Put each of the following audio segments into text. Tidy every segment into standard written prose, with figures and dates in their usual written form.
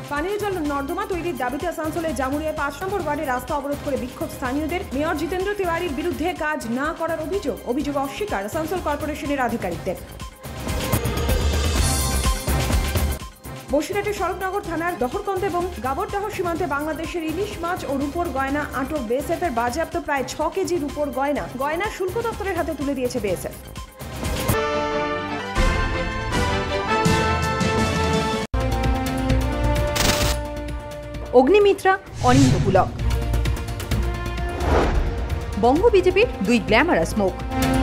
পানীয় জল নর্দমা তৈরির দাবিতে আসানসোলে জামুরিয়া 5 নম্বর ওয়ার্ডে রাস্তা অবরোধ করে বিক্ষোভ স্থানীয়দের। মেয়র জিতেন্দ্র তিওয়ারির বিরুদ্ধে কাজ না করার অভিযোগ অস্বীকার আসানসোল কর্পোরেশনের আধিকারিকদের। বসিরহাটের শরৎনগর থানার দহরকন্দ এবং গাবরডাহ সীমান্তে বাংলাদেশের ইলিশ মাছ ও রূপোর গয়না আটক। বিএসএফের বাজেয়াপ্ত প্রায় 6 কেজি রূপোর গয়না শুল্ক দপ্তরের হাতে তুলে দিয়েছে বিএসএফ। অগ্নিমিত্রা অনিন্দ পুলক। বঙ্গ বিজেপির 2 গ্ল্যামারাস মুখ।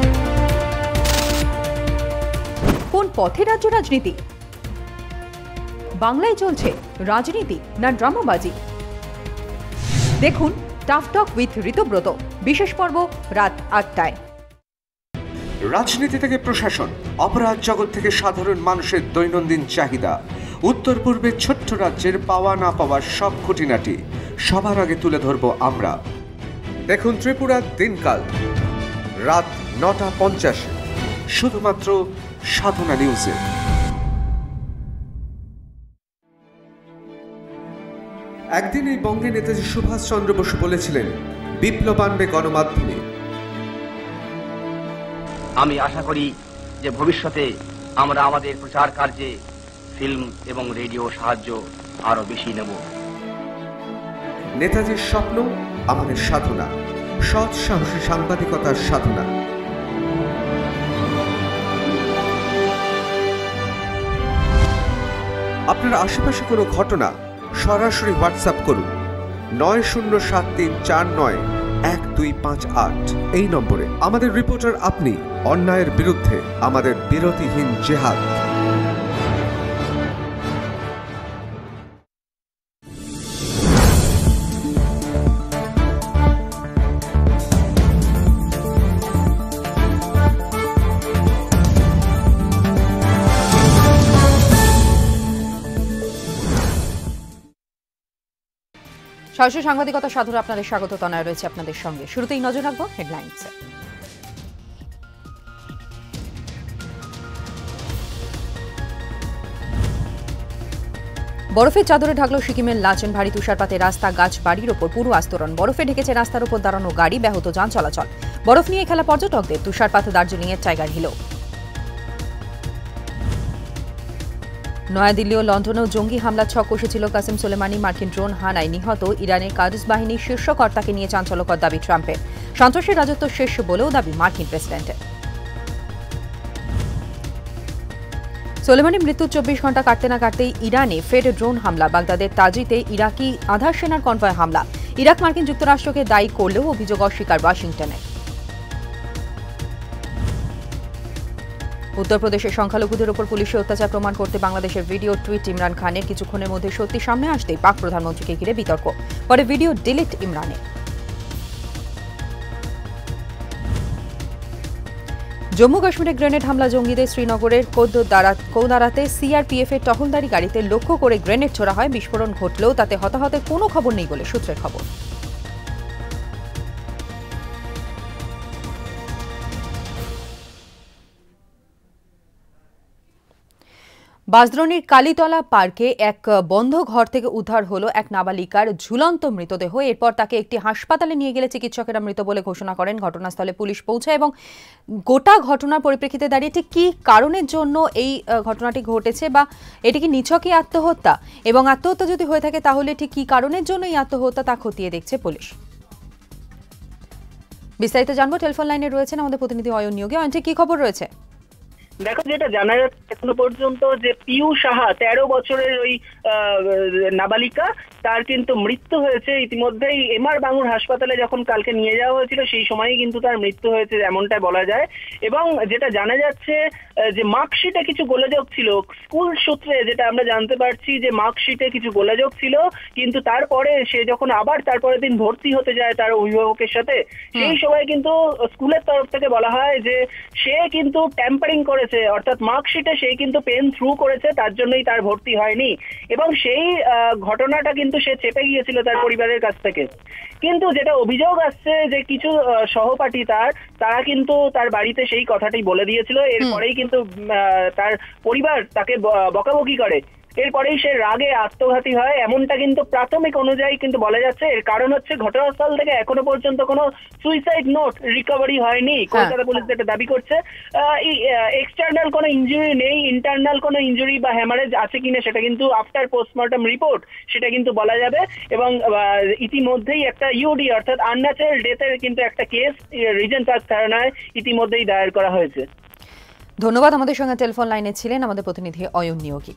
কোন পথে রাজ্য রাজনীতি? বাংলায় চলছে রাজনীতি না ড্রামাবাজি? দেখুন টাফ টক উইথ ঋতব্রত, বিশেষ পর্ব রাত 8টায়। রাজনীতি থেকে প্রশাসন, অপরাধ জগৎ থেকে সাধারণ মানুষের দৈনন্দিন চাহিদা, উত্তর পূর্বের ছোট্ট রাজ্যের পাওয়া না পাওয়ার সব খুঁটিনাটি সবার আগে তুলে ধরব আমরা। দেখুন ত্রিপুরার দিনকাল রাত 9:50 শুধুমাত্র সাধনা নিউজে। একদিন এই বঙ্গে নেতাজি সুভাষচন্দ্র বসু বলেছিলেন, বিপ্লব আনবে গণমাধ্যমে। আমি আশা করি যে ভবিষ্যতে আমরা আমাদের প্রচার কার্যে ফিল্ম এবং রেডিও সাহায্য আরো বেশি নেব। নেতাজির স্বপ্ন আমাদের সাধনা, সৎ সাহসী সাংবাদিকতার সাধনা। আপনার আশেপাশে কোনো ঘটনা সরাসরি হোয়াটসঅ্যাপ করুন 9073491258 এই নম্বরে। আমাদের রিপোর্টার আপনি, অন্যায়ের বিরুদ্ধে আমাদের বিরতিহীন জেহাদ। সরাসরি সাংবাদিকতা সাধুরা আপনাদের স্বাগত। তনয় রয়েছে আপনাদের সঙ্গে। শুরুতেই নজর রাখবো হেডলাইনসে। বরফের চাদরে ঢাকলো সিকিমের লাচেন। ভারী তুষারপাতে রাস্তা, গাছ, বাড়ির ওপর পুরো আস্তরণ। বরফে ঢেকেছে রাস্তার ওপর দাঁড়ানো গাড়ি, ব্যাহত যান চলাচল। বরফ নিয়ে খেলা পর্যটকদের। তুষারপাত দার্জিলিংয়ের টাইগার হিলও। নয়াদিল্লি ও লন্ডনেও জঙ্গি হামলার ছক কষেছিল কাসেম সোলেমানি। মার্কিন ড্রোন হানায় নিহত ইরানের কাদস বাহিনীর শীর্ষ কর্তাকে নিয়ে চাঞ্চল্যকর দাবি ট্রাম্পের। সন্ত্রাসের রাজত্ব শেষ বলেও দাবি মার্কিন প্রেসিডেন্টের। সোলেমানির মৃত্যুর 24 ঘন্টা কাটতে না কাটতেই ইরানে ফের ড্রোন হামলা। বাগদাদের তাজিতে ইরাকি আধার সেনার কনভয় হামলা। ইরাক মার্কিন যুক্তরাষ্ট্রকে দায়ী করলেও অভিযোগ অস্বীকার ওয়াশিংটনের। উত্তরপ্রদেশের সংখ্যালঘুদের ওপর পুলিশের অত্যাচার প্রমাণ করতে বাংলাদেশের ভিডিও টুইট ইমরান খানের। কিছুক্ষণের মধ্যে সত্যি সামনে আসতেই পাক প্রধানমন্ত্রীকে ঘিরে বিতর্ক। পরে ভিডিও ডিলিট ইমরানের। জম্মু কাশ্মীরে গ্রেনেড হামলা জঙ্গিদের। শ্রীনগরের কৌদারাতে সিআরপিএফ এর টহলদারি গাড়িতে লক্ষ্য করে গ্রেনেড ছোড়া হয়। বিস্ফোরণ ঘটলেও তাতে হতাহতের কোনো খবর নেই বলে সূত্রের খবর। বাসদ্রোণীর কালীতলা পার্কে এক বন্ধ ঘর থেকে উদ্ধার হলো এক নাবালিকার ঝুলন্ত মৃতদেহ। এরপর তাকে একটি হাসপাতালে নিয়ে গেলে চিকিৎসকেরা মৃত বলে ঘোষণা করেন। ঘটনাস্থলে পুলিশ পৌঁছায় এবং গোটা ঘটনার পরিপ্রেক্ষিতে দাঁড়িয়ে ঠিক কী কারণের জন্য এই ঘটনাটি ঘটেছে বা এটি কি নিছকই আত্মহত্যা, এবং আত্মহত্যা যদি হয়ে থাকে তাহলে ঠিক কী কারণের জন্য এই আত্মহত্যা তা খতিয়ে দেখছে পুলিশ। বিস্তারিত জানবো। টেলিফোন লাইনে রয়েছেন আমাদের প্রতিনিধি অয়ন নিয়োগী। অয়ন, ঠিক কী খবর রয়েছে? দেখো, যেটা জানা যাচ্ছে এখনো পর্যন্ত যে পিউ সাহা 13 বছরের ওই নাবালিকা, তার কিন্তু মৃত্যু হয়েছে ইতিমধ্যেই। এমআর বাঙুর হাসপাতালে যখন কালকে নিয়ে যাওয়া হয়েছিল সেই সময়ই কিন্তু তার মৃত্যু হয়েছে এমনটাই বলা যায়। এবং যেটা জানা যাচ্ছে যে মার্কশিটে কিছু গোলযোগ ছিল, স্কুল সূত্রে যেটা আমরা জানতে পারছি যে মার্কশিটে কিছু গোলযোগ ছিল, কিন্তু তারপরে সে যখন আবার তারপরের দিন ভর্তি হতে যায় তার অভিভাবকের সাথে, সেই সময় কিন্তু স্কুলের তরফ থেকে বলা হয় যে সে কিন্তু ট্যাম্পারিং করেছে, অর্থাৎ মার্কশিটে সে কিন্তু পেন থ্রু করেছে, তার জন্যই তার ভর্তি হয়নি। এবং সেই ঘটনাটা কিন্তু সে চেপে গিয়েছিল তার পরিবারের কাছ থেকে। কিন্তু যেটা অভিযোগ আসছে যে কিছু সহপাঠী তারা কিন্তু তার বাড়িতে সেই কথাটি বলে দিয়েছিল। এরপরেই কিন্তু তার পরিবার তাকে বকাবকি করে। এরপরেই সে রাগে আত্মঘাতী হয়, এমনটা কিন্তু প্রাথমিক অনুযায়ী কিন্তু বলা যাচ্ছে। এর কারণ হচ্ছে ঘটনাস্থল থেকে এখনো পর্যন্ত কোনো সুইসাইড নোট রিকভারি হয়নি, কলকাতা পুলিশ যেটা দাবি করছে। এক্সটার্নাল কোনো ইনজুরি নেই, ইন্টারনাল কোনো ইনজুরি বা হ্যামারেজ আছে কিনা সেটা কিন্তু আফটার পোস্টমর্টম রিপোর্ট সেটা কিন্তু বলা যাবে। এবং ইতিমধ্যেই একটা ইউডি অর্থাৎ আনন্যাচারাল ডেথের কিন্তু একটা কেস রিজেন্ট পার্ক থানায় ইতিমধ্যেই দায়ের করা হয়েছে। ধন্যবাদ। আমাদের সঙ্গে টেলিফোন লাইনে ছিলেন আমাদের প্রতিনিধি অয়ন নিয়োগী।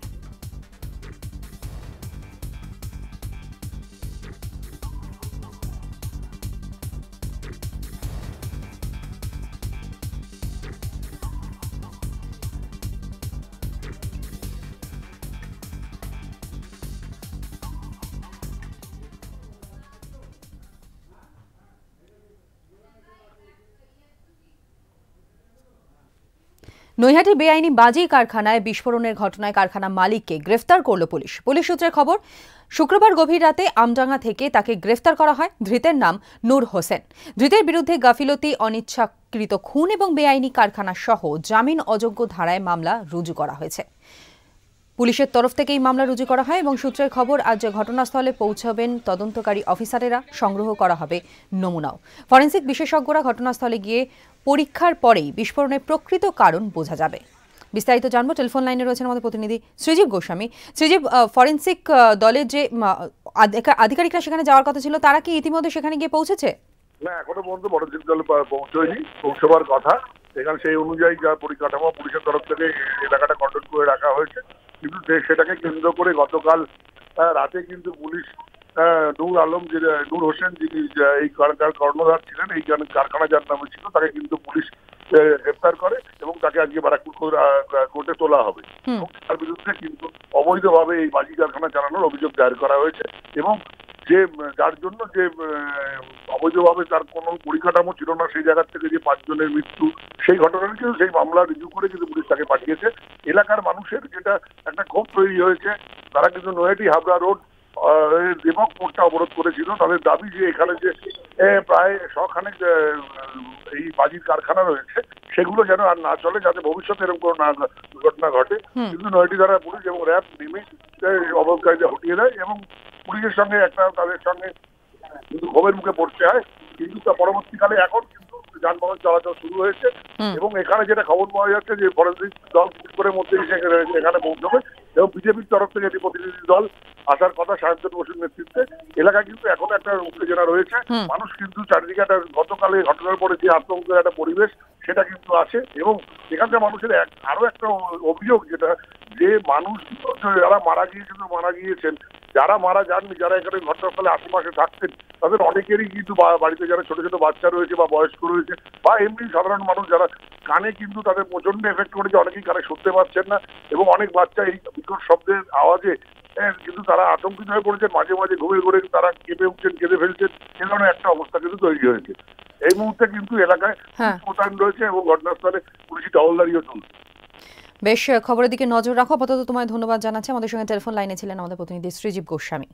নৈহাটি বেআইনি বাজি কারখানায় বিস্ফোরণের ঘটনায় কারখানা মালিককে গ্রেফতার করল পুলিশ। পুলিশ সূত্রের খবর, শুক্রবার গভীর রাতে আমডাঙ্গা থেকে তাকে গ্রেফতার করা হয়। ধৃতের নাম নূর হোসেন। ধৃতের বিরুদ্ধে গাফিলতি, অনিচ্ছাকৃত খুন এবং বেআইনি কারখানা সহ জামিন অযোগ্য ধারায় মামলা রুজু করা হয়েছে। পুলিশের তরফ থেকেই মামলা রুজু করা হয় এবং সূত্রের খবর, আজ ঘটনাস্থলে পৌঁছাবেন তদন্তকারী অফিসারেরা। সংগ্রহ করা হবে নমুনাও। ফরেনসিক বিশেষজ্ঞরা ঘটনাস্থলে গিয়ে পরীক্ষার পরেই বিস্ফোরণের প্রকৃত কারণ বোঝা যাবে। বিস্তারিত জানবো, টেলিফোন লাইনে রয়েছেন আমাদের প্রতিনিধি শ্রীজীব গোস্বামী। শ্রীজীব, ফরেনসিক দলের যে আধিকারিকরা সেখানে যাওয়ার কথা ছিল, তারা কি ইতিমধ্যে সেখানে গিয়ে পৌঁছেছে? না, এখনো পর্যন্ত ফরেনসিক দল পৌঁছয়নি, পৌঁছবার কথা। এখানে সেই অনুযায়ী যা পরিকাঠামো পুলিশের তরফ থেকে এলাকাটা কন্ট্রোল করে রাখা হয়েছে, কিন্তু সেটাকে কেন্দ্র করে গতকাল রাতে কিন্তু পুলিশ নূর আলম, নূর হোসেন, যিনি এই কর্ণধার ছিলেন, এই কারখানা যার নামে ছিল, তাকে কিন্তু পুলিশ গ্রেফতার করে এবং তাকে আজকে বারাকপুর কোর্টে তোলা হবে। তার বিরুদ্ধে কিন্তু অবৈধভাবে এই বাজি কারখানা চালানোর অভিযোগ দায়ের করা হয়েছে এবং যার জন্য যে অবৈধভাবে তার কোনো পরিকাঠামো ছিল না, সেই জায়গা থেকে যে 5 জনের মৃত্যু, সেই ঘটনাকে কিন্তু সেই মামলা রিজু করে কিন্তু পুলিশ তাকে পাঠিয়েছে। এলাকার মানুষের যেটা একটা ক্ষোভ তৈরি হয়েছে, তারা কিন্তু নৈহাটি হাবড়া রোড দেবক মোড়টা অবরোধ করেছিল। তাদের দাবি যে এখানে যে প্রায় শখানেক এই বাজির কারখানা রয়েছে, সেগুলো যেন আর না চলে, যাতে ভবিষ্যতে এরকম কোনো দুর্ঘটনা ঘটে। কিন্তু নৈহাটি থানা পুলিশ এবং র্যাব নেমে অবরোধকারীদের হটিয়ে দেয় এবং পুলিশের সঙ্গে তাদের সঙ্গে কিন্তু ক্ষোভের মুখে পড়তে হয়। কিন্তু তা পরবর্তীকালে এখন কিন্তু যানবাহন চলাচল শুরু হয়েছে এবং এখানে যেটা খবর পাওয়া যাচ্ছে যে ফরেনসিক দল পুষ্করের মধ্যে এখানে পৌঁছবে এবং বিজেপির তরফ থেকে একটি প্রতিনিধি দল আসার কথা সায়ন্তন বসুর নেতৃত্বে। এলাকায় কিন্তু এখন একটা উত্তেজনা রয়েছে, মানুষ কিন্তু চারিদিকে একটা গতকালে ঘটনার পরে যে আতঙ্কের একটা পরিবেশ সেটা কিন্তু আছে এবং এখানকার মানুষের আরো একটা অভিযোগ, যেটা যে মানুষ যারা মারা গিয়েছেন, যারা মারা যাননি, যারা এখানে ঘটনাস্থলে আশেপাশে থাকতেন, তাদের অনেকেরই কিন্তু বাড়িতে যারা ছোট ছোট বাচ্চা রয়েছে বা বয়স্ক রয়েছে বা এমনি সাধারণ মানুষ, যারা কানে কিন্তু তাদের প্রচন্ড এফেক্ট করেছে, অনেকেই কানে শুনতে পাচ্ছেন না এবং অনেক বাচ্চা এই বিকট শব্দের আওয়াজে কিন্তু তারা আতঙ্কিত হয়ে পড়েছেন। মাঝে মাঝে ঘুরে তারা কেঁপে উঠছেন, কেঁদে ফেলছেন, এ ধরনের একটা অবস্থা কিন্তু তৈরি হয়েছে। এই মুহূর্তে কিন্তু এলাকায় মোতায়েন রয়েছে এবং ঘটনাস্থলে পুলিশি টহলদারিও চলছে। বেশ, খবরের দিকে নজর রাখো। আপাতত তোমায় ধন্যবাদ জানাচ্ছি। আমাদের সঙ্গে টেলিফোন লাইনে ছিলেন আমাদের প্রতিনিধি শ্রীজীব গোস্বামী।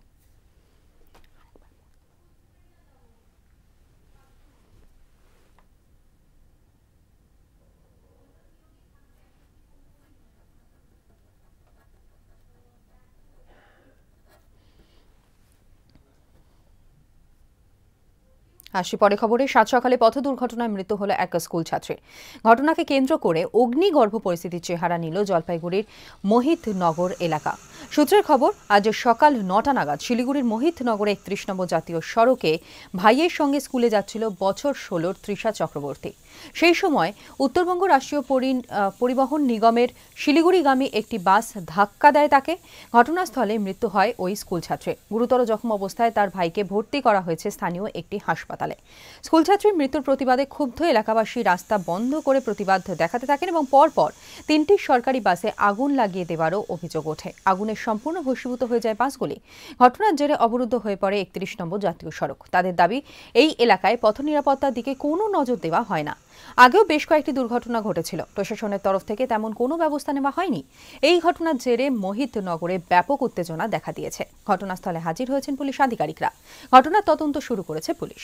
আসি পরে খবরে। সাত সকালে পথ দুর্ঘটনায় মৃত্যু হলো এক স্কুল ছাত্রী। ঘটনাকে কেন্দ্র করে অগ্নিগর্ভ পরিস্থিতির চেহারা নিল জলপাইগুড়ির মোহিতনগর এলাকা। সূত্রের খবর, আজ সকাল 9টা নাগাদ শিলিগুড়ির মোহিতনগরে 31 নম্বর জাতীয় সড়কে ভাইয়ের সঙ্গে স্কুলে যাচ্ছিল বছর 16 তৃষা চক্রবর্তী। সেই সময় উত্তরবঙ্গ রাষ্ট্রীয় পরিবহন নিগমের শিলিগুড়িগামী একটি বাস ধাক্কা দেয় তাকে। ঘটনাস্থলে মৃত্যু হয় ওই স্কুল ছাত্রী। গুরুতর জখম অবস্থায় তার ভাইকে ভর্তি করা হয়েছে স্থানীয় একটি হাসপাতালে। স্কুল ছাত্রীর মৃত্যুর প্রতিবাদে ক্ষুব্ধ এলাকাবাসী রাস্তা বন্ধ করে প্রতিবাদ দেখাতে থাকেন এবং পরপর 3টি সরকারি বাসে আগুন লাগিয়ে দেওয়ারও অভিযোগ ওঠে। আগুনের সম্পূর্ণ ভস্মীভূত হয়ে যায় বাসগুলি। ঘটনার জেরে অবরুদ্ধ হয়ে পড়ে 31 নম্বর জাতীয় সড়ক। তাদের দাবি, এই এলাকায় পথ নিরাপত্তার দিকে কোনো নজর দেওয়া হয় না। আগেও বেশ কয়েকটি দুর্ঘটনা ঘটেছিল, প্রশাসনের তরফ থেকে তেমন কোনো ব্যবস্থা নেওয়া হয়নি। এই ঘটনার জেরে মোহিতনগরে ব্যাপক উত্তেজনা দেখা দিয়েছে। ঘটনাস্থলে হাজির হয়েছেন পুলিশ আধিকারিকরা। ঘটনার তদন্ত শুরু করেছে পুলিশ।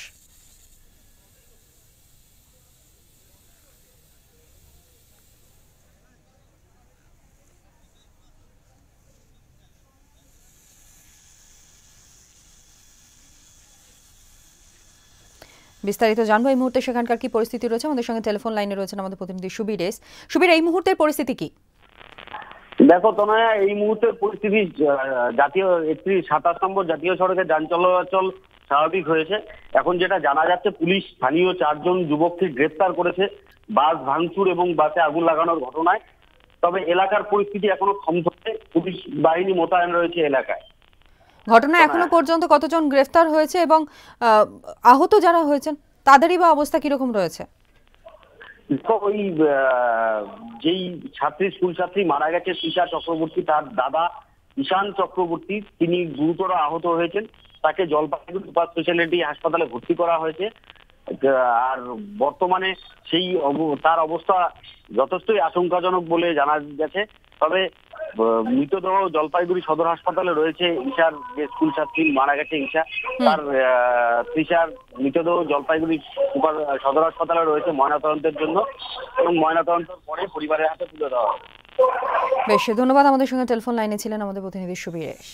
বিস্তারিত জানবো এই মুহূর্তে সেখানকার কি পরিস্থিতি রয়েছে। আমাদের সঙ্গে টেলিফোন লাইনে রয়েছেন আমাদের প্রতিনিধি সুবীর এস। সুবীর, এই মুহূর্তের পরিস্থিতি কি? দেখো তনয়া, এই মুহূর্তের পরিস্থিতি জাতীয় 27 নম্বর জাতীয় সড়কে যান চলাচল স্বাভাবিক হয়েছে। এখন যেটা জানা যাচ্ছে, পুলিশ স্থানীয় 4 জন যুবককে গ্রেপ্তার করেছে বাস ভাঙচুর এবং বাসে আগুন লাগানোর ঘটনায়। তবে এলাকার পরিস্থিতি এখনো থমথমে, পুলিশ বাহিনী মোতায়েন রয়েছে এলাকায়। ঘটনা এখনো পর্যন্ত কতজন গ্রেফতার হয়েছে এবং আহত যারা হয়েছেন তাদেরই বা অবস্থা কিরকম রয়েছে? ওই যেই স্কুল ছাত্রী মারা গেছে তৃষা চক্রবর্তী, তার দাদা ঈশান চক্রবর্তী, তিনি গুরুতর আহত হয়েছেন। তাকে জলপাইগুড়ি সুপার স্পেশালিটি হাসপাতালে ভর্তি করা হয়েছে। আর বর্তমানে তার অবস্থা যথেষ্টই আশঙ্কাজনক বলে জানা গেছে। তবে মৃতদেহ জলপাইগুড়ি সদর হাসপাতালে রয়েছে। ঈশার যে স্কুল ছাত্রী মারা গেছে ঈশা, তার তৃষার মৃতদেহ জলপাইগুড়ি সুপার সদর হাসপাতালে রয়েছে ময়নাতদন্তের জন্য, এবং ময়নাতদন্তের পরে পরিবারের হাতে তুলে দেওয়া হবে। বেশ, ধন্যবাদ। আমাদের সঙ্গে টেলিফোন লাইনে ছিলেন আমাদের প্রতিনিধি সুবীর এস।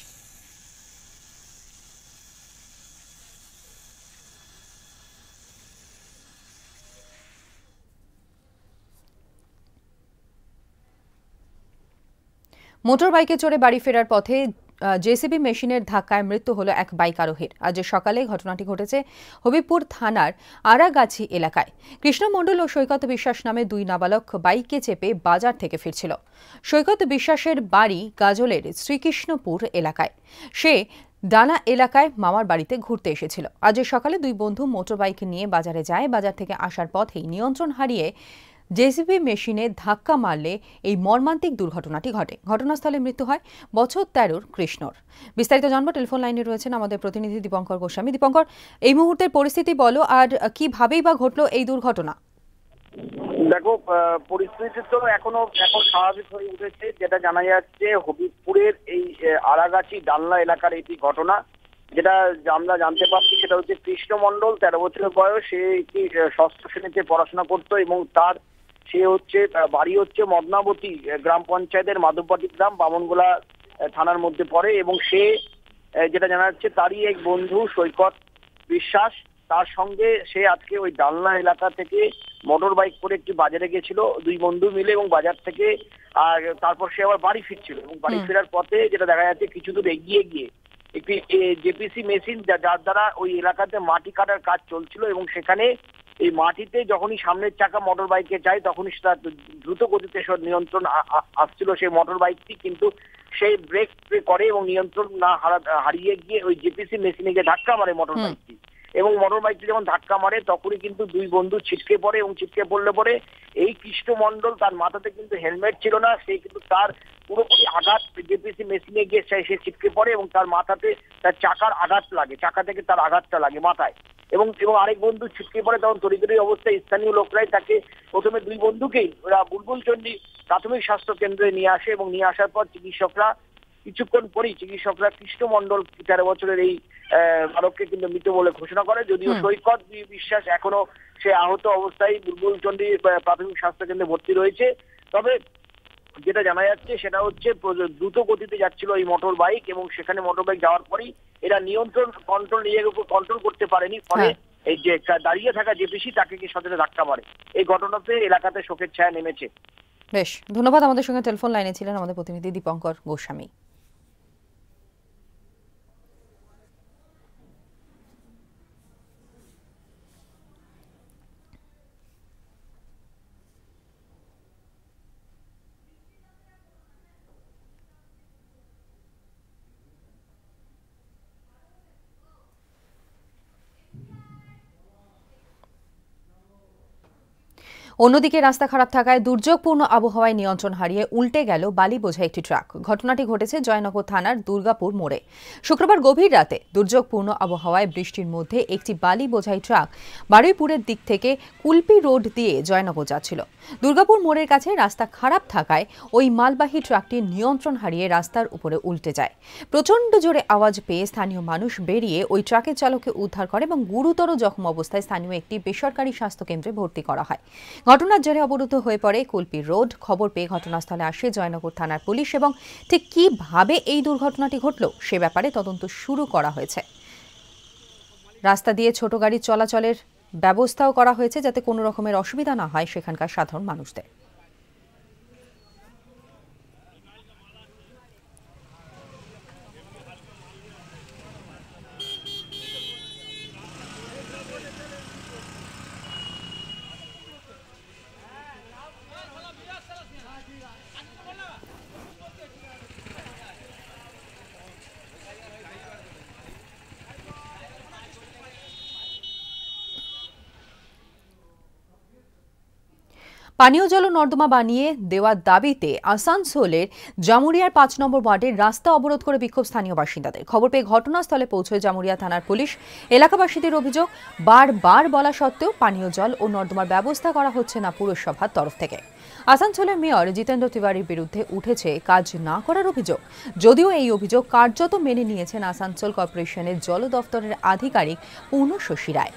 মোটর বাইকে চড়ে বাড়ি ফেরার পথে জেসিবি মেশিনের ধাক্কায় মৃত্যু হলো এক বাইক আরোহীর। আজ সকালে ঘটনাটি ঘটেছে হবিবপুর থানার আরাগাছি এলাকায়। কৃষ্ণ মণ্ডল ও সৈকত বিশ্বাস নামে 2 নাবালক বাইকে চেপে বাজার থেকে ফিরছিল। সৈকত বিশ্বাসের বাড়ি গাজলের শ্রীকৃষ্ণপুর এলাকায়। সে ডানা এলাকায় মামার বাড়িতে ঘুরতে এসেছিল। আজ সকালে 2 বন্ধু মোটর বাইক নিয়ে বাজারে যায়। বাজার থেকে আসার পথেই নিয়ন্ত্রণ হারিয়ে জেসিবি মেশিনে ধাক্কা মারলে এই মর্মান্তিক দুর্ঘটনাটি ঘটে। ঘটনাস্থলে মৃত্যু হয় বছর 13 কৃষ্ণর। বিস্তারিত জানবো, টেলিফোন লাইনে রয়েছেন আমাদের প্রতিনিধি দীপঙ্কর গোস্বামী। দীপঙ্কর, এই মুহূর্তের পরিস্থিতি বলো, আর কিভাবেই বা ঘটলো এই দুর্ঘটনা? দেখো, পরিস্থিতি তো এখন স্বাভাবিক হয়ে উঠেছে। যেটা জানা যাচ্ছে, হবিবপুরের এই আরাগাছি ডালনা এলাকার এটি ঘটনা। যেটা আমরা জানতে পারছি সেটা হচ্ছে কৃষ্ণ মণ্ডল, 13 বছরের বয়স। সে একটি ষষ্ঠ শ্রেণীতে পড়াশোনা করতো এবং বাড়ি হচ্ছে মদনাবতী গ্রাম পঞ্চায়েতের মাধববাটি গ্রাম, বামনগোলা থানার মধ্যে পড়ে। এবং সে যেটা জানা যাচ্ছে, তারই এক বন্ধু সৈকত বিশ্বাস, তার সঙ্গে সে আজকে ওই ডালনা এলাকা থেকে মোটর বাইক করে একটি বাজারে গেছিল 2 বন্ধু মিলে, এবং বাজার থেকে আর তারপর সে আবার বাড়ি ফিরছিল। এবং বাড়ি ফেরার পথে যেটা দেখা যাচ্ছে, কিছু দূর এগিয়ে গিয়ে একটি জেপিসি মেশিন যার দ্বারা ওই এলাকাতে মাটি কাটার কাজ চলছিল, এবং সেখানে এই মাটিতে যখনই সামনের চাকা মোটর বাইকে যায় তখনই সেটা দ্রুত গতিতে নিয়ন্ত্রণ আসছিল সেই মোটর বাইকটি, কিন্তু সেই ব্রেক করে এবং নিয়ন্ত্রণ না হারিয়ে গিয়ে ওই জেপিসি মেশিনে গিয়ে ধাক্কা মারে মোটর বাইকটি। এবং মোটর বাইকটি যখন ধাক্কা মারে তখনই কিন্তু 2 বন্ধু ছিটকে পড়ে, এবং ছিটকে পড়লে পরে এই কৃষ্ণ মণ্ডল, তার মাথাতে কিন্তু হেলমেট ছিল না, সে কিন্তু তার পুরোপুরি আঘাত জেপিসি মেশিনে গিয়ে সে ছিটকে পড়ে, এবং তার মাথাতে তার চাকার আঘাত লাগে, চাকা থেকে তার আঘাতটা লাগে মাথায়। এবং আরেক বন্ধু ছিটকে পড়ে। তখন তড়িঘড়ি অবস্থায় স্থানীয় লোকরাই তাকে প্রথমে 2 বন্ধুকেই ওরা বুলবুলচন্ডী প্রাথমিক স্বাস্থ্য কেন্দ্রে নিয়ে আসে, এবং নিয়ে আসার পর কিছুক্ষণ পরেই চিকিৎসকরা কৃষ্ণ মণ্ডল 13 বছরের এই বালককে কিন্তু মৃত বলে ঘোষণা করে। যদিও সৈকত বিশ্বাস এখনো সে আহত অবস্থায় বুলবুলচন্ডী প্রাথমিক স্বাস্থ্য কেন্দ্রে ভর্তি রয়েছে। তবে যেটা জানা যাচ্ছে সেটা হচ্ছে, দ্রুত গতিতে যাচ্ছিল এই মোটর বাইক, এবং সেখানে মোটর বাইক যাওয়ার পরই এরা নিজের উপর কন্ট্রোল করতে পারেনি। ফলে এই যে দাঁড়িয়ে থাকা জেপিসি তাকে কি সজোরে ধাক্কা মারে। এই ঘটনাতে এলাকাতে শোকের ছায়া নেমেছে। বেশ, ধন্যবাদ। আমাদের সঙ্গে টেলিফোন লাইনে ছিলেন আমাদের প্রতিনিধি দীপঙ্কর গোস্বামী। অন্যদিকে রাস্তা খারাপ থাকায় দুর্যোগপূর্ণ আবহাওয়ায় নিয়ন্ত্রণ হারিয়ে উল্টে গেল বালি বোঝাই একটি ট্রাক। ঘটনাটি ঘটেছে জয়নগর থানার দুর্গাপুর মোড়ে। শুক্রবার গভীর রাতে দুর্যোগপূর্ণ আবহাওয়ায় বৃষ্টির মধ্যে একটি বালি বোঝাই ট্রাক বারুইপুরের দিক থেকে কুলপি রোড দিয়ে জয়নগর যাচ্ছিল। দুর্গাপুর মোড়ের কাছে রাস্তা খারাপ থাকায় ওই মালবাহী ট্রাকটি নিয়ন্ত্রণ হারিয়ে রাস্তার উপরে উল্টে যায়। প্রচণ্ড জোরে আওয়াজ পেয়ে স্থানীয় মানুষ বেরিয়ে ওই ট্রাকের চালককে উদ্ধার করে এবং গুরুতর জখম অবস্থায় স্থানীয় একটি বেসরকারি স্বাস্থ্যকেন্দ্রে ভর্তি করা হয়। ঘটনার জেরে অবরুদ্ধ হয়ে পড়ে কুলপি রোড। খবর পেয়ে ঘটনাস্থলে আসে জয়নগর থানার পুলিশ এবং ঠিক কিভাবে এই দুর্ঘটনাটি ঘটল সে ব্যাপারে তদন্ত শুরু করা হয়েছে। রাস্তা দিয়ে ছোট গাড়ি চলাচলের ব্যবস্থাও করা হয়েছে যাতে কোনো রকমের অসুবিধা না হয় সেখানকার সাধারণ মানুষদের। পানীয় জল ও নর্দমা বানিয়ে দেওয়ার দাবিতে আসানসোলের জামুরিয়ার ৫ নম্বর ওয়ার্ডের রাস্তা অবরোধ করে বিক্ষোভ স্থানীয় বাসিন্দাদের। খবর পেয়ে ঘটনাস্থলে পৌঁছয় জামুরিয়া থানার পুলিশ। এলাকাবাসীদের অভিযোগ, বারবার বলা সত্ত্বেও পানীয় জল ও নর্দমার ব্যবস্থা করা হচ্ছে না পুরসভার তরফ থেকে। আসানসোলের মেয়র জিতেন্দ্র তিওয়ারির বিরুদ্ধে উঠেছে কাজ না করার অভিযোগ। যদিও এই অভিযোগ কার্যত মেনে নিয়েছেন আসানসোল কর্পোরেশনের জল দফতরের আধিকারিক পূর্ণশশী রায়।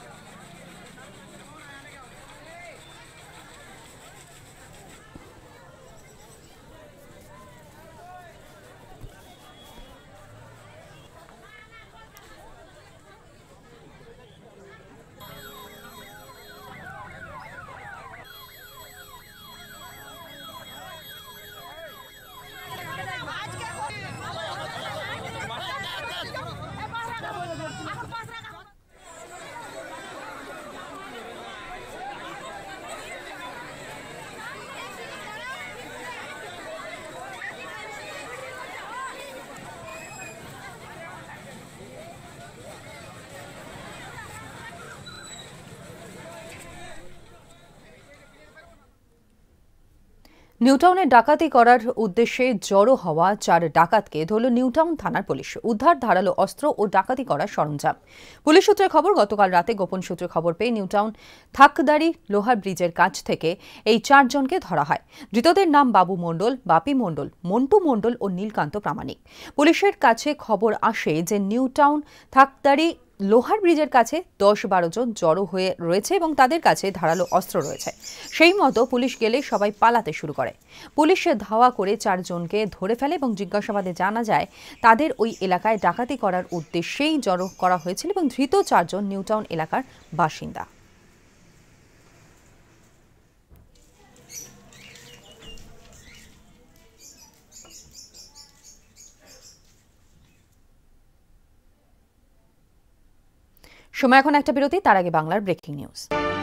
নিউটাউনে ডাকাতি করার উদ্দেশ্যে জড়ো হওয়া ৪ ডাকাতকে ধরল নিউটাউন থানার পুলিশ। উদ্ধার ধারালো অস্ত্র ও ডাকাতি করার সরঞ্জাম। পুলিশ সূত্রে খবর, গতকাল রাতে গোপন সূত্রে খবর পেয়ে নিউটাউন থাকদারি লোহার ব্রিজের কাছ থেকে এই ৪ জনকে ধরা হয়। ধৃতদের নাম বাবু মণ্ডল, বাপি মণ্ডল, মন্টু মণ্ডল ও নীলকান্ত প্রামাণিক। পুলিশের কাছে খবর আসে যে নিউটাউন থাকদারি লোহার ব্রিজের কাছে ১০-১২ জন জড়ো হয়ে রয়েছে এবং তাদের কাছে ধারালো অস্ত্র রয়েছে। সেই মতো পুলিশ গেলে সবাই পালাতে শুরু করে। পুলিশ ধাওয়া করে ৪ জনকে ধরে ফেলে এবং জিজ্ঞাসাবাদে জানা যায় তাদের ওই এলাকায় ডাকাতি করার উদ্দেশ্যেই জড়ো করা হয়েছিল এবং ধৃত ৪ জন নিউটাউন এলাকার বাসিন্দা। সময় এখন একটা বিরতি, তার আগে বাংলার ব্রেকিং নিউজ।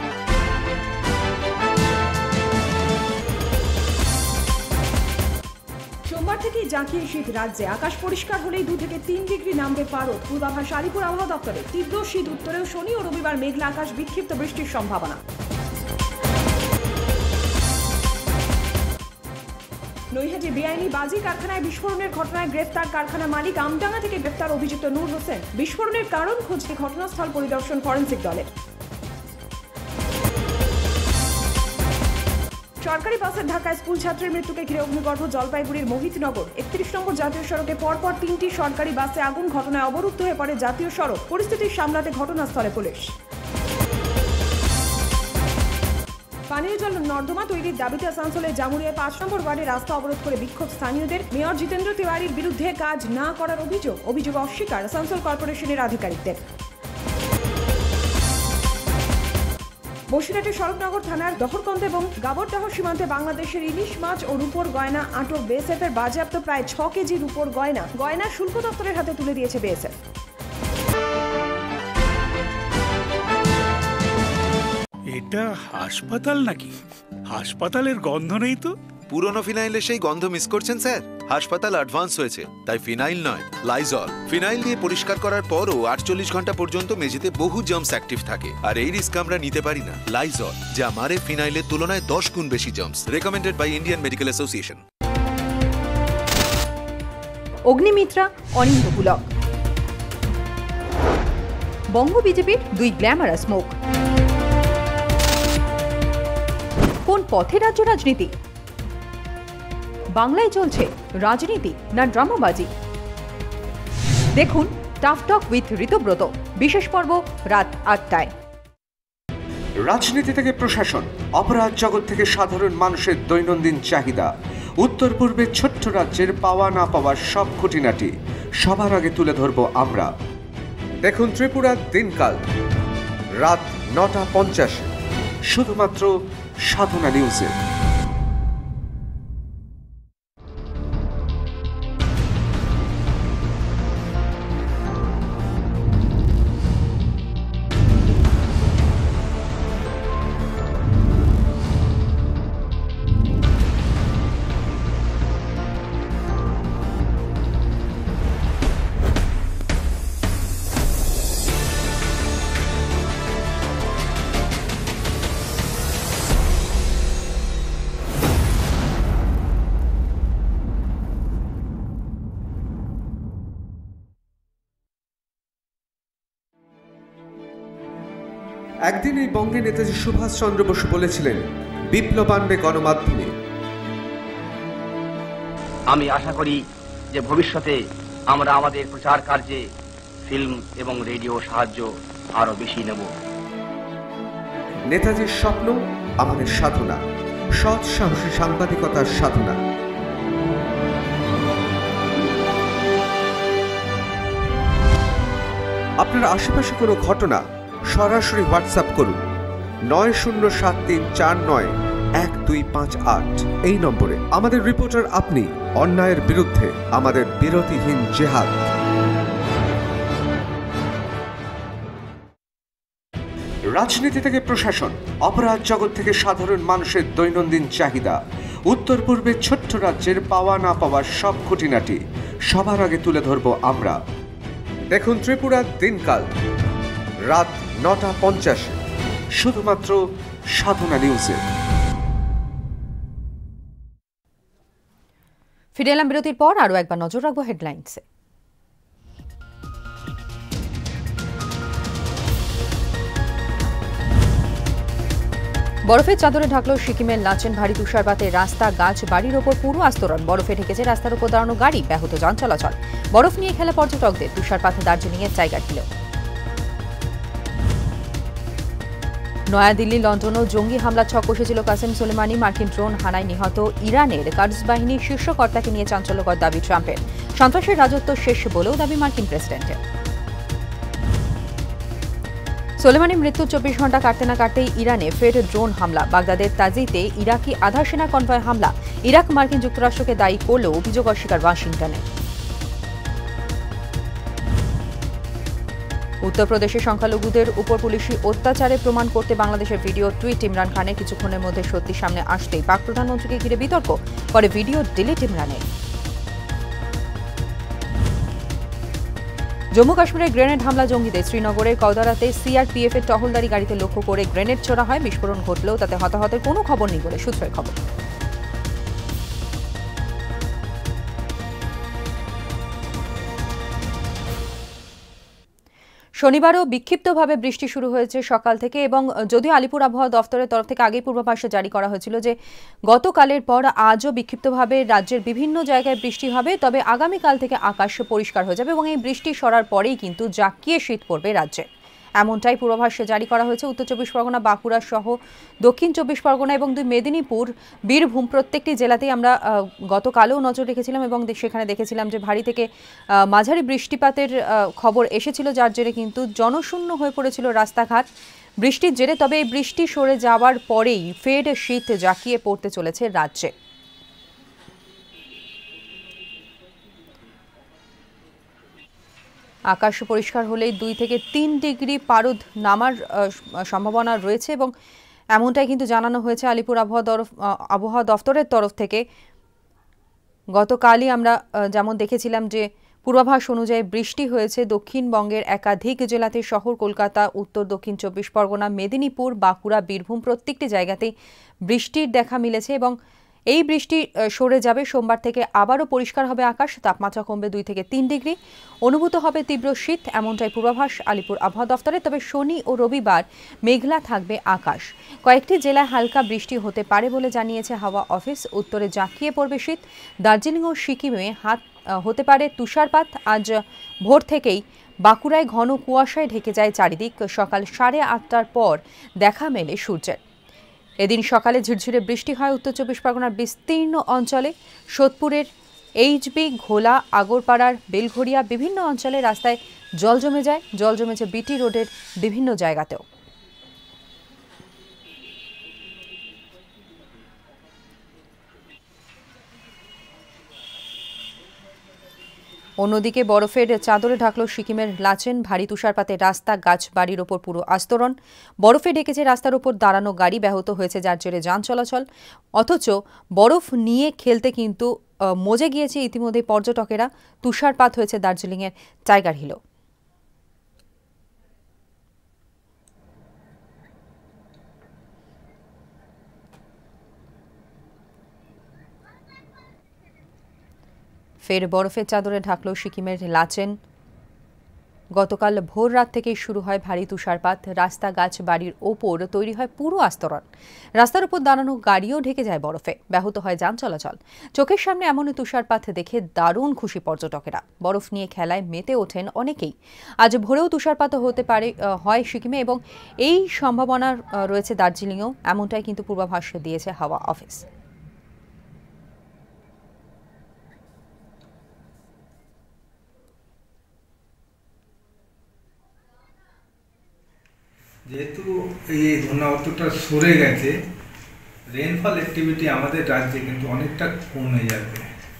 সোমবার থেকে জাঁকিয়ে শীত রাজ্যে। আকাশ পরিষ্কার হলেই 2 থেকে 3 ডিগ্রি নামবে পারদ। পূর্বাভাস আলিপুর আবহাওয়া দপ্তরে। তীব্র শীত উত্তরেও শনি ও রবিবার মেঘলা আকাশ, বিক্ষিপ্ত বৃষ্টির সম্ভাবনা। নৈহাটি বেআইনি বাজি কারখানায় বিস্ফোরণের ঘটনায় গ্রেফতার কারখানা মালিক। আমডাঙ্গা থেকে গ্রেফতার অভিযুক্ত নূর হোসেন। বিস্ফোরণের কারণ খুঁজতে ঘটনাস্থল পরিদর্শন ফরেনসিক দলের। সরকারি বাসের ধাক্কায় স্কুল ছাত্রের মৃত্যুকে ঘিরে অগ্নিগর্ভ জলপাইগুড়ির মোহিতনগর। 31 নম্বর জাতীয় সড়কে পরপর 3টি সরকারি বাসে আগুন। ঘটনায় অবরুদ্ধ হয়ে পড়ে জাতীয় সড়ক। পরিস্থিতি সামলাতে ঘটনাস্থলে পুলিশ। পানীয় জল নর্দমা তৈরির দাবিতে আসানসোলের জামুরিয়ায় ৫ নম্বর ওয়ার্ডে রাস্তা অবরোধ করে বিক্ষোভ স্থানীয়দের। মেয়র জিতেন্দ্র তিওয়ারির বিরুদ্ধে কাজ না করার অভিযোগ অস্বীকার আসানসোল কর্পোরেশনের আধিকারিকদের। বসিরহাটের শরৎনগর থানার দহরকন্দ এবং গাবরডাহ সীমান্তে বাংলাদেশের ইলিশ মাছ ও রূপোর গয়না আটক। বিএসএফের বাজেয়াপ্ত প্রায় 6 কেজি রূপোর গয়না শুল্ক দপ্তরের হাতে তুলে দিয়েছে বিএসএফ। এটা হাসপাতাল নাকি? হাসপাতালের গন্ধ নেই তো। পুরনো ফিনাইলে সেই গন্ধ মিস করছেন স্যার। হাসপাতাল অ্যাডভান্স হয়েছে, তাই ফিনাইল নয়, লাইজল। ফিনাইল দিয়ে পরিষ্কার করার পরও 48 ঘন্টা পর্যন্ত মেঝেতে বহু জার্মস অ্যাক্টিভ থাকে, আর এই রিস্ক আমরা নিতে পারি না। লাইজল, যা মারে ফিনাইলের তুলনায় 10 গুণ বেশি germs. Recommended by Indian medical association. Agnimitra, Aninda Pulak. Banga বিজেপির 2 গ্ল্যামারাস মুখ। কোন পথে রাজ্য রাজনীতি? বাংলায় চলছে রাজনীতি না ড্রামাবাজি? দেখুন টাফ টক উইথ ঋতব্রত, বিশেষ পর্ব রাত 8টায়। রাজনীতি থেকে প্রশাসন, অপরাধ জগৎ থেকে সাধারণ মানুষের দৈনন্দিন চাহিদা, উত্তর পূর্বের ছোট্ট রাজ্যের পাওয়া না পাওয়ার সব খুঁটিনাটি সবার আগে তুলে ধরব আমরা। দেখুন ত্রিপুরার দিনকাল, রাত 9:50 শুধুমাত্র সাধনা নিউজে। একদিন এই বঙ্গে নেতাজি সুভাষচন্দ্র বসু বলেছিলেন, বিপ্লব আনবে গণমাধ্যমে। আমি আশা করি যে ভবিষ্যতে আমরা আমাদের প্রচার কার্যে ফিল্ম এবং রেডিও সাহায্য আরো বেশি নেব। নেতাজির স্বপ্ন আমাদের সাধনা, সৎ সাহসী সাংবাদিকতার সাধনা। আপনার আশেপাশে কোনো ঘটনা সরাসরি হোয়াটসঅ্যাপ করুন 9073491258 এই নম্বরে। আমাদের রিপোর্টার আপনি, অন্যায়ের বিরুদ্ধে আমাদের বিরতিহীন জেহাদ। রাজনীতি থেকে প্রশাসন, অপরাধ জগৎ থেকে সাধারণ মানুষের দৈনন্দিন চাহিদা, উত্তর পূর্বে ছোট্ট রাজ্যের পাওয়া না পাওয়ার সব খুঁটিনাটি সবার আগে তুলে ধরব আমরা। দেখুন ত্রিপুরার দিনকাল রাত 9:50 শুধুমাত্র সাধনা নিউজে। ফিরে এলাম বিরতির পর। আরও একবার নজর রাখবো হেডলাইন্সে। বরফের চাদরে ঢাকল সিকিমের লাচেন। ভারী তুষারপাতে রাস্তা, গাছ, বাড়ির ওপর পুরো আস্তরণ। বরফে ঢেকেছে রাস্তার উপর দাঁড়ানো গাড়ি, ব্যাহত যান চলাচল। বরফ নিয়ে খেলা পর্যটকদের। তুষারপাতে দার্জিলিংয়ের জায়গা ছিল। নয়াদিল্লি, লন্ডনও জঙ্গি হামলা ছক কষেছিল কাসেম সোলেমানি। মার্কিন ড্রোন হানায় নিহত ইরানের কার্ডস বাহিনীর শীর্ষ কর্তাকে নিয়ে চাঞ্চল্যকর দাবি ট্রাম্পের। সন্ত্রাসের রাজত্ব শেষ বলেও দাবি মার্কিন প্রেসিডেন্টের। সোলেমানির মৃত্যুর 24 ঘন্টা কাটতে না কাটতেই ইরানে ফের ড্রোন হামলা। বাগদাদের তাজিতে ইরাকি আধা সেনা কনভয় হামলা। ইরাক মার্কিন যুক্তরাষ্ট্রকে দায়ী করলেও অভিযোগ অস্বীকার ওয়াশিংটনে। উত্তরপ্রদেশে সংখ্যালঘুদের উপর পুলিশি অত্যাচারে প্রমাণ করতে বাংলাদেশের ভিডিও টুইট। ইমরান খানের কিছুক্ষণের মধ্যে সত্যি সামনে আসতেই পাক প্রধানমন্ত্রীকে ঘিরে বিতর্ক। পরে ভিডিও ডিলিট ইমরানের। জম্মু কাশ্মীরের গ্রেনেড হামলা জঙ্গিদের। শ্রীনগরের কৌদারাতে সিআরপিএফ এর টহলদারি গাড়িতে লক্ষ্য করে গ্রেনেড ছোড়া হয়। বিস্ফোরণ ঘটলেও তাতে হতাহতের কোনো খবর নেই বলে সূত্রের খবর। শনিবারও বিক্ষিপ্তভাবে বৃষ্টি শুরু হয়েছে সকাল থেকে, এবং যদিও আলিপুর আবহাওয়া দফতরের তরফ থেকে আগেই পূর্বাভাস জারি করা হয়েছিল যে গতকালের পর আজও বিক্ষিপ্তভাবে রাজ্যের বিভিন্ন জায়গায় বৃষ্টি হবে, তবে আগামীকাল থেকে আকাশ পরিষ্কার হয়ে যাবে এবং এই বৃষ্টি সরার পরেই কিন্তু জাঁকিয়ে শীত পড়বে রাজ্যে। এমনটাই পূর্বাভাস জারি করা হয়েছে। উত্তর চব্বিশ পরগনা, বাঁকুড়া সহ দক্ষিণ চব্বিশ পরগনা এবং 2 মেদিনীপুর, বীরভূম প্রত্যেকটি জেলাতেই আমরা গতকালও নজর রেখেছিলাম এবং সেখানে দেখেছিলাম যে ভারী থেকে মাঝারি বৃষ্টিপাতের খবর এসেছিল, যার জেরে কিন্তু জনশূন্য হয়ে পড়েছিল রাস্তাঘাট বৃষ্টির জেরে। তবে এই বৃষ্টি সরে যাওয়ার পরেই ফের শীত জাঁকিয়ে পড়তে চলেছে রাজ্যে। আকাশ পরিষ্কার হলেই 2 থেকে 3 ডিগ্রি পারদ নামার সম্ভাবনা রয়েছে এবং এমনটাই কিন্তু জানানো হয়েছে আলিপুর আবহাওয়া দফতরের তরফ থেকে। গতকালই আমরা যেমন দেখেছিলাম যে পূর্বাভাস অনুযায়ী বৃষ্টি হয়েছে দক্ষিণবঙ্গের একাধিক জেলাতে। শহর কলকাতা, উত্তর দক্ষিণ চব্বিশ পরগনা, মেদিনীপুর, বাঁকুড়া, বীরভূম প্রত্যেকটি জায়গাতেই বৃষ্টির দেখা মিলেছে এবং এই বৃষ্টি সরে যাবে। সোমবার থেকে আবারও পরিষ্কার হবে আকাশ। তাপমাত্রা কমবে 2 থেকে 3 ডিগ্রি। অনুভূত হবে তীব্র শীত, এমনটাই পূর্বাভাস আলিপুর আবহাওয়া দফতরে। তবে শনি ও রবিবার মেঘলা থাকবে আকাশ। কয়েকটি জেলায় হালকা বৃষ্টি হতে পারে বলে জানিয়েছে হাওয়া অফিস। উত্তরে জাঁকিয়ে পড়বে শীত। দার্জিলিং ও সিকিমে হতে পারে তুষারপাত। আজ ভোর থেকেই বাঁকুড়ায় ঘন কুয়াশায় ঢেকে যায় চারিদিক। সকাল 8:30টার পর দেখা মেলে সূর্যের। এদিন সকালে ঝিরঝিরে বৃষ্টি হয় উত্তর চব্বিশ পরগনার বিস্তীর্ণ অঞ্চলে। সোদপুরের এইচবি, ঘোলা, আগরপাড়ার বেলঘড়িয়া বিভিন্ন অঞ্চলে রাস্তায় জল জমে যায়। জল জমেছে বিটি রোডের বিভিন্ন জায়গাতেও। অন্যদিকে বরফের চাদরে ঢাকল সিকিমের লাচেন। ভারী তুষারপাতে রাস্তা, গাছ, বাড়ির ওপর পুরো আস্তরণ। বরফে ঢেকেছে রাস্তার ওপর দাঁড়ানো গাড়ি, ব্যাহত হয়েছে যার জেরে যান চলাচল। অথচ বরফ নিয়ে খেলতে কিন্তু মজে গিয়েছে ইতিমধ্যে পর্যটকেরা। তুষারপাত হয়েছে দার্জিলিংয়ের টাইগার হিলও। ফের বরফের চাদরে ঢাকল সিকিমের লাচেন। গতকাল ভোর রাত থেকেই শুরু হয় ভারী তুষারপাত। রাস্তা, গাছ, বাড়ির ওপর তৈরি হয় পুরো আস্তরণ। রাস্তার উপর দাঁড়ানো গাড়িও ঢেকে যায় বরফে, ব্যাহত হয় যান চলাচল। চোখের সামনে এমন তুষারপাত দেখে দারুণ খুশি পর্যটকেরা। বরফ নিয়ে খেলায় মেতে ওঠেন অনেকেই। আজ ভোরেও তুষারপাত হতে পারে হয় সিকিমে এবং এই সম্ভাবনা রয়েছে দার্জিলিংয়েও, এমনটাই কিন্তু পূর্বাভাস দিয়েছে হাওয়া অফিস। যেহেতু এই ঘূর্ণাবর্তটা সরে গেছে, রেনফল অ্যাক্টিভিটি আমাদের রাজ্যে কিন্তু অনেকটা কমে যাবে।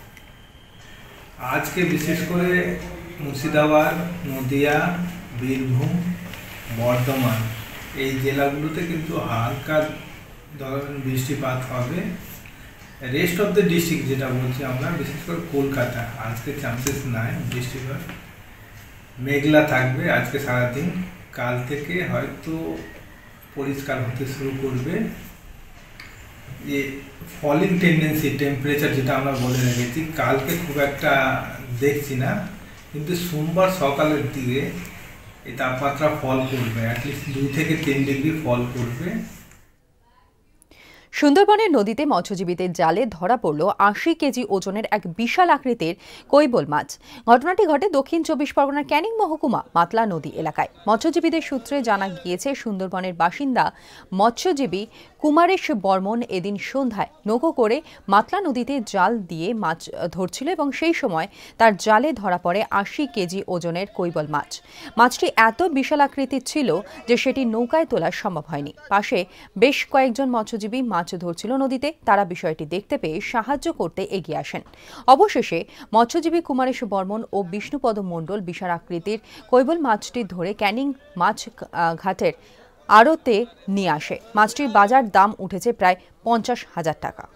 আজকে বিশেষ করে মুর্শিদাবাদ, নদিয়া, বীরভূম, বর্ধমান এই জেলাগুলোতে কিন্তু হালকা ধরনের বৃষ্টিপাত হবে। রেস্ট অফ দ্য ডিস্ট্রিক্ট যেটা বলছি আমরা, বিশেষ করে কলকাতা আজকে চান্সেস নাই বৃষ্টিপাত। মেঘলা থাকবে আজকে সারাদিন। কাল থেকে হয়তো পরিষ্কার হতে শুরু করবে। যে ফলিং টেন্ডেন্সি টেম্পারেচার যেটা আমরা বলে রেখেছি, কালকে খুব একটা দেখছি না, কিন্তু সোমবার সকালের দিকে এই তাপমাত্রা ফল করবে, অ্যাটলিস্ট 2 থেকে 3 ডিগ্রি ফল করবে। সুন্দরবনের নদীতে মৎস্যজীবীদের জালে ধরা পড়ল ৮০ কেজি ওজনের এক বিশাল আকৃতির কৈবল মাছ। ঘটনাটি ঘটে দক্ষিণ ২৪ পরগনার ক্যানিং মহকুমা মাতলা নদী এলাকায়। মৎস্যজীবীদের সূত্রে জানা গিয়েছে, সুন্দরবনের বাসিন্দা মৎস্যজীবী কুমারেশ বর্মন এদিন সন্ধ্যায় নৌকো করে মাতলা নদীতে জাল দিয়ে মাছ ধরছিল এবং সেই সময় তার জালে ধরা পড়ে ৮০ কেজি ওজনের কৈবল মাছ। মাছটি এত বিশাল আকৃতির ছিল যে সেটি নৌকায় তোলা সম্ভব হয়নি। পাশে বেশ কয়েকজন মৎস্যজীবী মাছ ধরছিল নদীতে, তারা বিষয়টি দেখতে পেয়ে সাহায্য করতে এগিয়ে আসেন। অবশেষে মৎস্যজীবী কুমারেশ বর্মন ও বিষ্ণুপদ মণ্ডল বিশাল আকৃতির কৈবল মাছটি ধরে ক্যানিং মাছ ঘাটের আড়তে নিয়ে আসে। মাছটির বাজার দাম উঠেছে প্রায় ৫০,০০০ টাকা।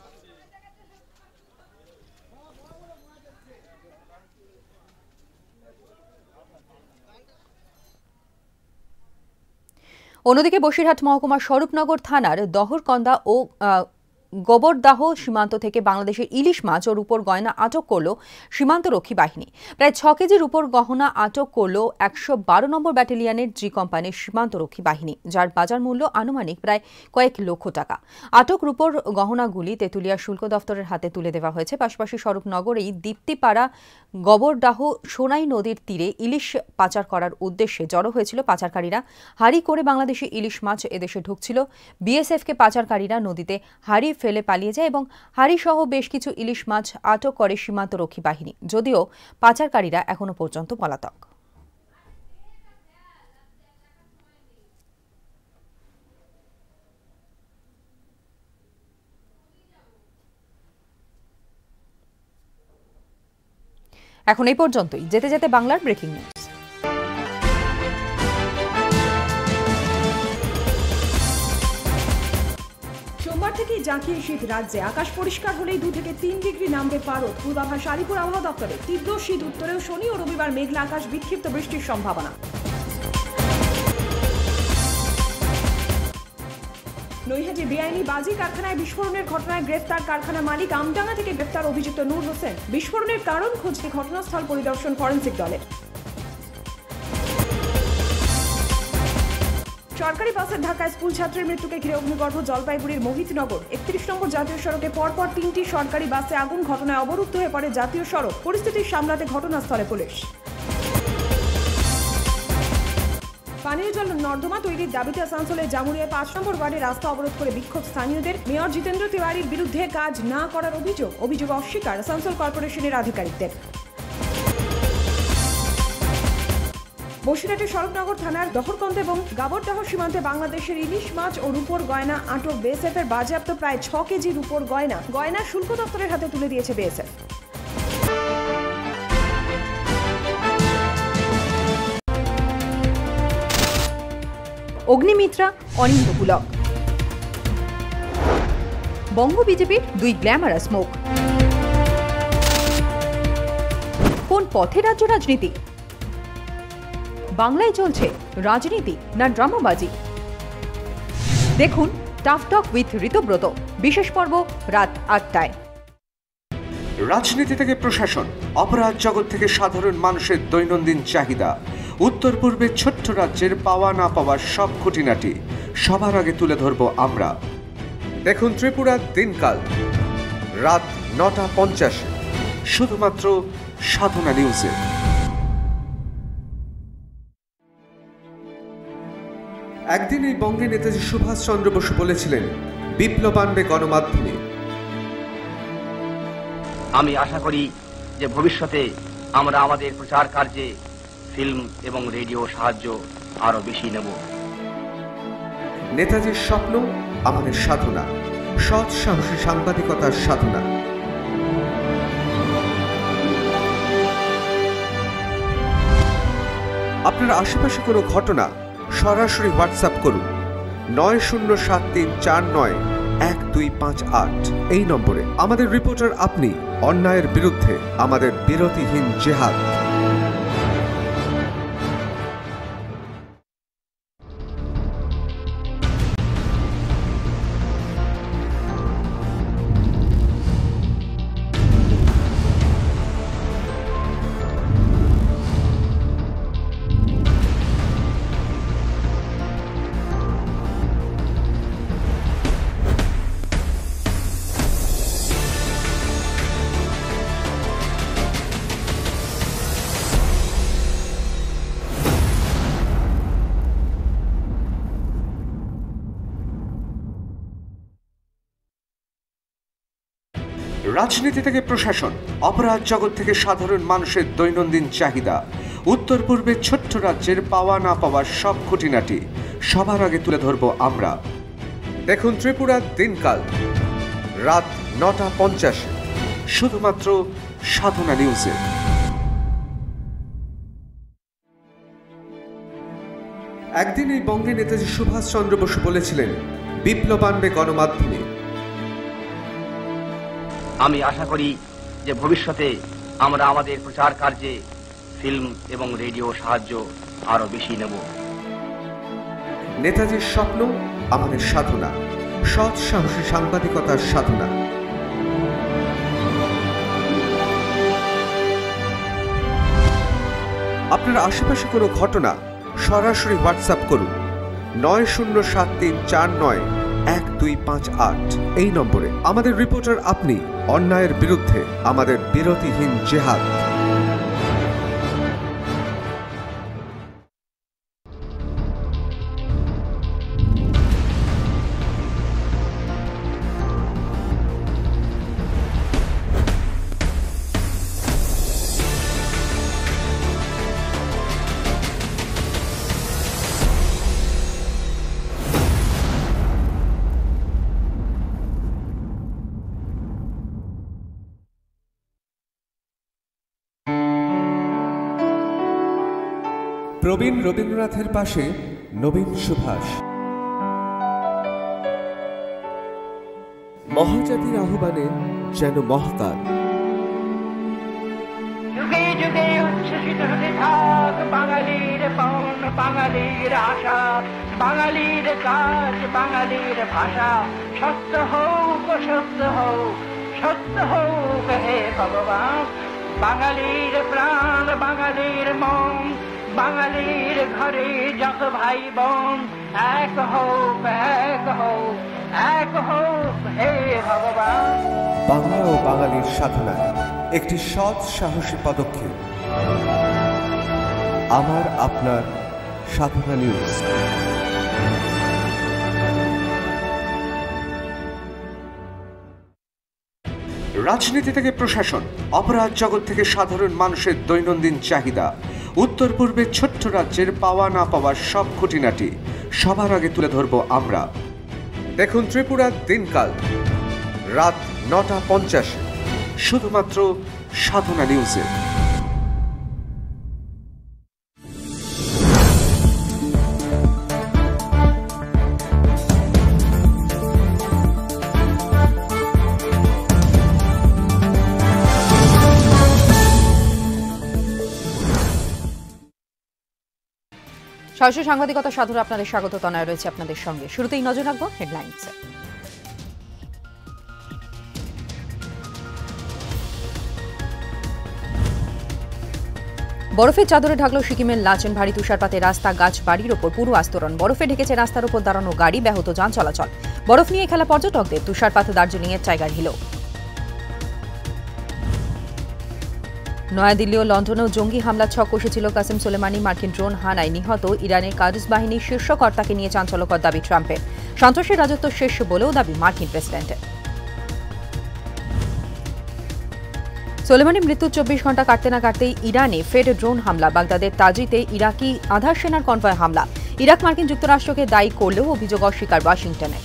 অন্যদিকে বসিরহাট মহকুমার স্বরূপনগর থানার দহরকন্দা ও গোবরদাহ সীমান্ত থেকে বাংলাদেশের ইলিশ মাছ ও রূপোর গয়না আটক করল সীমান্তরক্ষী বাহিনী। প্রায় ৬ কেজি রূপোর গহনা আটক করল ১১২ নম্বর ব্যাটালিয়নের জি কোম্পানির সীমান্তরক্ষী বাহিনী, যার বাজার মূল্য আনুমানিক প্রায় কয়েক লক্ষ টাকা। আটক রূপোর গহনাগুলি তেঁতুলিয়া শুল্ক দফতরের হাতে তুলে দেওয়া হয়েছে। পাশাপাশি স্বরূপনগরেই দীপ্তিপাড়া গোবরদাহ সোনাই নদীর তীরে ইলিশ পাচার করার উদ্দেশ্যে জড়ো হয়েছিল পাচারকারীরা। হাড়ি করে বাংলাদেশি ইলিশ মাছ এদেশে ঢুকছিল। বিএসএফকে পাচারকারীরা নদীতে হাড়ি ফেলে পালিয়ে যায় এবং হাড়িসহ বেশ কিছু ইলিশ মাছ আটক করে সীমান্তরক্ষী বাহিনী, যদিও পাচারকারীরা এখনো পর্যন্ত পলাতক। এখন এই পর্যন্তই। যেতে যেতে বাংলার ব্রেকিং নিউজ। সোমবার থেকেই জাঁকিয়ে শীত রাজ্যে। আকাশ পরিষ্কার হলেই 2 থেকে 3 ডিগ্রি নামবে পারদ। পূর্বাভাস আলিপুর আবহাওয়া দপ্তরে। তীব্র শীত উত্তরেও শনি ও রবিবার মেঘলা আকাশ, বিক্ষিপ্ত বৃষ্টির সম্ভাবনা। নৈহাটি বেআইনি বাজি কারখানায় বিস্ফোরণের ঘটনায় গ্রেফতার কারখানা মালিক। আমডাঙ্গা থেকে গ্রেফতার অভিযুক্ত নূর হোসেন। বিস্ফোরণের কারণ খুঁজতে ঘটনাস্থল পরিদর্শন ফরেনসিক দলের। সরকারি বাসের ধাক্কায় স্কুল ছাত্রের মৃত্যুকে ঘিরে অগ্নিগর্ভ জলপাইগুড়ির মোহিতনগর। ৩১ নম্বর জাতীয় সড়কে পরপর 3টি সরকারি বাসে আগুন। ঘটনায় অবরুদ্ধ হয়ে পড়ে জাতীয় সড়ক। পরিস্থিতি সামলাতে ঘটনাস্থলে পুলিশ। পানীয় জল নর্দমা তৈরির দাবিতে আসানসোলের জামুরিয়ায় 5 নম্বর ওয়ার্ডে রাস্তা অবরোধ করে বিক্ষোভ স্থানীয়দের। মেয়র জিতেন্দ্র তিওয়ারির বিরুদ্ধে কাজ না করার অভিযোগ অস্বীকার আসানসোল কর্পোরেশনের আধিকারিকদের। বসিরহাটের স্বরূপনগর থানার দহরকন্দা এবং গাবরদাহ সীমান্তে বাংলাদেশের ইলিশ মাছ ও রূপোর গয়না আটক। বিএসএফের বাজেয়াপ্ত প্রায় 6 কেজি রূপোর গয়না শুল্ক দপ্তরের হাতে তুলে দিয়েছে বিএসএফ। অগ্নিমিত্রা, অনিন্দ পুলক। বঙ্গ বিজেপির 2 গ্ল্যামারাস মুখ। কোন পথে রাজ্য রাজনীতি? বাংলায় চলছে রাজনীতি না ড্রামাবাজি? দেখুন টাফ টক উইথ ঋতব্রত, বিশেষ পর্ব রাত 8টায়। রাজনীতি থেকে প্রশাসন, অপরাধ জগৎ থেকে সাধারণ মানুষের দৈনন্দিন চাহিদা, উত্তর পূর্বের ছোট্ট রাজ্যের পাওয়া না পাওয়ার সব খুঁটিনাটি সবার আগে তুলে ধরব আমরা। দেখুন ত্রিপুরার দিনকাল রাত 9:50 শুধুমাত্র সাধনা নিউজে। একদিন এই বঙ্গে নেতাজি সুভাষচন্দ্র বসু বলেছিলেন, বিপ্লব আনবে গণমাধ্যমে। আমি আশা করি যে ভবিষ্যতে আমরা আমাদের প্রচার কার্যে ফিল্ম এবং রেডিও সাহায্য আরো বেশি নেব। নেতাজির স্বপ্ন আমাদের সাধনা, সৎ সাহসী সাংবাদিকতার সাধনা। আপনার আশেপাশে কোনো ঘটনা সরাসরি হোয়াটসঅ্যাপ করুন 9073491258 এই নম্বরে। আমাদের রিপোর্টার আপনি, অন্যায়ের বিরুদ্ধে আমাদের বিরতিহীন জেহাদ। রাজনীতি থেকে প্রশাসন, অপরাধ জগৎ থেকে সাধারণ মানুষের দৈনন্দিন চাহিদা, উত্তর পূর্বের ছোট্ট রাজ্যের পাওয়া না পাওয়ার সব খুঁটিনাটি সবার আগে তুলে ধরব আমরা। দেখুন ত্রিপুরার দিনকাল রাত 9:50 শুধুমাত্র সাধনা নিউজে। একদিন এই বঙ্গে নেতাজি সুভাষচন্দ্র বসু বলেছিলেন, বিপ্লব আনবে গণমাধ্যমে। আমি আশা করি যে ভবিষ্যতে আমরা আমাদের প্রচার কার্যে ফিল্ম এবং রেডিও সাহায্য আরো বেশি নেব। নেতাজির স্বপ্ন আমাদের সাধনা, সৎ সাহসী সাংবাদিকতার সাধনা। আপনার আশেপাশে কোনো ঘটনা সরাসরি হোয়াটসঅ্যাপ করুন 9073491258 এই নম্বরে। আমাদের রিপোর্টার আপনি, অন্যায়ের বিরুদ্ধে আমাদের বিরতিহীন জেহাদ। প্রবীণ রবীন্দ্রনাথের পাশে নবীন সুভাষ। মহাজাতির আহ্বানে যেন মহকাল। যুগে যুগে উচ্ছ্বসিত হতে থাক বাঙালির পণ, বাঙালির আশা, বাঙালির কাজ, বাঙালির ভাষা। সত্য হোক, সত্য হোক, সত্য হোক হে ভগবান। বাঙালির প্রাণ, বাঙালির মন, বাঙালির ঘরে যত ভাই বোন। এক হোক, এক হোক, এক হোক হে ভগবান। বাংলা ও বাঙালির সাধনায় একটি সৎ সাহসী পদক্ষেপ। আমার আপনার সাধনা নিউজ। রাজনীতি থেকে প্রশাসন, অপরাধ জগৎ থেকে সাধারণ মানুষের দৈনন্দিন চাহিদা, উত্তর পূর্বের ছোট্ট রাজ্যের পাওয়া না পাওয়ার সব খুঁটিনাটি সবার আগে তুলে ধরব আমরা। দেখুন ত্রিপুরার দিনকাল রাত 9:50 শুধুমাত্র সাধনা নিউজে। সরাসরি সাংবাদিকতা সাধুরা আপনাদের স্বাগত। তনয় রয়েছে আপনাদের সঙ্গে। শুরুতেই নজর রাখবো হেডলাইনসে। বরফের চাদরে ঢাকলো সিকিমের লাচেন। ভারী তুষারপাতে রাস্তা, গাছ, বাড়ির ওপর পুরো আস্তরণ। বরফে ঢেকেছে রাস্তার ওপর দাঁড়ানো গাড়ি, ব্যাহত যান চলাচল। বরফ নিয়ে খেলা পর্যটকদের। তুষারপাত দার্জিলিংয়ের টাইগার হিলও। নয়াদিল্লি ও লন্ডনেও জঙ্গি হামলার ছক কষেছিল কাসেম সোলেমানি। মার্কিন ড্রোন হানায় নিহত ইরানের কাদুস বাহিনীর শীর্ষ কর্তাকে নিয়ে চাঞ্চল্যকর দাবি ট্রাম্পের। সন্ত্রাসের রাজত্ব শেষ বলেও দাবি মার্কিন প্রেসিডেন্টের। সোলেমানির মৃত্যু 24 ঘন্টা কাটতে না কাটতেই ইরানে ফের ড্রোন হামলা। বাগদাদের তাজিতে ইরাকি আধার সেনার কনভয় হামলা। ইরাক মার্কিন যুক্তরাষ্ট্রকে দায়ী করলেও অভিযোগ অস্বীকার ওয়াশিংটনের।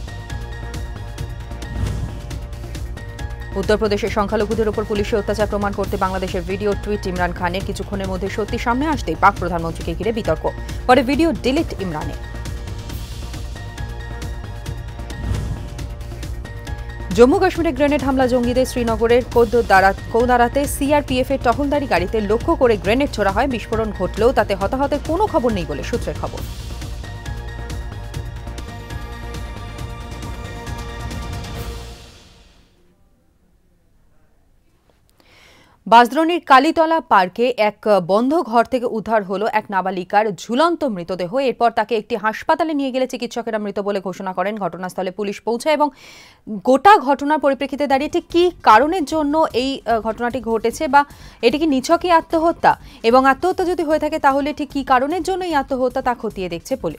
উত্তরপ্রদেশের সংখ্যালঘুদের উপর পুলিশের অত্যাচার প্রমাণ করতে বাংলাদেশের ভিডিও টুইট ইমরান খানের। কিছুক্ষণের মধ্যে সত্যি সামনে আসতেই পাক প্রধানমন্ত্রীকে ঘিরে বিতর্ক। পরে ভিডিও ডিলিট ইমরানের। জম্মু কাশ্মীরে গ্রেনেড হামলা জঙ্গিদের। শ্রীনগরের কৌদারাতে সিআরপিএফ এর টহলদারি গাড়িতে লক্ষ্য করে গ্রেনেড ছোড়া হয়। বিস্ফোরণ ঘটলেও তাতে হতাহতের কোনো খবর নেই বলে সূত্রের খবর। বাজরনির কালীতলা পার্কে এক বন্ধ ঘর থেকে উদ্ধার হলো এক নাবালিকার ঝুলন্ত মৃতদেহ। এরপর তাকে একটি হাসপাতালে নিয়ে গেলে চিকিৎসকেরা মৃত বলে ঘোষণা করেন। ঘটনাস্থলে পুলিশ পৌঁছায় এবং গোটা ঘটনার পরিপ্রেক্ষিতে দাঁড়িয়ে ঠিক কী কারণের জন্য এই ঘটনাটি ঘটেছে বা এটি কি নিছকই আত্মহত্যা, এবং আত্মহত্যা যদি হয়ে থাকে তাহলে ঠিক কী কারণের জন্য এই আত্মহত্যা তা খতিয়ে দেখছে পুলিশ।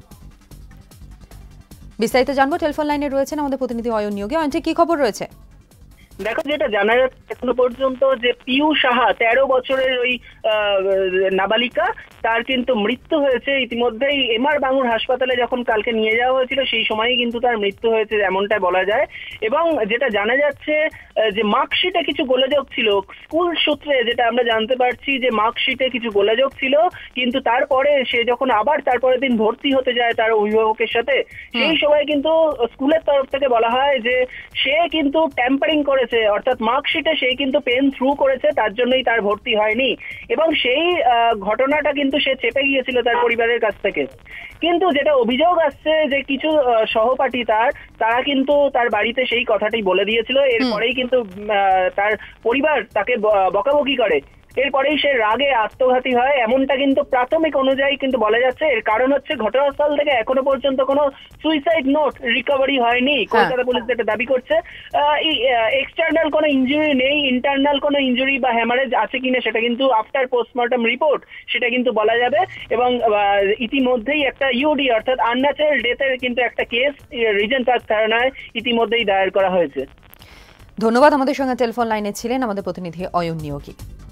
বিস্তারিত জানবো। টেলিফোন লাইনে রয়েছেন আমাদের প্রতিনিধি অয়ন নিয়োগী। অয়ন, ঠিক কী খবর রয়েছে? দেখো, যেটা জানা যাচ্ছে এখনো পর্যন্ত যে পিউ সাহা 13 বছরের ওই নাবালিকা, তার কিন্তু মৃত্যু হয়েছে ইতিমধ্যেই। এমআর বাঙুর হাসপাতালে যখন কালকে নিয়ে যাওয়া হয়েছিল সেই সময়ই কিন্তু তার মৃত্যু হয়েছে এমনটাই বলা যায়। এবং যেটা জানা যাচ্ছে যে মার্কশিটে কিছু গোলযোগ ছিল। স্কুল সূত্রে যেটা আমরা জানতে পারছি যে মার্কশিটে কিছু গোলযোগ ছিল, কিন্তু তারপরে সে যখন আবার তারপরের দিন ভর্তি হতে যায় তার অভিভাবকের সাথে, সেই সময় কিন্তু স্কুলের তরফ থেকে বলা হয় যে সে কিন্তু ট্যাম্পারিং করেছে, অর্থাৎ মার্কশিটে সে কিন্তু পেন থ্রু করেছে, তার জন্যই তার ভর্তি হয়নি। এবং সেই ঘটনাটা কিন্তু সে চেপে গিয়েছিল তার পরিবারের কাছ থেকে। কিন্তু যেটা অভিযোগ আসছে যে কিছু সহপাঠী তারা কিন্তু তার বাড়িতে সেই কথাটি বলে দিয়েছিল। এরপরেই কিন্তু তার পরিবার তাকে বকাবকি করে। এরপরেই সে রাগে আত্মঘাতী হয়, এমনটা কিন্তু প্রাথমিক অনুযায়ী কিন্তু বলা যাচ্ছে। এর কারণ হচ্ছে ঘটনাস্থল থেকে এখনো পর্যন্ত কোনো সুইসাইড নোট রিকভারি হয়নি। কলকাতা পুলিশ যেটা দাবি করছে, এক্সটার্নাল কোনো ইনজুরি নেই, ইন্টারনাল কোনো ইনজুরি বা হ্যামারেজ আছে কিনা সেটা কিন্তু আফটার পোস্টমর্টম রিপোর্ট সেটা কিন্তু বলা যাবে। এবং ইতিমধ্যেই একটা ইউডি অর্থাৎ আনন্যাচারাল ডেথের কিন্তু একটা কেস রিজেন্ট পার্ক থানায় ইতিমধ্যেই দায়ের করা হয়েছে। ধন্যবাদ। আমাদের সঙ্গে টেলিফোন লাইনে ছিলেন আমাদের প্রতিনিধি অয়ন নিয়োগী।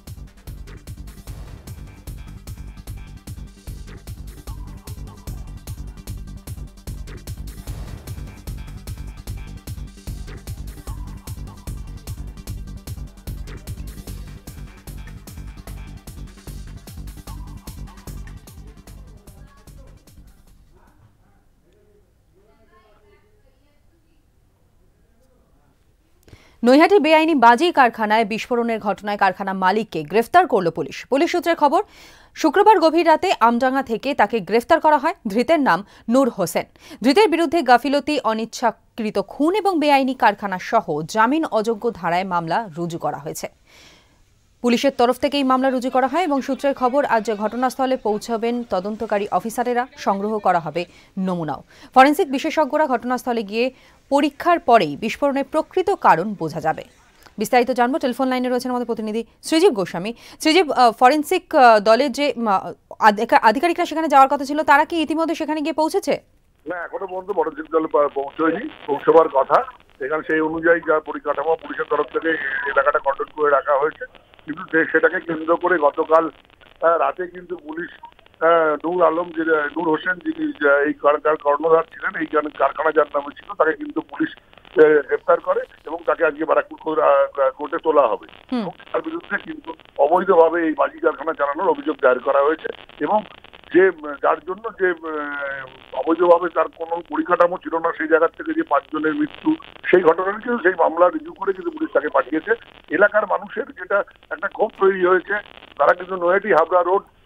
নৈহাটি বেআইনি বাজি কারখানায় বিস্ফোরণের ঘটনায় কারখানা মালিককে গ্রেফতার করল পুলিশ। পুলিশ সূত্রের খবর, শুক্রবার গভীর রাতে আমডাঙ্গা থেকে তাকে গ্রেফতার করা হয়। ধৃতের নাম নূর হোসেন। ধৃতের বিরুদ্ধে গাফিলতি, অনিচ্ছাকৃত খুন এবং বেআইনি কারখানা সহ জামিন অযোগ্য ধারায় মামলা রুজু করা হয়েছে। পুলিশের তরফ থেকে এই মামলা রুজু করা হয় এবং সূত্রের খবর আজ ঘটনাস্থলে পৌঁছাবেন তদন্তকারী অফিসারেরা। সংগ্রহ করা হবে নমুনাও। ফরেনসিক বিশেষজ্ঞরা ঘটনাস্থলে গিয়ে পরীক্ষার পরেই বিস্ফোরণের প্রকৃত কারণ বোঝা যাবে। বিস্তারিত জানবো। টেলিফোন লাইনে রয়েছেন আমাদের প্রতিনিধি শ্রীজীব গোস্বামী। শ্রীজীব, ফরেনসিক দলের যে আধিকারিকরা সেখানে যাওয়ার কথা ছিল, তারা কি ইতিমধ্যে সেখানে গিয়ে পৌঁছেছে? না, এখনো পর্যন্ত ফরেনসিক দল পৌঁছয়নি। পৌঁছবার কথা। এখানে সেই অনুযায়ী যা পরিকাঠামো পুলিশের তরফ থেকে এলাকাটা কন্ট্রোল করে রাখা হয়েছে, কিন্তু সেটাকে কেন্দ্র করে গতকাল রাতে কিন্তু পুলিশ নূর হোসেন, যিনি এই কর্ণধার ছিলেন, এই কারখানা যার নামে ছিল, তাকে কিন্তু পুলিশ গ্রেফতার করে এবং তাকে আজকে ব্যারাকপুর কোর্টে তোলা হবে। এবং তার বিরুদ্ধে কিন্তু অবৈধভাবে এই বাজি কারখানা চালানোর অভিযোগ দায়ের করা হয়েছে এবং যার জন্য যে অবৈধভাবে তার কোনো পরিকাঠামো ছিল না, সেই জায়গার থেকে যে 5 জনের মৃত্যু, সেই ঘটনার কিন্তু সেই মামলা রিজু করে কিন্তু পুলিশ তাকে পাঠিয়েছে। এলাকার মানুষের যেটা একটা ক্ষোভ তৈরি হয়েছে, তারা কিন্তু নৈহাটি হাবড়া রোড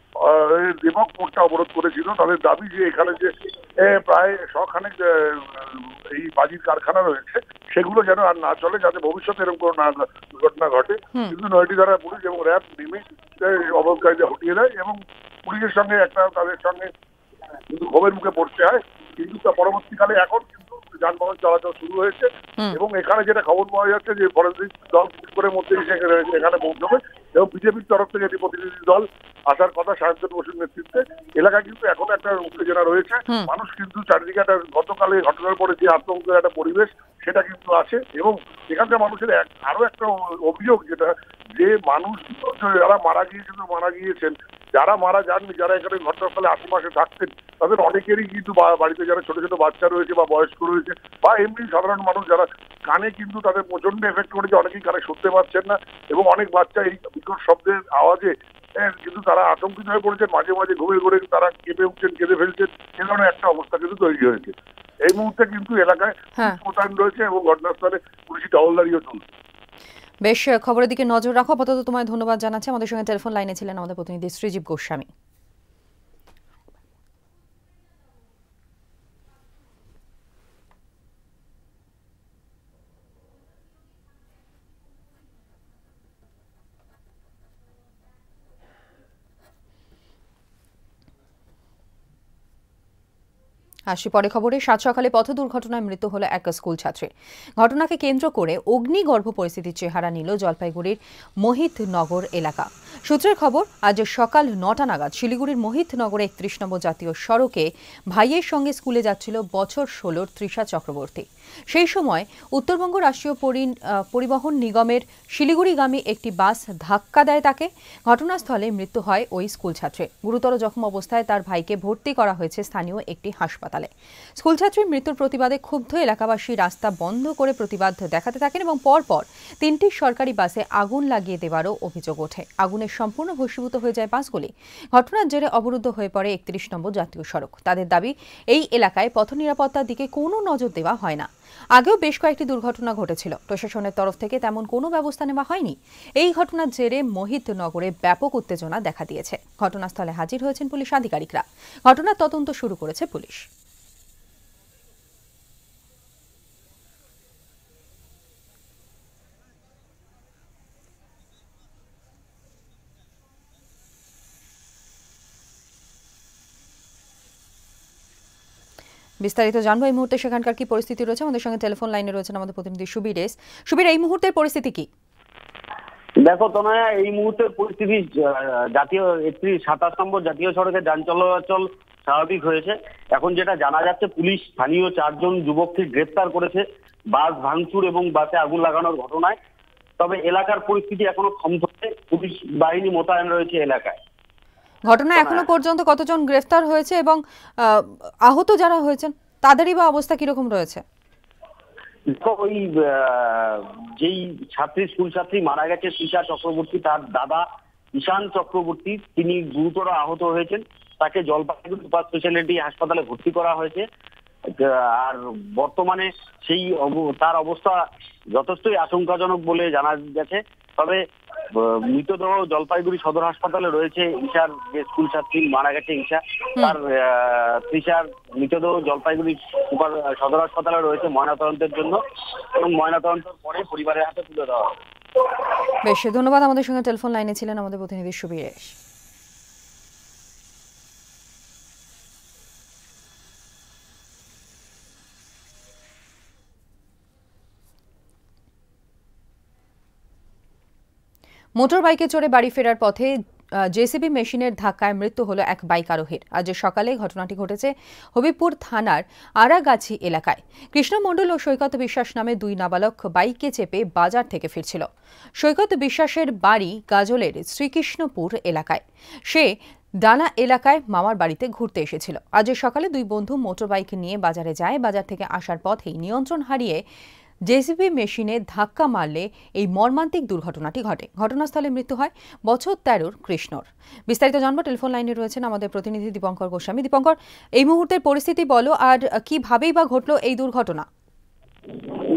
দেবক মোড়টা অবরোধ করেছিল। তাদের দাবি যে এখানে যে প্রায় শখানেক এই বাজির কারখানা রয়েছে সেগুলো যেন আর না চলে, যাতে ভবিষ্যতে এরকম কোনো দুর্ঘটনা ঘটে। কিন্তু নয়টি ধারা পুলিশ এবং র্যাব নেমে অবরোধকারীদের হটিয়ে দেয় এবং পুলিশের সঙ্গে তাদের সঙ্গে কিন্তু ক্ষোভের মুখে পড়তে হয়। কিন্তু তা পরবর্তীকালে এখন কিন্তু যানবাহন চলাচল শুরু হয়েছে এবং এখানে যেটা খবর পাওয়া যাচ্ছে যে ফরেন্সিক দল কিছুক্ষণের মধ্যেই এখানে পৌঁছবে এবং বিজেপির তরফ থেকে একটি প্রতিনিধি দল আসার কথা সায়ন্তন বসুর নেতৃত্বে। এলাকা কিন্তু এখন একটা উত্তেজনা রয়েছে, মানুষ কিন্তু চারিদিকে একটা গতকালে ঘটনার পরে যে আতঙ্কের একটা পরিবেশ সেটা কিন্তু আছে এবং এখানকার মানুষের আরো একটা অভিযোগ যেটা যে মানুষ যারা মারা গিয়েছেন, যারা মারা যাননি, যারা এখানে ঘটনাস্থলে আশেপাশে থাকতেন তাদের অনেকেরই কিন্তু বাড়িতে যারা ছোট ছোট বাচ্চা রয়েছে বা বয়স্ক রয়েছে বা এমনি সাধারণ মানুষ যারা কানে কিন্তু তাদের প্রচন্ড এফেক্ট করেছে, অনেকেই কানে শুনতে পাচ্ছেন না এবং অনেক বাচ্চা এই বিকট শব্দের আওয়াজে কিন্তু তারা আতঙ্কিত হয়ে পড়েছেন, মাঝে মাঝে ঘুমিয়ে ঘুরে তারা কেঁপে উঠছেন, কেঁদে ফেলছেন, এ ধরনের একটা অবস্থা কিন্তু তৈরি হয়েছে। এই মুহূর্তে কিন্তু এলাকায় মোতায়েন রয়েছে এবং ঘটনাস্থলে পুলিশি টহলদারিও চলছে। বেশ, খবরের দিকে নজর রাখো। আপাতত তোমায় ধন্যবাদ জানাচ্ছি। আমাদের সঙ্গে টেলিফোন লাইনে ছিলেন আমাদের প্রতিনিধি শ্রীজীব গোস্বামী। আসি পরে খবরে। সাত সকালে পথ দুর্ঘটনায় মৃত্যু হলো এক স্কুল ছাত্রীর। ঘটনাকে কেন্দ্র করে অগ্নিগর্ভ পরিস্থিতির চেহারা নিল জলপাইগুড়ির মোহিতনগর এলাকা। সূত্রের খবর, আজ সকাল ৯টা নাগাদ শিলিগুড়ির মোহিতনগরে ৩১ নম্বর জাতীয় সড়কে ভাইয়ের সঙ্গে স্কুলে যাচ্ছিল বছর ১৬ তৃষা চক্রবর্তী। সেই সময় উত্তরবঙ্গ রাষ্ট্রীয় পরিবহন নিগমের শিলিগুড়িগামী একটি বাস ধাক্কা দেয় তাকে। ঘটনাস্থলে মৃত্যু হয় ওই স্কুল ছাত্রীর। গুরুতর জখম অবস্থায় তার ভাইকে ভর্তি করা হয়েছে স্থানীয় একটি হাসপাতালে। স্কুলছাত্রীর মৃত্যুর প্রতিবাদে ক্ষুব্ধ এলাকাবাসী রাস্তা বন্ধ করে প্রতিবাদ দেখাতে থাকেন এবং পরপর ৩টি সরকারি বাসে আগুন লাগিয়ে দেওয়ারও অভিযোগ ওঠে। আগুনে সম্পূর্ণ ভস্মীভূত হয়ে যায় বাসগুলি। ঘটনার জেরে অবরুদ্ধ হয়ে পড়ে ৩১ নম্বর জাতীয় সড়ক। তাদের দাবি, এই এলাকায় পথ নিরাপত্তার দিকে কোনো নজর দেওয়া হয় না। আগেও বেশ কয়েকটি দুর্ঘটনা ঘটেছিল, প্রশাসনের তরফ থেকে তেমন কোনো ব্যবস্থা নেওয়া হয়নি। এই ঘটনার জেরে মোহিতনগরে ব্যাপক উত্তেজনা দেখা দিয়েছে। ঘটনাস্থলে হাজির হয়েছেন পুলিশ আধিকারিকরা। ঘটনার তদন্ত শুরু করেছে পুলিশ। বিস্তারিত জানবো এই মুহূর্তে সেখানকার কি পরিস্থিতি রয়েছে। আমাদের সঙ্গে টেলিফোন লাইনে রয়েছেন আমাদের প্রতিনিধি সুবীর। সুবীর, এই মুহূর্তের পরিস্থিতি কি? দেখো তনয়া, এই মুহূর্তের পরিস্থিতি জাতীয় ২৭ নম্বর জাতীয় সড়কে যান চলাচল স্বাভাবিক হয়েছে। এখন যেটা জানা যাচ্ছে, পুলিশ স্থানীয় ৪ জন যুবককে গ্রেপ্তার করেছে বাস ভাঙচুর এবং বাসে আগুন লাগানোর ঘটনায়। তবে এলাকার পরিস্থিতি এখনো থমথমে, পুলিশ বাহিনী মোতায়েন রয়েছে এলাকায়। ঘটনা এখনো পর্যন্ত কতজন গ্রেফতার হয়েছে এবং আহত যারা হয়েছেন তাদেরই বা অবস্থা কিরকম রয়েছে? ওই যেই স্কুল ছাত্রী মারা গেছে তৃষা চক্রবর্তী, তার দাদা ঈশান চক্রবর্তী, তিনি গুরুতর আহত হয়েছেন। তাকে জলপাইগুড়ি সুপার স্পেশালিটি হাসপাতালে ভর্তি করা হয়েছে। আর বর্তমানে তার অবস্থা যথেষ্টই আশঙ্কাজনক বলে জানা গেছে। তবে মৃতদেহ জলপাইগুড়ি সদর হাসপাতালে রয়েছে। ঈশার যে স্কুল ছাত্রী মারা গেছে ঈশা, তার তৃষার মৃতদেহ জলপাইগুড়ি সদর হাসপাতালে রয়েছে ময়নাতদন্তের জন্য এবং ময়নাতদন্তের পরে পরিবারের হাতে তুলে দেওয়া হবে। বেশ, ধন্যবাদ। আমাদের সঙ্গে টেলিফোন লাইনে ছিলেন আমাদের প্রতিনিধি সুবীর। মোটর বাইকে চড়ে বাড়ি ফেরার পথে জেসিবি মেশিনের ধাক্কায় মৃত্যু হলো এক বাইক আরোহীর। আজ সকালে ঘটনাটি ঘটেছে হবিবপুর থানার আরাগাছি এলাকায়। কৃষ্ণ মণ্ডল ও সৈকত বিশ্বাস নামে 2 নাবালক বাইকে চেপে বাজার থেকে ফিরছিল। সৈকত বিশ্বাসের বাড়ি গাজলের শ্রীকৃষ্ণপুর এলাকায়। সে ডানা এলাকায় মামার বাড়িতে ঘুরতে এসেছিল। আজ সকালে 2 বন্ধু মোটর বাইক নিয়ে বাজারে যায়। বাজার থেকে আসার পথেই নিয়ন্ত্রণ হারিয়ে জেসিবি মেশিনে ধাক্কা মারলে এই মর্মান্তিক দুর্ঘটনাটি ঘটে। ঘটনাস্থলে মৃত্যু হয় বছর 13 কৃষ্ণর। বিস্তারিত জানবো, টেলিফোন লাইনে রয়েছেন আমাদের প্রতিনিধি দীপঙ্কর গোস্বামী। দীপঙ্কর, এই মুহূর্তের পরিস্থিতি বলো, আর কিভাবেই বা ঘটলো এই দুর্ঘটনা?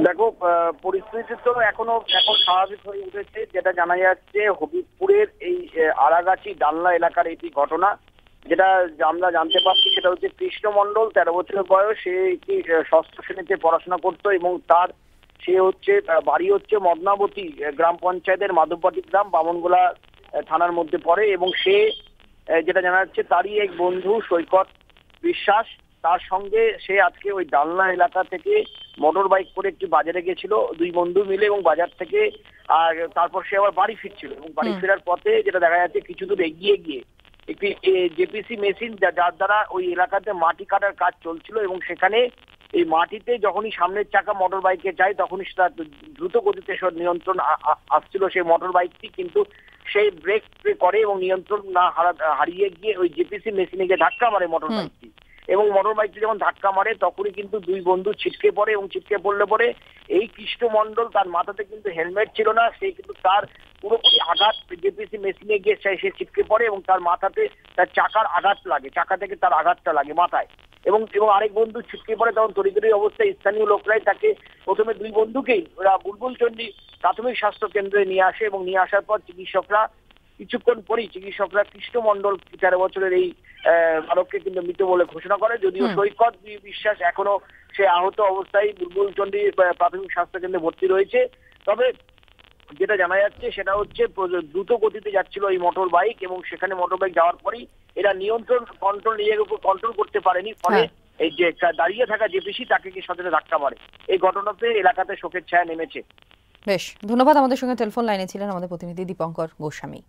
দেখো, পরিস্থিতি তো এখন স্বাভাবিক হয়ে উঠেছে। যেটা জানা যাচ্ছে হবিবপুরের এই আরাগাছি ডালনা এলাকার একটি ঘটনা, যেটা আমরা জানতে পারছি সেটা হচ্ছে কৃষ্ণ মণ্ডল, 13 বছরের বয়স। সে একটি ষষ্ঠ শ্রেণীতে পড়াশোনা করতো এবং বাড়ি হচ্ছে মদনাবতী গ্রাম পঞ্চায়েতের মাধববাটি গ্রাম, বামনগোলা থানার মধ্যে পড়ে। এবং সে যেটা জানা যাচ্ছে তারই এক বন্ধু সৈকত বিশ্বাস, তার সঙ্গে সে আজকে ওই ডালনা এলাকা থেকে মোটর বাইক করে একটি বাজারে গেছিল, দুই বন্ধু মিলে, এবং বাজার থেকে আর তারপর সে আবার বাড়ি ফিরছিল। এবং বাড়ি ফেরার পথে যেটা দেখা যাচ্ছে কিছু দূর এগিয়ে গিয়ে একটি জেপিসি মেশিন, যার দ্বারা ওই এলাকাতে মাটি কাটার কাজ চলছিল, এবং সেখানে এই মাটিতে যখনই সামনের চাকা মোটর বাইকে যায় তখনই সেটা দ্রুত গতিতে নিয়ন্ত্রণ আসছিল সেই মোটর বাইকটি, কিন্তু সেই ব্রেক করে এবং নিয়ন্ত্রণ না হারিয়ে গিয়ে ওই জেপিসি মেশিনে গিয়ে ধাক্কা মারে মোটর বাইকটি। এবং মোটর বাইকটি যখন ধাক্কা মারে তখনই কিন্তু দুই বন্ধু ছিটকে পড়ে, এবং ছিটকে পড়লে পরে এই কৃষ্ণ মণ্ডল, তার মাথাতে কিন্তু হেলমেট ছিল না, সে কিন্তু তার পুরোপুরি আঘাত জেপিসি মেশিনে গিয়ে সে ছিটকে পড়ে এবং তার মাথাতে তার চাকার আঘাত লাগে, চাকা থেকে তার আঘাতটা লাগে মাথায়। এবং আরেক বন্ধু ছিটকে পড়ে, তখন তড়িঘড়ি অবস্থায় স্থানীয় লোকরাই তাকে প্রথমে দুই বন্ধুকেই ওরা বুলবুলচন্ডী প্রাথমিক স্বাস্থ্য কেন্দ্রে নিয়ে আসে, এবং নিয়ে আসার পর কিছুক্ষণ পরেই চিকিৎসকরা কৃষ্ণ মণ্ডল 13 বছরের এই বালককে কিন্তু মৃত বলে ঘোষণা করে। যদিও সৈকত বিশ্বাস এখনো সে আহত অবস্থায় বুলবুলচন্ডী প্রাথমিক স্বাস্থ্য কেন্দ্রে ভর্তি রয়েছে। তবে যেটা জানা যাচ্ছে সেটা হচ্ছে দ্রুত গতিতে যাচ্ছিল এই মোটর বাইক, এবং সেখানে মোটর বাইক যাওয়ার পরই এরা নিজের উপর কন্ট্রোল করতে পারেনি, ফলে এই যে দাঁড়িয়ে থাকা জেপিসি তাকে কি সজোরে ধাক্কা মারে। এই ঘটনাতে এলাকাতে শোকের ছায়া নেমেছে। বেশ, ধন্যবাদ। আমাদের সঙ্গে টেলিফোন লাইনে ছিলেন আমাদের প্রতিনিধি দীপঙ্কর গোস্বামী।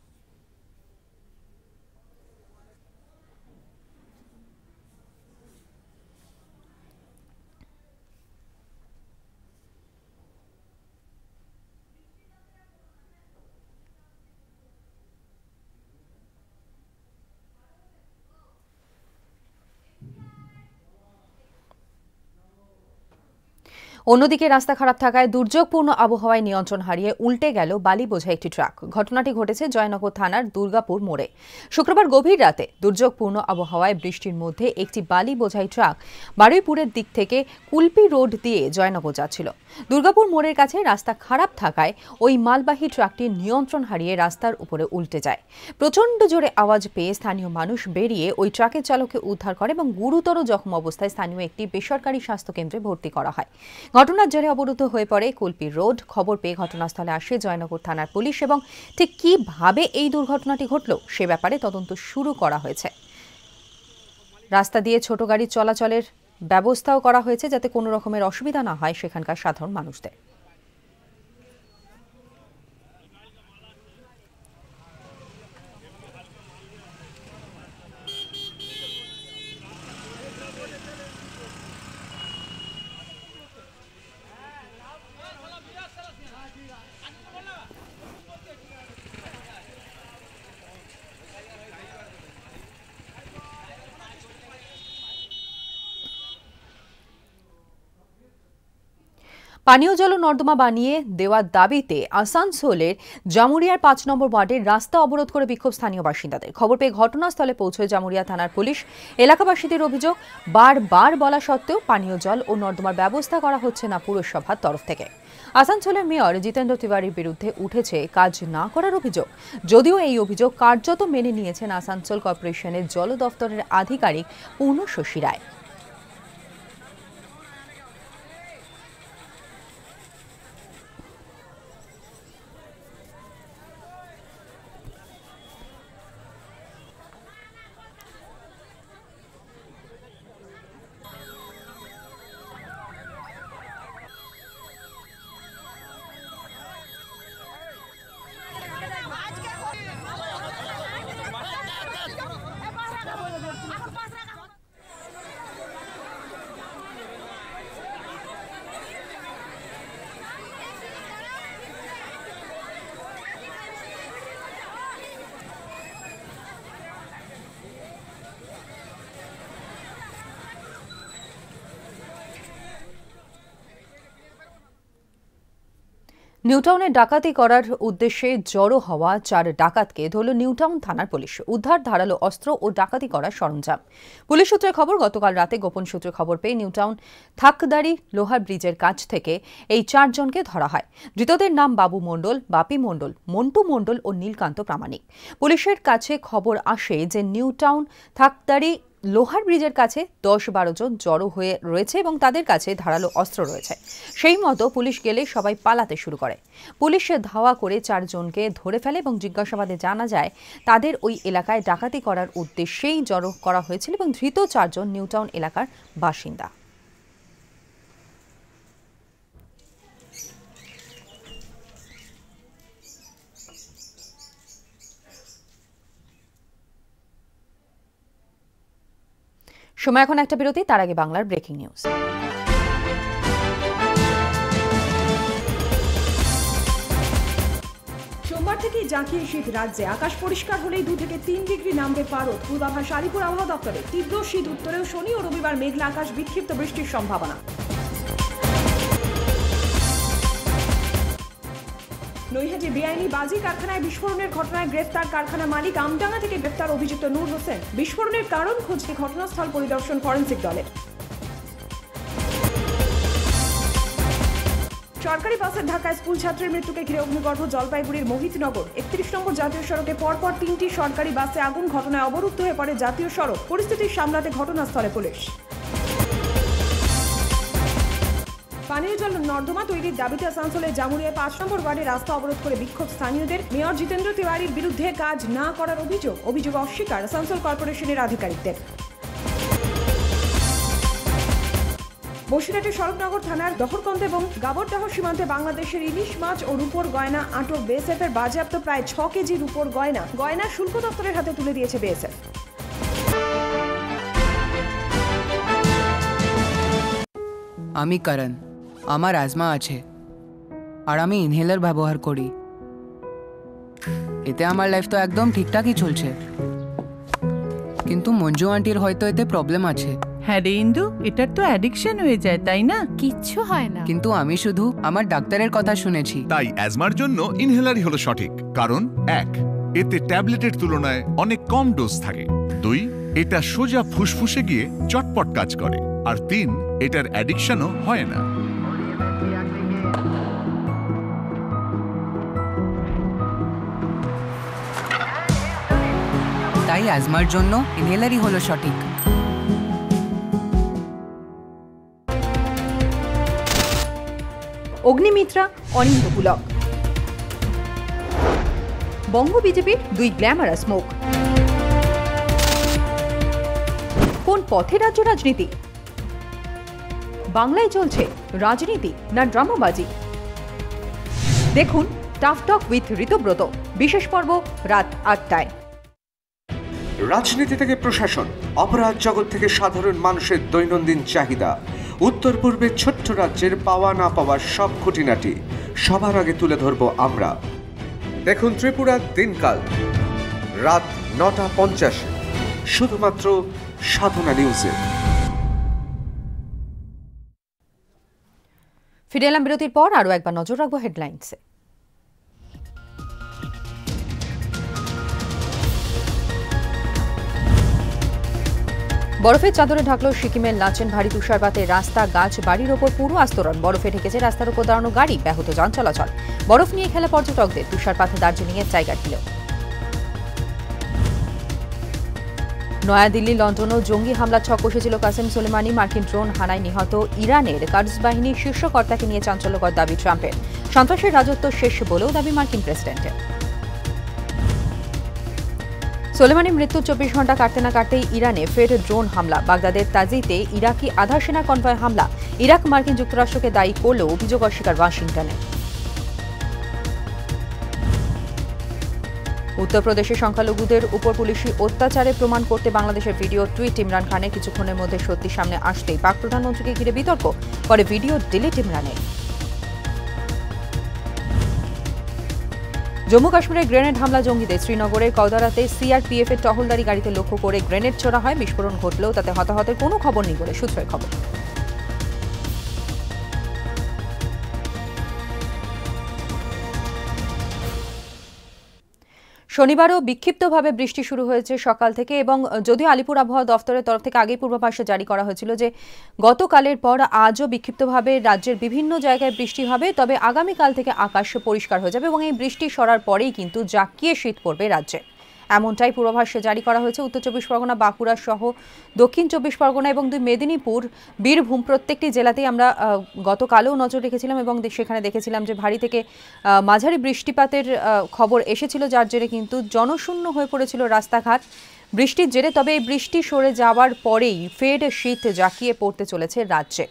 অন্যদিকে রাস্তা খারাপ থাকায় দুর্যোগপূর্ণ আবহাওয়ায় নিয়ন্ত্রণ হারিয়ে উল্টে গেল বালি বোঝা একটি ট্রাক। ঘটনাটি ঘটেছে জয়নগর থানার দুর্গাপুর মোড়ে। শুক্রবার গভীর রাতে দুর্যোগপূর্ণ আবহাওয়ায় বৃষ্টির মধ্যে একটি বালি বোঝাই ট্রাক বারুইপুরের দিক থেকে কুলপি রোড দিয়ে জয়নগর যাচ্ছিল। দুর্গাপুর মোড়ের কাছে রাস্তা খারাপ থাকায় ওই মালবাহী ট্রাকটি নিয়ন্ত্রণ হারিয়ে রাস্তার উপরে উল্টে যায়। প্রচণ্ড জোরে আওয়াজ পেয়ে স্থানীয় মানুষ বেরিয়ে ওই ট্রাকের চালককে উদ্ধার করে এবং গুরুতর জখম অবস্থায় স্থানীয় একটি বেসরকারি স্বাস্থ্যকেন্দ্রে ভর্তি করা হয়। ঘটনার জেরে অবরুদ্ধ হয়ে পড়ে কুলপি রোড। খবর পেয়ে ঘটনাস্থলে আসে জয়নগর থানার পুলিশ এবং ঠিক কিভাবে এই দুর্ঘটনাটি ঘটল সে ব্যাপারে তদন্ত শুরু করা হয়েছে। রাস্তা দিয়ে ছোট গাড়ি চলাচলের ব্যবস্থাও করা হয়েছে যাতে কোনো রকমের অসুবিধা না হয় সেখানকার সাধারণ মানুষদের। পানীয় জল ও নর্দমা বানিয়ে দেওয়ার দাবিতে আসানসোলের জামুরিয়ার 5 নম্বর ওয়ার্ডের রাস্তা অবরোধ করে বিক্ষোভ স্থানীয় বাসিন্দাদের। খবর পেয়ে ঘটনাস্থলে পৌঁছয় জামুরিয়া থানার পুলিশ। এলাকাবাসীদের অভিযোগ, বারবার বলা সত্ত্বেও পানীয় জল ও নর্দমার ব্যবস্থা করা হচ্ছে না পুরসভার তরফ থেকে। আসানসোলের মেয়র জিতেন্দ্র তিওয়ারির বিরুদ্ধে উঠেছে কাজ না করার অভিযোগ। যদিও এই অভিযোগ কার্যত মেনে নিয়েছেন আসানসোল কর্পোরেশনের জল দফতরের আধিকারিক পূর্ণশশী রায়। নিউটাউনে ডাকাতি করার উদ্দেশ্যে জড়ো হওয়া 4 ডাকাতকে ধরল নিউটাউন থানার পুলিশ। উদ্ধার ধারালো অস্ত্র ও ডাকাতি করার সরঞ্জাম। পুলিশ সূত্রে খবর, গতকাল রাতে গোপন সূত্রে খবর পেয়ে নিউটাউন থাকদারি লোহার ব্রিজের কাছ থেকে এই 4 জনকে ধরা হয়। ধৃতদের নাম বাবু মণ্ডল, বাপি মণ্ডল, মন্টু মণ্ডল ও নীলকান্ত প্রামাণিক। পুলিশের কাছে খবর আসে যে নিউটাউন থাকদারি লোহার ব্রিজের কাছে 10-12 জন জড়ো হয়ে রয়েছে এবং তাদের কাছে ধারালো অস্ত্র রয়েছে। সেই মতো পুলিশ গেলে সবাই পালাতে শুরু করে। পুলিশ ধাওয়া করে 4 জনকে ধরে ফেলে এবং জিজ্ঞাসাবাদে জানা যায় তাদের ওই এলাকায় ডাকাতি করার উদ্দেশ্যেই জড়ো করা হয়েছিল এবং ধৃত 4 জন নিউটাউন এলাকার বাসিন্দা। সময় এখন একটা বিরতি, তার আগে বাংলার ব্রেকিং নিউজ। সোমবার থেকে জাঁকিয়ে শীত রাজ্যে। আকাশ পরিষ্কার হলেই 2 থেকে 3 ডিগ্রি নামবে পারদ। পূর্বাভাস আলিপুর আবহাওয়া দপ্তরে। তীব্র শীত উত্তরেও শনি ও রবিবার মেঘলা আকাশ, বিক্ষিপ্ত বৃষ্টির সম্ভাবনা। নৈহাটি বেআইনি বাজি কারখানায় বিস্ফোরণের ঘটনায় গ্রেফতার কারখানা মালিক। আমডাঙ্গা থেকে গ্রেফতার অভিযুক্ত নূর হোসেন। বিস্ফোরণের কারণ খুঁজতে ঘটনাস্থল পরিদর্শন ফরেনসিক দলের। সরকারি বাসের ধাক্কায় স্কুল ছাত্রের মৃত্যুকে ঘিরে অগ্নিগর্ভ জলপাইগুড়ির মোহিতনগর। 31 নম্বর জাতীয় সড়কে পরপর 3টি সরকারি বাসে আগুন। ঘটনায় অবরুদ্ধ হয়ে পড়ে জাতীয় সড়ক। পরিস্থিতি সামলাতে ঘটনাস্থলে পুলিশ। পানীয় জল নর্দমা তৈরির দাবিতে আসানসোলের জামুরিয়ায় 5 নম্বর ওয়ার্ডে রাস্তা অবরোধ করে বিক্ষোভ স্থানীয়দের। মেয়র জিতেন্দ্র তিওয়ারির বিরুদ্ধে কাজ না করার অভিযোগ অস্বীকার আসানসোল কর্পোরেশনের আধিকারিকদের। বসিরহাটের শরৎনগর থানার দহরকন্দ এবং গাবরডাহ সীমান্তে বাংলাদেশের ইলিশ মাছ ও রূপোর গয়না আটক। বিএসএফের বাজেয়াপ্ত প্রায় 6 কেজি রূপোর গয়না শুল্ক দপ্তরের হাতে তুলে দিয়েছে বিএসএফ। আমি করণ, আমার অ্যাজমা আছে আর আমি ইনহেলার ব্যবহার করি। এতে আমার লাইফ তো একদম ঠিকঠাকই চলছে, কিন্তু মঞ্জু আন্টির হয়তো এতে প্রবলেম আছে। হ্যাঁ রে ইন্দু, এটার তো অ্যাডিকশন হয়ে যায়, তাই না? কিচ্ছু হয় না। কিন্তু আমি শুধু আমার ডাক্তারের কথা শুনেছি। তাই অ্যাজমার জন্য ইনহেলারই হলো সঠিক। কারণ 1, এতে ট্যাবলেটের তুলনায় অনেক কম ডোজ থাকে। 2, এটা সোজা ফুসফুসে গিয়ে চটপট কাজ করে। আর 3, এটার অ্যাডিকশনও হয় না। তাই অ্যাজমার জন্য ইনহেলারই হলো সঠিক। অগ্নিমিত্রা, অনিন্দ পুলক। বঙ্গ বিজেপির 2 গ্ল্যামারাস মুখ। কোন পথে রাজ্য রাজনীতি? বাংলায় চলছে রাজনীতি না ড্রামাবাজি? দেখুন টাফ টক উইথ ঋতব্রত, বিশেষ পর্ব রাত 8টায়। রাজনীতি থেকে প্রশাসন, অপরাধ জগৎ থেকে সাধারণ মানুষের দৈনন্দিন চাহিদা, উত্তর পূর্বের ছোট্ট রাজ্যের পাওয়া না পাওয়ার সব খুঁটিনাটি সবার আগে তুলে ধরব আমরা। দেখুন ত্রিপুরার দিনকাল রাত 9:50 শুধুমাত্র সাধনা নিউজে। ফিরে এলাম বিরতির পর। আরও একবার নজর রাখবো হেডলাইন্সে। বরফের চাদরে ঢাকলো সিকিমের লাচেন। ভারী তুষারপাতে রাস্তা, গাছ, বাড়ির ওপর পুরো আস্তরণ। বরফে ঢেকেছে রাস্তার উপর দাঁড়ানো গাড়ি, ব্যাহত যান চলাচল। বরফ নিয়ে খেলা পর্যটকদের। তুষারপাতে দার্জিলিংয়ের জায়গা ছিল। নয়াদিল্লি, লন্ডনেও জঙ্গি হামলার ছক কষেছিল কাসেম সোলেমানি। মার্কিন ড্রোন হানায় নিহত ইরানের কার্ডস বাহিনীর শীর্ষ কর্তাকে নিয়ে চাঞ্চল্যকর দাবি ট্রাম্পের। সন্ত্রাসের রাজত্ব শেষ বলেও দাবি মার্কিন প্রেসিডেন্টের। সোলেমানির মৃত্যু 24 ঘন্টা কাটতে না কাটতেই ইরানে ফের ড্রোন হামলা। বাগদাদের তাজিতে ইরাকি আধা সেনা কনভয় হামলা। ইরাক মার্কিন যুক্তরাষ্ট্রকে দায়ী করলেও অভিযোগ অস্বীকার ওয়াশিংটনে। উত্তরপ্রদেশে সংখ্যালঘুদের উপর পুলিশি অত্যাচারে প্রমাণ করতে বাংলাদেশের ভিডিও টুইট। ইমরান খানের কিছুক্ষণের মধ্যে সত্যি সামনে আসতেই পাক প্রধানমন্ত্রীকে ঘিরে বিতর্ক। পরে ভিডিও ডিলিট ইমরানের। জম্মু কাশ্মীরে গ্রেনেড হামলা জঙ্গিদের। শ্রীনগরের কৌদারাতে সিআরপিএফ এর টহলদারি গাড়িতে লক্ষ্য করে গ্রেনেড ছোড়া হয়। বিস্ফোরণ ঘটলেও তাতে হতাহতের কোনো খবর নেই বলে সূত্রের খবর। শনিবারও বিক্ষিপ্তভাবে বৃষ্টি শুরু হয়েছে সকাল থেকে এবং যদিও আলিপুর আবহাওয়া দফতরের তরফ থেকে আগেই পূর্বাভাস জারি করা হয়েছিল যে গতকালের পর আজও বিক্ষিপ্তভাবে রাজ্যের বিভিন্ন জায়গায় বৃষ্টি হবে, তবে আগামীকাল থেকে আকাশ পরিষ্কার হয়ে যাবে এবং এই বৃষ্টি সরার পরেই কিন্তু জাঁকিয়ে শীত পড়বে রাজ্যে। এমনটাই পূর্বাভাস জারি করা হয়েছে উত্তর চব্বিশ পরগনা, বাঁকুড়া সহ দক্ষিণ চব্বিশ পরগনা এবং দুই মেদিনীপুর, বীরভূম প্রত্যেকটি জেলাতেই আমরা গতকালও নজর রেখেছিলাম এবং সেখানে দেখেছিলাম যে ভারী থেকে মাঝারি বৃষ্টিপাতের খবর এসেছিল, যার জেরে কিন্তু জনশূন্য হয়ে পড়েছিল রাস্তাঘাট বৃষ্টির জেরে। তবে এই বৃষ্টি সরে যাওয়ার পরেই ফের শীত জাঁকিয়ে পড়তে চলেছে রাজ্যে।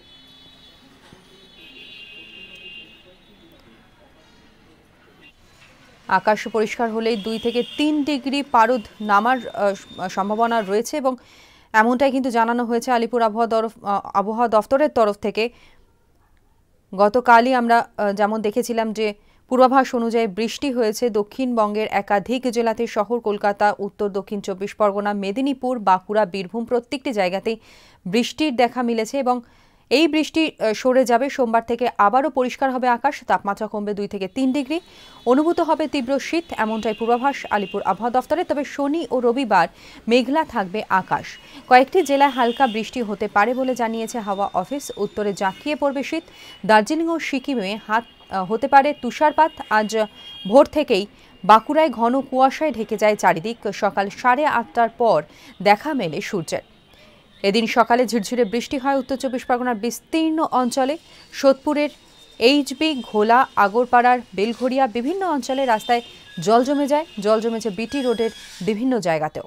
আকাশ পরিষ্কার হলেই 2 থেকে 3 ডিগ্রি পারদ নামার সম্ভাবনা রয়েছে এবং এমনটাই কিন্তু জানানো হয়েছে আলিপুর আবহাওয়া দফতরের তরফ থেকে। গতকালই আমরা যেমন দেখেছিলাম যে পূর্বাভাস অনুযায়ী বৃষ্টি হয়েছে দক্ষিণবঙ্গের একাধিক জেলাতে, শহর কলকাতা, উত্তর দক্ষিণ চব্বিশ পরগনা, মেদিনীপুর, বাঁকুড়া, বীরভূম প্রত্যেকটি জায়গাতেই বৃষ্টির দেখা মিলেছে এবং এই বৃষ্টি সরে যাবে। সোমবার থেকে আবারও পরিষ্কার হবে আকাশ, তাপমাত্রা কমবে 2 থেকে 3 ডিগ্রি, অনুভূত হবে তীব্র শীত, এমনটাই পূর্বাভাস আলিপুর আবহাওয়া দফতরে। তবে শনি ও রবিবার মেঘলা থাকবে আকাশ, কয়েকটি জেলায় হালকা বৃষ্টি হতে পারে বলে জানিয়েছে হাওয়া অফিস। উত্তরে জাঁকিয়ে পড়বে শীত, দার্জিলিং ও সিকিমে হতে পারে তুষারপাত। আজ ভোর থেকেই বাঁকুড়ায় ঘন কুয়াশায় ঢেকে যায় চারিদিক, সকাল 8:30টার পর দেখা মেলে সূর্যের। এদিন সকালে ঝিরঝিরে বৃষ্টি হয় উত্তর চব্বিশ পরগনার বিস্তীর্ণ অঞ্চলে, সোদপুরের এইচবি, ঘোলা, আগরপাড়ার বেলঘড়িয়া বিভিন্ন অঞ্চলে রাস্তায় জল জমে যায়, জল জমেছে বিটি রোডের বিভিন্ন জায়গাতেও।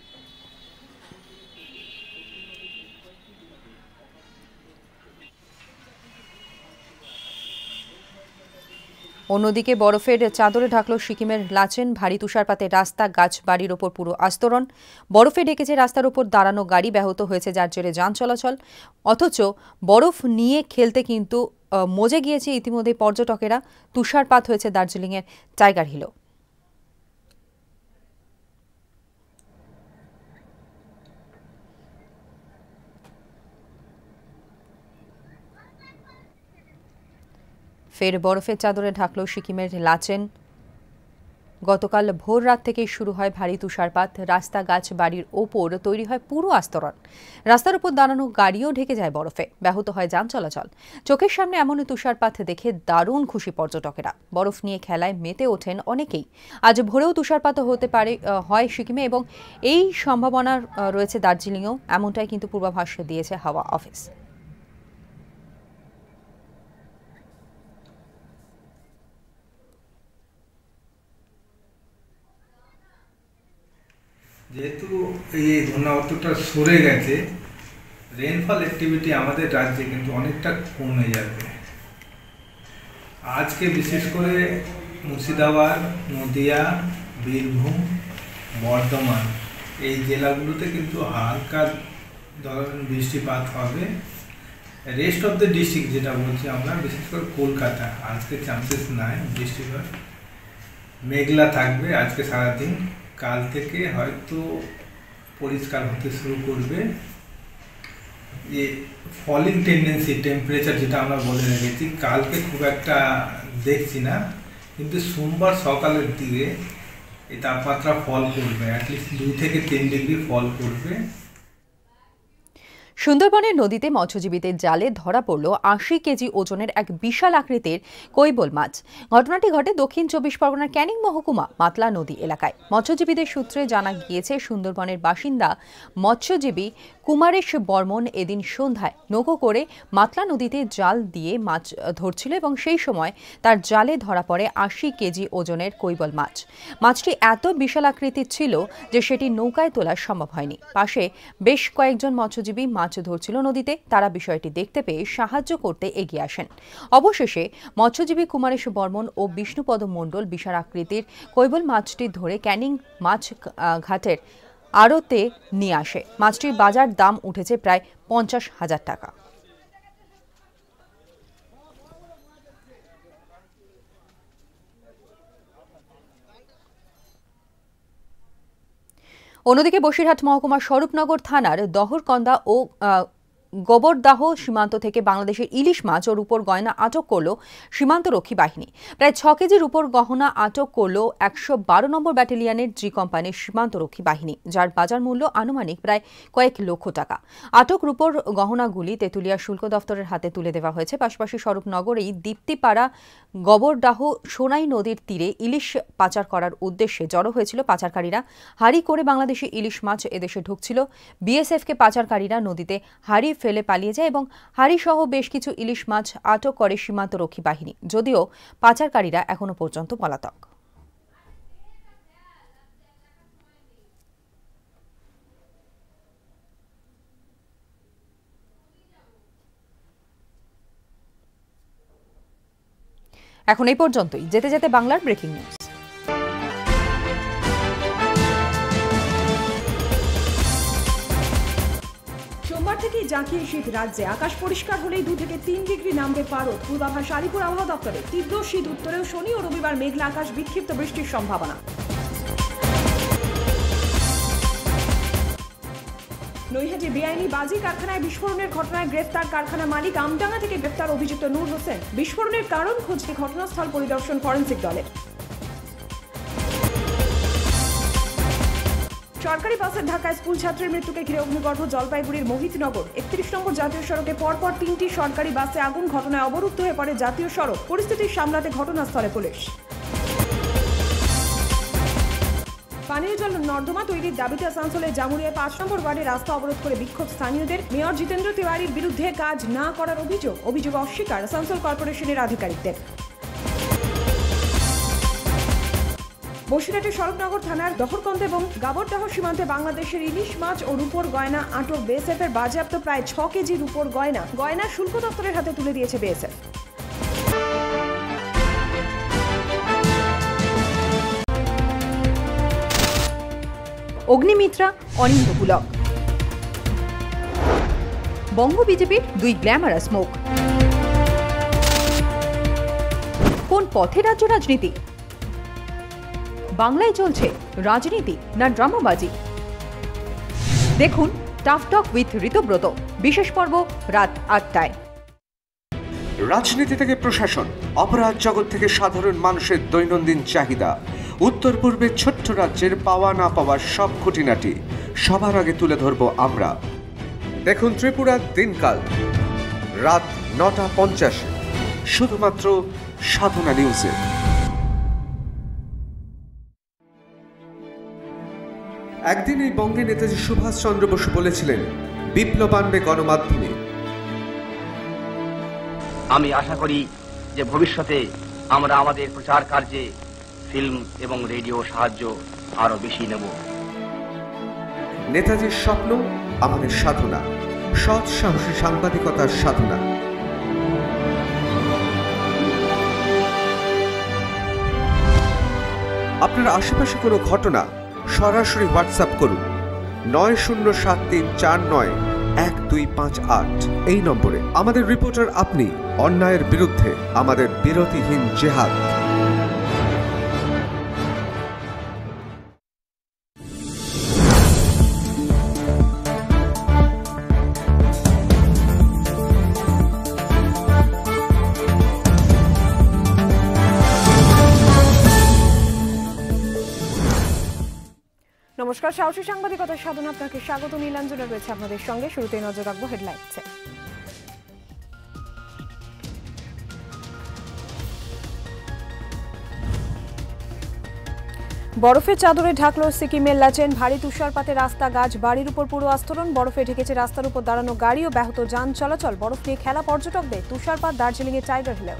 অন্যদিকে বরফের চাদরে ঢাকল সিকিমের লাচেন, ভারী তুষারপাতে রাস্তা, গাছ, বাড়ির ওপর পুরো আস্তরণ, বরফে ঢেকেছে রাস্তার ওপর দাঁড়ানো গাড়ি, ব্যাহত হয়েছে যার জেরে যান চলাচল। অথচ বরফ নিয়ে খেলতে কিন্তু মজে গিয়েছে ইতিমধ্যে পর্যটকেরা। তুষারপাত হয়েছে দার্জিলিংয়ের টাইগার হিলও। ফের বরফের চাদরে ঢাকল সিকিমের লাচেন। গতকাল ভোর রাত থেকেই শুরু হয় ভারী তুষারপাত, রাস্তা, গাছ, বাড়ির ওপর তৈরি হয় পুরো আস্তরণ, রাস্তার উপর দাঁড়ানো গাড়িও ঢেকে যায় বরফে, ব্যাহত হয় যান চলাচল। চোখের সামনে এমন তুষারপাত দেখে দারুণ খুশি পর্যটকেরা, বরফ নিয়ে খেলায় মেতে ওঠেন অনেকেই। আজ ভোরেও তুষারপাত হতে পারে হয় সিকিমে এবং এই সম্ভাবনা রয়েছে দার্জিলিংয়েও, এমনটাই কিন্তু পূর্বাভাস দিয়েছে হাওয়া অফিস। যেহেতু এই ঘূর্ণাবর্তটা সরে গেছে, রেনফল অ্যাক্টিভিটি আমাদের রাজ্যে কিন্তু অনেকটা কমে যাবে। আজকে বিশেষ করে মুর্শিদাবাদ, নদিয়া, বীরভূম, বর্ধমান এই জেলাগুলোতে কিন্তু হালকা ধরনের বৃষ্টিপাত হবে। রেস্ট অফ দ্য ডিস্ট্রিক্ট যেটা বলছি আমরা, বিশেষ করে কলকাতা আজকে চান্সেস নাই বৃষ্টিপাত, মেঘলা থাকবে আজকে সারাদিন। কাল থেকে হয়তো পরিষ্কার হতে শুরু করবে। যে ফলিং টেন্ডেন্সি টেম্পারেচার যেটা আমরা বলে রেখেছি, কালকে খুব একটা দেখছি না, কিন্তু সোমবার সকালের দিকে এই তাপমাত্রা ফল করবে, অ্যাটলিস্ট 2 থেকে 3 ডিগ্রি ফল করবে। সুন্দরবনের নদীতে মৎস্যজীবীদের জালে ধরা পড়ল 80 কেজি ওজনের এক বিশাল আকৃতির কৈবল মাছ। ঘটনাটি ঘটে দক্ষিণ চব্বিশ পরগনার ক্যানিং মহকুমা মাতলা নদী এলাকায়। মৎস্যজীবীদের সূত্রে জানা গিয়েছে, সুন্দরবনের বাসিন্দা মৎস্যজীবী কুমারেশ বর্মন এদিন সন্ধ্যায় নৌকো করে মাতলা নদীতে জাল দিয়ে মাছ ধরছিল এবং সেই সময় তার জালে ধরা পড়ে 80 কেজি ওজনের কৈবল মাছ। মাছটি এত বিশাল আকৃতির ছিল যে সেটি নৌকায় তোলা সম্ভব হয়নি। পাশে বেশ কয়েকজন মৎস্যজীবী মাছ ধরছিল নদীতে, তারা বিষয়টি দেখতে পেয়ে সাহায্য করতে এগিয়ে আসেন। অবশেষে মৎস্যজীবী কুমারেশ বর্মন ও বিষ্ণুপদ মণ্ডল বিশাল আকৃতির কৈবল মাছটি ধরে ক্যানিং মাছ ঘাটের আড়তে নিয়ে আসে। মাছটির বাজার দাম উঠেছে প্রায় 50,000 টাকা। অন্যদিকে বসিরহাট মহকুমার স্বরূপনগর থানার দহরকন্দা ও গোবরদাহ সীমান্ত থেকে বাংলাদেশের ইলিশ মাছ ও রূপোর গয়না আটক করল সীমান্তরক্ষী বাহিনী। প্রায় 6 কেজি রূপোর গহনা আটক করল 112 নম্বর ব্যাটালিয়নের জি কোম্পানির সীমান্তরক্ষী বাহিনী, যার বাজার মূল্য আনুমানিক প্রায় কয়েক লক্ষ টাকা। আটক রূপোর গহনাগুলি তেঁতুলিয়া শুল্ক দফতরের হাতে তুলে দেওয়া হয়েছে। পাশাপাশি স্বরূপনগরেই দীপ্তিপাড়া গোবরদাহ সোনাই নদীর তীরে ইলিশ পাচার করার উদ্দেশ্যে জড়ো হয়েছিল পাচারকারীরা। হাড়ি করে বাংলাদেশে ইলিশ মাছ এদেশে ঢুকছিল। বিএসএফকে পাচারকারীরা নদীতে হাড়ি ফেলে পালিয়ে যায় এবং হাড়ি সহ বেশ কিছু ইলিশ মাছ আটক করে সীমান্তরক্ষী বাহিনী, যদিও পাচারকারীরা এখনো পর্যন্ত পলাতক। এখন এই পর্যন্তই। যেতে যেতে বাংলার ব্রেকিং নিউজ। সোমবার থেকে জাঁকিয়ে শীত রাজ্যে। আকাশ পরিষ্কার হলেই 2 থেকে 3 ডিগ্রি নামবে পারদ। পূর্বাভাস আলিপুর আবহাওয়া দপ্তরে। তীব্র শীত উত্তরেও শনি ও রবিবার মেঘলা আকাশ, বিক্ষিপ্ত বৃষ্টির সম্ভাবনা। নৈহাটি বেআইনি বাজি কারখানায় বিস্ফোরণের ঘটনায় গ্রেফতার কারখানা মালিক। আমডাঙ্গা থেকে গ্রেফতার অভিযুক্ত নূর হোসেন। বিস্ফোরণের কারণ খুঁজতে ঘটনাস্থল পরিদর্শন ফরেনসিক দলের। সরকারি বাসের ধাক্কায় স্কুল ছাত্রের মৃত্যুকে ঘিরে অগ্নিগর্ভ জলপাইগুড়ির মোহিতনগর। 31 নম্বর জাতীয় সড়কে পরপর 3টি সরকারি বাসে আগুন। ঘটনায় অবরুদ্ধ হয়ে পড়ে জাতীয় সড়ক। পরিস্থিতি সামলাতে ঘটনাস্থলে পুলিশ। পানীয় জল নর্দমা তৈরির দাবিতে আসানসোলের জামুরিয়ায় 5 নম্বর ওয়ার্ডে রাস্তা অবরোধ করে বিক্ষোভ স্থানীয়দের। মেয়র জিতেন্দ্র তিওয়ারির বিরুদ্ধে কাজ না করার অভিযোগ অস্বীকার আসানসোল কর্পোরেশনের আধিকারিকদের। বসিরহাটের স্বরূপনগর থানার দহরকন্দ এবং গাবরদাহ সীমান্তে বাংলাদেশের ইলিশ মাছ ও রূপোর গয়না আটক বিএসএফের। বাজেয়াপ্ত প্রায় 6 কেজি রূপোর গয়না শুল্ক দপ্তরের হাতে তুলে দিয়েছে বিএসএফ। অগ্নিমিত্রা অনিন্দ পুলক। বঙ্গ বিজেপির 2 গ্ল্যামারাস মুখ। কোন পথে রাজ্য রাজনীতি? বাংলায় চলছে রাজনীতি না ড্রামাবাজি? দেখুন টাফ টক উইথ ঋতব্রত, বিশেষ পর্ব রাত 8টায়। রাজনীতি থেকে প্রশাসন, অপরাধ জগৎ থেকে সাধারণ মানুষের দৈনন্দিন চাহিদা, উত্তর পূর্বের ছোট্ট রাজ্যের পাওয়া না পাওয়ার সব খুঁটিনাটি সবার আগে তুলে ধরব আমরা। দেখুন ত্রিপুরার দিনকাল রাত 9:50 শুধুমাত্র সাধনা নিউজে। একদিন এই বঙ্গে নেতাজি সুভাষচন্দ্র বসু বলেছিলেন, বিপ্লব আনবে গণমাধ্যমে। আমি আশা করি যে ভবিষ্যতে আমরা আমাদের প্রচার কার্যে ফিল্ম এবং রেডিও সাহায্য আরো বেশি নেব। নেতাজির স্বপ্ন আমাদের সাধনা, সৎ সাহসী সাংবাদিকতার সাধনা। আপনার আশেপাশে কোনো ঘটনা সরাসরি হোয়াটসঅ্যাপ করুন 9073491258 এই নম্বরে। আমাদের রিপোর্টার আপনি, অন্যায়ের বিরুদ্ধে আমাদের বিরতিহীন জেহাদ। নমস্কার, সাহসী সাংবাদিকতার সাধনা আপনাকে স্বাগত। নীলাঞ্জনা রয়েছে আপনাদের সঙ্গে। শুরুতে নজর রাখবো হেডলাইনসে। বরফের চাদরে ঢাকলো সিকিমের লাচেন। ভারী তুষারপাতে রাস্তা, গাছ, বাড়ির উপর পুরো আস্তরণ। বরফে ঢেকেছে রাস্তার উপর দাঁড়ানো গাড়ি ও ব্যাহত যান চলাচল। বরফ নিয়ে খেলা পর্যটকদের। তুষারপাত দার্জিলিংয়ে টাইগার হিলেও।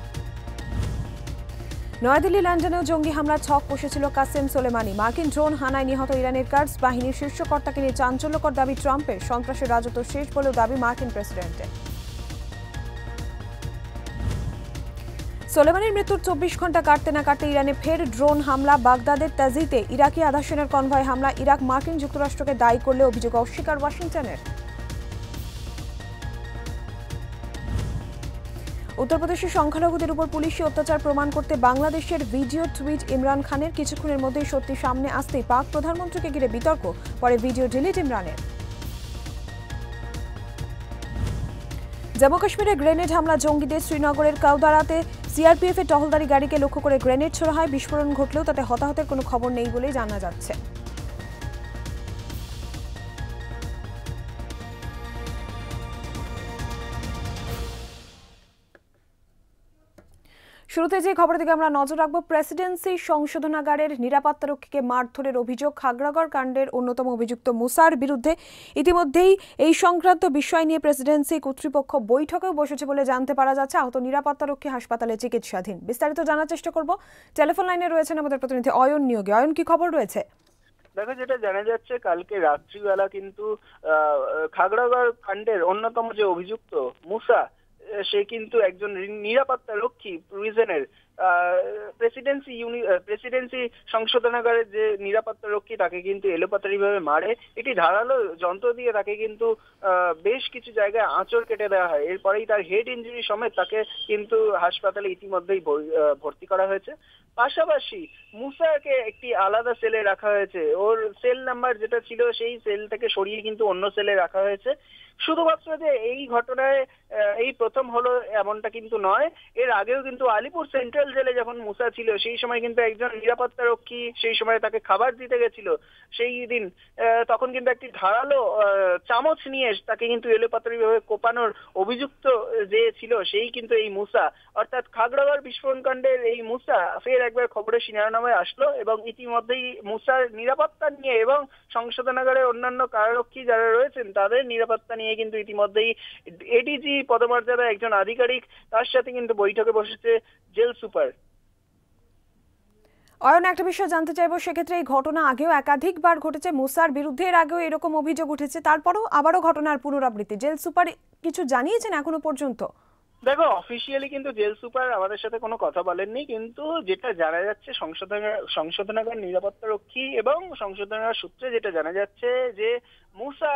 নয়াদিল্লি লন্ডনেও জঙ্গি হামলার ছক কষেছিল কাসেম সোলেমানি। মার্কিন ড্রোন হানায় নিহত ইরানের কার্ডস বাহিনীর শীর্ষ কর্তাকে নিয়ে চাঞ্চল্যকর দাবি ট্রাম্পের। সন্ত্রাসের রাজত্ব শেষ বলেও দাবি মার্কিন প্রেসিডেন্টের। সোলেমানির মৃত্যুর 24 ঘন্টা কাটতে না কাটতে ইরানে ফের ড্রোন হামলা। বাগদাদের তাজিতে ইরাকি আধা সেনার কনভয় হামলা। ইরাক মার্কিন যুক্তরাষ্ট্রকে দায়ী করলে অভিযোগ অস্বীকার ওয়াশিংটনের। উত্তরপ্রদেশের সংখ্যালঘুদের উপর পুলিশি অত্যাচার প্রমাণ করতে বাংলাদেশের ভিডিও টুইট ইমরান খানের। কিছুক্ষণের মধ্যেই সত্যি সামনে আসতেই পাক প্রধানমন্ত্রীকে ঘিরে বিতর্ক। পরে ভিডিও ডিলিট ইমরানের। জম্মু কাশ্মীরে গ্রেনেড হামলা জঙ্গিদের শ্রীনগরের কাউদারাতে সিআরপিএফ এর টহলদারি গাড়িকে লক্ষ্য করে গ্রেনেড ছোড়া হয়। বিস্ফোরণ ঘটলেও তাতে হতাহতের কোনো খবর নেই বলে জানা যাচ্ছে। শুরুতে যে খবরের দিকে আমরা নজর রাখবো, প্রেসিডেন্সি সংশোধনাগারের নিরাপত্তারক্ষীকে মারধরের অভিযোগ। খাগড়াগড় কাণ্ডের অন্যতম অভিযুক্ত মুসার বিরুদ্ধে ইতিমধ্যেই এই সংক্রান্ত বিষয় নিয়ে প্রেসিডেন্সি কর্তৃপক্ষ বৈঠকেও বসেছে বলে জানতে পারা যাচ্ছে। আহত নিরাপত্তারক্ষী হাসপাতালে চিকিৎসাধীন। বিস্তারিত জানার চেষ্টা করব। টেলিফোন লাইনে রয়েছেন আমাদের প্রতিনিধি অয়ন নিয়োগী। অয়ন, কি খবর রয়েছে? দেখো, যেটা জানা যাচ্ছে কালকে রাত্রিবেলা কিন্তু খাগড়াগড় কাণ্ডের অন্যতম যে অভিযুক্ত মুসা, সে কিন্তু একজন নিরাপত্তা রক্ষী প্রিজনের প্রেসিডেন্সি সংশোধনাগারের যে নিরাপত্তা রক্ষী তাকে কিন্তু এলোপাতাড়িভাবে মারে। এটি ধারালো যন্ত্র দিয়ে তাকে কিন্তু বেশ কিছু জায়গায় আঁচড় কেটে দেওয়া হয়। এরপরেই তার হেড ইনজুরি সমেত তাকে কিন্তু হাসপাতালে ইতিমধ্যেই ভর্তি করা হয়েছে। পাশাপাশি মুসাকে একটি আলাদা সেলে রাখা হয়েছে। ওর সেল নাম্বার যেটা ছিল সেই সেল থেকে সরিয়ে কিন্তু অন্য সেলে রাখা হয়েছে। শুধুমাত্র যে এই ঘটনায় এই প্রথম হলো এমনটা কিন্তু নয়। এর আগেও কিন্তু আলিপুর সেন্ট্রাল জেলে যখন মুসা ছিল সেই সময় কিন্তু একজন নিরাপত্তা রক্ষী সেই সময় তাকে খাবার দিতে গেছিল। সেই দিন তখন কিন্তু একটি ধারালো চামচ নিয়ে তাকে কিন্তু এলোপাতাড়িভাবে কোপানোর অভিযুক্ত যে ছিল সেই কিন্তু এই মুসা, অর্থাৎ খাগড়াগড় বিস্ফোরণ কাণ্ডের এই মুসা ফের একবার খবরের শিরোনামে আসলো এবং ইতিমধ্যেই মুসার নিরাপত্তা নিয়ে এবং সংশোধনাগারের অন্যান্য কারারক্ষী যারা রয়েছেন তাদের নিরাপত্তা নিয়ে কিন্তু ইতিমধ্যেই এডিজি পদমর্যাদা একজন আধিকারিক তার সাথে কিন্তু বৈঠকে বসেছে জেল সুপার। অয়ন, একটা বিষয় জানতে চাইবো, সেক্ষেত্রে এই ঘটনা আগেও একাধিকবার ঘটেছে। মুসার বিরুদ্ধে এর আগেও এরকম অভিযোগ উঠেছে, তারপরও আবারও ঘটনার পুনরাবৃত্তি। জেল সুপার কিছু জানিয়েছেন এখনো পর্যন্ত? দেখো, অফিসিয়ালি কিন্তু জেল সুপার আমাদের সাথে কোনো কথা বলেননি, কিন্তু যেটা জানা যাচ্ছে সংশোধনাগার নিরাপত্তা রক্ষী এবং সংশোধনাগার সূত্রে যেটা জানা যাচ্ছে যে মুসা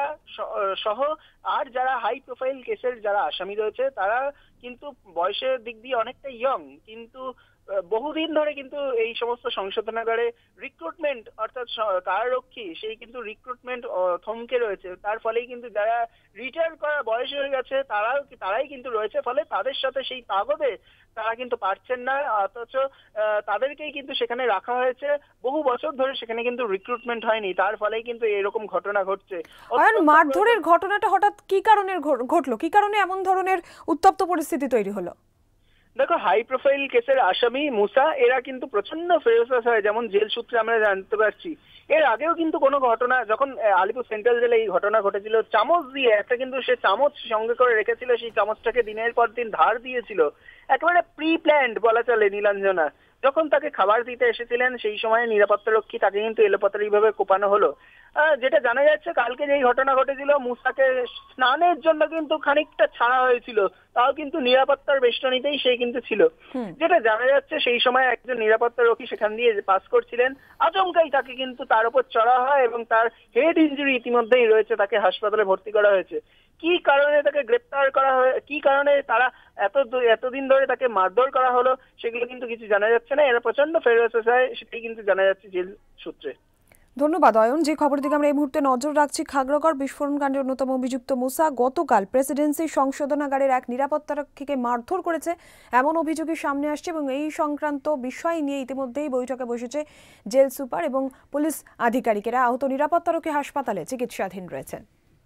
সহ আর যারা হাই প্রোফাইল কেসের যারা আসামি রয়েছে তারা কিন্তু বয়সের দিক দিয়ে অনেকটা ইয়ং, কিন্তু বহুদিন ধরে কিন্তু এই সমস্ত সংশোধনাগারে রিক্রুটমেন্ট অর্থাৎ কারারক্ষী সেই কিন্তু রিক্রুটমেন্ট থমকে রয়েছে। তার ফলেই কিন্তু যারা রিটায়ার করার বয়স হয়ে গেছে তারাই কিন্তু রয়েছে, ফলে তাদের সাথে সেই তাগদে তারা কিন্তু পারছেন না, অথচ তাদেরকেই কিন্তু সেখানে রাখা হয়েছে। বহু বছর ধরে সেখানে কিন্তু রিক্রুটমেন্ট হয়নি, তার ফলেই কিন্তু এরকম ঘটনা ঘটছে। মারধরের ঘটনাটা হঠাৎ কি কারণে ঘটলো? কি কারণে এমন ধরনের উত্তপ্ত পরিস্থিতি তৈরি হলো? দেখো, হাই প্রোফাইল কেসের আসামি মুসা এরা কিন্তু প্রচন্ড ফেরোসাস হয়, যেমন জেল সূত্রে আমরা জানতে পারছি। এর আগেও কিন্তু কোনো ঘটনা যখন আলিপুর সেন্ট্রাল জেলে এই ঘটনা ঘটেছিল, চামচ দিয়ে একটা কিন্তু সে চামচ সঙ্গে করে রেখেছিল, সেই চামচটাকে দিনের পর দিন ধার দিয়েছিল। একেবারে প্রি প্ল্যান্ড বলা চলে। নীলাঞ্জনা যখন তাকে খাবার দিতে এসেছিলেন সেই সময় নিরাপত্তারক্ষী তাকে কিন্তু এলোপাতাড়িভাবে কোপানো হলো। যেটা জানা যাচ্ছে কালকে যেই ঘটনা ঘটেছিল মুসাকে স্নানের জন্য কিন্তু খানিকটা ছাড়া হয়েছিল, তাও কিন্তু নিরাপত্তার বেষ্টনীতেই সে কিন্তু ছিল। যেটা জানা যাচ্ছে সেই সময় একজন নিরাপত্তারক্ষী সেখান দিয়ে পাস করছিলেন, আচমকাই তাকে কিন্তু তার উপর চড়া হয় এবং তার হেড ইনজুরি ইতিমধ্যেই রয়েছে, তাকে হাসপাতালে ভর্তি করা হয়েছে। কি কারণে তাকে গ্রেপ্তার করা হয়, কি কারণে তারা এতদিন ধরে তাকে মারধর করা হলো সেগুলো কিন্তু কিছু জানা যাচ্ছে না। এরা প্রচন্ড ফেরোসাস হয়, সেটাই কিন্তু জানা যাচ্ছে জেল সূত্রে। ধন্যবাদ অয়ন। যে খবরের দিকে আমরা এই মুহূর্তে নজর রাখছি, খাগড়াগড় বিস্ফোরণ কাণ্ডের অন্যতম অভিযুক্ত মুসা গতকাল প্রেসিডেন্সি সংশোধনাগারের এক নিরাপত্তারক্ষীকে মারধর করেছে এমন অভিযোগই সামনে আসছে এবং এই সংক্রান্ত বিষয় নিয়ে ইতিমধ্যেই বৈঠকে বসেছে জেল সুপার এবং পুলিশ আধিকারিকেরা। আহত নিরাপত্তারক্ষী হাসপাতালে চিকিৎসাধীন রয়েছেন।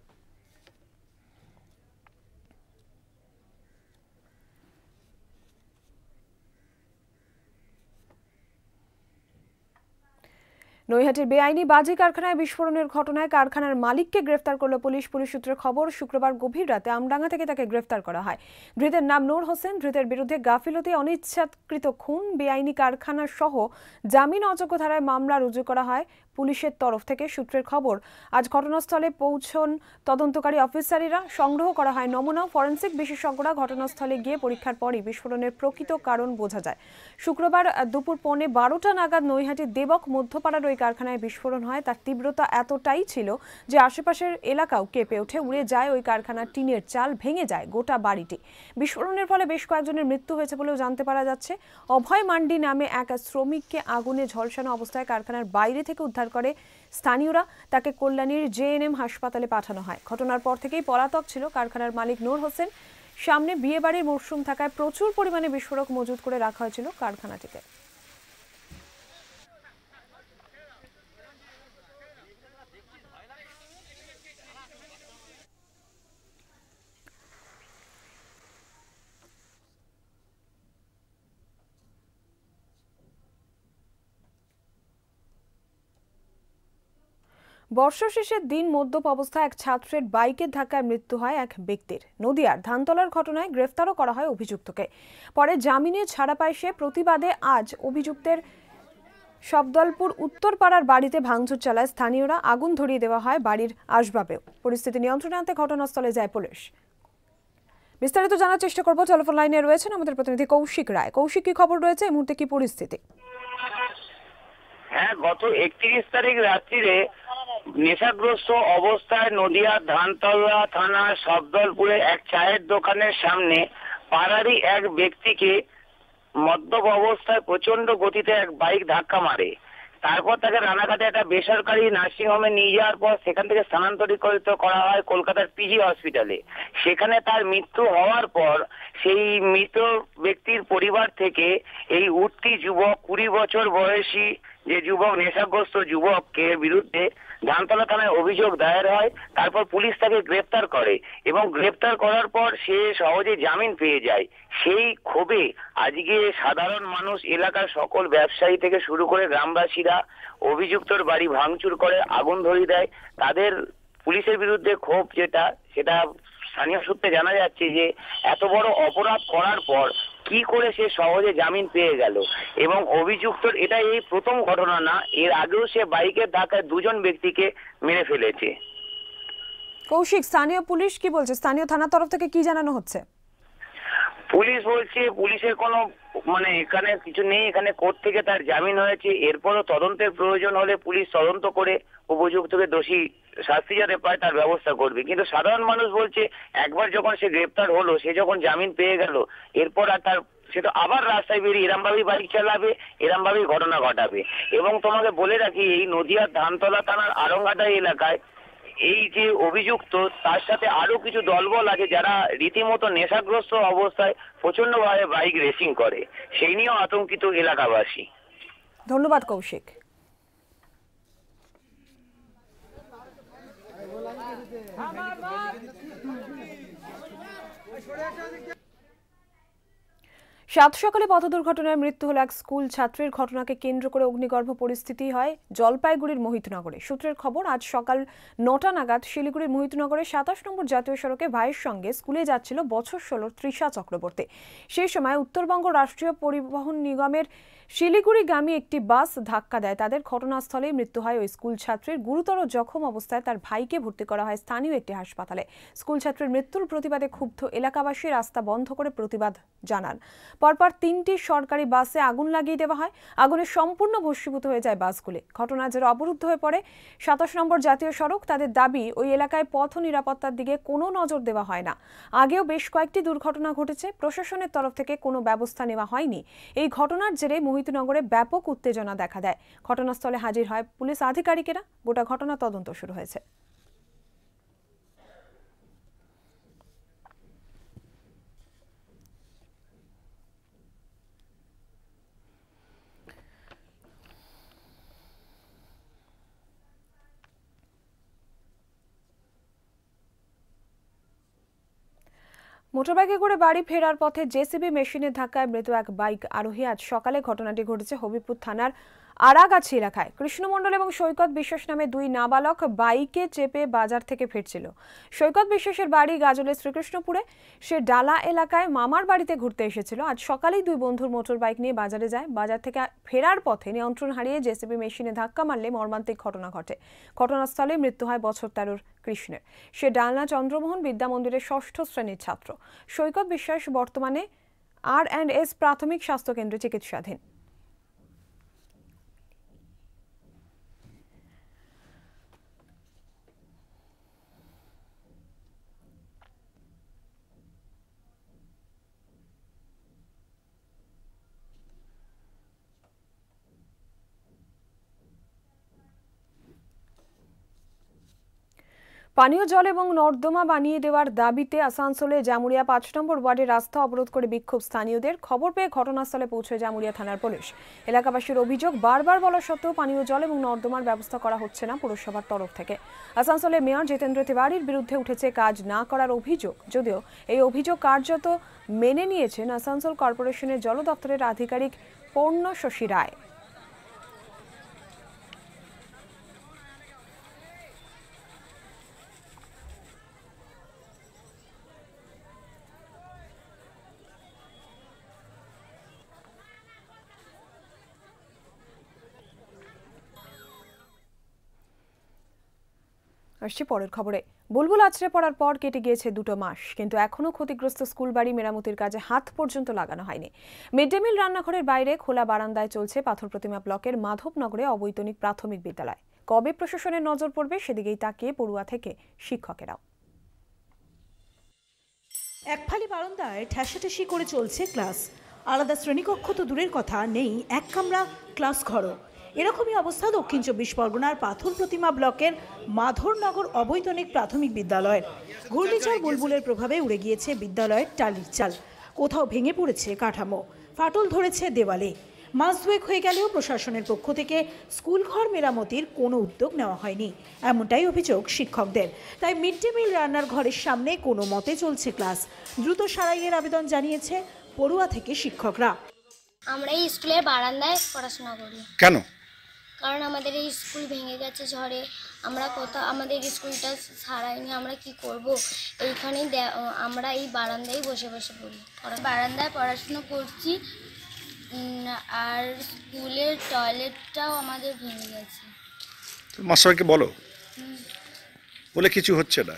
নৈহাটির বেআইনি বাজি কারখানায় বিস্ফোরণের ঘটনায় কারখানার মালিককে গ্রেফতার করল পুলিশ। পুলিশ সূত্রে খবর, শুক্রবার গভীর রাতে আমডাঙ্গা থেকে তাকে গ্রেফতার করা হয়। ধৃতের নাম নূর হোসেন। ধৃতের বিরুদ্ধে গাফিলতি, অনিচ্ছাকৃত খুন, বেআইনি কারখানা সহ জামিন অযোগ্য ধারায় মামলা রুজু করা হয় পুলিশের তরফ থেকে। সূত্রের খবর, আজ ঘটনাস্থলে পৌঁছন তদন্তকারী অফিসারেরা। সংগ্রহ করা হয় নমুনা। ফরেনসিক বিশেষজ্ঞরা ঘটনাস্থলে গিয়ে পরীক্ষার পরই বিস্ফোরণের প্রকৃত কারণ বোঝা যায়। শুক্রবার দুপুর 12:15 নাগাদ নৈহাটির দেবক মধ্যপাড়ার ওই কারখানায় বিস্ফোরণ হয়। তার তীব্রতা এতটাই ছিল যে আশেপাশের এলাকাও কেঁপে ওঠে। উড়ে যায় ওই কারখানার টিনের চাল, ভেঙে যায় গোটা বাড়িটি। বিস্ফোরণের ফলে বেশ কয়েকজনের মৃত্যু হয়েছে বলেও জানতে পারা যাচ্ছে। অভয় মান্ডি নামে এক শ্রমিককে আগুনে ঝলসানো অবস্থায় কারখানার বাইরে থেকে উদ্ধার করে স্থানীয়রা। তাকে কল্যাণীর জেএনএম হাসপাতালে পাঠানো হয়। ঘটনার পর থেকেই পলাতক ছিল কারখানার মালিক নূর হোসেন। সামনে বিয়েবাড়ির মরশুম থাকায় প্রচুর পরিমাণে বিস্ফোরক মজুত করে রাখা হয়েছিল কারখানাটিতে। বর্ষা শেষের দিন মদ্যপ অবস্থায় এক ছাত্রের বাইকের ধাক্কায় মৃত্যু হয় এক ব্যক্তির। নদিয়ার ধানতলার ঘটনায় গ্রেফতারও করা হয় অভিযুক্তকে। পরে জামিনে ছাড়া পায় সে। প্রতিবাদে আজ অভিযুক্তের শব্দলপুর উত্তরপাড়ার বাড়িতে ভাঙচুর চালায় স্থানীয়রা। আগুন ধরিয়ে দেওয়া হয় বাড়ির আসবাবেও। পরিস্থিতি নিয়ন্ত্রণে আনতে ঘটনাস্থলে যায় পুলিশ। বিস্তারিত জানার চেষ্টা করব। টেলিফোন লাইনে রয়েছেন আমাদের প্রতিনিধি কৌশিক রায়। কৌশিক, কি খবর রয়েছে এই মুহূর্তে, কি পরিস্থিতি? হ্যাঁ, গত 31 তারিখ রাত্রিরে নেশাগ্রস্ত অবস্থায় নদিয়া ধানতলা থানার শব্দলপুরে এক চায়ের দোকানের সামনে পাড়ারই এক ব্যক্তিকে মদ্যপ অবস্থায় প্রচন্ড গতিতে এক বাইক ধাক্কা মারে। তারপর তাকে রানাঘাটে একটা বেসরকারি নার্সিংহোমে নিয়ে যাওয়ার পর সেখান থেকে স্থানান্তরিত করা হয় কলকাতার পিজি হসপিটালে। সেখানে তার মৃত্যু হওয়ার পর সেই মৃত ব্যক্তির পরিবার থেকে এই উঠতি যুবক 20 বছর বয়সী যে যুবক নেশাগ্রস্ত যুবককে বিরুদ্ধে ধানতলা থানায় অভিযোগ দায়ের হয়। তারপর পুলিশ তাকে গ্রেপ্তার করে এবং গ্রেপ্তার করার পর সে সহজে জামিন পেয়ে যায়। সেই ক্ষোভে আজকে সাধারণ মানুষ, এলাকার সকল ব্যবসায়ী থেকে শুরু করে গ্রামবাসীরা অভিযুক্তর বাড়ি ভাঙচুর করে আগুন ধরিয়ে দেয়। তাদের পুলিশের বিরুদ্ধে ক্ষোভ সেটা স্থানীয় সূত্রে জানা যাচ্ছে যে এত বড় অপরাধ করার পর কি করে সে সহজে জামিন পেয়ে গেল। এবং অভিযুক্তর এটা এই প্রথম ঘটনা না, এর আগেও সে বাইকের ধাক্কায় 2 জন ব্যক্তিকে মেরে ফেলেছে। কৌশিক, স্থানীয় পুলিশ কি বলছে? স্থানীয় থানার তরফ থেকে কি জানানো হচ্ছে? পুলিশ বলছে পুলিশের কোনো এখানে কিছু নেই, এখানে কোর্ট থেকে তার জামিন হয়েছে। এরপরও তদন্তের প্রয়োজন হলে পুলিশ তদন্ত করে উপযুক্তকে দোষী শাস্তি যাতে পায় তার ব্যবস্থা করবে। কিন্তু সাধারণ মানুষ বলছে একবার যখন সে গ্রেপ্তার হলো, সে যখন জামিন পেয়ে গেল, এরপর আর তার সে তো আবার রাস্তায় বেরিয়ে এরমভাবেই বাইক চালাবে, এরমভাবেই ঘটনা ঘটাবে। এবং তোমাকে বলে রাখি, এই নদিয়ার ধানতলা থানার আরংঘাটা এলাকায় এই যে অভিযুক্ত, তার সাথে আরো কিছু দলবল আছে যারা রীতিমতো নেশাগ্রস্ত অবস্থায় প্রচন্ডভাবে বাইক রেসিং করে। সেই নিয়েও আতঙ্কিত এলাকাবাসী। ধন্যবাদ কৌশিক। সাত সকালে পথ দুর্ঘটনায় মৃত্যু হলো এক স্কুল ছাত্রীর। ঘটনাকে কেন্দ্র করে অগ্নিগর্ভ পরিস্থিতি হয় জলপাইগুড়ির মোহিতনগরে। সূত্রের খবর, আজ সকাল 9টা নাগাদ শিলিগুড়ির মোহিতনগরে 27 নম্বর জাতীয় সড়কে ভাইয়ের সঙ্গে স্কুলে যাচ্ছিল বছর 16 তৃষা চক্রবর্তী। সেই সময় উত্তরবঙ্গ রাষ্ট্রীয় পরিবহন নিগমের শিলিগুড়িগামী একটি বাস ধাক্কা দেয় তাদের। ঘটনাস্থলেই মৃত্যু হয় ওই স্কুল ছাত্রীর। গুরুতর জখম অবস্থায় তার ভাইকে ভর্তি করা হয় স্থানীয় একটি হাসপাতালে। স্কুল ছাত্রীর মৃত্যুর প্রতিবাদে ক্ষুব্ধ এলাকাবাসী রাস্তা বন্ধ করে প্রতিবাদ জানান। পরপর 3টি সরকারি বাসে আগুন লাগিয়ে দেওয়া হয়। আগুনে সম্পূর্ণ ভস্মীভূত হয়ে যায় বাসগুলি। ঘটনার জেরে অবরুদ্ধ হয়ে পড়ে 27 নম্বর জাতীয় সড়ক। তাদের দাবি, ওই এলাকায় পথ নিরাপত্তার দিকে কোনো নজর দেওয়া হয় না। আগেও বেশ কয়েকটি দুর্ঘটনা ঘটেছে, প্রশাসনের তরফ থেকে কোনো ব্যবস্থা নেওয়া হয়নি। এই ঘটনার জেরে মোহিতনগরে ব্যাপক উত্তেজনা দেখা দেয়। ঘটনাস্থলে হাজির হয় পুলিশ আধিকারিকেরা। গোটা ঘটনা তদন্ত শুরু হয়েছে। মোটরবাইকে করে বাড়ি ফেরার পথে জেসিবি মেশিনের ধাক্কায় মৃত এক বাইক আরোহী। আজ সকালে ঘটনাটি ঘটেছে হবিপুর থানার আরাগাছি এলাকায়। কৃষ্ণমণ্ডল এবং সৈকত বিশ্বাস নামে 2 নাবালক বাইকে চেপে বাজার থেকে ফিরছিল। সৈকত বিশ্বাসের বাড়ি গাজলের শ্রীকৃষ্ণপুরে। সে ডালা এলাকায় মামার বাড়িতে ঘুরতে এসেছিল। আজ সকালেই 2 বন্ধুর মোটর বাইক নিয়ে বাজারে যায়। বাজার থেকে ফেরার পথে নিয়ন্ত্রণ হারিয়ে জেসিবি মেশিনে ধাক্কা মারলে মর্মান্তিক ঘটনা ঘটে। ঘটনাস্থলে মৃত্যু হয় বছর 13 কৃষ্ণের। সে ডালনা চন্দ্রমোহন বিদ্যা মন্দিরের 6ষ্ঠ শ্রেণীর ছাত্র। সৈকত বিশ্বাস বর্তমানে R&S প্রাথমিক স্বাস্থ্য কেন্দ্রে চিকিৎসাধীন। পানীয় জল এবং নর্দমা বানিয়ে দেওয়ার দাবিতে আসানসোলে জামুরিয়া ৫ নম্বর ওয়ার্ডের রাস্তা অবরোধ করে বিক্ষোভ স্থানীয়দের। খবর পেয়ে ঘটনাস্থলে পৌঁছে জামুরিয়া থানার পুলিশ। এলাকাবাসীর অভিযোগ, বারবার বলা সত্ত্বেও পানীয় জল এবং নর্দমার ব্যবস্থা করা হচ্ছে না পুরসভার তরফ থেকে। আসানসোলে মেয়র জিতেন্দ্র তিওয়ারির বিরুদ্ধে উঠেছে কাজ না করার অভিযোগ, যদিও এই অভিযোগ কার্যত মেনে নিয়েছেন আসানসোল কর্পোরেশনের জল দপ্তরের আধিকারিক পূর্ণশশী রায়। আসছে পরের খবরে। বুলবুল আছড়ে পড়ার পর কেটে গিয়েছে 2 মাস, কিন্তু এখনো ক্ষতিগ্রস্ত স্কুল বাড়ি মেরামতির কাজে হাত পর্যন্ত লাগানো হয়নি। মিড ডে মিল রান্নাঘরের বাইরে খোলা বারান্দায় চলছে পাথর প্রতিমা ব্লকের মাধবনগরে অবৈতনিক প্রাথমিক বিদ্যালয়। কবে প্রশাসনের নজর পড়বে সেদিকেই তাকিয়ে পড়ুয়া থেকে শিক্ষকেরাও। একফালি বারান্দায় ঠেসাঠেসি করে চলছে ক্লাস। আলাদা শ্রেণীকক্ষ তো দূরের কথা, নেই এক কামরা ক্লাস ঘরও। এরকমই অবস্থা দক্ষিণ 24 পরগনার পাথর প্রতিমা ব্লকের মাধবনগর অবৈতনিক প্রাথমিক বিদ্যালয়ের। ঘূর্ণিঝড় বুলবুলের প্রভাবে উড়ে গিয়েছে বিদ্যালয়ের টালির চাল, কোথাও ভেঙে পড়েছে কাঠামো, ফাটল ধরেছে দেওয়ালে। মাস দুয়েক হয়ে গেলেও প্রশাসনের পক্ষ থেকে স্কুল ঘর মেরামতির কোনো উদ্যোগ নেওয়া হয়নি, এমনটাই অভিযোগ শিক্ষকদের। তাই মিড ডে মিল রান্নার ঘরের সামনে কোনো মতে চলছে ক্লাস। দ্রুত সারাইয়ের আবেদন জানিয়েছে পড়ুয়া থেকে শিক্ষকরা। আমরা এই স্কুলের বারান্দায় পড়াশোনা করি। কেন? কারণ আমাদের এই স্কুল ভেঙে গেছে ঝড়ে, আমরা কোথাও আমাদের স্কুলটা সারাইনি, আমরা কি করব? এইখানেই আমরা এই বারান্দায় বসে বসে পড়ি, বারান্দায় পড়াশোনা করছি। আর স্কুলের টয়লেটটাও আমাদের ভেঙে গেছে। মাস্টারকে বলো, বলে কিছু হচ্ছে না।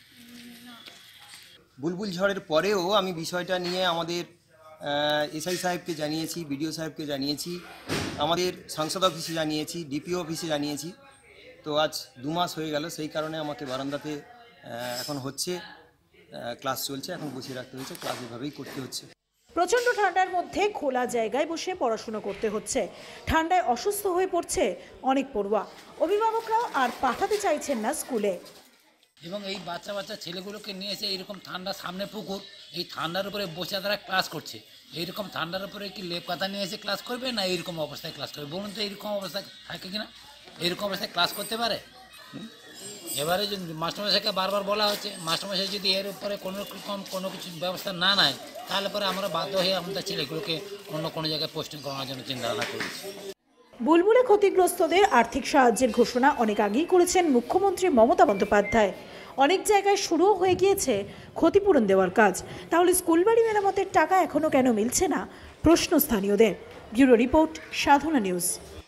বুলবুল ঝড়ের পরেও আমি বিষয়টা নিয়ে আমাদের এসআই সাহেবকে জানিয়েছি, বিডিও সাহেবকে জানিয়েছি, আমাদের সংসদ অফিসে জানিয়েছি, ডিপিও অফিসে জানিয়েছি। তো আজ 2 মাস হয়ে গেল, সেই কারণে আমাকে বারান্দাতে এখন হচ্ছে ক্লাস চলছে, এখন বসিয়ে রাখতে হচ্ছে, ক্লাস এভাবেই করতে হচ্ছে। প্রচণ্ড ঠান্ডার মধ্যে খোলা জায়গায় বসে পড়াশোনা করতে হচ্ছে। ঠান্ডায় অসুস্থ হয়ে পড়ছে অনেক পড়ুয়া। অভিভাবকরাও আর পাঠাতে চাইছেন না স্কুলে। এবং এই বাচ্চা ছেলেগুলোকে নিয়ে এসে এইরকম ঠান্ডা, সামনে পুকুর, এই ঠান্ডার উপরে বসে তারা ক্লাস করছে। এইরকম ঠান্ডার উপরে কি লেপ কাঁথা নিয়ে এসে ক্লাস করবে, না এইরকম অবস্থায় ক্লাস করবে? বলুন তো, এইরকম অবস্থায় থাকে কিনা? এইরকম অবস্থায় ক্লাস করতে পারে? এবারে যদি মাস্টারমশাইকে বারবার বলা হচ্ছে, মাস্টারমশাই যদি এর উপরে কোনো কিছু ব্যবস্থা না নেয়, তাহলে পরে আমরা বাধ্য হয়ে আমাদের ছেলেগুলোকে অন্য কোনো জায়গায় পোস্টিং করানোর জন্য চিন্তাভাবনা করেছি। বুলবুলে ক্ষতিগ্রস্তদের আর্থিক সাহায্যের ঘোষণা অনেক আগেই করেছেন মুখ্যমন্ত্রী মমতা বন্দ্যোপাধ্যায়। অনেক জায়গায় শুরুও হয়ে গিয়েছে ক্ষতিপূরণ দেওয়ার কাজ। তাহলে স্কুল বাড়ি মেরামতের টাকা এখনও কেন মিলছে না, প্রশ্ন স্থানীয়দের। Bureau report, Sadhna news.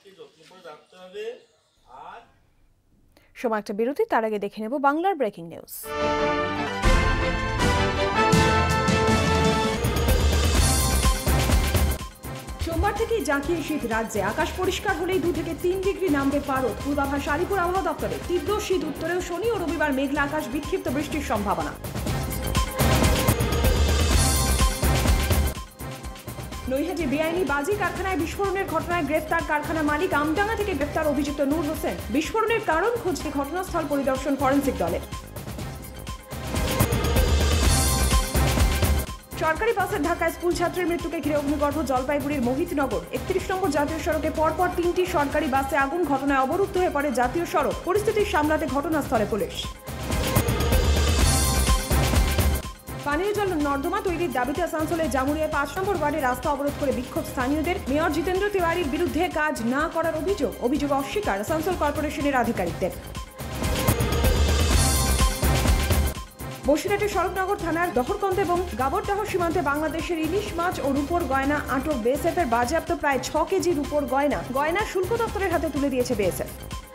সময় একটা বিরতি, তার আগে দেখে নেব বাংলার ব্রেকিং নিউজ। সোমবার থেকেই জাঁকিয়ে শীত রাজ্যে। আকাশ পরিষ্কার হলেই 2 থেকে 3 ডিগ্রি নামবে পারদ। পূর্বাভাস আলিপুর আবহাওয়া দপ্তরে। তীব্র শীত উত্তরেও শনি ও রবিবার মেঘলা আকাশ, বিক্ষিপ্ত বৃষ্টির সম্ভাবনা। নৈহাটি বেআইনি বাজি কারখানায় বিস্ফোরণের ঘটনায় গ্রেফতার কারখানা মালিক। আমডাঙ্গা থেকে গ্রেফতার অভিযুক্ত নূর হোসেন। বিস্ফোরণের কারণ খুঁজতে ঘটনাস্থল পরিদর্শন ফরেনসিক দলের। সরকারি বাসের ধাক্কায় স্কুল ছাত্রের মৃত্যুকে ঘিরে অগ্নিগর্ভ জলপাইগুড়ির মোহিতনগর। 31 নম্বর জাতীয় সড়কে পরপর 3টি সরকারি বাসে আগুন। ঘটনায় অবরুদ্ধ হয়ে পড়ে জাতীয় সড়ক। পরিস্থিতি সামলাতে ঘটনাস্থলে পুলিশ। পানীয় জল নর্দমা তৈরির দাবিতে আসানসোলে জামুরিয়া 5 নম্বর ওয়ার্ডে রাস্তা অবরোধ করে বিক্ষোভ স্থানীয়দের। মেয়র জিতেন্দ্র তিওয়ারির বিরুদ্ধে কাজ না করার অভিযোগ অস্বীকার আসানসোল কর্পোরেশনের আধিকারিকদের। বসিরহাটের শরৎনগর থানার দহরকন্দ এবং গাবরডাহ সীমান্তে বাংলাদেশের ইলিশ মাছ ও রূপোর গয়না আটক। বিএসএফের বাজেয়াপ্ত প্রায় 6 কেজি রূপোর গয়না শুল্ক দপ্তরের হাতে তুলে দিয়েছে বিএসএফ।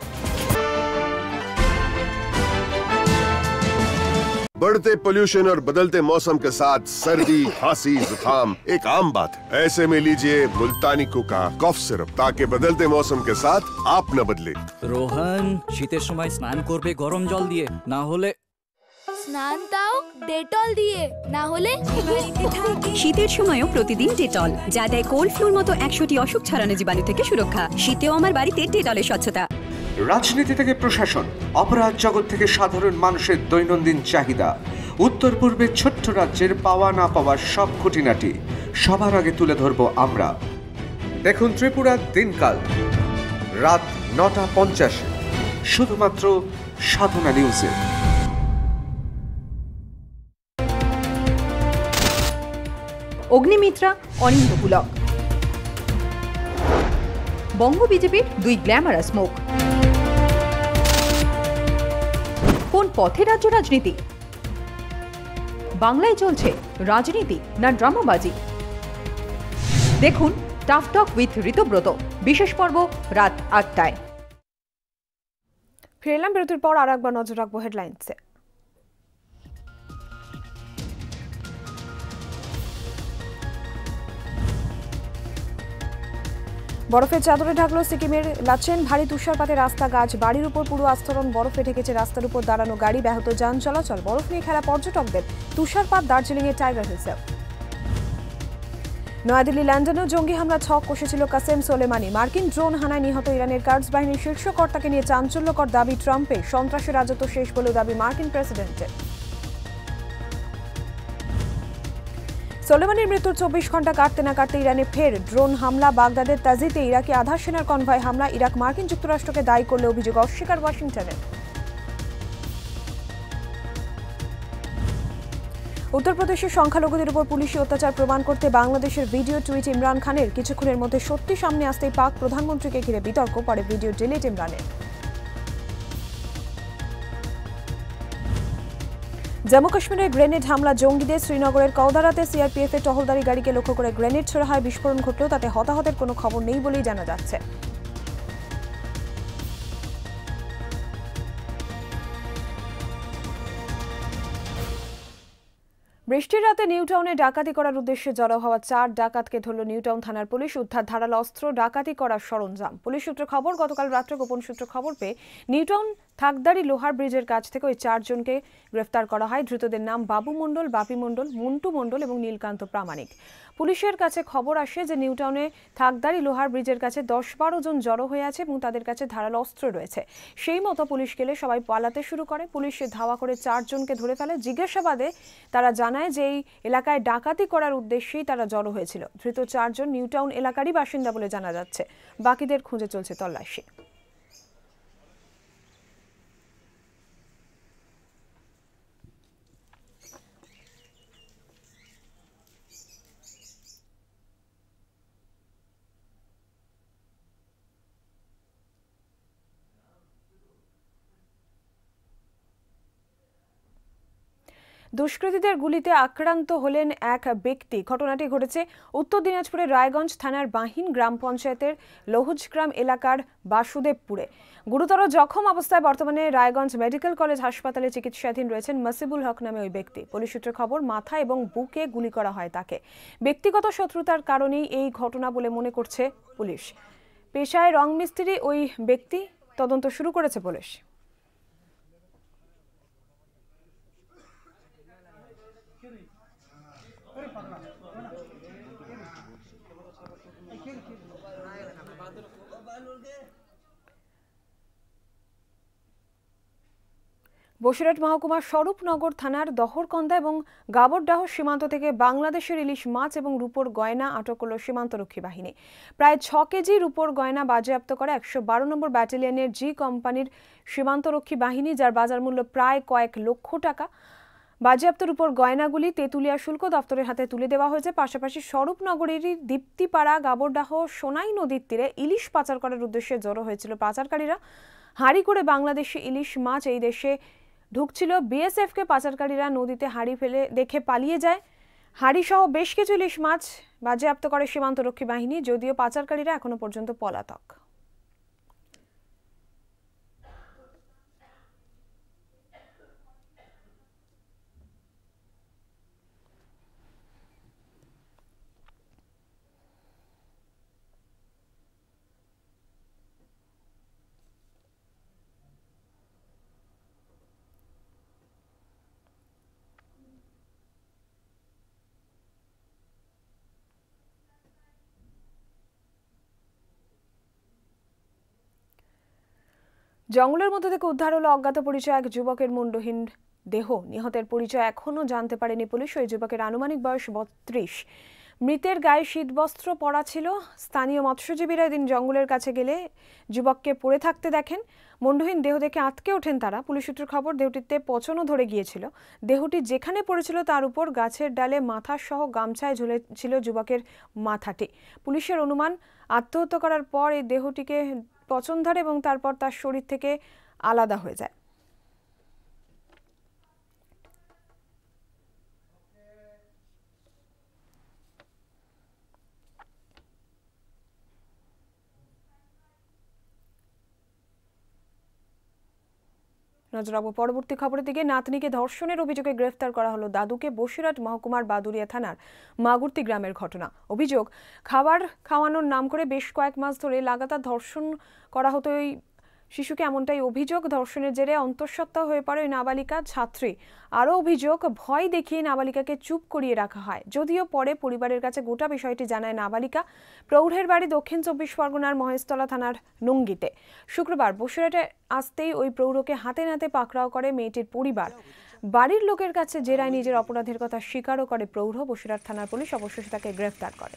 बढ़ते पोल्यूशन और बदलते मौसम के साथ सर्दी, खांसी, जुकाम एक आम बात है। ऐसे में लीजिए मुल्तानी कुका कफ सिरप, ताकि बदलते मौसम के साथ आप न बदले। रोहन, শীতের সময় স্নান করবে গরম জল দিয়ে, না হলে স্নান তাও ডেটল দিয়ে, না হলে শীতের সময়ও প্রতিদিন ডেটল, যা দেয় কোল্ড ফ্লুর মতো 100টি অসুখ ছড়ানো জীবাণু থেকে সুরক্ষা। শীতেও আমার বাড়িতে ডেটলের স্বচ্ছতা। রাজনীতি থেকে প্রশাসন, অপরাধ জগৎ থেকে সাধারণ মানুষের দৈনন্দিন চাহিদা, উত্তর পূর্বের ছোট্ট রাজ্যের পাওয়া না পাওয়ার সব খুঁটিনাটি সবার আগে তুলে ধরব আমরা। দেখুন ত্রিপুরার দিনকাল রাত 9:50 শুধুমাত্র সাধনা নিউজে। অগ্নিমিত্রা, অনিন্দ পুলক। বঙ্গ বিজেপির দুই গ্ল্যামারাস মুখ। কোন পথে রাজ্য রাজনীতি? বাংলায় চলছে রাজনীতি না ড্রামাবাজি? দেখুন টাফ টক উইথ ঋতব্রত, বিশেষ পর্ব রাত 8টায়। ফিরলাম বিরতির পর আর একবার নজর রাখবো হেডলাইন্সে। বরফের চাদরে ঢাকলো সিকিমের লাচেন। ভারী তুষারপাতে রাস্তা, গাছ, বাড়ির উপর পুরো আস্তরণ বরফে ঢেকেছে। রাস্তার উপর দাঁড়ানো গাড়ি, ব্যাহত যান চলাচল। বরফ নিয়ে খেলা পর্যটকদের। তুষারপাত দার্জিলিংয়ের টাইগার হিলসে। নয়াদিল্লি ল্যান্ডনেও জঙ্গি হামলা ছক কষেছিল কাসেম সোলেমানি। মার্কিন ড্রোন হানায় নিহত ইরানের কার্ডস বাহিনীর শীর্ষ কর্তাকে নিয়ে চাঞ্চল্যকর দাবি ট্রাম্পের। সন্ত্রাসের রাজত্ব শেষ বলেও দাবি মার্কিন প্রেসিডেন্টের। সোলেমানির মৃত্যুর 24 ঘন্টা কাটতে না কাটতে ইরানে ফের ড্রোন হামলা। বাগদাদের তাজিতে ইরাকি আধা সেনার কনভয় হামলা। ইরাক মার্কিন যুক্তরাষ্ট্রকে দায়ী করলে অভিযোগ অস্বীকার ওয়াশিংটনের। উত্তরপ্রদেশের সংখ্যালঘুদের উপর পুলিশি অত্যাচার প্রমাণ করতে বাংলাদেশের ভিডিও টুইট ইমরান খানের। কিছুক্ষণের মধ্যে সত্যি সামনে আসতেই পাক প্রধানমন্ত্রীকে ঘিরে বিতর্ক। পরে ভিডিও ডিলিট ইমরানের। জম্মু কাশ্মীরের গ্রেনেড হামলা জঙ্গিদের। শ্রীনগরের কৌদারাতে সিআরপিএফ এর টহলদারি গাড়িকে লক্ষ্য করে গ্রেনেড ছোড়া হয়। বিস্ফোরণ ঘটলেও তাতে হতাহতের কোনো খবর নেই বলেই জানা যাচ্ছে। বৃষ্টির রাতে নিউটাউনে ডাকাতি করার উদ্দেশ্যে জড়ো হওয়া 4 ডাকাতকে ধরল নিউটাউন থানার পুলিশ। উদ্ধার ধারালো অস্ত্র, ডাকাতি করার সরঞ্জাম। পুলিশ সূত্রে খবর, গতকাল রাত্রে গোপন সূত্রে খবর পেয়ে নিউটাউন থাকদারি লোহার ব্রিজের কাছ থেকে ওই 4 জনকে গ্রেফতার করা হয়। ধৃতদের নাম বাবু মণ্ডল, বাপি মণ্ডল, মন্টু মণ্ডল এবং নীলকান্ত প্রামাণিক। পুলিশের কাছে খবর আসে যে নিউটাউনে থাকদারি লোহার ব্রিজের কাছে 10-12 জন জড়ো হয়ে আছে এবং তাদের কাছে ধারালো অস্ত্র রয়েছে। সেই মতো পুলিশ গেলে সবাই পালাতে শুরু করে। পুলিশে ধাওয়া করে 4 জনকে ধরে ফেলে। জিজ্ঞাসাবাদে তারা জানায় যে এই এলাকায় ডাকাতি করার উদ্দেশ্যেই তারা জড়ো হয়েছিল। ধৃত 4 জন নিউটাউন এলাকারই বাসিন্দা বলে জানা যাচ্ছে। বাকিদের খুঁজে চলছে তল্লাশি। দুষ্কৃতীদের গুলিতে আক্রান্ত হলেন এক ব্যক্তি। ঘটনাটি ঘটেছে উত্তর দিনাজপুরের রায়গঞ্জ থানার বাহিন গ্রাম পঞ্চায়েতের লহুজগ্রাম এলাকার বাসুদেবপুরে। গুরুতর জখম অবস্থায় বর্তমানে রায়গঞ্জ মেডিকেল কলেজ হাসপাতালে চিকিৎসাধীন রয়েছেন মাসিবুল হক নামে ওই ব্যক্তি। পুলিশ সূত্রে খবর, মাথা এবং বুকে গুলি করা হয় তাকে। ব্যক্তিগত শত্রুতার কারণেই এই ঘটনা বলে মনে করছে পুলিশ। পেশায় রং মিস্ত্রি ওই ব্যক্তি। তদন্ত শুরু করেছে পুলিশ। বসিরহাট মহকুমার স্বরূপনগর থানার দহরকন্দা এবং গাবরডাহ সীমান্ত থেকে বাংলাদেশের ইলিশ মাছ এবং রূপোর গয়না আটক করল সীমান্তরক্ষী বাহিনী। প্রায় 6 কেজি রূপোর গয়না বাজেয়াপ্ত করে 112 নম্বর ব্যাটালিয়নের জি কোম্পানির সীমান্তরক্ষী বাহিনী, যার বাজার মূল্য প্রায় কয়েক লক্ষ টাকা। বাজেয়াপ্ত রূপোর গয়নাগুলি তেঁতুলিয়া শুল্ক দপ্তরের হাতে তুলে দেওয়া হয়েছে। পাশাপাশি স্বরূপনগরেরই দীপ্তিপাড়া গাবরডাহ সোনাই নদীর তীরে ইলিশ পাচার করার উদ্দেশ্যে জড়ো হয়েছিল পাচারকারীরা। হাঁড়ি করে বাংলাদেশি ইলিশ মাছ এই দেশে ঢুকছিল। বিএসএফকে পাচারকারীরা নদীতে হাঁড়ি ফেলে দেখে পালিয়ে যায়। হাঁড়ি সহ বেশ কিছু ইলিশ মাছ বাজেয়াপ্ত করে সীমান্তরক্ষী বাহিনী, যদিও পাচারকারীরা এখনো পর্যন্ত পলাতক। জঙ্গলের মধ্যে থেকে উদ্ধার হলো অজ্ঞাত পরিচয় এক যুবকের মুন্ডহীন দেহ। নিহতের পরিচয় এখনও জানতে পারেনি পুলিশ। ওই যুবকের আনুমানিক বয়স 32। মৃতের গায়ে শীতবস্ত্র পরা ছিল। স্থানীয় মৎস্যজীবীরা এদিন জঙ্গলের কাছে গেলে যুবককে পড়ে থাকতে দেখেন। মুন্ডহীন দেহ দেখে আটকে ওঠেন তারা। পুলিশ সূত্রের খবর, দেহটিতে পচনও ধরে গিয়েছিল। দেহটি যেখানে পড়েছিল তার উপর গাছের ডালে মাথা সহ গামছায় ঝুলেছিল যুবকের মাথাটি। পুলিশের অনুমান, আত্মহত্যা করার পর এই দেহটিকে পচন ধরে এবং তারপর তার শরীর থেকে আলাদা হয়ে যায়। নজর রাখবো পরবর্তী খবরের দিকে। নাতনিকে ধর্ষণের অভিযোগে গ্রেফতার করা হলো দাদুকে। বসিরহাট মহকুমার বাদুরিয়া থানার মাগুর্তি গ্রামের ঘটনা। অভিযোগ, খাবার খাওয়ানোর নাম করে বেশ কয়েক মাস ধরে লাগাতার ধর্ষণ করা হতো ওই শিশুকে, এমনটাই অভিযোগ। ধর্ষণের জেরে অন্তঃসত্ত্বা হয়ে পড়ে ওই নাবালিকা ছাত্রী। আরও অভিযোগ, ভয় দেখিয়ে নাবালিকাকে চুপ করিয়ে রাখা হয়। যদিও পরে পরিবারের কাছে গোটা বিষয়টি জানায় নাবালিকা। প্রৌঢ়ের বাড়ি দক্ষিণ 24 পরগনার মহেশতলা থানার নুঙ্গিতে। শুক্রবার বসিরহাটে আসতেই ওই প্রৌঢ়কে হাতে নাতে পাকড়াও করে মেয়েটির পরিবার। বাড়ির লোকের কাছে জেরায় নিজের অপরাধের কথা স্বীকারও করে প্রৌঢ়। বসিরহাট থানার পুলিশ অবশেষে তাকে গ্রেফতার করে।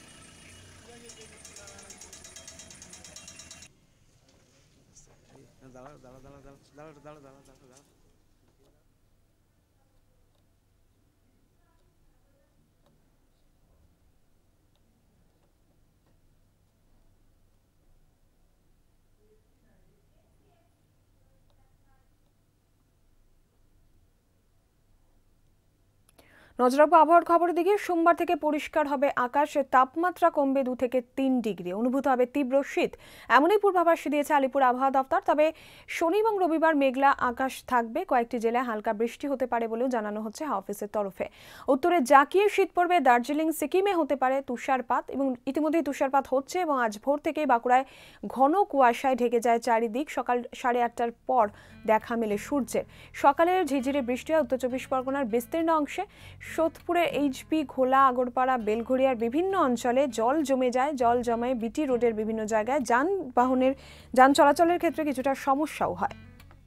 নজর রাখবো আবহাওয়ার খবরের দিকে। সোমবার থেকে পরিষ্কার হবে আকাশ। তাপমাত্রা কমবে 2 থেকে 3 ডিগ্রি। অনুভূত হবে তীব্র শীত, এমনই পূর্বাভাস দিয়েছে আলিপুর আবহাওয়া দপ্তর। তবে শনি এবং রবিবার মেঘলা আকাশ থাকবে। কয়েকটি জেলায় হালকা বৃষ্টি হতে পারে বলেও জানানো হচ্ছে হাওয়া অফিসের তরফে। উত্তরে জাঁকিয়ে শীত পড়বে। দার্জিলিং, সিকিমে হতে পারে তুষারপাত এবং ইতিমধ্যেই তুষারপাত হচ্ছে এবং আজ ভোর থেকেই বাঁকুড়ায় ঘন কুয়াশায় ঢেকে যায় চারিদিক। সকাল 8:30টার পর দেখা মেলে সূর্যের। সকালের ঝিঝিরে বৃষ্টি হয় উত্তর 24 পরগনার বিস্তীর্ণ অংশে। সোদপুরে এইচপি, ঘোলা, আগরপাড়া, বেলঘরিয়ার বিভিন্ন অঞ্চলে জল জমে যায়। জল জমায় বিটি রোডের বিভিন্ন জায়গায় যান চলাচলের ক্ষেত্রে কিছুটা সমস্যাও হয়।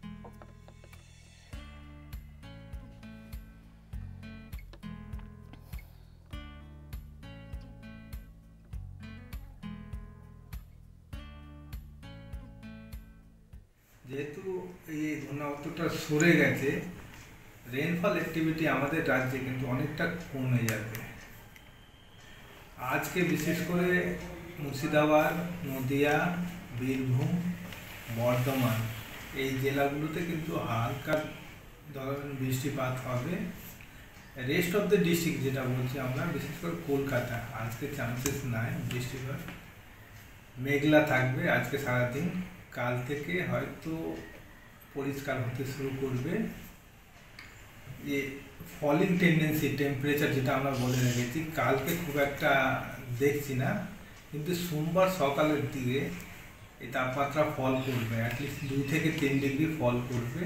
যেহেতু এই ঘূর্ণাবর্তটা সরে গেছে, রেনফল অ্যাক্টিভিটি আমাদের রাজ্যে কিন্তু অনেকটা কমে যাবে। আজকে বিশেষ করে মুর্শিদাবাদ, নদিয়া, বীরভূম, বর্ধমান এই জেলাগুলোতে কিন্তু হালকা ধরনের বৃষ্টিপাত হবে। রেস্ট অফ দ্য ডিস্ট্রিক্ট যেটা বলছি আমরা, বিশেষ করে কলকাতা আজকে চান্সেস নাই বৃষ্টিপাত। মেঘলা থাকবে আজকে সারাদিন। কাল থেকে হয়তো পরিষ্কার হতে শুরু করবে। যে ফলিং টেন্ডেন্সি টেম্পারেচার যেটা আমরা বলে রেখেছি, কালকে খুব একটা দেখছি না, কিন্তু সোমবার সকালের দিকে এই তাপমাত্রা ফল করবে, অ্যাটলিস্ট 2 থেকে 3 ডিগ্রি ফল করবে।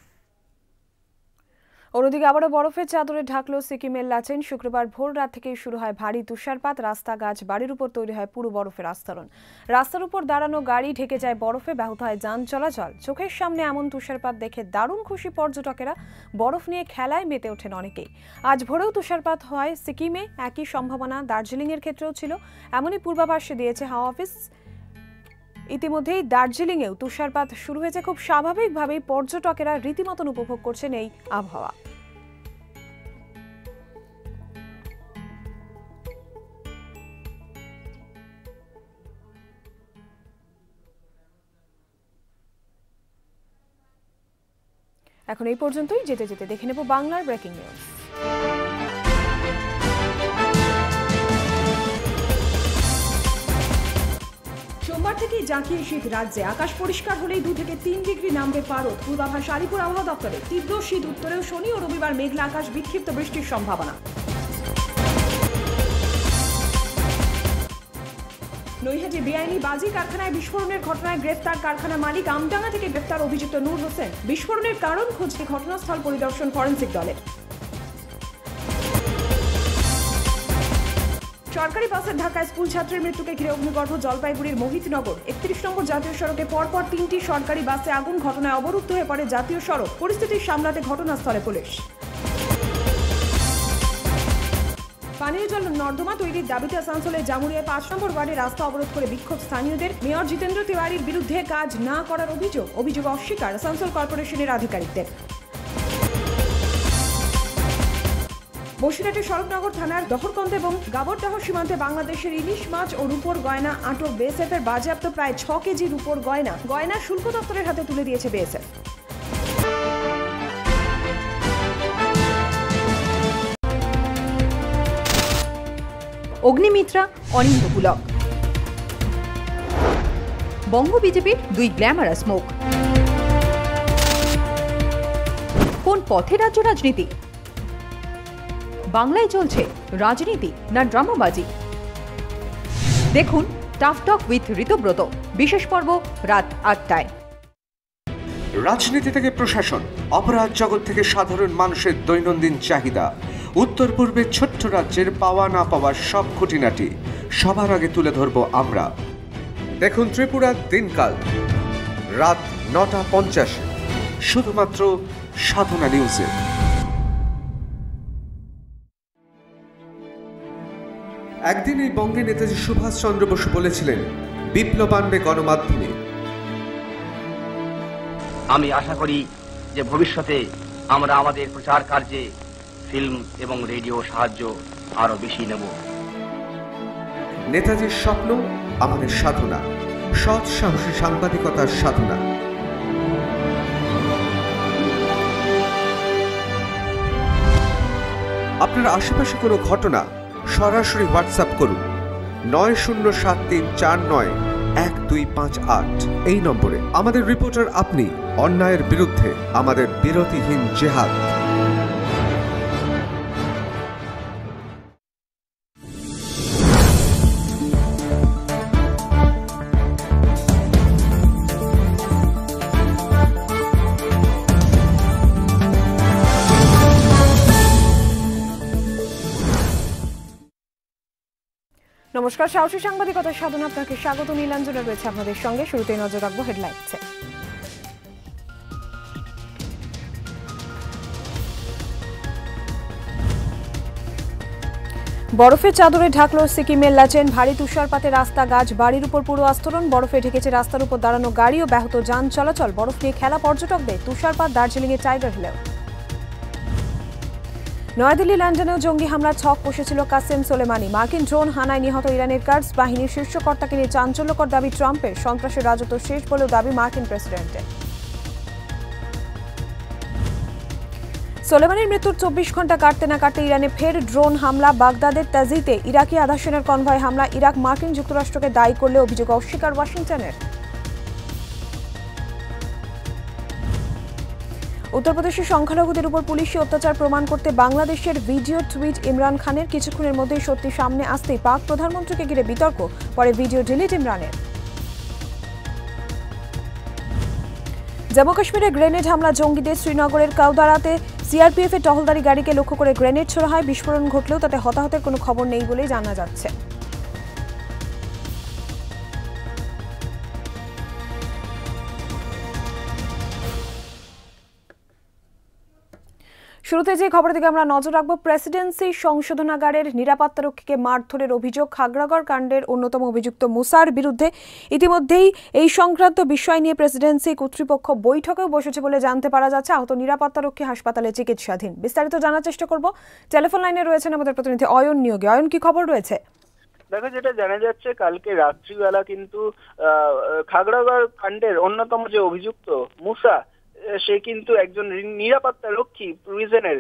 অন্যদিকে আবারও বরফের চাদরে ঢাকলো সিকিমের লাচেন। শুক্রবার ভোর রাত থেকেই শুরু হয় ভারী তুষারপাত। রাস্তা, গাছ, বাড়ির উপর তৈরি হয় পুরো বরফের আস্তরণ। রাস্তার উপর দাঁড়ানো গাড়ি ঢেকে যায় বরফে, ব্যাহত হয় যান চলাচল। চোখের সামনে এমন তুষারপাত দেখে দারুণ খুশি পর্যটকেরা। বরফ নিয়ে খেলায় মেতে ওঠেন অনেকেই। আজ ভোরেও তুষারপাত হয় সিকিমে। একই সম্ভাবনা দার্জিলিংয়ের ক্ষেত্রেও ছিল, এমনই পূর্বাভাস দিয়েছে হাওয়া অফিস। ইতিমধ্যেই দার্জিলিংয়েও তুষারপাত শুরু হয়েছে। খুব স্বাভাবিকভাবেই পর্যটকেরা রীতিমতন উপভোগ করছেন এই আবহাওয়া। এখন এই পর্যন্তই। যেতে যেতে দেখে নেব বাংলার ব্রেকিং নিউজ। সোমবার থেকে জাঁকিয়ে শীত রাজ্যে। আকাশ পরিষ্কার হলেই 2 থেকে 3 ডিগ্রি নামবে পারদ। পূর্বাভাস আলিপুর আবহাওয়া দপ্তরে। তীব্র শীত। উত্তরেও শনি ও রবিবার মেঘলা আকাশ, বিক্ষিপ্ত বৃষ্টির সম্ভাবনা। নৈহাটি বেআইনি বাজি কারখানায় বিস্ফোরণের ঘটনায় গ্রেফতার কারখানা মালিক। আমডাঙ্গা থেকে গ্রেফতার অভিযুক্ত নূর হোসেন। বিস্ফোরণের কারণ খুঁজতে ঘটনাস্থল পরিদর্শন ফরেনসিক দলের। সরকারি বাসের ধাক্কায় স্কুল ছাত্রের মৃত্যুকে ঘিরে অগ্নিগর্ভ জলপাইগুড়ির মোহিতনগর। 31 নম্বর জাতীয় সড়কে পরপর 3টি সরকারি বাসে আগুন, ঘটনায় অবরুদ্ধ হয়ে পড়ে জাতীয় সড়ক। পরিস্থিতি সামলাতে ঘটনাস্থলে পুলিশ। পানীয় জল নর্দমা তৈরির দাবিতে আসানসোলের জামুরিয়ায় 5 নম্বর ওয়ার্ডে রাস্তা অবরোধ করে বিক্ষোভ স্থানীয়দের। মেয়র জিতেন্দ্র তিওয়ারির বিরুদ্ধে কাজ না করার অভিযোগ অস্বীকার আসানসোল কর্পোরেশনের আধিকারিকদের। বসিরহাটের শরৎনগর থানার দহরকন্দ এবং গাবরডাহ সীমান্তে বাংলাদেশের ইলিশ মাছ ও রূপোর গয়না আটক বিএসএফ এর। বাজেয়াপ্ত প্রায় 6 কেজি রূপোর গয়না শুল্ক দপ্তরের হাতে তুলে দিয়েছে বিএসএফ। অগ্নিমিত্রা, অনিন্দ পুলক। বঙ্গ বিজেপির 2 গ্ল্যামারাস মুখ। কোন পথে রাজ্য রাজনীতি? বাংলায় চলছে রাজনীতি না ড্রামাবাজি? দেখুন টাফ টক উইথ ঋতব্রত, বিশেষ পর্ব রাত 8টায়। রাজনীতি থেকে প্রশাসন, অপরাধ জগৎ থেকে সাধারণ মানুষের দৈনন্দিন চাহিদা, উত্তর পূর্বের ছোট্ট রাজ্যের পাওয়া না পাওয়ার সব খুঁটিনাটি সবার আগে তুলে ধরব আমরা। দেখুন ত্রিপুরার দিনকাল রাত 9:50 শুধুমাত্র সাধনা নিউজে। একদিন এই বঙ্গে নেতাজি সুভাষচন্দ্র বসু বলেছিলেন, বিপ্লব আনবে গণমাধ্যমে। আমি আশা করি যে ভবিষ্যতে আমরা আমাদের প্রচার কার্যে ফিল্ম এবং রেডিও সাহায্য আরো বেশি নেব। নেতাজির স্বপ্ন আমাদের সাধনা, সৎ সাহসী সাংবাদিকতার সাধনা। আপনার আশেপাশে কোনো ঘটনা সরাসরি হোয়াটসঅ্যাপ করুন 9073491258 এই নম্বরে। আমাদের রিপোর্টার আপনি, অন্যায়ের বিরুদ্ধে আমাদের বিরতিহীন জেহাদ। নমস্কার, সাহসী সাংবাদিকতার সাধনা আপনাকে স্বাগত। নীলাঞ্জনা রয়েছে আপনাদের সঙ্গে। শুরুতেই নজর রাখবো হেডলাইনসে। বরফের চাদরে ঢাকল সিকিমের লাচেন। ভারী তুষারপাতে রাস্তা, গাছ, বাড়ির উপর পুরো আস্তরণ। বরফে ঢেকেছে রাস্তার উপর দাঁড়ানো গাড়ি ও ব্যাহত যান চলাচল। বরফ নিয়ে খেলা পর্যটকদের। তুষারপাত দার্জিলিংয়ে টাইগার হিলেও। নয়াদিল্লি লন্ডনেও জঙ্গি হামলার ছক কষেছিল কাসেম সোলেমানি। মার্কিন ড্রোন হানায় নিহত ইরানের কার্ডস বাহিনীর শীর্ষ কর্তাকে নিয়ে চাঞ্চল্যকর দাবি ট্রাম্পের। সন্ত্রাসের রাজত্ব শেষ বলেও দাবি মার্কিন প্রেসিডেন্টের। সোলেমানির মৃত্যুর 24 ঘন্টা কাটতে না কাটতে ইরানে ফের ড্রোন হামলা। বাগদাদের তাজিতে ইরাকি আধা সেনার কনভয় হামলা। ইরাক মার্কিন যুক্তরাষ্ট্রকে দায়ী করলে অভিযোগ অস্বীকার ওয়াশিংটনের। উত্তরপ্রদেশের সংখ্যালঘুদের উপর পুলিশি অত্যাচার প্রমাণ করতে বাংলাদেশের ভিডিও টুইট ইমরান খানের। কিছুক্ষণের মধ্যেই সত্যি সামনে আসতেই পাক প্রধানমন্ত্রীকে ঘিরে বিতর্ক, পরে ভিডিও ডিলিট ইমরানের। জম্মু কাশ্মীরে গ্রেনেড হামলা জঙ্গিদের। শ্রীনগরের কাউদারাতে সিআরপিএফ এর টহলদারি গাড়িকে লক্ষ্য করে গ্রেনেড ছোড়া হয়। বিস্ফোরণ ঘটলেও তাতে হতাহতের কোনো খবর নেই বলেই জানা যাচ্ছে। শুরুতে যে খবরের দিকে আমরা নজর রাখবো, প্রেসিডেন্সি সংশোধনাগারের নিরাপত্তারক্ষীকে মারধরের অভিযোগ। খাগড়াগড় কাণ্ডের অন্যতম অভিযুক্ত মুসার বিরুদ্ধে ইতিমধ্যেই এই সংক্রান্ত বিষয় নিয়ে প্রেসিডেন্সি কর্তৃপক্ষ বৈঠকেও বসেছে বলে জানতে পারা যাচ্ছে। আহত নিরাপত্তারক্ষী হাসপাতালে চিকিৎসাধীন। বিস্তারিত জানার চেষ্টা করব। টেলিফোন লাইনে রয়েছেন আমাদের প্রতিনিধি অয়ন নিয়োগী। অয়ন, কি খবর রয়েছে? দেখো, যেটা জানা যাচ্ছে, কালকে রাত্রিবেলা কিন্তু খাগড়াগড় কাণ্ডের অন্যতম যে অভিযুক্ত মুসা, সে কিন্তু একজন নিরাপত্তা রক্ষী প্রিজনের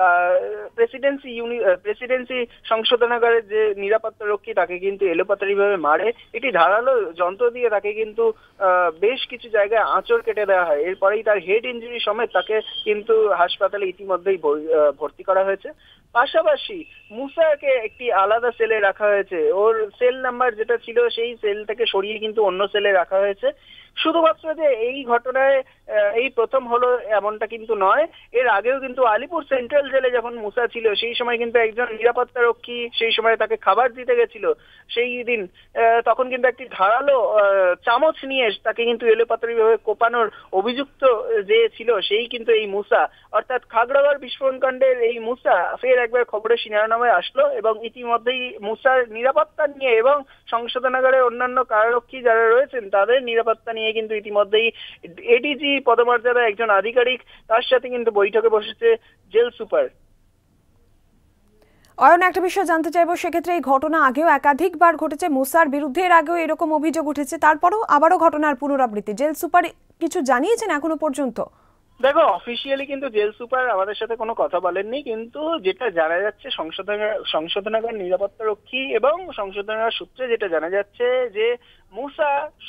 প্রেসিডেন্সি সংশোধনাগারের যে নিরাপত্তা রক্ষী, তাকে কিন্তু এলোপাতাড়ি ভাবে মারে। এটি ধারালো যন্ত্র দিয়ে তাকে কিন্তু বেশ কিছু জায়গায় আঁচড় কেটে দেওয়া হয়। এরপরেই তার হেড ইঞ্জুরি সমেত তাকে কিন্তু হাসপাতালে ইতিমধ্যেই ভর্তি করা হয়েছে। পাশাপাশি মুসাকে একটি আলাদা সেলে রাখা হয়েছে। ওর সেল নাম্বার যেটা ছিল সেই সেল থেকে সরিয়ে কিন্তু অন্য সেলে রাখা হয়েছে। শুধুমাত্র যে এই ঘটনায় এই প্রথম হলো এমনটা কিন্তু নয়, এর আগেও কিন্তু আলিপুর সেন্ট্রাল জেলে যখন মুসা ছিল সেই সময় কিন্তু একজন নিরাপত্তা রক্ষী সেই সময় তাকে খাবার দিতে গেছিল, সেই দিন তখন কিন্তু একটি ধারালো চামচ নিয়ে তাকে কিন্তু এলোপাতাড়িভাবে কোপানোর অভিযুক্ত যে ছিল সেই কিন্তু এই মুসা, অর্থাৎ খাগড়াগড় বিস্ফোরণ কাণ্ডের এই মুসা ফের একবার খবরের শিরোনামে আসলো এবং ইতিমধ্যেই মুসার নিরাপত্তা নিয়ে এবং সংশোধনাগারের অন্যান্য কারারক্ষী যারা রয়েছেন তাদের নিরাপত্তা নিয়ে কিন্তু ইতিমধ্যেই এডিজি পদমর্যাদা একজন আধিকারিক তার সাথে কিন্তু বৈঠকে বসেছে জেল সুপার। অয়ন, একটা বিষয় জানতে চাইবো, সেক্ষেত্রে এই ঘটনা আগেও একাধিকবার ঘটেছে, মুসার বিরুদ্ধে এর আগেও এরকম অভিযোগ উঠেছে, তারপরও আবারও ঘটনার পুনরাবৃত্তি, জেল সুপার কিছু জানিয়েছেন এখনো পর্যন্ত? দেখো, অফিসিয়ালি কিন্তু জেল সুপার আমাদের সাথে কোনো কথা বলেননি, কিন্তু যেটা জানা যাচ্ছে সংশোধনাগার নিরাপত্তা রক্ষী এবং সংশোধনাগার সূত্রে যেটা জানা যাচ্ছে যে মুসা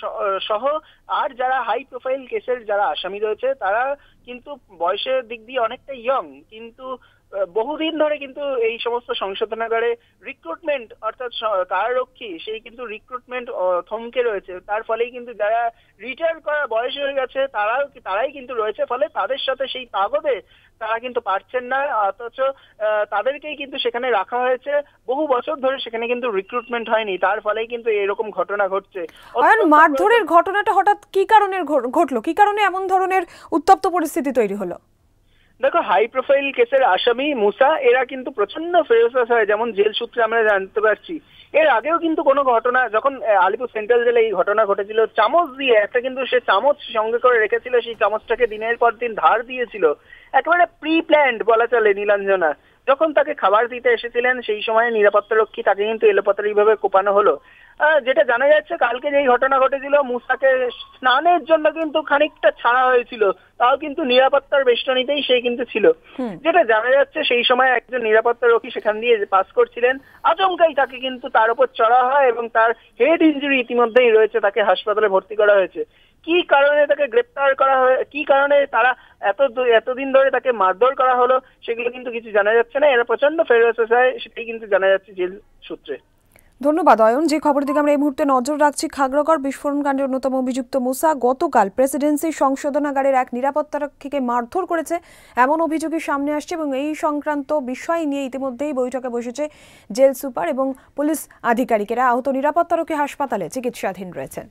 সহ আর যারা হাই প্রোফাইল কেসের যারা আসামি রয়েছে তারা কিন্তু বয়সের দিক দিয়ে অনেকটা ইয়ং, কিন্তু বহুদিন ধরে কিন্তু এই সমস্ত সংশোধনাগারে রিক্রুটমেন্ট অর্থাৎ কারারক্ষী সেই কিন্তু রিক্রুটমেন্ট থমকে রয়েছে। তার ফলেই কিন্তু যারা রিটায়ার করার বয়স হয়ে গেছে তারাই কিন্তু রয়েছে, ফলে তাদের সাথে সেই তাগদে তারা কিন্তু পারছেন না, অথচ তাদেরকেই কিন্তু সেখানে রাখা হয়েছে। বহু বছর ধরে সেখানে কিন্তু রিক্রুটমেন্ট হয়নি, তার ফলেই কিন্তু এরকম ঘটনা ঘটছে। মারধরের ঘটনাটা হঠাৎ কি কারণে ঘটলো, কি কারণে এমন ধরনের উত্তপ্ত পরিস্থিতি তৈরি হলো? দেখো, হাই প্রোফাইল কেসের আসামি মুসা এরা কিন্তু প্রচন্ড ফেরোসাস হয়, যেমন জেল সূত্রে আমরা জানতে পারছি। এর আগেও কিন্তু কোনো ঘটনা যখন আলিপুর সেন্ট্রাল জেলে এই ঘটনা ঘটেছিল, চামচ দিয়ে একটা কিন্তু সে চামচ সঙ্গে করে রেখেছিল, সেই চামচটাকে দিনের পর দিন ধার দিয়েছিল, একেবারে প্রি প্ল্যান্ড বলা চলে। নীলাঞ্জনা যখন তাকে খাবার দিতে এসেছিলেন সেই সময় নিরাপত্তা রক্ষী তাকে কিন্তু এলোপাতাড়িভাবে কোপানো হলো। যেটা জানা যাচ্ছে কালকে যেই ঘটনা ঘটেছিল মুসাকে স্নানের জন্য কিন্তু খানিকটা ছাড়া হয়েছিল, তাও কিন্তু নিরাপত্তার বেষ্টনীতেই সে কিন্তু ছিল। যেটা জানা যাচ্ছে সেই সময় একজন নিরাপত্তা রক্ষী সেখান দিয়ে পাস করছিলেন, আচমকাই তাকে কিন্তু তার উপর চড়া হয় এবং তার হেড ইনজুরি ইতিমধ্যেই রয়েছে, তাকে হাসপাতালে ভর্তি করা হয়েছে। কি কারণে তাকে গ্রেপ্তার করা হয়, কি কারণে তারা এতদিন ধরে তাকে মারধর করা হলো সেগুলো কিন্তু কিছু জানা যাচ্ছে না। এরা প্রচন্ড ফেরোসাস হয়, সেটাই কিন্তু জানা যাচ্ছে জেল সূত্রে। ধন্যবাদ অয়ন। যে খবর দিকে আমরা এই মুহূর্তে নজর রাখছি, খাগড়াগড় বিস্ফোরণ কাণ্ডের অন্যতম অভিযুক্ত মুসা গতকাল প্রেসিডেন্সি সংশোধনাগারের এক নিরাপত্তারক্ষীকে মারধর করেছে এমন অভিযোগই সামনে আসছে এবং এই সংক্রান্ত বিষয় নিয়ে ইতিমধ্যেই বৈঠকে বসেছে জেল সুপার এবং পুলিশ আধিকারিকেরা। আহত নিরাপত্তারক্ষী হাসপাতালে চিকিৎসাধীন রয়েছেন।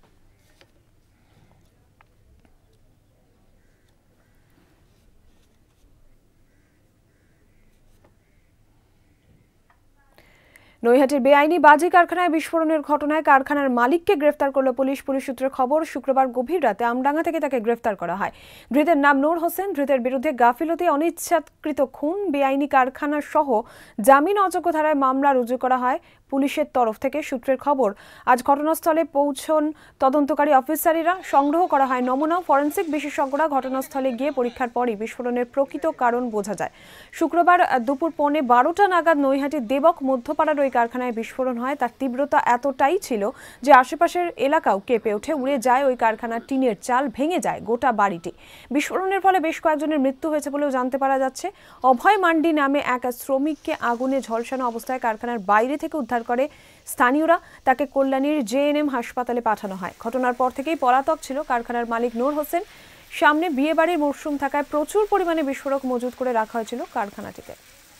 নৈহাটির বেআইনি বাজি কারখানায় বিস্ফোরণের ঘটনায় কারখানার মালিককে গ্রেফতার করল পুলিশ। পুলিশ সূত্রের খবর, শুক্রবার গভীর রাতে আমডাঙ্গা থেকে তাকে গ্রেফতার করা হয়। ধৃতের নাম নূর হোসেন। ধৃতের বিরুদ্ধে গাফিলতি, অনিচ্ছাকৃত খুন, বেআইনি কারখানা সহ জামিন অযোগ্য ধারায় মামলা রুজু করা হয় পুলিশের তরফ থেকে। সূত্রের খবর, আজ ঘটনাস্থলে পৌঁছন তদন্তকারী অফিসারেরা। সংগ্রহ করা হয় নমুনা। ফরেনসিক বিশেষজ্ঞরা ঘটনাস্থলে গিয়ে পরীক্ষার পরই বিস্ফোরণের প্রকৃত কারণ বোঝা যায়। শুক্রবার দুপুর 12:15 নাগাদ নৈহাটির দেবক মধ্যপাড়ার ওই কারখানায় বিস্ফোরণ হয়। তার তীব্রতা এতটাই ছিল যে আশেপাশের এলাকাও কেঁপে ওঠে, উড়ে যায় ওই কারখানার টিনের চাল, ভেঙে যায় গোটা বাড়িটি। বিস্ফোরণের ফলে বেশ কয়েকজনের মৃত্যু হয়েছে বলেও জানতে পারা যাচ্ছে। অভয় মান্ডি নামে এক শ্রমিককে আগুনে ঝলসানো অবস্থায় কারখানার বাইরে থেকে উদ্ধার করে স্থানীয়রা। তাকে কল্যাণীর জেএনএম হাসপাতালে পাঠানো হয়। ঘটনার পর থেকেই পলাতক ছিল কারখানার মালিক নূর হোসেন। সামনে বিয়ে বাড়ির মরশুম থাকায় প্রচুর পরিমাণে বিস্ফোরক মজুত করে রাখা হয়েছিল কারখানাটিতে।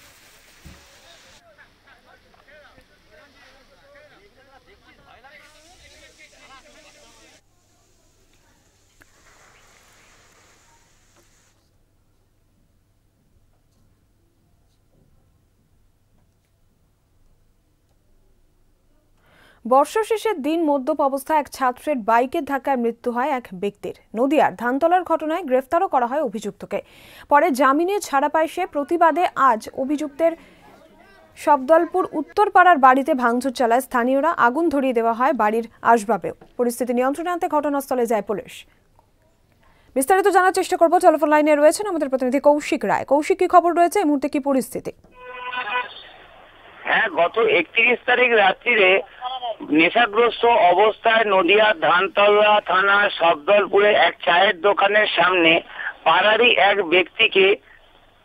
বর্ষা শেষের দিন মদ্যপ অবস্থায় এক ছাত্রের বাইকের ধাক্কায় মৃত্যু হয় এক ব্যক্তির। নদিয়ার ধানতলার ঘটনায় গ্রেফতারও করা হয় অভিযুক্তকে। পরে জামিনে ছাড়া পায় সে। প্রতিবাদে আজ অভিযুক্তের শব্দলপুর উত্তরপাড়ার বাড়িতে ভাঙচুর চালায় স্থানীয়রা। আগুন ধরিয়ে দেওয়া হয় বাড়ির আসবাবেও। পরিস্থিতি নিয়ন্ত্রণে আনতে ঘটনাস্থলে যায় পুলিশ। বিস্তারিত জানার চেষ্টা করব। টেলিফোন লাইনে রয়েছেন আমাদের প্রতিনিধি কৌশিক রায়। কৌশিক, কি খবর রয়েছে এই মুহূর্তে, কি পরিস্থিতি? হ্যাঁ, গত 31 তারিখ রাত্রিরে নেশাগ্রস্ত অবস্থায় নদিয়ার ধানতলা থানার শব্দলপুরে এক চায়ের দোকানের সামনে পাড়ারই এক ব্যক্তিকে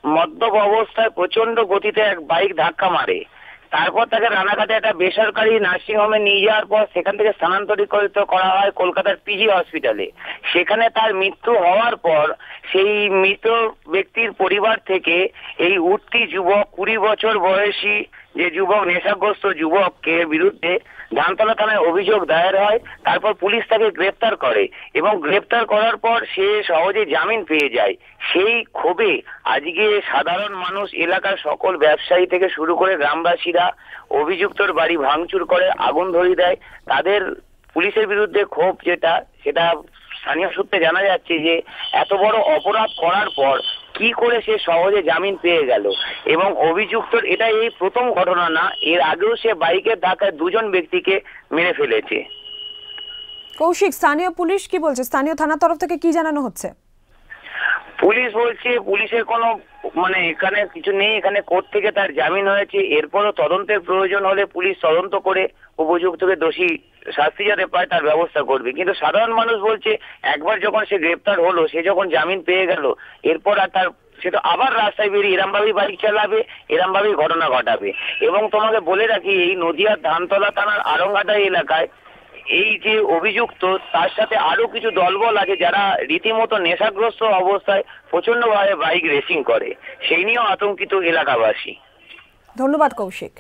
মদ্যপ অবস্থায় প্রচন্ড গতিতে এক বাইক ধাক্কা মারে। তারপর তাকে রানাঘাটে একটা বেসরকারি নার্সিংহোমে নিয়ে যাওয়ার পর সেখান থেকে স্থানান্তরিত করা হয় কলকাতার পিজি হসপিটালে। সেখানে তার মৃত্যু হওয়ার পর সেই মৃত ব্যক্তির পরিবার থেকে এই উঠতি যুবক 20 বছর বয়সী যে যুবক নেশাগ্রস্ত যুবকের বিরুদ্ধে ধানতলা থানায় অভিযোগ দায়ের হয়। তারপর পুলিশ তাকে গ্রেপ্তার করে এবং গ্রেপ্তার করার পর সে সহজে জামিন পেয়ে যায়। সেই ক্ষোভে আজকে সাধারণ মানুষ, এলাকার সকল ব্যবসায়ী থেকে শুরু করে গ্রামবাসীরা অভিযুক্তর বাড়ি ভাঙচুর করে, আগুন ধরিয়ে দেয়। তাদের পুলিশের বিরুদ্ধে ক্ষোভ সেটা স্থানীয় সূত্রে জানা যাচ্ছে যে এত বড় অপরাধ করার পর কি করে সে সহজে জামিন পেয়ে গেল। এবং অভিযুক্তর এটা এই প্রথম ঘটনা না, এর আগেও সে বাইকের ধাক্কায় 2 জন ব্যক্তিকে মেরে ফেলেছে। কৌশিক, স্থানীয় পুলিশ কি বলছে? স্থানীয় থানার তরফ থেকে কি জানানো হচ্ছে? পুলিশ বলছে পুলিশের কোনো এখানে কিছু নেই, এখানে কোর্ট থেকে তার জামিন হয়েছে। এরপরও তদন্তের প্রয়োজন হলে পুলিশ তদন্ত করে উপযুক্তকে দোষী শাস্তি যাতে পায় তার ব্যবস্থা করবে। কিন্তু সাধারণ মানুষ বলছে একবার যখন সে গ্রেপ্তার হলো, সে যখন জামিন পেয়ে গেল, এরপর আর তার সেটা আবার রাস্তায় বেরিয়ে এরমভাবেই বাইক চালাবে, এরমভাবেই ঘটনা ঘটাবে। এবং তোমাকে বলে রাখি, এই নদিয়ার ধানতলা থানার আরংঘাটা এলাকায় এই যে অভিযুক্ত, তার সাথে আরো কিছু দলবল আছে যারা রীতিমতো নেশাগ্রস্ত অবস্থায় প্রচন্ডভাবে বাইক রেসিং করে। সেই নিয়েও আতঙ্কিত এলাকাবাসী। ধন্যবাদ কৌশিক।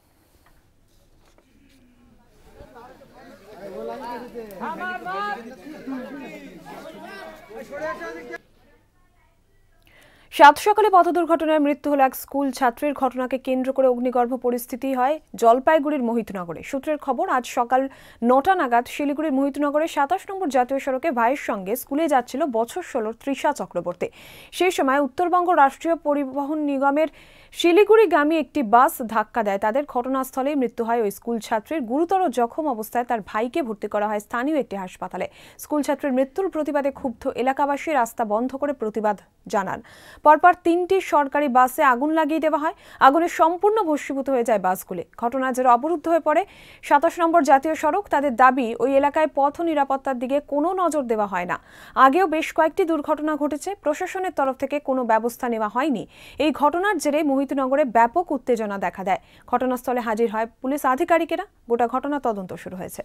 সাত সকালে পথ দুর্ঘটনায় মৃত্যু হল এক স্কুল ছাত্রীর। ঘটনাকে কেন্দ্র করে অগ্নিগর্ভ পরিস্থিতি হয় জলপাইগুড়ির মোহিতনগরে। সূত্রের খবর, আজ সকাল 9টা নাগাদ শিলিগুড়ির মোহিতনগরে 27 নম্বর জাতীয় সড়কে ভাইয়ের সঙ্গে স্কুলে যাচ্ছিল বছর 16 তৃষা চক্রবর্তী। সেই সময় উত্তরবঙ্গ রাষ্ট্রীয় পরিবহন নিগমের শিলিগুড়িগামী একটি বাস ধাক্কা দেয় তাদের। ঘটনাস্থলেই মৃত্যু হয় ওই স্কুল ছাত্রীর। গুরুতর জখম অবস্থায় তার ভাইকে ভর্তি করা হয় স্থানীয় একটি হাসপাতালে। স্কুল ছাত্রীর মৃত্যুর প্রতিবাদে ক্ষুব্ধ এলাকাবাসী রাস্তা বন্ধ করে প্রতিবাদ জানান। পরপর 3টি সরকারি বাসে আগুন লাগিয়ে দেওয়া হয়। আগুনে সম্পূর্ণ ভস্মীভূত হয়ে যায় বাসগুলি। ঘটনার জেরে অবরুদ্ধ হয়ে পড়ে 27 নম্বর জাতীয় সড়ক। তাদের দাবি, ওই এলাকায় পথ নিরাপত্তার দিকে কোনো নজর দেওয়া হয় না। আগেও বেশ কয়েকটি দুর্ঘটনা ঘটেছে, প্রশাসনের তরফ থেকে কোনো ব্যবস্থা নেওয়া হয়নি। এই ঘটনার জেরে মোহিতনগরে ব্যাপক উত্তেজনা দেখা দেয়। ঘটনাস্থলে হাজির হয় পুলিশ আধিকারিকেরা। গোটা ঘটনা তদন্ত শুরু হয়েছে।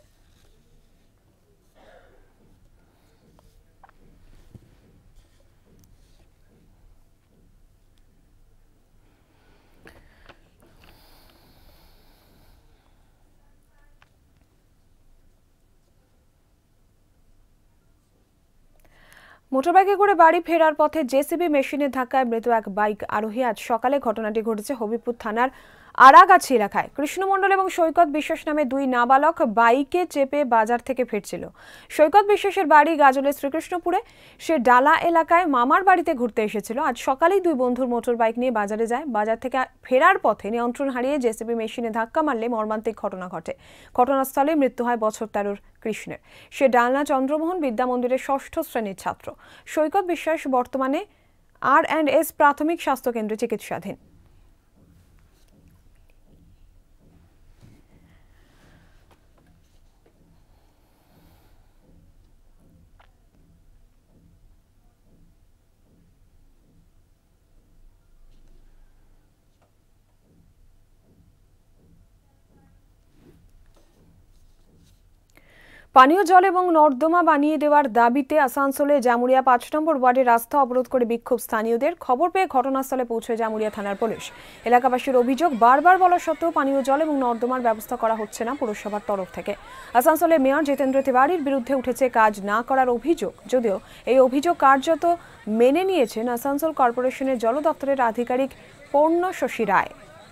মোটরবাইকে করে বাড়ি ফেরার পথে জেসিবি মেশিনের ধাক্কায় মৃত এক বাইক আরোহী। আজ সকালে ঘটনাটি ঘটেছে হবিপুর থানার আরাগাছি এলাকায়। কৃষ্ণমণ্ডল এবং সৈকত বিশ্বাস নামে 2 নাবালক বাইকে চেপে বাজার থেকে ফিরছিল। সৈকত বিশ্বাসের বাড়ি গাজলের শ্রীকৃষ্ণপুরে। সে ডালা এলাকায় মামার বাড়িতে ঘুরতে এসেছিল। আজ সকালেই 2 বন্ধুর মোটর বাইক নিয়ে বাজারে যায়। বাজার থেকে ফেরার পথে নিয়ন্ত্রণ হারিয়ে জেসিবি মেশিনে ধাক্কা মারলে মর্মান্তিক ঘটনা ঘটে। ঘটনাস্থলে মৃত্যু হয় বছর 13 কৃষ্ণের। সে ডালনা চন্দ্রমোহন বিদ্যা মন্দিরের 6ষ্ঠ শ্রেণীর ছাত্র। সৈকত বিশ্বাস বর্তমানে R&S প্রাথমিক স্বাস্থ্য কেন্দ্রে চিকিৎসাধীন। পানীয় জল এবং নর্দমা বানিয়ে দেওয়ার দাবিতে আসানসোলে জামুরিয়া 5 নম্বর ওয়ার্ডের রাস্তা অবরোধ করে বিক্ষোভ স্থানীয়দের। খবর পেয়ে ঘটনাস্থলে পৌঁছে জামুরিয়া থানার পুলিশ। এলাকাবাসীর অভিযোগ, বারবার বলা সত্ত্বেও পানীয় জল এবং নর্দমার ব্যবস্থা করা হচ্ছে না পুরসভার তরফ থেকে। আসানসোলের মেয়র জিতেন্দ্র তিওয়ারির বিরুদ্ধে উঠেছে কাজ না করার অভিযোগ। যদিও এই অভিযোগ কার্যত মেনে নিয়েছেন আসানসোল কর্পোরেশনের জল দপ্তরের আধিকারিক পূর্ণশশী রায়।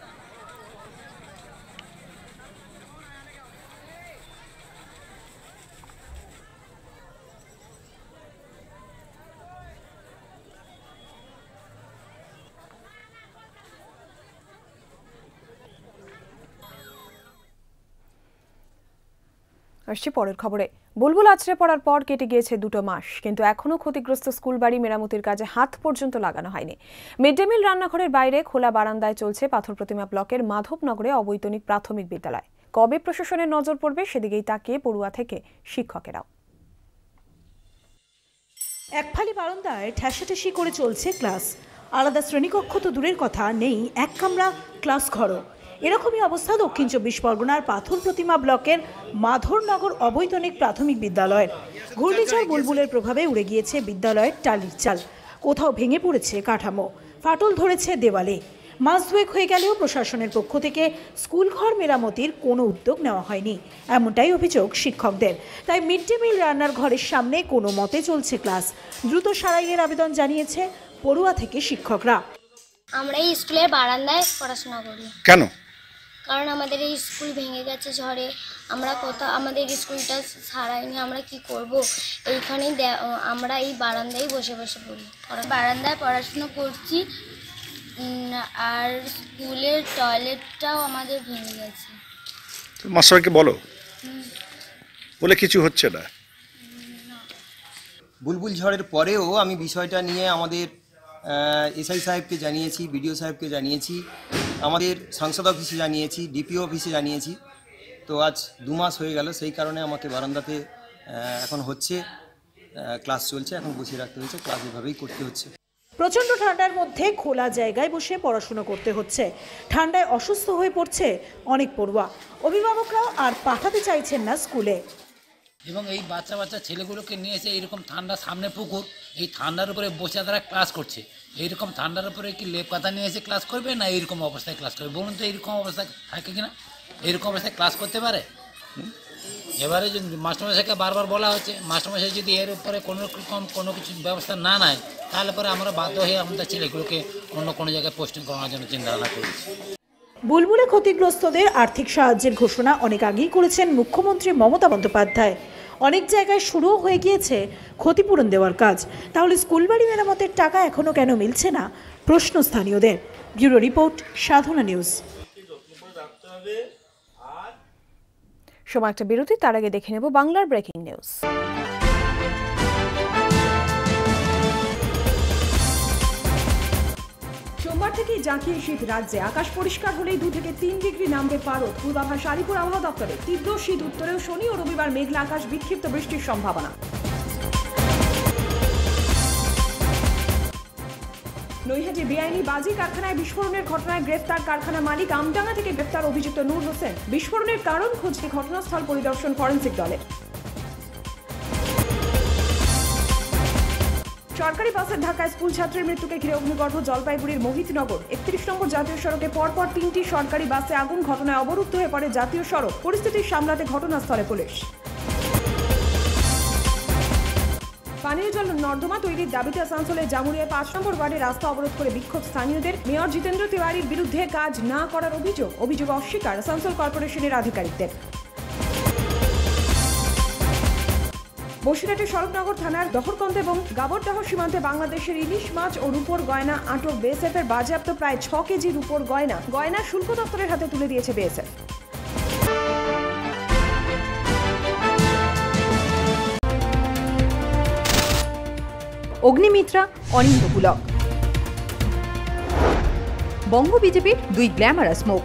আসছে পরের খবরে। বুলবুল আছড়ে পড়ার পর কেটে গিয়েছে 2 মাস, কিন্তু এখনও ক্ষতিগ্রস্ত স্কুল বাড়ি মেরামতির কাজে হাত পর্যন্ত লাগানো হয়নি। মিড ডে মিল রান্নাঘরের বাইরে খোলা বারান্দায় চলছে পাথর প্রতিমা ব্লকের মাধবনগরে অবৈতনিক প্রাথমিক বিদ্যালয়। কবে প্রশাসনের নজর পড়বে সেদিকেই তাকিয়ে পড়ুয়া থেকে শিক্ষকেরাও। একফালি বারান্দায় ঠেসাঠেসি করে চলছে ক্লাস। আলাদা শ্রেণীকক্ষ তো দূরের কথা, নেই এক কামরা ক্লাস ঘরও। এরকমই অবস্থা দক্ষিণ 24 পরগনার পাথর প্রতিমা ব্লকের মাধরনগর অবৈতনিক প্রাথমিক বিদ্যালয়ের। ঘূর্ণিঝড় বুলবুলের প্রভাবে উড়ে গিয়েছে বিদ্যালয়ের টালির চাল, কোথাও ভেঙে পড়েছে কাঠামো, ফাটল ধরেছে দেওয়ালে। মাস দুয়েক হয়ে গেলেও প্রশাসনের পক্ষ থেকে স্কুল ঘর মেরামতির কোনো উদ্যোগ নেওয়া হয়নি, এমনটাই অভিযোগ শিক্ষকদের। তাই মিড ডে মিল রান্নার ঘরের সামনে কোনো মতে চলছে ক্লাস। দ্রুত সারাইয়ের আবেদন জানিয়েছে পড়ুয়া থেকে শিক্ষকরা। আমরা এই স্কুলের বারান্দায় পড়াশোনা করি। কেন? কারণ আমাদের এই স্কুল ভেঙে গেছে ঝড়ে, আমরা আমাদের স্কুলটা সারাইনি, আমরা কি করব। এইখানেই আমরা এই বারান্দায় বসে বসে পড়ি, বারান্দায় পড়াশোনা করছি। আর স্কুলের টয়লেটটাও আমাদের ভেঙে গেছে। মাস্টারকে বলো, বলে কিছু হচ্ছে না। বুলবুল ঝড়ের পরেও আমি বিষয়টা নিয়ে আমাদের এসআই সাহেবকে জানিয়েছি, বিডিও সাহেবকে জানিয়েছি, আমাদের সংসদ অফিসে জানিয়েছি, ডিপিও অফিসে জানিয়েছি। তো আজ 2 মাস হয়ে গেল, সেই কারণে আমাকে বারান্দাতে এখন হচ্ছে ক্লাস চলছে, এখন বসিয়ে রাখতে হচ্ছে, ক্লাস এভাবেই করতে হচ্ছে। প্রচণ্ড ঠান্ডার মধ্যে খোলা জায়গায় বসে পড়াশোনা করতে হচ্ছে। ঠান্ডায় অসুস্থ হয়ে পড়ছে অনেক পড়ুয়া। অভিভাবকরাও আর পাঠাতে চাইছেন না স্কুলে। এবং এই বাচ্চা ছেলেগুলোকে নিয়ে এসে এইরকম ঠান্ডা, সামনে পুকুর, এই ঠান্ডার উপরে বসে তারা ক্লাস করছে। এইরকম ঠান্ডার উপরে কি লেপ পাতা নিয়ে এসে ক্লাস করবে, না এইরকম অবস্থায় ক্লাস করবে? বলুন তো, এইরকম অবস্থায় থাকে কিনা? এইরকম অবস্থায় ক্লাস করতে পারে? এবারে যদি মাস্টারমশাইকে বারবার বলা হচ্ছে, মাস্টারমশাই যদি এর উপরে কোনো কিছু ব্যবস্থা না নেয়, তাহলে পরে আমরা বাধ্য হয়ে আমাদের ছেলেগুলোকে অন্য কোনো জায়গায় পোস্টিং করানোর জন্য চিন্তাভাবনা করেছি। বুলবুলে ক্ষতিগ্রস্তদের আর্থিক সাহায্যের ঘোষণা অনেক আগেই করেছেন মুখ্যমন্ত্রী মমতা বন্দ্যোপাধ্যায়। অনেক জায়গায় শুরুও হয়ে গিয়েছে ক্ষতিপূরণ দেওয়ার কাজ। তাহলে স্কুল বাড়ি মেরামতের টাকা এখনও কেন মিলছে না, প্রশ্ন স্থানীয়দের। Bureau report, Sadhna news. সময় একটা বিরতি, তার আগে দেখে নেব বাংলার ব্রেকিং নিউজ। সোমবার থেকে জাঁকিয়ে শীত রাজ্যে। আকাশ পরিষ্কার হলেই 2 থেকে 3 ডিগ্রি নামবে পারদ। পূর্বাভাস আলিপুর আবহাওয়া দপ্তরে। তীব্র শীত উত্তরেও শনি ও রবিবার মেঘলা আকাশ, বিক্ষিপ্ত বৃষ্টির সম্ভাবনা। নৈহাটি বেআইনি বাজি কারখানায় বিস্ফোরণের ঘটনায় গ্রেফতার কারখানা মালিক। আমডাঙ্গা থেকে গ্রেফতার অভিযুক্ত নূর হোসেন। বিস্ফোরণের কারণ খুঁজতে ঘটনাস্থল পরিদর্শন ফরেনসিক দলের। সরকারি বাসের ধাক্কায় স্কুল ছাত্রের মৃত্যুকে ঘিরে অগ্নিগর্ভ জলপাইগুড়ির মোহিতনগর। 31 নম্বর জাতীয় সড়কে পরপর 3টি সরকারি বাসে আগুন। ঘটনায় অবরুদ্ধ হয়ে পড়ে জাতীয় সড়ক। পরিস্থিতি সামলাতে ঘটনাস্থলে পুলিশ। পানীয় জল নর্দমা তৈরির দাবিতে আসানসোলের জামুরিয়ায় 5 নম্বর ওয়ার্ডে রাস্তা অবরোধ করে বিক্ষোভ স্থানীয়দের। মেয়র জিতেন্দ্র তিওয়ারির বিরুদ্ধে কাজ না করার অভিযোগ অস্বীকার আসানসোল কর্পোরেশনের আধিকারিকদের। বসিরহাটের শরৎনগর থানার দহরকন্দ এবং গাবরডাহ সীমান্তে বাংলাদেশের ইলিশ মাছ ও রূপোর গয়না আটক। বিএসএফের বাজেয়াপ্ত প্রায় 6 কেজি রূপোর গয়না শুল্ক দপ্তরের হাতে তুলে দিয়েছে বিএসএফ। অগ্নিমিত্রা, অনিন্দ পুলক। বঙ্গ বিজেপির 2 গ্ল্যামারাস মুখ।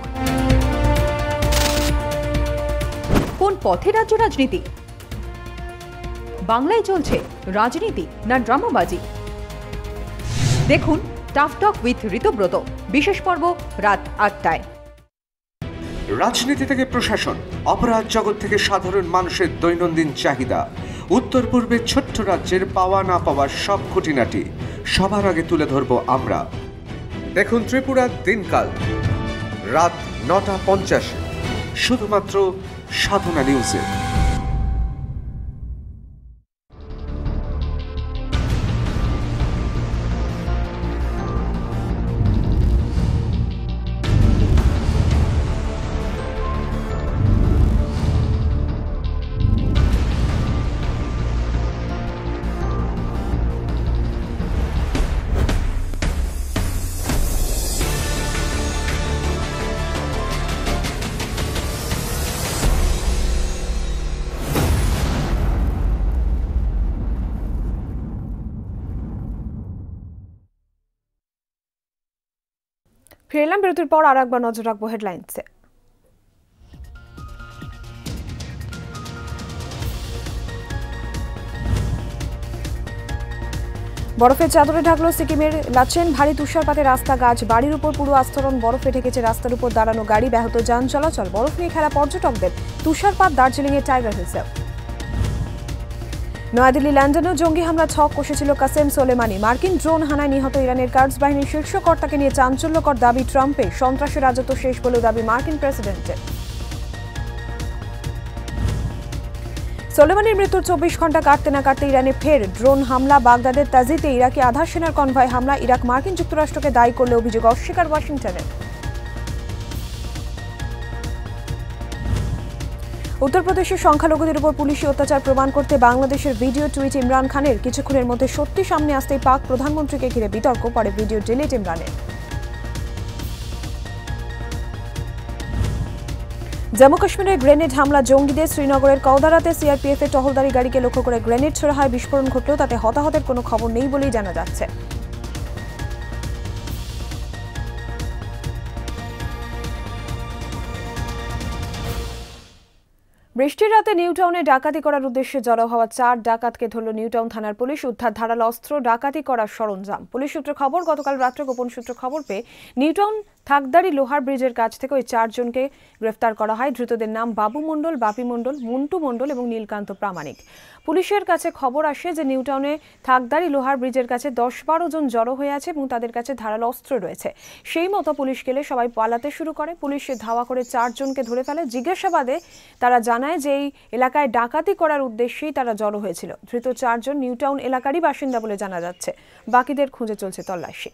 কোন পথে রাজ্য রাজনীতি? বাংলায় চলছে রাজনীতি না ড্রামাবাজি? দেখুন টাফ টক উইথ ঋতব্রত, বিশেষ পর্ব রাত 8টায়। রাজনীতি থেকে প্রশাসন, অপরাধ জগৎ থেকে সাধারণ মানুষের দৈনন্দিন চাহিদা, উত্তর পূর্বের ছোট্ট রাজ্যের পাওয়া না পাওয়ার সব খুঁটিনাটি সবার আগে তুলে ধরব আমরা। দেখুন ত্রিপুরার দিনকাল রাত 9:50 শুধুমাত্র সাধনা নিউজে। ফিরলাম বিরতির পর। আর একবার নজর রাখবো হেডলাইন্সে। বরফের চাদরে ঢাকলো সিকিমের লাচেন। ভারী তুষারপাতে রাস্তা, গাছ, বাড়ির উপর পুরো আস্তরণ বরফে ঢেকেছে রাস্তার উপর দাঁড়ানো গাড়ি, ব্যাহত যান চলাচল। বরফ নিয়ে খেলা পর্যটকদের। তুষারপাত দার্জিলিংয়ের টাইগার হিলসে। নয়াদিল্লি ল্যান্ডনেও জঙ্গি হামলা ছক কষেছিল কাসেম সোলেমানি। মার্কিন ড্রোন হানায় নিহত ইরানের কার্ডস বাহিনীর শীর্ষ কর্তাকে নিয়ে চাঞ্চল্যকর দাবি ট্রাম্পের। সন্ত্রাসী রাজত্ব শেষ বলেও দাবি মার্কিন প্রেসিডেন্টের। সোলেমানির মৃত্যুর 24 ঘন্টা কাটতে না কাটতে ইরানে ফের ড্রোন হামলা। বাগদাদের তাজিতে ইরাকি আধার সেনার কনভয় হামলা। ইরাক মার্কিন যুক্তরাষ্ট্রকে দায়ী করলে অভিযোগ অস্বীকার ওয়াশিংটনের। উত্তরপ্রদেশের সংখ্যালঘুদের উপর পুলিশি অত্যাচার প্রমাণ করতে বাংলাদেশের ভিডিও টুইট ইমরান খানের। কিছুক্ষণের মধ্যে সত্যি সামনে আসতেই পাক প্রধানমন্ত্রীকে ঘিরে বিতর্ক, পরে ভিডিও ডিলিট ইমরানের। জম্মু কাশ্মীরে গ্রেনেড হামলা জঙ্গিদের। শ্রীনগরের কৌদারাতে সিআরপিএফের টহলদারি গাড়িকে লক্ষ্য করে গ্রেনেড ছোড়া হয়। বিস্ফোরণ ঘটলেও তাতে হতাহতের কোনো খবর নেই বলেই জানা যাচ্ছে। বৃষ্টির রাতে নিউটাউনে ডাকাতি করার উদ্দেশ্যে জড়ো হওয়া 4 ডাকাতকে ধরল নিউটাউন থানার পুলিশ। উদ্ধার ধারালো অস্ত্র, ডাকাতি করার সরঞ্জাম। পুলিশ সূত্রে খবর, গতকাল রাত্রে গোপন সূত্রে খবর পেয়ে নিউটাউন থাকদারি লোহার ব্রিজের কাছ থেকে ওই 4 জনকে গ্রেফতার করা হয়। ধৃতদের নাম বাবু মণ্ডল, বাপি মণ্ডল, মন্টু মণ্ডল এবং নীলকান্ত প্রামাণিক। পুলিশের কাছে খবর আসে যে নিউটাউনে থাকদারি লোহার ব্রিজের কাছে 10-12 জন জড়ো হয়ে আছে এবং তাদের কাছে ধারালো অস্ত্র রয়েছে। সেই মতো পুলিশ গেলে সবাই পালাতে শুরু করে। পুলিশ ধাওয়া করে 4 জনকে ধরে ফেলে। জিজ্ঞাসাবাদে তারা জানায় যে এই এলাকায় ডাকাতি করার উদ্দেশ্যেই তারা জড়ো হয়েছিল। ধৃত 4 জন নিউটাউন এলাকারই বাসিন্দা বলে জানা যাচ্ছে। বাকিদের খুঁজে চলছে তল্লাশি।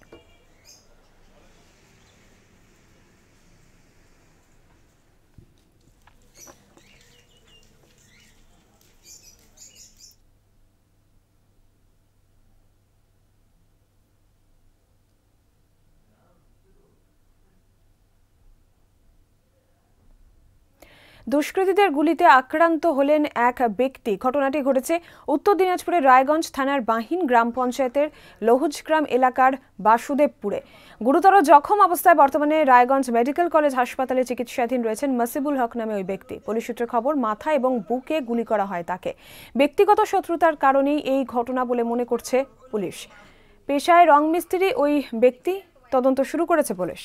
দুষ্কৃতীদের গুলিতে আক্রান্ত হলেন এক ব্যক্তি। ঘটনাটি ঘটেছে উত্তর দিনাজপুরের রায়গঞ্জ থানার বাহিন গ্রাম পঞ্চায়েতের লহুজগ্রাম এলাকার বাসুদেবপুরে। গুরুতর জখম অবস্থায় বর্তমানে রায়গঞ্জ মেডিকেল কলেজ হাসপাতালে চিকিৎসাধীন রয়েছেন মসিবুল হক নামে ওই ব্যক্তি। পুলিশ সূত্রে খবর, মাথা এবং বুকে গুলি করা হয় তাকে। ব্যক্তিগত শত্রুতার কারণেই এই ঘটনা বলে মনে করছে পুলিশ। পেশায় রং মিস্ত্রি ওই ব্যক্তি। তদন্ত শুরু করেছে পুলিশ।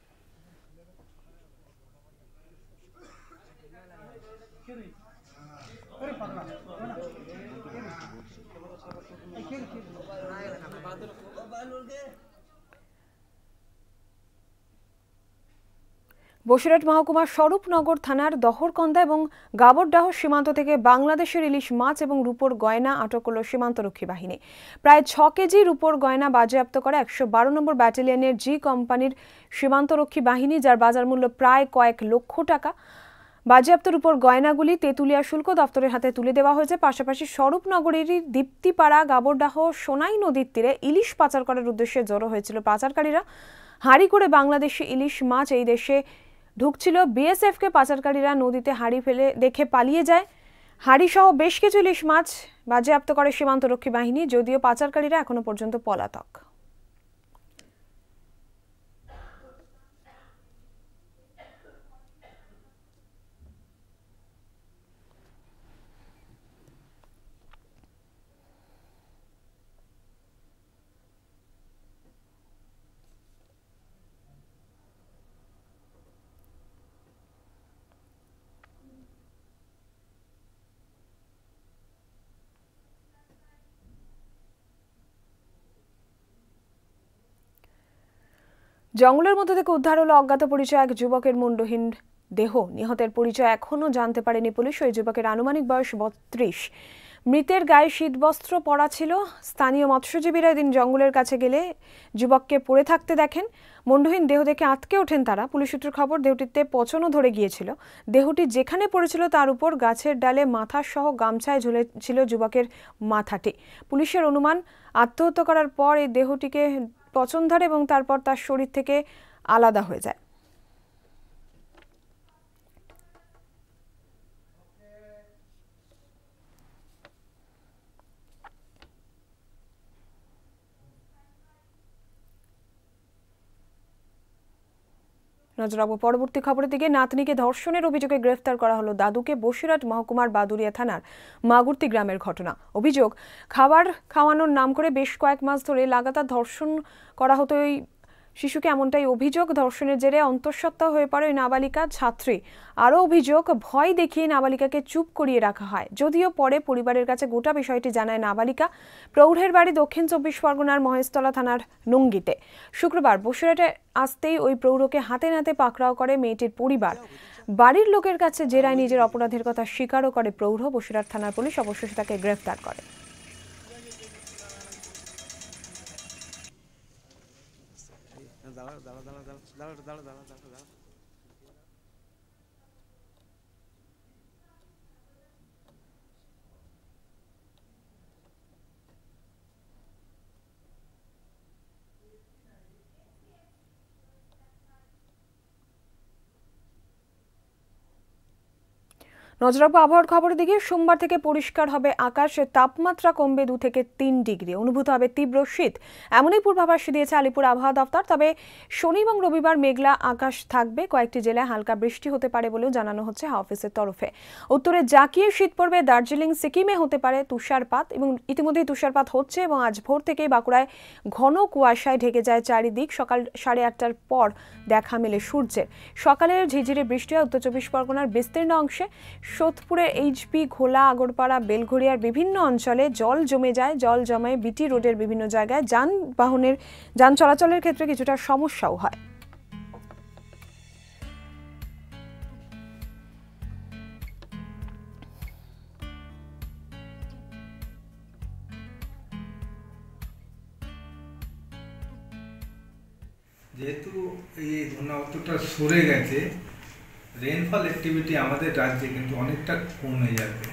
বসিরহাট মহকুমার স্বরূপনগর থানার দহরকন্দা এবং গাবরডাহ সীমান্ত থেকে বাংলাদেশের ইলিশ মাছ এবং রূপোর গয়না আটক করল সীমান্তরক্ষী বাহিনী। প্রায় 6 কেজি রূপোর গয়না বাজেয়াপ্ত করে 112 নম্বর ব্যাটালিয়নের জি কোম্পানির সীমান্তরক্ষী বাহিনী, যার বাজার মূল্য প্রায় কয়েক লক্ষ টাকা। বাজেয়াপ্ত রূপোর গয়নাগুলি তেঁতুলিয়া শুল্ক দপ্তরের হাতে তুলে দেওয়া হয়েছে। পাশাপাশি স্বরূপনগরেরই দীপ্তিপাড়া গাবরডাহ সোনাই নদীর তীরে ইলিশ পাচার করার উদ্দেশ্যে জড়ো হয়েছিল পাচারকারীরা। হাঁড়ি করে বাংলাদেশি ইলিশ মাছ এই দেশে ঢুকছিল। বিএসএফকে পাচারকারীরা নদীতে হাঁড়ি ফেলে দেখে পালিয়ে যায়। হাঁড়ি সহ বেশ কিছু ইলিশ মাছ বাজেয়াপ্ত করে সীমান্তরক্ষী বাহিনী, যদিও পাচারকারীরা এখনো পর্যন্ত পলাতক। জঙ্গলের মধ্যে থেকে উদ্ধার হলো অজ্ঞাত পরিচয় এক যুবকের মুন্ডহীন দেহ। নিহতের পরিচয় এখনও জানতে পারেনি পুলিশ। ওই যুবকের আনুমানিক বয়স 32। মৃতের গায়ে শীতবস্ত্র পরা ছিল। স্থানীয় মৎস্যজীবীরা এদিন জঙ্গলের কাছে গেলে যুবককে পড়ে থাকতে দেখেন। মুন্ডহীন দেহ দেখে আঁতকে ওঠেন তারা। পুলিশ সূত্রের খবর, দেহটিতে পচনও ধরে গিয়েছিল। দেহটি যেখানে পড়েছিল তার উপর গাছের ডালে মাথা সহ গামছায় ঝুলেছিল যুবকের মাথাটি। পুলিশের অনুমান, আত্মহত্যা করার পর এই দেহটিকে পচন ধরে এবং তারপর তার শরীর থেকে আলাদা হয়ে যায়। নজর রাখবো পরবর্তী খবরের দিকে। নাতনিকে ধর্ষণের অভিযোগে গ্রেফতার করা হলো দাদুকে। বসিরহাট মহকুমার বাদুরিয়া থানার মাগুর্তি গ্রামের ঘটনা। অভিযোগ, খাবার খাওয়ানোর নাম করে বেশ কয়েক মাস ধরে লাগাতার ধর্ষণ করা হতো ওই শিশুকে, এমনটাই অভিযোগ। ধর্ষণের জেরে অন্তঃসত্ত্বা হয়ে পড়ে ওই নাবালিকা ছাত্রী। আরও অভিযোগ, ভয় দেখিয়ে নাবালিকাকে চুপ করিয়ে রাখা হয়। যদিও পরে পরিবারের কাছে গোটা বিষয়টি জানায় নাবালিকা। প্রৌঢ়ের বাড়ি দক্ষিণ 24 পরগনার মহেশতলা থানার নুঙ্গিতে। শুক্রবার বসিরহাটে আসতেই ওই প্রৌঢ়কে হাতে নাতে পাকড়াও করে মেয়েটির পরিবার। বাড়ির লোকের কাছে জেরায় নিজের অপরাধের কথা স্বীকারও করে প্রৌঢ়। বসিরহাট থানার পুলিশ অবশেষে তাকে গ্রেফতার করে। নজর রাখবো আবহাওয়ার খবরের দিকে। সোমবার থেকে পরিষ্কার হবে আকাশ, তাপমাত্রা কমবে 2 থেকে 3 ডিগ্রি, অনুভূত হবে তীব্র শীত, এমনই পূর্বাভাস দিয়েছে আলিপুর আবহাওয়া দপ্তর। তবে শনি এবং রবিবার মেঘলা আকাশ থাকবে, কয়েকটি জেলায় হালকা বৃষ্টি হতে পারে বলেও জানানো হচ্ছে হাওয়া অফিসের তরফে। উত্তরে জাঁকিয়ে শীত পড়বে, দার্জিলিং সিকিমে হতে পারে তুষারপাত, এবং ইতিমধ্যেই তুষারপাত হচ্ছে এবং আজ ভোর থেকেই বাঁকুড়ায় ঘন কুয়াশায় ঢেকে যায় চারিদিক। সকাল 8:30টার পর দেখা মেলে সূর্যের। সকালের ঝিঝিরে বৃষ্টি হয় উত্তর 24 পরগনার বিস্তীর্ণ অংশে। সোদপুরের এইচপি, ঘোলা, আগরপাড়া, বেলঘরিয়ার বিভিন্ন অঞ্চলে জল জমে যায়। জল জমায় বিটি রোডের বিভিন্ন জায়গায় যান চলাচলের ক্ষেত্রে কিছুটা সমস্যাও হয়। যেহেতু এই ঘূর্ণাবর্তটা সরে গেছে, রেনফল অ্যাক্টিভিটি আমাদের রাজ্যে কিন্তু অনেকটা কমে যাবে।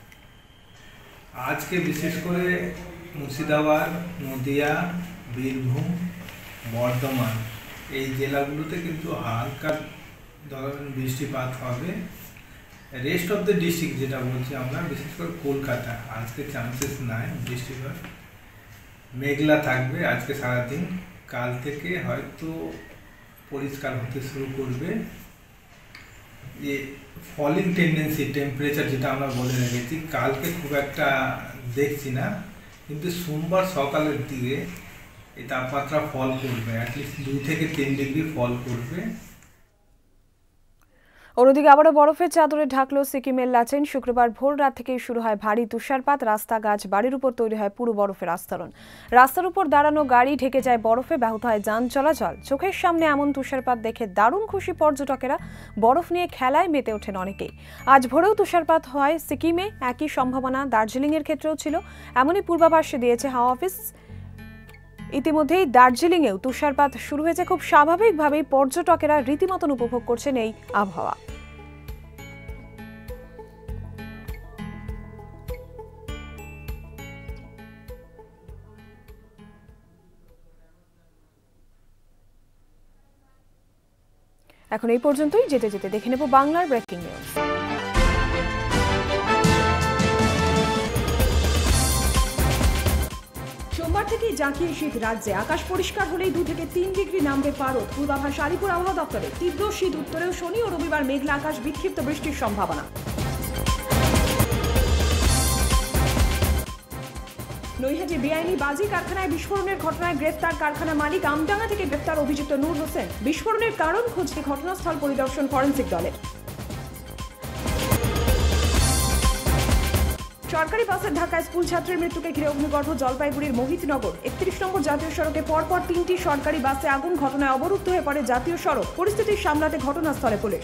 আজকে বিশেষ করে মুর্শিদাবাদ, নদিয়া, বীরভূম, বর্ধমান এই জেলাগুলোতে কিন্তু হালকা ধরনের বৃষ্টিপাত হবে। রেস্ট অফ দ্য ডিস্ট্রিক্ট যেটা বলছি আমরা, বিশেষ করে কলকাতা আজকে চান্সেস নাই বৃষ্টিপাত। মেঘলা থাকবে আজকে সারাদিন, কাল থেকে হয়তো পরিষ্কার হতে শুরু করবে। যে ফলিং টেন্ডেন্সি টেম্পারেচার যেটা আমরা বলে রেখেছি, কালকে খুব একটা দেখছি না, কিন্তু সোমবার সকালের দিকে এই তাপমাত্রা ফল করবে, অ্যাটলিস্ট 2 থেকে 3 ডিগ্রি ফল করবে। অন্যদিকে আবারও বরফের চাদরে ঢাকলো সিকিমের লাচেন। শুক্রবার ভোর রাত থেকেই শুরু হয় ভারী তুষারপাত। রাস্তা, গাছ, বাড়ির উপর তৈরি হয় পুরো বরফের আস্তরণ। রাস্তার উপর দাঁড়ানো গাড়ি ঢেকে যায় বরফে, ব্যাহত হয় যান চলাচল। চোখের সামনে এমন তুষারপাত দেখে দারুণ খুশি পর্যটকেরা। বরফ নিয়ে খেলায় মেতে ওঠেন অনেকেই। আজ ভোরেও তুষারপাত হয় সিকিমে, একই সম্ভাবনা দার্জিলিংয়ের ক্ষেত্রেও ছিল, এমনই পূর্বাভাস দিয়েছে হাওয়া অফিস। ইতিমধ্যেই দার্জিলিংয়েও তুষারপাত শুরু হয়েছে। খুব স্বাভাবিকভাবেই পর্যটকেরা রীতিমতন উপভোগ করছেন এই আবহাওয়া। এখন এই পর্যন্তই, যেতে যেতে দেখে নেব বাংলার ব্রেকিং নিউজ। সোমবার থেকেই জাঁকিয়ে শীত রাজ্যে। আকাশ পরিষ্কার হলেই 2 থেকে 3 ডিগ্রি নামবে পারদ, পূর্বাভাস আলিপুর আবহাওয়া দপ্তরে। তীব্র শীত, উত্তরেও শনি ও রবিবার মেঘলা আকাশ, বিক্ষিপ্ত বৃষ্টির সম্ভাবনা। নৈহাটি বেআইনি বাজি কারখানায় বিস্ফোরণের ঘটনায় গ্রেফতার কারখানা মালিক। আমডাঙ্গা থেকে গ্রেফতার অভিযুক্ত নূর হোসেন। বিস্ফোরণের কারণ খুঁজতে ঘটনাস্থল পরিদর্শন ফরেনসিক দলের। সরকারি বাসের ধাক্কায় স্কুল ছাত্রের মৃত্যুকে ঘিরে অগ্নিগর্ভ জলপাইগুড়ির মোহিতনগর। 31 নম্বর জাতীয় সড়কে পরপর 3টি সরকারি বাসে আগুন, ঘটনায় অবরুদ্ধ হয়ে পড়ে জাতীয় সড়ক। পরিস্থিতি সামলাতে ঘটনাস্থলে পুলিশ।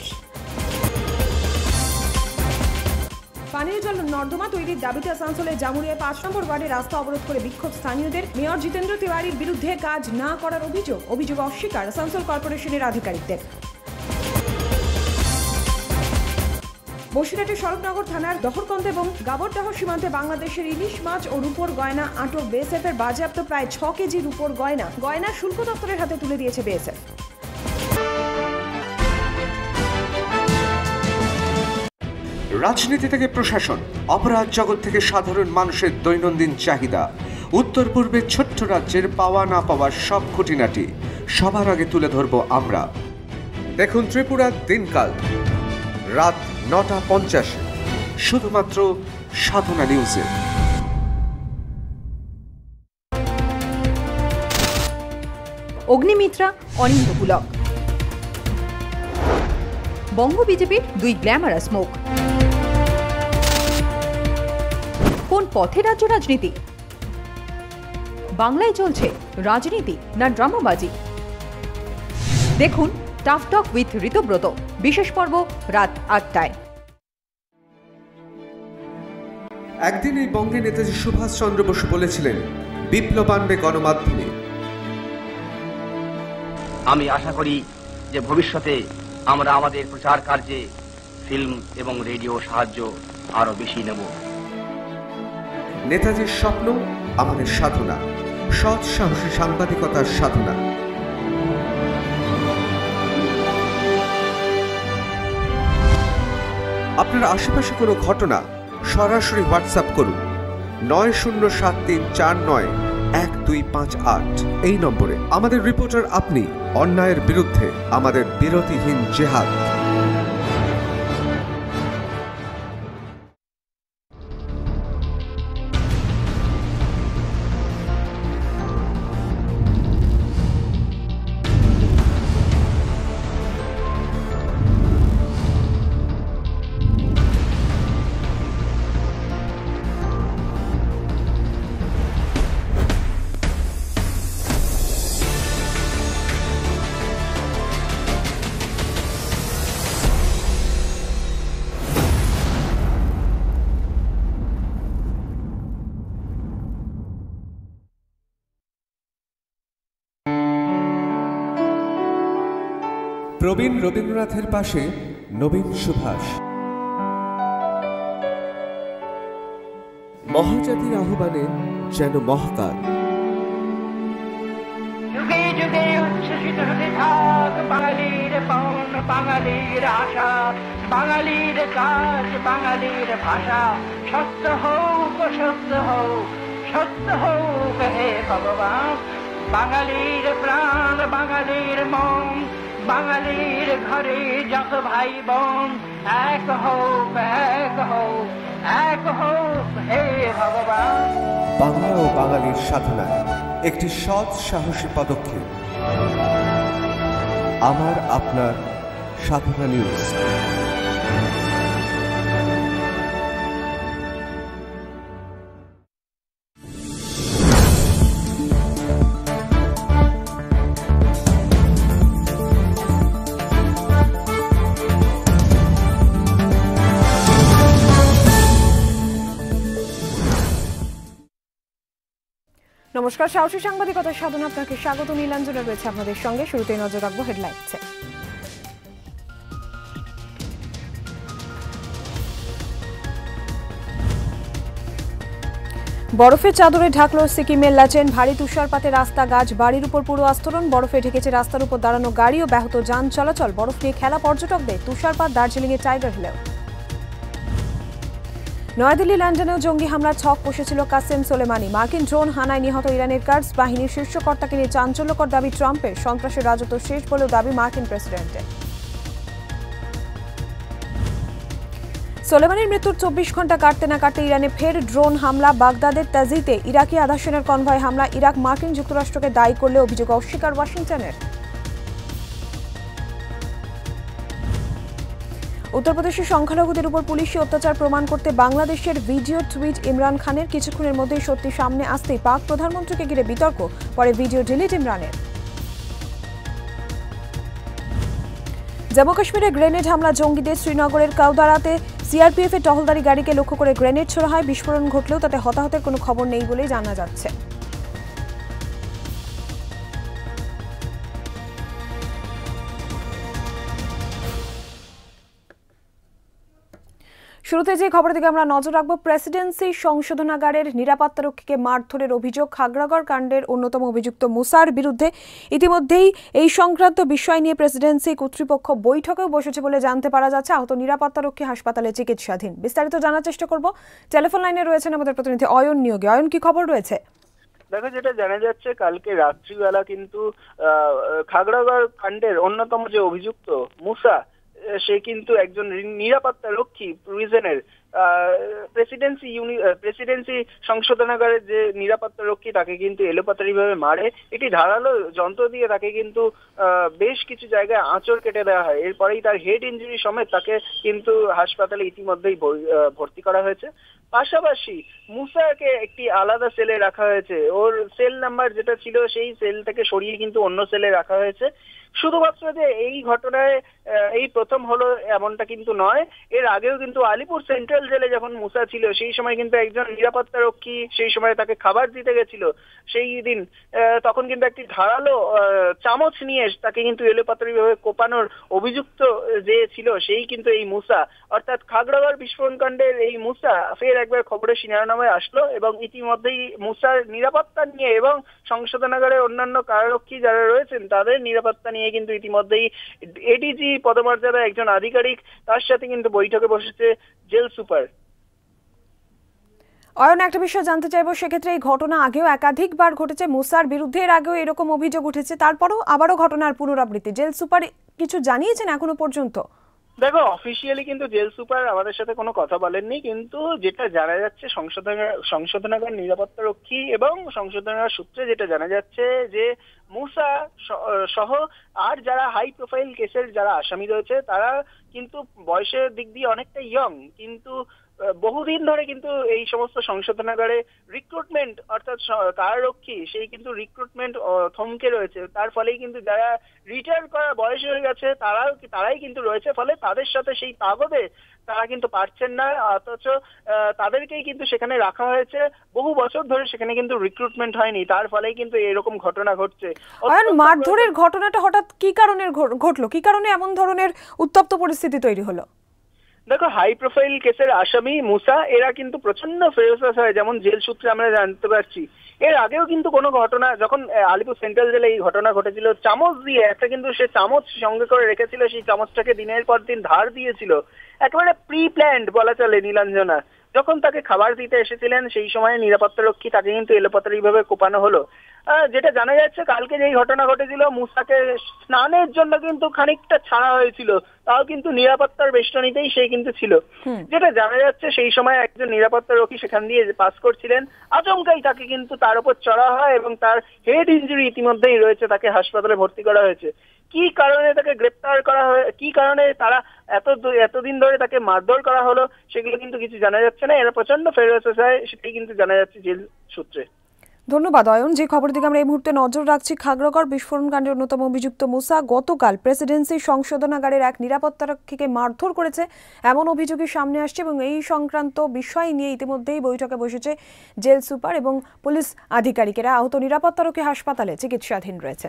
পানীয় জল নর্দমা তৈরির দাবিতে আসানসোলের জামুরিয়ায় 5 নম্বর ওয়ার্ডে রাস্তা অবরোধ করে বিক্ষোভ স্থানীয়দের। মেয়র জিতেন্দ্র তিওয়ারির বিরুদ্ধে কাজ না করার অভিযোগ অস্বীকার আসানসোল কর্পোরেশনের আধিকারিকদের। বসিরহাটের শরৎনগর থানার দহরকন্দ এবং গাবরডাহ সীমান্তে বাংলাদেশের ইলিশ মাছ ও রূপোর গয়না আটক বিএসএফের। বাজেয়াপ্ত প্রায় 6 কেজি রূপোর গয়না শুল্ক দপ্তরের হাতে তুলে দিয়েছে বিএসএফ। রাজনীতি থেকে প্রশাসন, অপরাধ জগৎ থেকে সাধারণ মানুষের দৈনন্দিন চাহিদা, উত্তর পূর্বের ছোট্ট রাজ্যের পাওয়া না পাওয়ার সব খুঁটিনাটি সবার আগে তুলে ধরব আমরা। দেখুন ত্রিপুরার দিনকাল রাত 9:50 শুধুমাত্র সাধনা নিউজে। অগ্নিমিত্রা অনিন্দ পুলক। বঙ্গ বিজেপির 2 গ্ল্যামারাস মুখ। কোন পথে রাজ্য রাজনীতি? বাংলায় চলছে রাজনীতি না ড্রামাবাজি? দেখুন টাফ টক উইথ ঋতব্রত, বিশেষ পর্ব রাত 8টায়। একদিন এই বঙ্গে নেতাজি সুভাষ চন্দ্র বসু বলেছিলেন, বিপ্লব আনবে গণমাধ্যমে। আমি আশা করি যে ভবিষ্যতে আমরা আমাদের প্রচার কার্যে ফিল্ম এবং রেডিও সাহায্য আরো বেশি নেব। নেতাজির স্বপ্ন আমাদের সাধনা, সৎ সাহসী সাংবাদিকতার সাধনা। আপনার আশেপাশে কোনো ঘটনা সরাসরি হোয়াটসঅ্যাপ করুন 9073491258 এই নম্বরে। আমাদের রিপোর্টার আপনি, অন্যায়ের বিরুদ্ধে আমাদের বিরতিহীন জেহাদ। প্রবীণ রবীন্দ্রনাথের পাশে নবীন সুভাষ। মহাজাতির আহ্বানে যেন মহাকাল। যুগে যুগে উচ্ছ্বসিত হতে থাক বাঙালির পণ, বাঙালির আশা, বাঙালির কাজ, বাঙালির ভাষা। সত্য হোক, সত্য হোক, সত্য হোক হে ভগবান। বাঙালির প্রাণ, বাঙালির মন, বাঙালির ঘরে যত ভাই বোন। এক হোক, এক হোক, এক হোক হে ভগবান। বাংলা ও বাঙালির সাধনায় একটি সৎ সাহসী পদক্ষেপ। আমার আপনার সাধনা নিউজ। নমস্কার, সাহসী সাংবাদিকতার সাধনা আপনাকে স্বাগত। নীলাঞ্জনা রয়েছে আপনাদের সঙ্গে। শুরুতেই নজর রাখবো হেডলাইনসে। বরফের চাদরে ঢাকলো সিকিমের লাচেন। ভারী তুষারপাতে রাস্তা, গাছ, বাড়ির উপর পুরো আস্তরণ। বরফে ঢেকেছে রাস্তার উপর দাঁড়ানো গাড়ি ও ব্যাহত যান চলাচল। বরফ নিয়ে খেলা পর্যটকদের। তুষারপাত দার্জিলিংয়ে টাইগার হিলেও। নয়াদিল্লি লন্ডনেও জঙ্গি হামলার ছক কষেছিল কাসেম সোলেমানি। মার্কিন ড্রোন হানায় নিহত ইরানের কার্ডস বাহিনীর শীর্ষ কর্তাকে নিয়ে চাঞ্চল্যকর দাবি ট্রাম্পের। সন্ত্রাসের রাজত্ব শেষ বলেও দাবি মার্কিন প্রেসিডেন্টের। সোলেমানির মৃত্যুর 24 ঘন্টা কাটতে না কাটতে ইরানে ফের ড্রোন হামলা। বাগদাদের তাজিতে ইরাকি আধা সেনার কনভয় হামলা। ইরাক মার্কিন যুক্তরাষ্ট্রকে দায়ী করলে অভিযোগ অস্বীকার ওয়াশিংটনের। উত্তরপ্রদেশের সংখ্যালঘুদের উপর পুলিশি অত্যাচার প্রমাণ করতে বাংলাদেশের ভিডিও টুইট ইমরান খানের। কিছুক্ষণের মধ্যেই সত্যি সামনে আসতেই পাক প্রধানমন্ত্রীকে ঘিরে বিতর্ক। পরে ভিডিও ডিলিট ইমরানের। জম্মু কাশ্মীরে গ্রেনেড হামলা জঙ্গিদের। শ্রীনগরের কাউদারাতে সিআরপিএফের টহলদারি গাড়িকে লক্ষ্য করে গ্রেনেড ছোড়া হয়। বিস্ফোরণ ঘটলেও তাতে হতাহতের কোনো খবর নেই বলেই জানা যাচ্ছে। শুরুতে যে খবরের দিকে আমরা নজর রাখবো, প্রেসিডেন্সি সংশোধনাগারের নিরাপত্তারক্ষীকে মারধরের অভিযোগ। খাগড়াগড় কাণ্ডের অন্যতম অভিযুক্ত মুসার বিরুদ্ধে ইতিমধ্যেই এই সংক্রান্ত বিষয় নিয়ে প্রেসিডেন্সি কর্তৃপক্ষ বৈঠকেও বসেছে বলে জানতে পারা যাচ্ছে। আহত নিরাপত্তারক্ষী হাসপাতালে চিকিৎসাধীন। বিস্তারিত জানার চেষ্টা করব। টেলিফোন লাইনে রয়েছেন আমাদের প্রতিনিধি অয়ন নিয়োগী। অয়ন, কি খবর রয়েছে? দেখো, যেটা জানা যাচ্ছে কালকে রাত্রিবেলা কিন্তু খাগড়াগড় কাণ্ডের অন্যতম যে অভিযুক্ত মুসা, সে কিন্তু একজন নিরাপত্তা রক্ষী প্রিজনের প্রেসিডেন্সি সংশোধনাগারের যে নিরাপত্তা রক্ষী তাকে কিন্তু এলোপাতাড়িভাবে মারে। একটি ধারালো যন্ত্র দিয়ে তাকে কিন্তু বেশ কিছু জায়গায় আঁচড় কেটে দেওয়া হয়। এরপরেই তার হেড ইনজুরি সমেত তাকে কিন্তু হাসপাতালে ইতিমধ্যেই ভর্তি করা হয়েছে। পাশাপাশি মুসাকে একটি আলাদা সেলে রাখা হয়েছে। ওর সেল নাম্বার যেটা ছিল সেই সেল থেকে সরিয়ে কিন্তু অন্য সেলে রাখা হয়েছে। শুধুমাত্র যে এই ঘটনায় এই প্রথম হলো এমনটা কিন্তু নয়, এর আগেও কিন্তু আলিপুর সেন্ট্রাল জেলে যখন মুসা ছিল সেই সময় কিন্তু একজন নিরাপত্তা রক্ষী সেই সময় তাকে খাবার দিতে গেছিল। সেই দিন তখন কিন্তু একটি ধারালো চামচ নিয়ে তাকে কিন্তু এলোপাতাড়িভাবে কোপানোর অভিযুক্ত যে ছিল সেই কিন্তু এই মুসা, অর্থাৎ খাগড়াগড় বিস্ফোরণ কাণ্ডের এই মুসা ফের একবার খবরের শিরোনামে আসলো এবং ইতিমধ্যেই মুসার নিরাপত্তা নিয়ে এবং সংশোধনাগারের অন্যান্য কারারক্ষী যারা রয়েছেন তাদের নিরাপত্তা নিয়ে কিন্তু ইতিমধ্যেই এডিজি পদমর্যাদা একজন আধিকারিক তার সাথে কিন্তু বৈঠকে বসেছে জেল সুপার। অয়ন, একটা বিষয় জানতে চাইবো, সেক্ষেত্রে এই ঘটনা আগেও একাধিকবার ঘটেছে, মুসার বিরুদ্ধে এর আগেও এরকম অভিযোগ উঠেছে, তারপরও আবারও ঘটনার পুনরাবৃত্তি। জেল সুপার কিছু জানিয়েছেন এখনো পর্যন্ত? দেখো, অফিসিয়ালি কিন্তু জেল সুপার আমাদের সাথে কোনো কথা বলেননি, কিন্তু যেটা জানা যাচ্ছে সংশোধনাগার নিরাপত্তা রক্ষী এবং সংশোধনাগার সূত্রে যেটা জানা যাচ্ছে যে মুসা সহ আর যারা হাই প্রোফাইল কেসের যারা আসামি রয়েছে তারা কিন্তু বয়সের দিক দিয়ে অনেকটা ইয়ং, কিন্তু বহুদিন ধরে কিন্তু এই সমস্ত সংশোধনাগারে রিক্রুটমেন্ট অর্থাৎ কারারক্ষী সেই কিন্তু রিক্রুটমেন্ট থমকে রয়েছে। তার ফলেই কিন্তু যারা রিটায়ার করার বয়স হয়ে গেছে তারাই কিন্তু রয়েছে, ফলে তাদের সাথে সেই তাগদে তারা কিন্তু পারছেন না, অথচ তাদেরকেই কিন্তু সেখানে রাখা হয়েছে। বহু বছর ধরে সেখানে কিন্তু রিক্রুটমেন্ট হয়নি, তার ফলেই কিন্তু এরকম ঘটনা ঘটছে। মারধরের ঘটনাটা হঠাৎ কি কারণে ঘটলো? কি কারণে এমন ধরনের উত্তপ্ত পরিস্থিতি তৈরি হলো? দেখো, হাই প্রোফাইল কেসের আসামি মুসা এরা কিন্তু প্রচন্ড ফেরোসাস হয়, যেমন জেল সূত্রে আমরা জানতে পারছি। এর আগেও কিন্তু কোনো ঘটনা যখন আলিপুর সেন্ট্রাল জেলে এই ঘটনা ঘটেছিল, চামচ দিয়ে একটা কিন্তু সে চামচ সঙ্গে করে রেখেছিল, সেই চামচটাকে দিনের পর দিন ধার দিয়েছিল। একেবারে প্রি প্ল্যান্ড বলা চলে। নীলাঞ্জনা যখন তাকে খাবার দিতে এসেছিলেন সেই সময় নিরাপত্তা রক্ষী তাকে কিন্তু এলোপাতাড়িভাবে কোপানো হলো। যেটা জানা যাচ্ছে কালকে যেই ঘটনা ঘটেছিল, মুসাকে স্নানের জন্য কিন্তু খানিকটা ছাড়া হয়েছিল, তাও কিন্তু নিরাপত্তার বেষ্টনীতেই সে কিন্তু ছিল। যেটা জানা যাচ্ছে সেই সময় একজন নিরাপত্তা রক্ষী সেখান দিয়ে পাস করছিলেন, আচমকাই তাকে কিন্তু তার উপর চড়া হয় এবং তার হেড ইনজুরি ইতিমধ্যেই রয়েছে, তাকে হাসপাতালে ভর্তি করা হয়েছে। কি কারণে তাকে গ্রেপ্তার করা হয়, কি কারণে তারা এতদিন ধরে তাকে মারধর করা হলো, সেগুলো কিন্তু কিছু জানা যাচ্ছে না। এরা প্রচন্ড ফেরোসাস হয়, সেটাই কিন্তু জানা যাচ্ছে জেল সূত্রে। ধন্যবাদ অয়ন। যে খবর দিকে আমরা এই মুহূর্তে নজর রাখছি, খাগড়াগড় বিস্ফোরণ কাণ্ডের অন্যতম অভিযুক্ত মুসা গতকাল প্রেসিডেন্সি সংশোধনাগারের এক নিরাপত্তারক্ষীকে মারধর করেছে এমন অভিযোগই সামনে আসছে এবং এই সংক্রান্ত বিষয় নিয়ে ইতিমধ্যেই বৈঠকে বসেছে জেল সুপার এবং পুলিশ আধিকারিকেরা। আহত নিরাপত্তারক্ষী হাসপাতালে চিকিৎসাধীন রয়েছেন।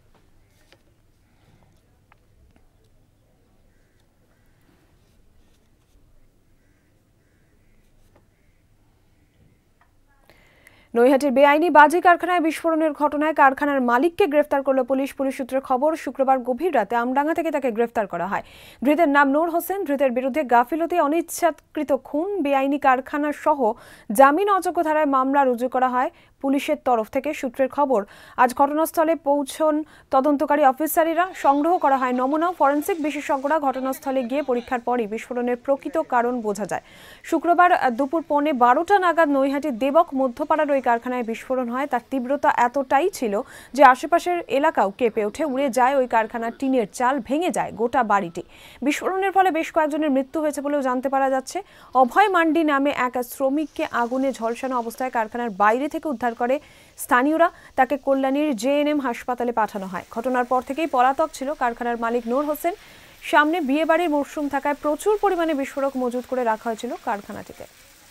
নৈহাটির বেআইনি বাজি কারখানায় বিস্ফোরণের ঘটনায় কারখানার মালিককে গ্রেফতার করল পুলিশ। পুলিশ সূত্রে খবর, শুক্রবার গভীর রাতে আমডাঙ্গা থেকে তাকে গ্রেফতার করা হয়। ধৃতের নাম নূর হোসেন। ধৃতের বিরুদ্ধে গাফিলতি, অনিচ্ছাকৃত খুন, বেআইনি কারখানা সহ জামিন অযোগ্য ধারায় মামলা রুজু করা হয় পুলিশের তরফ থেকে। সূত্রের খবর, আজ ঘটনাস্থলে পৌঁছন তদন্তকারী অফিসারেরা। সংগ্রহ করা হয় নমুনা। ফরেনসিক বিশেষজ্ঞরা ঘটনাস্থলে গিয়ে পরীক্ষার পরই বিস্ফোরণের প্রকৃত কারণ বোঝা যায়। শুক্রবার দুপুর 12:15 নাগাদ নৈহাটির দেবক মধ্যপাড়ার ওই কারখানায় বিস্ফোরণ হয়। তার তীব্রতা এতটাই ছিল যে আশেপাশের এলাকাও কেঁপে ওঠে। উড়ে যায় ওই কারখানার টিনের চাল, ভেঙে যায় গোটা বাড়িটি। বিস্ফোরণের ফলে বেশ কয়েকজনের মৃত্যু হয়েছে বলেও জানতে পারা যাচ্ছে। অভয় মান্ডি নামে এক শ্রমিককে আগুনে ঝলসানো অবস্থায় কারখানার বাইরে থেকে উদ্ধার করে স্থানীয়রা। তাকে কল্যাণীর জেএনএম হাসপাতালে পাঠানো হয়। ঘটনার পর থেকেই পলাতক ছিল কারখানার মালিক নূর হোসেন। সামনে বিয়েবাড়ির মরশুম থাকায় প্রচুর পরিমাণে বিস্ফোরক মজুত করে রাখা হয়েছিল কারখানাটিতে।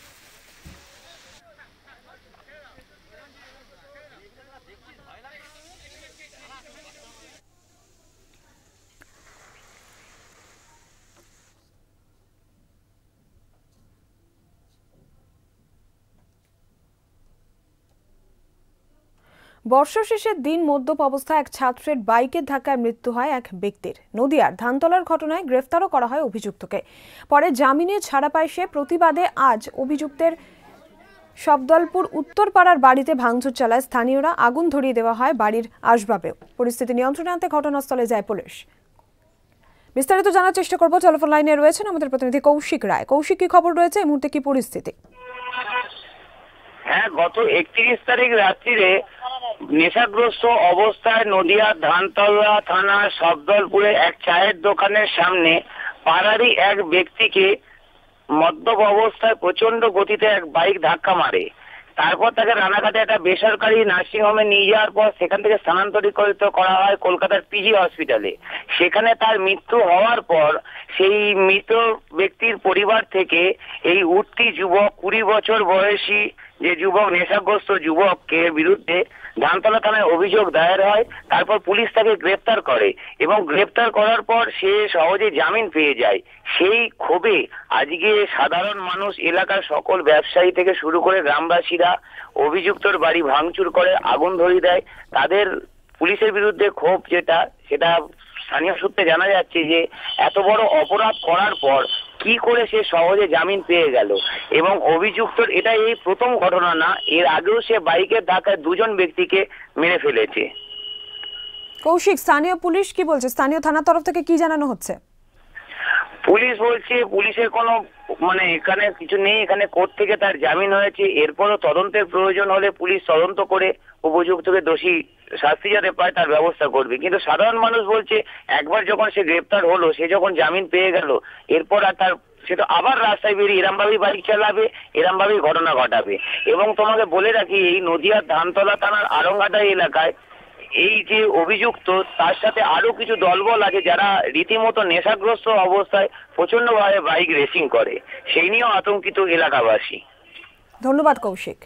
বর্ষা শেষের দিন মদ্যপ অবস্থায় এক ছাত্রের বাইকের ধাক্কায় মৃত্যু হয় এক ব্যক্তির। নদিয়ার ধানতলার ঘটনায় গ্রেফতারও করা হয় অভিযুক্তকে। পরে জামিনে ছাড়া পায় সে। প্রতিবাদে আজ অভিযুক্তের শব্দলপুর উত্তরপাড়ার বাড়িতে ভাঙচুর চালায় স্থানীয়রা, আগুন ধরিয়ে দেওয়া হয় বাড়ির আসবাবেও। পরিস্থিতি নিয়ন্ত্রণে আনতে ঘটনাস্থলে যায় পুলিশ। বিস্তারিত জানার চেষ্টা করব। টেলিফোন লাইনে রয়েছেন আমাদের প্রতিনিধি কৌশিক রায়। কৌশিক, কি খবর রয়েছে এই মুহূর্তে, কি পরিস্থিতি? হ্যাঁ, গত 31 তারিখ রাত্রিরে নেশাগ্রস্ত অবস্থায় নদিয়ার ধানতলা থানার শব্দলপুরে এক চায়ের দোকানের সামনে পাড়ারই এক ব্যক্তিকে মদ্যপ অবস্থায় প্রচন্ড গতিতে এক বাইক ধাক্কা মারে। তারপর তাকে রানাঘাটে একটা বেসরকারি নার্সিংহোমে নিয়ে যাওয়ার পর সেখান থেকে স্থানান্তরিত করা হয় কলকাতার পিজি হসপিটালে। সেখানে তার মৃত্যু হওয়ার পর সেই মৃত ব্যক্তির পরিবার থেকে এই উঠতি যুবক, 20 বছর বয়সী যে যুবক, নেশাগ্রস্ত যুবককে বিরুদ্ধে ধানতলা থানায় অভিযোগ দায়ের হয়। তারপর পুলিশ তাকে গ্রেপ্তার করে এবং গ্রেপ্তার করার পর সে সহজে জামিন পেয়ে যায়। সেই ক্ষোভে আজকে সাধারণ মানুষ, এলাকার সকল ব্যবসায়ী থেকে শুরু করে গ্রামবাসীরা অভিযুক্তর বাড়ি ভাঙচুর করে আগুন ধরিয়ে দেয়। তাদের পুলিশের বিরুদ্ধে ক্ষোভ সেটা স্থানীয় সূত্রে জানা যাচ্ছে যে এত বড় অপরাধ করার পর কি করে সে সহজে জামিন পেয়ে গেল। এবং অভিযুক্তর এটা এই প্রথম ঘটনা না, এর আগেও সে বাইকের ধাক্কায় 2 জন ব্যক্তিকে মেরে ফেলেছে। কৌশিক, স্থানীয় পুলিশ কি বলছে? স্থানীয় থানার তরফ থেকে কি জানানো হচ্ছে? পুলিশ বলছে পুলিশের কোনো এখানে কিছু নেই, এখানে কোর্ট থেকে তার জামিন হয়েছে। এরপরও তদন্তের প্রয়োজন হলে পুলিশ তদন্ত করে উপযুক্তকে দোষী শাস্তি যাতে পায় তার ব্যবস্থা করবে। কিন্তু সাধারণ মানুষ বলছে একবার যখন সে গ্রেপ্তার হলো, সে যখন জামিন পেয়ে গেল, এরপর আর তার সে তো আবার রাস্তায় বেরিয়ে এরমভাবেই বাইক চালাবে, এরমভাবেই ঘটনা ঘটাবে। এবং তোমাকে বলে রাখি, এই নদিয়ার ধানতলা থানার আরংঘাটা এলাকায় এই যে অভিযুক্ত, তার সাথে আরো কিছু দলবল আছে যারা রীতিমতো নেশাগ্রস্ত অবস্থায় প্রচন্ডভাবে বাইক রেসিং করে। সেই নিয়েও আতঙ্কিত এলাকাবাসী। ধন্যবাদ কৌশিক।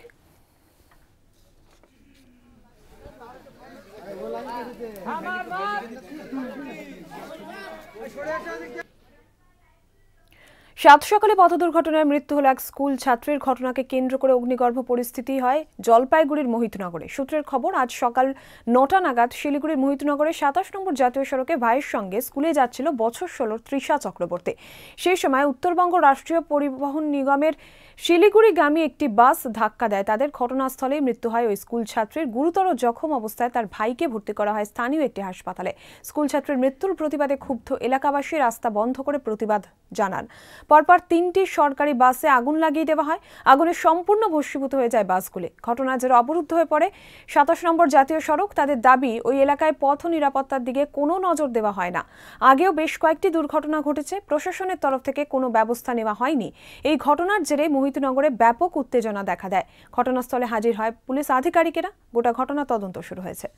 সাত সকালে পথ দুর্ঘটনায় মৃত্যু হল এক স্কুল ছাত্রীর। ঘটনাকে কেন্দ্র করে অগ্নিগর্ভ পরিস্থিতি হয় জলপাইগুড়ির মোহিতনগরে। সূত্রের খবর, আজ সকাল 9টা নাগাদ শিলিগুড়ির মোহিতনগরে 27 নম্বর জাতীয় সড়কে ভাইয়ের সঙ্গে স্কুলে যাচ্ছিল বছর 16 তৃষা চক্রবর্তী। সেই সময় উত্তরবঙ্গ রাষ্ট্রীয় পরিবহন নিগমের শিলিগুড়িগামী একটি বাস ধাক্কা দেয় তাদের। ঘটনাস্থলেই মৃত্যু হয় ওই স্কুল ছাত্রীর। গুরুতর জখম অবস্থায় তার ভাইকে ভর্তি করা হয় স্থানীয় একটি হাসপাতালে। স্কুল ছাত্রীর মৃত্যুর প্রতিবাদে ক্ষুব্ধ এলাকাবাসী রাস্তা বন্ধ করে প্রতিবাদ জানান। পরপর 3টি সরকারি বাসে আগুন লাগিয়ে দেওয়া হয়। আগুনে সম্পূর্ণ ভস্মীভূত হয়ে যায় বাসগুলি। ঘটনার জেরে অবরুদ্ধ হয়ে পড়ে 27 নম্বর জাতীয় সড়ক। তাদের দাবি, ওই এলাকায় পথ নিরাপত্তার দিকে কোনো নজর দেওয়া হয় না। আগেও বেশ কয়েকটি দুর্ঘটনা ঘটেছে, প্রশাসনের তরফ থেকে কোনো ব্যবস্থা নেওয়া হয়নি। এই ঘটনার জেরে মোহিতনগরে ব্যাপক উত্তেজনা দেখা দেয়। ঘটনাস্থলে হাজির হয় পুলিশ আধিকারিকেরা। গোটা ঘটনা তদন্ত শুরু হয়েছে।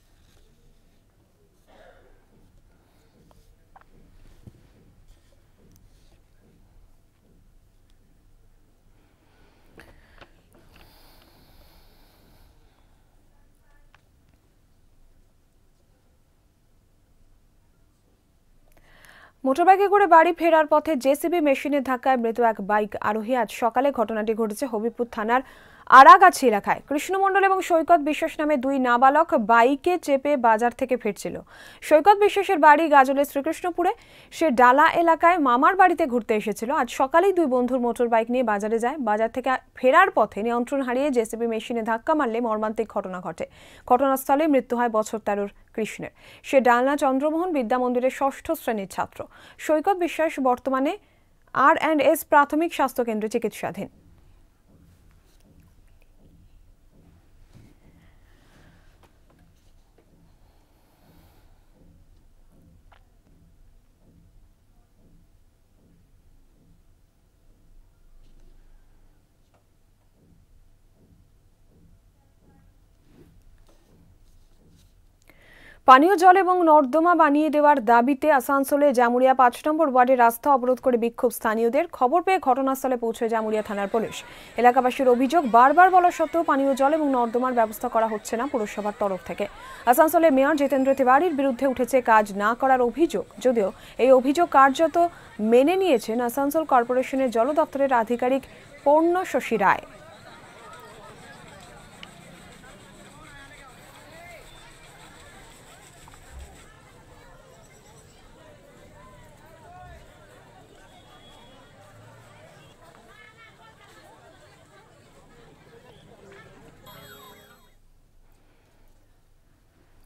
মোটরবাইকে করে বাড়ি ফেরার পথে জেসিবি মেশিনের ধাক্কায় মৃত এক বাইক আরোহী। আজ সকালে ঘটনাটি ঘটেছে হবিপুর থানার আরাগাছি এলাকায়। কৃষ্ণ মণ্ডল এবং সৈকত বিশ্বাস নামে 2 নাবালক বাইকে চেপে বাজার থেকে ফিরছিল। সৈকত বিশ্বাসের বাড়ি গাজলের শ্রীকৃষ্ণপুরে। সে ডালা এলাকায় মামার বাড়িতে ঘুরতে এসেছিল। আজ সকালেই 2 বন্ধুর মোটর বাইক নিয়ে বাজারে যায়। বাজার থেকে ফেরার পথে নিয়ন্ত্রণ হারিয়ে জেসিবি মেশিনে ধাক্কা মারলে মর্মান্তিক ঘটনা ঘটে। ঘটনাস্থলে মৃত্যু হয় বছর 13 কৃষ্ণের। সে ডালনা চন্দ্রমোহন বিদ্যা মন্দিরের 6ষ্ঠ শ্রেণীর ছাত্র। সৈকত বিশ্বাস বর্তমানে R&S প্রাথমিক স্বাস্থ্য কেন্দ্রে চিকিৎসাধীন। পানীয় জল এবং নর্দমা বানিয়ে দেওয়ার দাবিতে আসানসোলে জামুরিয়া 5 নম্বর ওয়ার্ডের রাস্তা অবরোধ করে বিক্ষোভ স্থানীয়দের। খবর পেয়ে ঘটনাস্থলে পৌঁছয় জামুরিয়া থানার পুলিশ। এলাকাবাসীর অভিযোগ, বারবার বলা সত্ত্বেও পানীয় জল এবং নর্দমার ব্যবস্থা করা হচ্ছে না পুরসভার তরফ থেকে। আসানসোলে মেয়র জিতেন্দ্র তিওয়ারির বিরুদ্ধে উঠেছে কাজ না করার অভিযোগ। যদিও এই অভিযোগ কার্যত মেনে নিয়েছেন আসানসোল কর্পোরেশনের জল দপ্তরের আধিকারিক পূর্ণশশী রায়।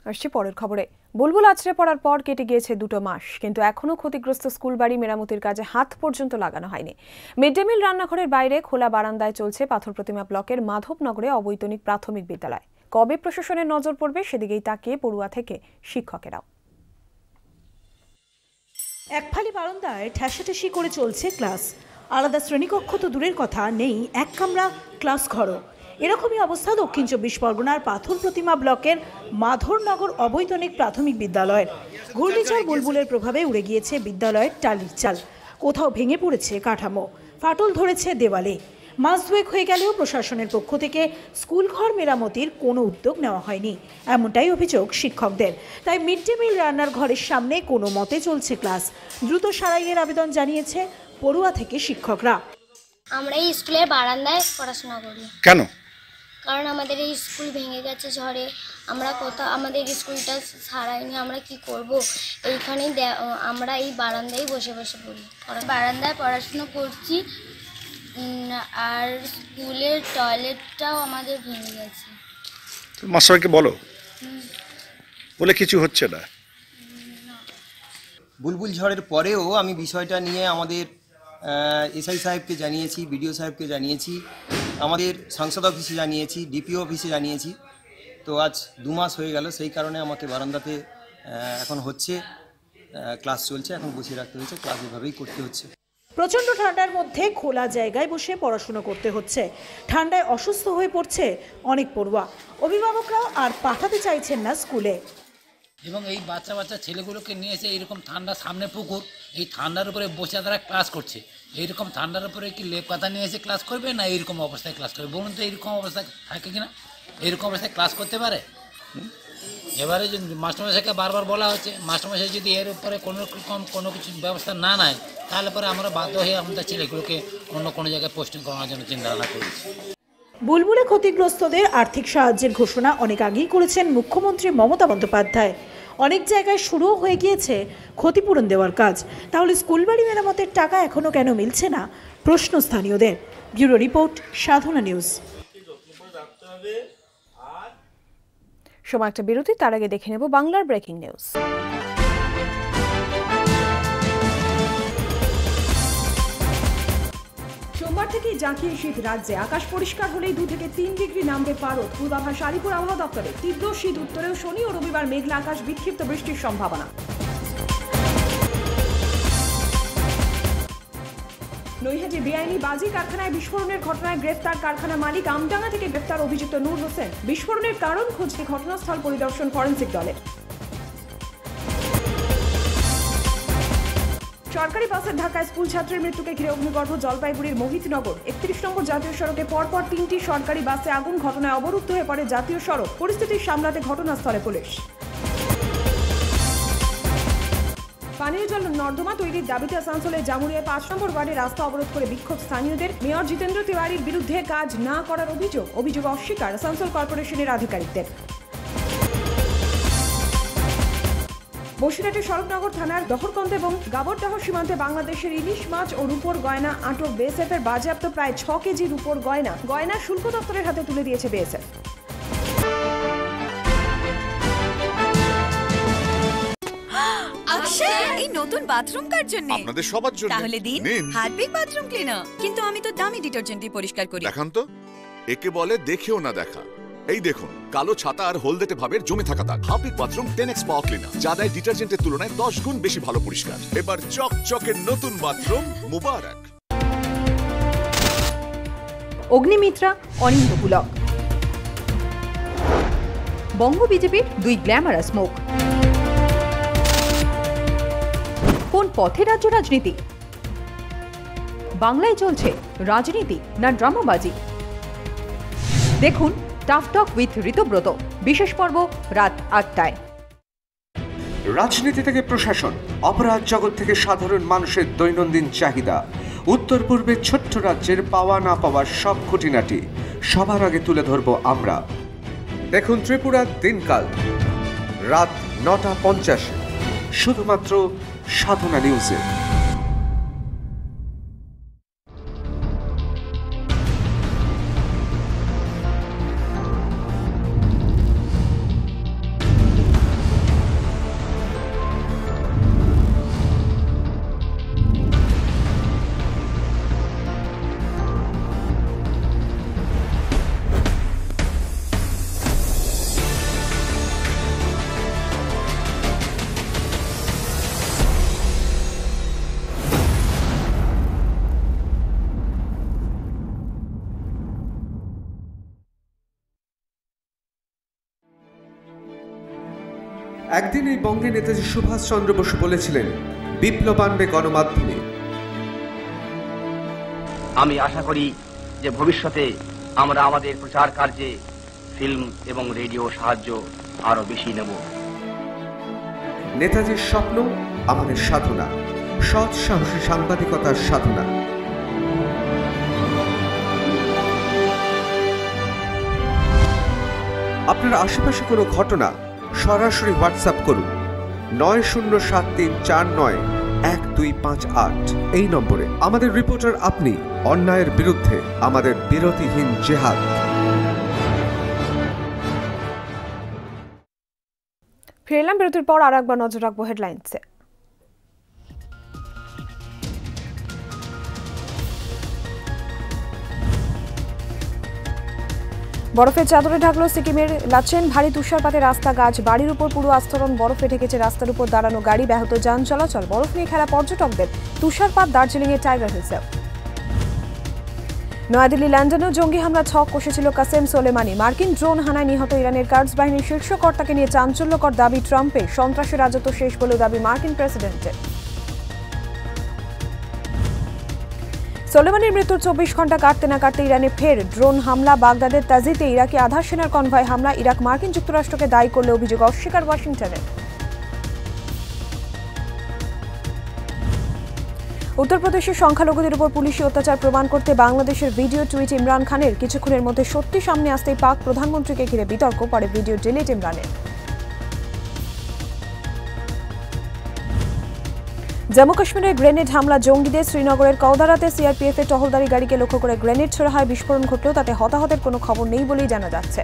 আসছে পরের খবরে। বুলবুল আছড়ে পড়ার পর কেটে গিয়েছে 2 মাস, কিন্তু এখনও ক্ষতিগ্রস্ত স্কুল বাড়ি মেরামতির কাজে হাত পর্যন্ত লাগানো হয়নি। মিড ডে মিল রান্নাঘরের বাইরে খোলা বারান্দায় চলছে পাথর প্রতিমা ব্লকের মাধবনগরে অবৈতনিক প্রাথমিক বিদ্যালয়। কবে প্রশাসনের নজর পড়বে সেদিকেই তাকিয়ে পড়ুয়া থেকে শিক্ষকেরাও। একফালি বারান্দায় ঠেসাঠেসি করে চলছে ক্লাস। আলাদা শ্রেণীকক্ষ তো দূরের কথা, নেই এক কামরা ক্লাস ঘরও। এরকমই অবস্থা দক্ষিণ 24 পরগনার পাথর প্রতিমা ব্লকের মাধবনগর অবৈতনিক প্রাথমিক বিদ্যালয়ের। ঘূর্ণিঝড় বুলবুলের প্রভাবে উড়ে গিয়েছে বিদ্যালয়ের টালির চাল, কোথাও ভেঙে পড়েছে কাঠামো, ফাটল ধরেছে দেওয়ালে। মাস দুয়েক হয়ে গেলেও প্রশাসনের পক্ষ থেকে স্কুল ঘর মেরামতির কোনো উদ্যোগ নেওয়া হয়নি, এমনটাই অভিযোগ শিক্ষকদের। তাই মিড ডে মিল রান্নার ঘরের সামনে কোনো মতে চলছে ক্লাস। দ্রুত সারাইয়ের আবেদন জানিয়েছে পড়ুয়া থেকে শিক্ষকরা। আমরা এই স্কুলের বারান্দায় পড়াশোনা করি। কেন? কারণ আমাদের এই স্কুল ভেঙে গেছে ঝড়ে, আমরা আমাদের স্কুলটা সারাইনি, আমরা কি করব। এইখানেই আমরা এই বারান্দায় বসে বসে পড়ি, বারান্দায় পড়াশোনা করছি। আর স্কুলের টয়লেটটাও আমাদের ভেঙে গেছে। মাস্টারকে বলো, বলে কিছু হচ্ছে না। বুলবুল ঝড়ের পরেও আমি বিষয়টা নিয়ে আমাদের এসআই সাহেবকে জানিয়েছি, বিডিও সাহেবকে জানিয়েছি, আমাদের সাংসদ অফিসে জানিয়েছি, ডিপিও অফিসে জানিয়েছি। তো আজ 2 মাস হয়ে গেল, সেই কারণে আমাকে বারান্দাতে এখন হচ্ছে ক্লাস চলছে, এখন বসিয়ে রাখতে হচ্ছে, ক্লাস এভাবেই করতে হচ্ছে। প্রচণ্ড ঠান্ডার মধ্যে খোলা জায়গায় বসে পড়াশোনা করতে হচ্ছে। ঠান্ডায় অসুস্থ হয়ে পড়ছে অনেক পড়ুয়া। অভিভাবকরাও আর পাঠাতে চাইছেন না স্কুলে। এবং এই বাচ্চা ছেলেগুলোকে নিয়ে এসে এইরকম ঠান্ডা, সামনে পুকুর, এই ঠান্ডার উপরে বসে তারা ক্লাস করছে। এইরকম ঠান্ডার উপরে কি লেপ পাতা নিয়ে এসে ক্লাস করবে, না এইরকম অবস্থায় ক্লাস করবে? বলুন তো, এইরকম অবস্থায় থাকে কিনা? এইরকম অবস্থায় ক্লাস করতে পারে? এবারে যদি মাস্টারমশাইকে বারবার বলা হচ্ছে, মাস্টারমশাই যদি এর উপরে কোনো কিছু ব্যবস্থা না নেয়, তাহলে পরে আমরা বাধ্য হয়ে আমাদের ছেলেগুলোকে অন্য কোনো জায়গায় পোস্টিং করানোর জন্য চিন্তাভাবনা করেছি। বুলবুলে ক্ষতিগ্রস্তদের আর্থিক সাহায্যের ঘোষণা অনেক আগেই করেছেন মুখ্যমন্ত্রী মমতা বন্দ্যোপাধ্যায়। অনেক জায়গায় শুরুও হয়ে গিয়েছে ক্ষতিপূরণ দেওয়ার কাজ। তাহলে স্কুল বাড়ি মেরামতের টাকা এখনও কেন মিলছে না, প্রশ্ন স্থানীয়দের। Bureau report, Sadhna news. সময় একটা বিরতি, তার আগে দেখে নেব বাংলার ব্রেকিং নিউজ। সোমবার থেকে জাঁকিয়ে শীত রাজ্যে। আকাশ পরিষ্কার হলেই 2 থেকে 3 ডিগ্রি নামবে পারদ। পূর্বাভাস আলিপুর আবহাওয়া দপ্তরে। তীব্র শীত উত্তরেও শনি ও রবিবার মেঘলা আকাশ, বিক্ষিপ্ত বৃষ্টির সম্ভাবনা। নৈহাটি বেআইনি বাজি কারখানায় বিস্ফোরণের ঘটনায় গ্রেফতার কারখানা মালিক। আমডাঙ্গা থেকে গ্রেফতার অভিযুক্ত নূর হোসেন। বিস্ফোরণের কারণ খুঁজতে ঘটনাস্থল পরিদর্শন ফরেনসিক দলের। সরকারি বাসের ধাক্কায় স্কুল ছাত্রের মৃত্যুকে ঘিরে অগ্নিগর্ভ জলপাইগুড়ির মোহিতনগর। 31 নম্বর জাতীয় সড়কে পরপর 3টি সরকারি বাসে আগুন। ঘটনায় অবরুদ্ধ হয়ে পড়ে জাতীয় সড়ক। পরিস্থিতি সামলাতে ঘটনাস্থলে পুলিশ। পানীয় জল নর্দমা তৈরির দাবিতে আসানসোলের জামুরিয়ায় 5 নম্বর ওয়ার্ডে রাস্তা অবরোধ করে বিক্ষোভ স্থানীয়দের। মেয়র জিতেন্দ্র তিওয়ারির বিরুদ্ধে কাজ না করার অভিযোগ অস্বীকার আসানসোল কর্পোরেশনের আধিকারিকদের। বসিরহাটের শরৎনগর থানার দহরকন্দ এবং গাবরডাহ সীমান্তে বাংলাদেশের ইলিশ মাছ ও রূপোর গয়না আটক বিএসএফের। বাজেয়াপ্ত প্রায় 6 কেজি রূপোর গয়না শুল্ক দপ্তরের হাতে তুলে দিয়েছে বিএসএফ। এই নতুন বাথরুম কার জন্য? আপনাদের সবার জন্য। তাহলে দিন হারপিক বাথরুম ক্লিনার। কিন্তু আমি তো দামি ডিটারজেন্ট দিয়ে পরিষ্কার করি। দেখান তো, একে বলে দেখেও না দেখা। এই দেখুন, কালো ছাতা আর হলদেটে ভাবের জমে থাকা দাগ। হারপিক বাথরুম 10x পাওয়ার ক্লিনার, যা দেয় ডিটারজেন্টের তুলনায় 10 গুণ বেশি ভালো পরিষ্কার। এবার চকচকের নতুন বাথরুম মুবারক। অগ্নিমিত্রা, অনিন্দ পুলক। বঙ্গ বিজেপির 2 গ্ল্যামারাস মুখ। কোন পথে রাজ্য রাজনীতি? বাংলায় চলছে রাজনীতি না ড্রামাবাজি? দেখুন টাফ টক উইথ ঋতব্রত, বিশেষ পর্ব রাত 8টায়। রাজনীতি থেকে প্রশাসন, অপরাধ জগৎ থেকে সাধারণ মানুষের দৈনন্দিন চাহিদা, উত্তর পূর্বের ছোট্ট রাজ্যের পাওয়া না পাওয়ার সব খুঁটিনাটি সবার আগে তুলে ধরব আমরা। দেখুন ত্রিপুরার দিনকাল রাত 9:50 শুধুমাত্র সাধনা নিউজে। একদিন এই বঙ্গে নেতাজি সুভাষচন্দ্র বসু বলেছিলেন, বিপ্লব আনবে গণমাধ্যমে। আমি আশা করি যে ভবিষ্যতে আমরা আমাদের প্রচার কার্যে ফিল্ম এবং রেডিও সাহায্য আরো বেশি নেব। নেতাজির স্বপ্ন আমাদের সাধনা, সৎ সাহসী সাংবাদিকতার সাধনা। আপনার আশেপাশে কোনো ঘটনা সরাসরি হোয়াটসঅ্যাপ করুন 9073491258 এই নম্বরে। আমাদের রিপোর্টার আপনি, অন্যায়ের বিরুদ্ধে আমাদের বিরতিহীন জেহাদ। ফিরলাম বিরতির পর আর একবার নজর রাখবো হেডলাইন্সে। বরফের চাদরে ঢাকলো সিকিমের লাচেন, ভারী তুষারপাতে রাস্তা, গাছ, বাড়ির উপর পুরো আস্তরণ বরফে ঢেকেছে রাস্তার উপর দাঁড়ানো গাড়ি, ব্যাহত যান চলাচল। বরফ নিয়ে খেলা পর্যটকদের, তুষারপাত দার্জিলিংয়ের টাইগার হিলসে। নয়াদিল্লি লন্ডনেও জঙ্গি হামলা ছক কষেছিল কাসেম সোলেমানি। মার্কিন ড্রোন হানায় নিহত ইরানের কার্ডস বাহিনীর শীর্ষ কর্তাকে নিয়ে চাঞ্চল্যকর দাবি ট্রাম্পের। সন্ত্রাসী রাজত্ব শেষ বলেও দাবি মার্কিন প্রেসিডেন্টের। সোলেমানির মৃত্যুর 24 ঘন্টা কাটতে না কাটতে ইরানে ফের ড্রোন হামলা। বাগদাদের তাজিতে ইরাকি আধার সেনার কনভয় হামলা। ইরাক মার্কিন যুক্তরাষ্ট্রকে দায়ী করলে অভিযোগ অস্বীকার ওয়াশিংটনের। উত্তরপ্রদেশের সংখ্যালঘুদের উপর পুলিশি অত্যাচার প্রমাণ করতে বাংলাদেশের ভিডিও টুইট ইমরান খানের। কিছুক্ষণের মধ্যে সত্যি সামনে আসতেই পাক প্রধানমন্ত্রীকে ঘিরে বিতর্ক, পরে ভিডিও ডিলিট ইমরানের। জম্মু কাশ্মীরে গ্রেনেড হামলা জঙ্গিদের। শ্রীনগরের কৌদারাতে সিআরপিএফ এর টহলদারি গাড়িকে লক্ষ্য করে গ্রেনেড ছোড়া হয়। বিস্ফোরণ ঘটলেও তাতে হতাহতের কোনো খবর নেই বলেই জানা যাচ্ছে।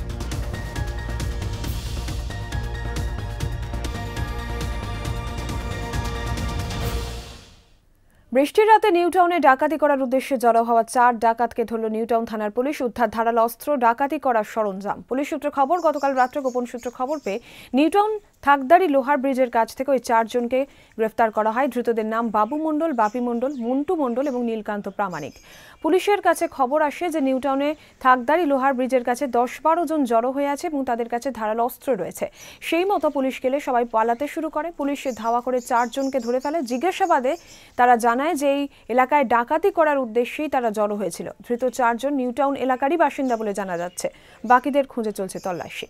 বৃষ্টির রাতে নিউটাউনে ডাকাতি করার উদ্দেশ্যে জড়ো হওয়া 4 ডাকাতকে ধরল নিউটাউন থানার পুলিশ। উদ্ধার ধারালো অস্ত্র, ডাকাতি করার সরঞ্জাম। পুলিশ সূত্রে খবর, গতকাল রাত্রে গোপন সূত্রে খবর পেয়ে নিউটাউন থাকদারি লোহার ব্রিজের কাছ থেকে ওই 4 জনকে গ্রেফতার করা হয়। ধৃতদের নাম বাবু মণ্ডল, বাপি মণ্ডল, মন্টু মণ্ডল এবং নীলকান্ত প্রামাণিক। পুলিশের কাছে খবর আসে যে নিউটাউনে থাকদারি লোহার ব্রিজের কাছে 10-12 জন জড়ো হয়ে আছে এবং তাদের কাছে ধারালো অস্ত্র রয়েছে। সেই মতো পুলিশ গেলে সবাই পালাতে শুরু করে। পুলিশ ধাওয়া করে 4 জনকে ধরে ফেলে। জিজ্ঞাসাবাদে তারা জানায় যে এই এলাকায় ডাকাতি করার উদ্দেশ্যেই তারা জড়ো হয়েছিল। ধৃত 4 জন নিউটাউন এলাকারই বাসিন্দা বলে জানা যাচ্ছে। বাকিদের খুঁজে চলছে তল্লাশি।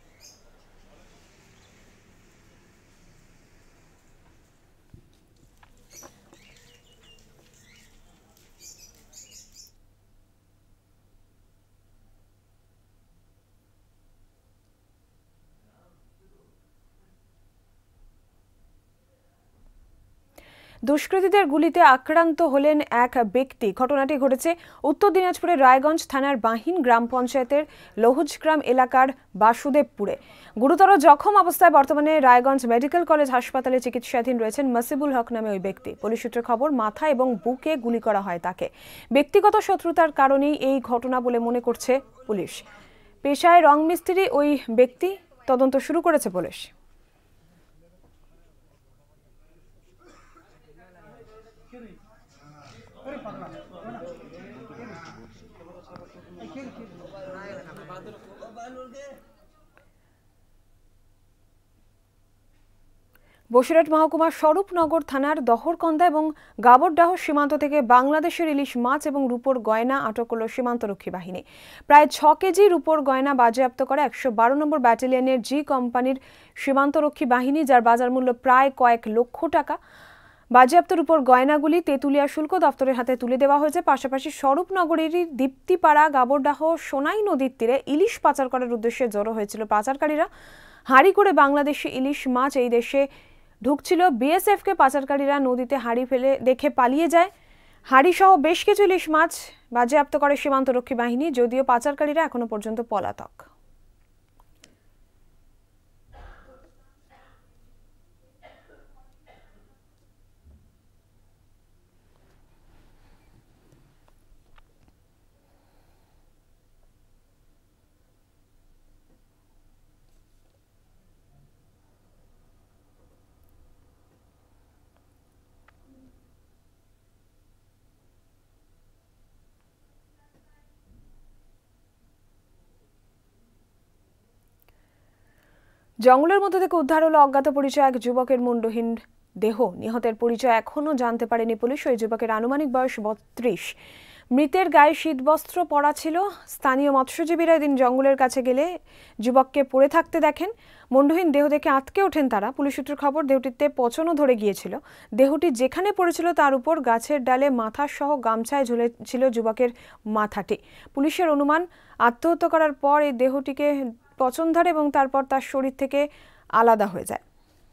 দুষ্কৃতীদের গুলিতে আক্রান্ত হলেন এক ব্যক্তি। ঘটনাটি ঘটেছে উত্তর দিনাজপুরের রায়গঞ্জ থানার বাহিন গ্রাম পঞ্চায়েতের লহুজগ্রাম এলাকার বাসুদেবপুরে। গুরুতর জখম অবস্থায় বর্তমানে রায়গঞ্জ মেডিকেল কলেজ হাসপাতালে চিকিৎসাধীন রয়েছেন মাসিবুল হক নামে ওই ব্যক্তি। পুলিশ সূত্রে খবর, মাথা এবং বুকে গুলি করা হয় তাকে। ব্যক্তিগত শত্রুতার কারণেই এই ঘটনা বলে মনে করছে পুলিশ। পেশায় রং মিস্ত্রি ওই ব্যক্তি। তদন্ত শুরু করেছে পুলিশ। বসিরহাট মহকুমার স্বরূপনগর থানার দহরকন্দা এবং গাবরডাহ সীমান্ত থেকে বাংলাদেশের ইলিশ মাছ এবং রূপোর গয়না আটক করল সীমান্তরক্ষী বাহিনী। প্রায় 6 কেজি রূপোর গয়না বাজেয়াপ্ত করে 112 নম্বর ব্যাটালিয়নের জি কোম্পানির সীমান্তরক্ষী বাহিনী, যার বাজার মূল্য প্রায় কয়েক লক্ষ টাকা। বাজেয়াপ্ত রূপোর গয়নাগুলি তেঁতুলিয়া শুল্ক দপ্তরের হাতে তুলে দেওয়া হয়েছে। পাশাপাশি স্বরূপনগরেরই দীপ্তিপাড়া গাবরডাহ সোনাই নদীর তীরে ইলিশ পাচার করার উদ্দেশ্যে জড়ো হয়েছিল পাচারকারীরা। হাঁড়ি করে বাংলাদেশি ইলিশ মাছ এই দেশে ঢুকছিল। বিএসএফকে পাচারকারীরা নদীতে হাঁড়ি ফেলে দেখে পালিয়ে যায়। হাঁড়ি সহ বেশ কিছু ইলিশ মাছ বাজেয়াপ্ত করে সীমান্তরক্ষী বাহিনী, যদিও পাচারকারীরা এখনো পর্যন্ত পলাতক। জঙ্গলের মধ্যে থেকে উদ্ধার হলো অজ্ঞাত পরিচয় এক যুবকের মুন্ডহীন দেহ। নিহতের পরিচয় এখনও জানতে পারেনি পুলিশ। ওই যুবকের আনুমানিক বয়স 32। মৃতের গায়ে শীতবস্ত্র পরা ছিল। স্থানীয় মৎস্যজীবীরা এদিন জঙ্গলের কাছে গেলে যুবককে পড়ে থাকতে দেখেন। মুন্ডহীন দেহ দেখে আঁতকে ওঠেন তারা। পুলিশ সূত্রের খবর, দেহটিতে পচনও ধরে গিয়েছিল। দেহটি যেখানে পড়েছিল তার উপর গাছের ডালে মাথা সহ গামছায় ঝুলেছিল যুবকের মাথাটি। পুলিশের অনুমান, আত্মহত্যা করার পর এই দেহটিকে পচন ধরে এবং তারপর তার শরীর থেকে আলাদা হয়ে যায়।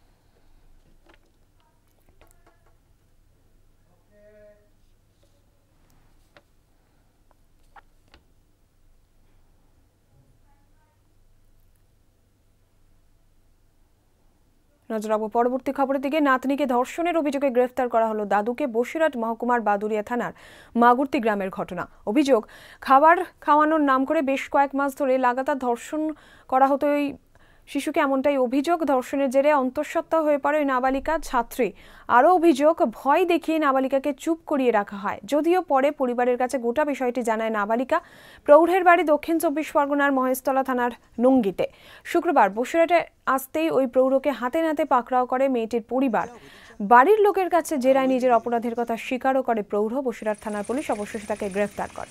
নজর রাখবো পরবর্তী খবরের দিকে। নাতনিকে ধর্ষণের অভিযোগে গ্রেফতার করা হলো দাদুকে। বসিরহাট মহকুমার বাদুরিয়া থানার মাগুর্তি গ্রামের ঘটনা। অভিযোগ, খাবার খাওয়ানোর নাম করে বেশ কয়েক মাস ধরে লাগাতার ধর্ষণ করা হতো ওই শিশুকে, এমনটাই অভিযোগ। ধর্ষণের জেরে অন্তঃসত্ত্বা হয়ে পড়ে ওই নাবালিকা ছাত্রী। আরও অভিযোগ, ভয় দেখিয়ে নাবালিকাকে চুপ করিয়ে রাখা হয়। যদিও পরে পরিবারের কাছে গোটা বিষয়টি জানায় নাবালিকা। প্রৌঢ়ের বাড়ি দক্ষিণ 24 পরগনার মহেশতলা থানার নুঙ্গিতে। শুক্রবার বসিরহাটে আসতেই ওই প্রৌঢ়কে হাতে নাতে পাকড়াও করে মেয়েটির পরিবার। বাড়ির লোকের কাছে জেরায় নিজের অপরাধের কথা স্বীকারও করে প্রৌঢ়। বসিরহাট থানার পুলিশ অবশেষে তাকে গ্রেফতার করে।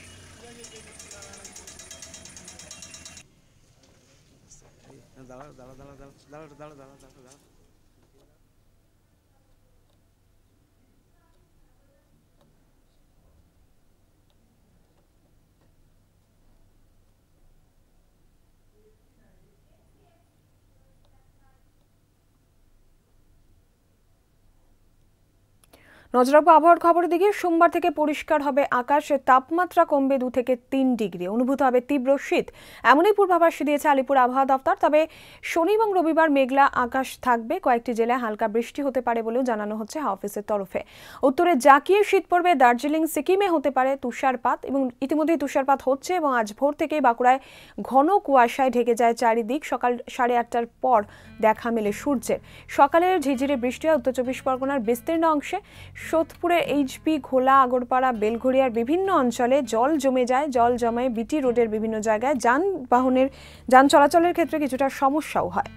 নজর রাখবো আবহাওয়ার খবরের দিকে। সোমবার থেকে পরিষ্কার হবে আকাশ, তাপমাত্রা কমবে 2 থেকে 3 ডিগ্রি, অনুভূত হবে তীব্র শীত, এমনই পূর্বাভাস দিয়েছে আলিপুর আবহাওয়া দপ্তর। তবে শনি এবং রবিবার মেঘলা আকাশ থাকবে। কয়েকটি জেলায় হালকা বৃষ্টি হতে পারে বলেও জানানো হচ্ছে হাওয়া অফিসের তরফে। উত্তরে জাঁকিয়ে শীত পড়বে। দার্জিলিং, সিকিমে হতে পারে তুষারপাত এবং ইতিমধ্যেই তুষারপাত হচ্ছে এবং আজ ভোর থেকেই বাঁকুড়ায় ঘন কুয়াশায় ঢেকে যায় চারিদিক। সকাল 8:30টার পর দেখা মেলে সূর্যের। সকালের ঝিঝিরে বৃষ্টি হয় উত্তর 24 পরগনার বিস্তীর্ণ অংশে। সোদপুরে এইচপি, ঘোলা, আগরপাড়া, বেলঘড়িয়ার বিভিন্ন অঞ্চলে জল জমে যায়। জল জমায় বিটি রোডের বিভিন্ন জায়গায় যান চলাচলের ক্ষেত্রে কিছুটা সমস্যাও হয়।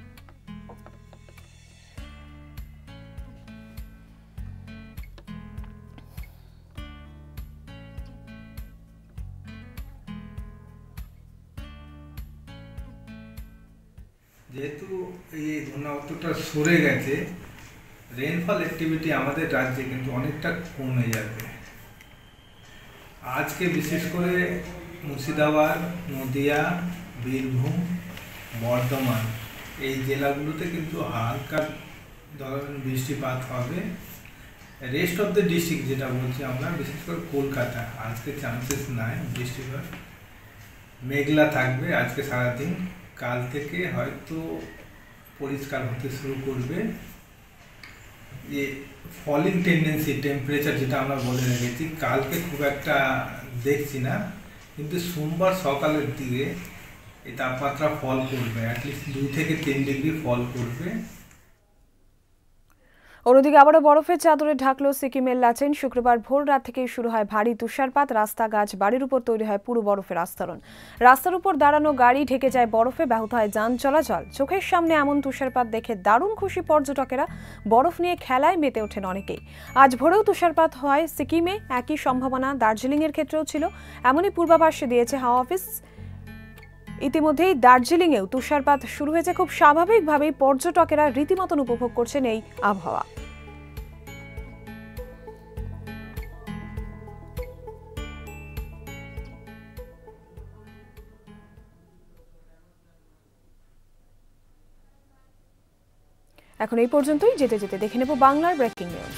যেহেতু এই ঘূর্ণাবর্তটা সরে গেছে, রেনফল অ্যাক্টিভিটি আমাদের রাজ্যে কিন্তু অনেকটা কমে যাবে। আজকে বিশেষ করে মুর্শিদাবাদ, নদিয়া, বীরভূম, বর্ধমান এই জেলাগুলোতে কিন্তু হালকা ধরনের বৃষ্টিপাত হবে। রেস্ট অফ দ্য ডিস্ট্রিক্ট যেটা বলছি আমরা, বিশেষ করে কলকাতা আজকে চান্সেস নাই বৃষ্টিপাত। মেঘলা থাকবে আজকে সারাদিন। কাল থেকে হয়তো পরিষ্কার হতে শুরু করবে। যে ফলিং টেন্ডেন্সি টেম্পারেচার যেটা আমরা বলে রেখেছি, কালকে খুব একটা দেখছি না, কিন্তু সোমবার সকালের দিকে এই তাপমাত্রা ফল করবে, অ্যাটলিস্ট 2 থেকে 3 ডিগ্রি ফল করবে। অন্যদিকে আবারও বরফের চাদরে ঢাকলো সিকিমের লাচেন। শুক্রবার ভোর রাত থেকেই শুরু হয় ভারী তুষারপাত। রাস্তা, গাছ, বাড়ির উপর তৈরি হয় পুরো বরফের আস্তরণ। রাস্তার উপর দাঁড়ানো গাড়ি ঢেকে যায় বরফে, ব্যাহত হয় যান চলাচল। চোখের সামনে এমন তুষারপাত দেখে দারুণ খুশি পর্যটকেরা। বরফ নিয়ে খেলায় মেতে ওঠেন অনেকেই। আজ ভোরেও তুষারপাত হয় সিকিমে, একই সম্ভাবনা দার্জিলিংয়ের ক্ষেত্রেও ছিল, এমনই পূর্বাভাস দিয়েছে হাওয়া অফিস। ইতিমধ্যেই দার্জিলিংয়েও তুষারপাত শুরু হয়েছে। খুব স্বাভাবিকভাবেই পর্যটকেরা রীতিমতন উপভোগ করছেন এই আবহাওয়া। এখন এই পর্যন্তই। যেতে যেতে দেখে নেব বাংলার ব্রেকিং নিউজ।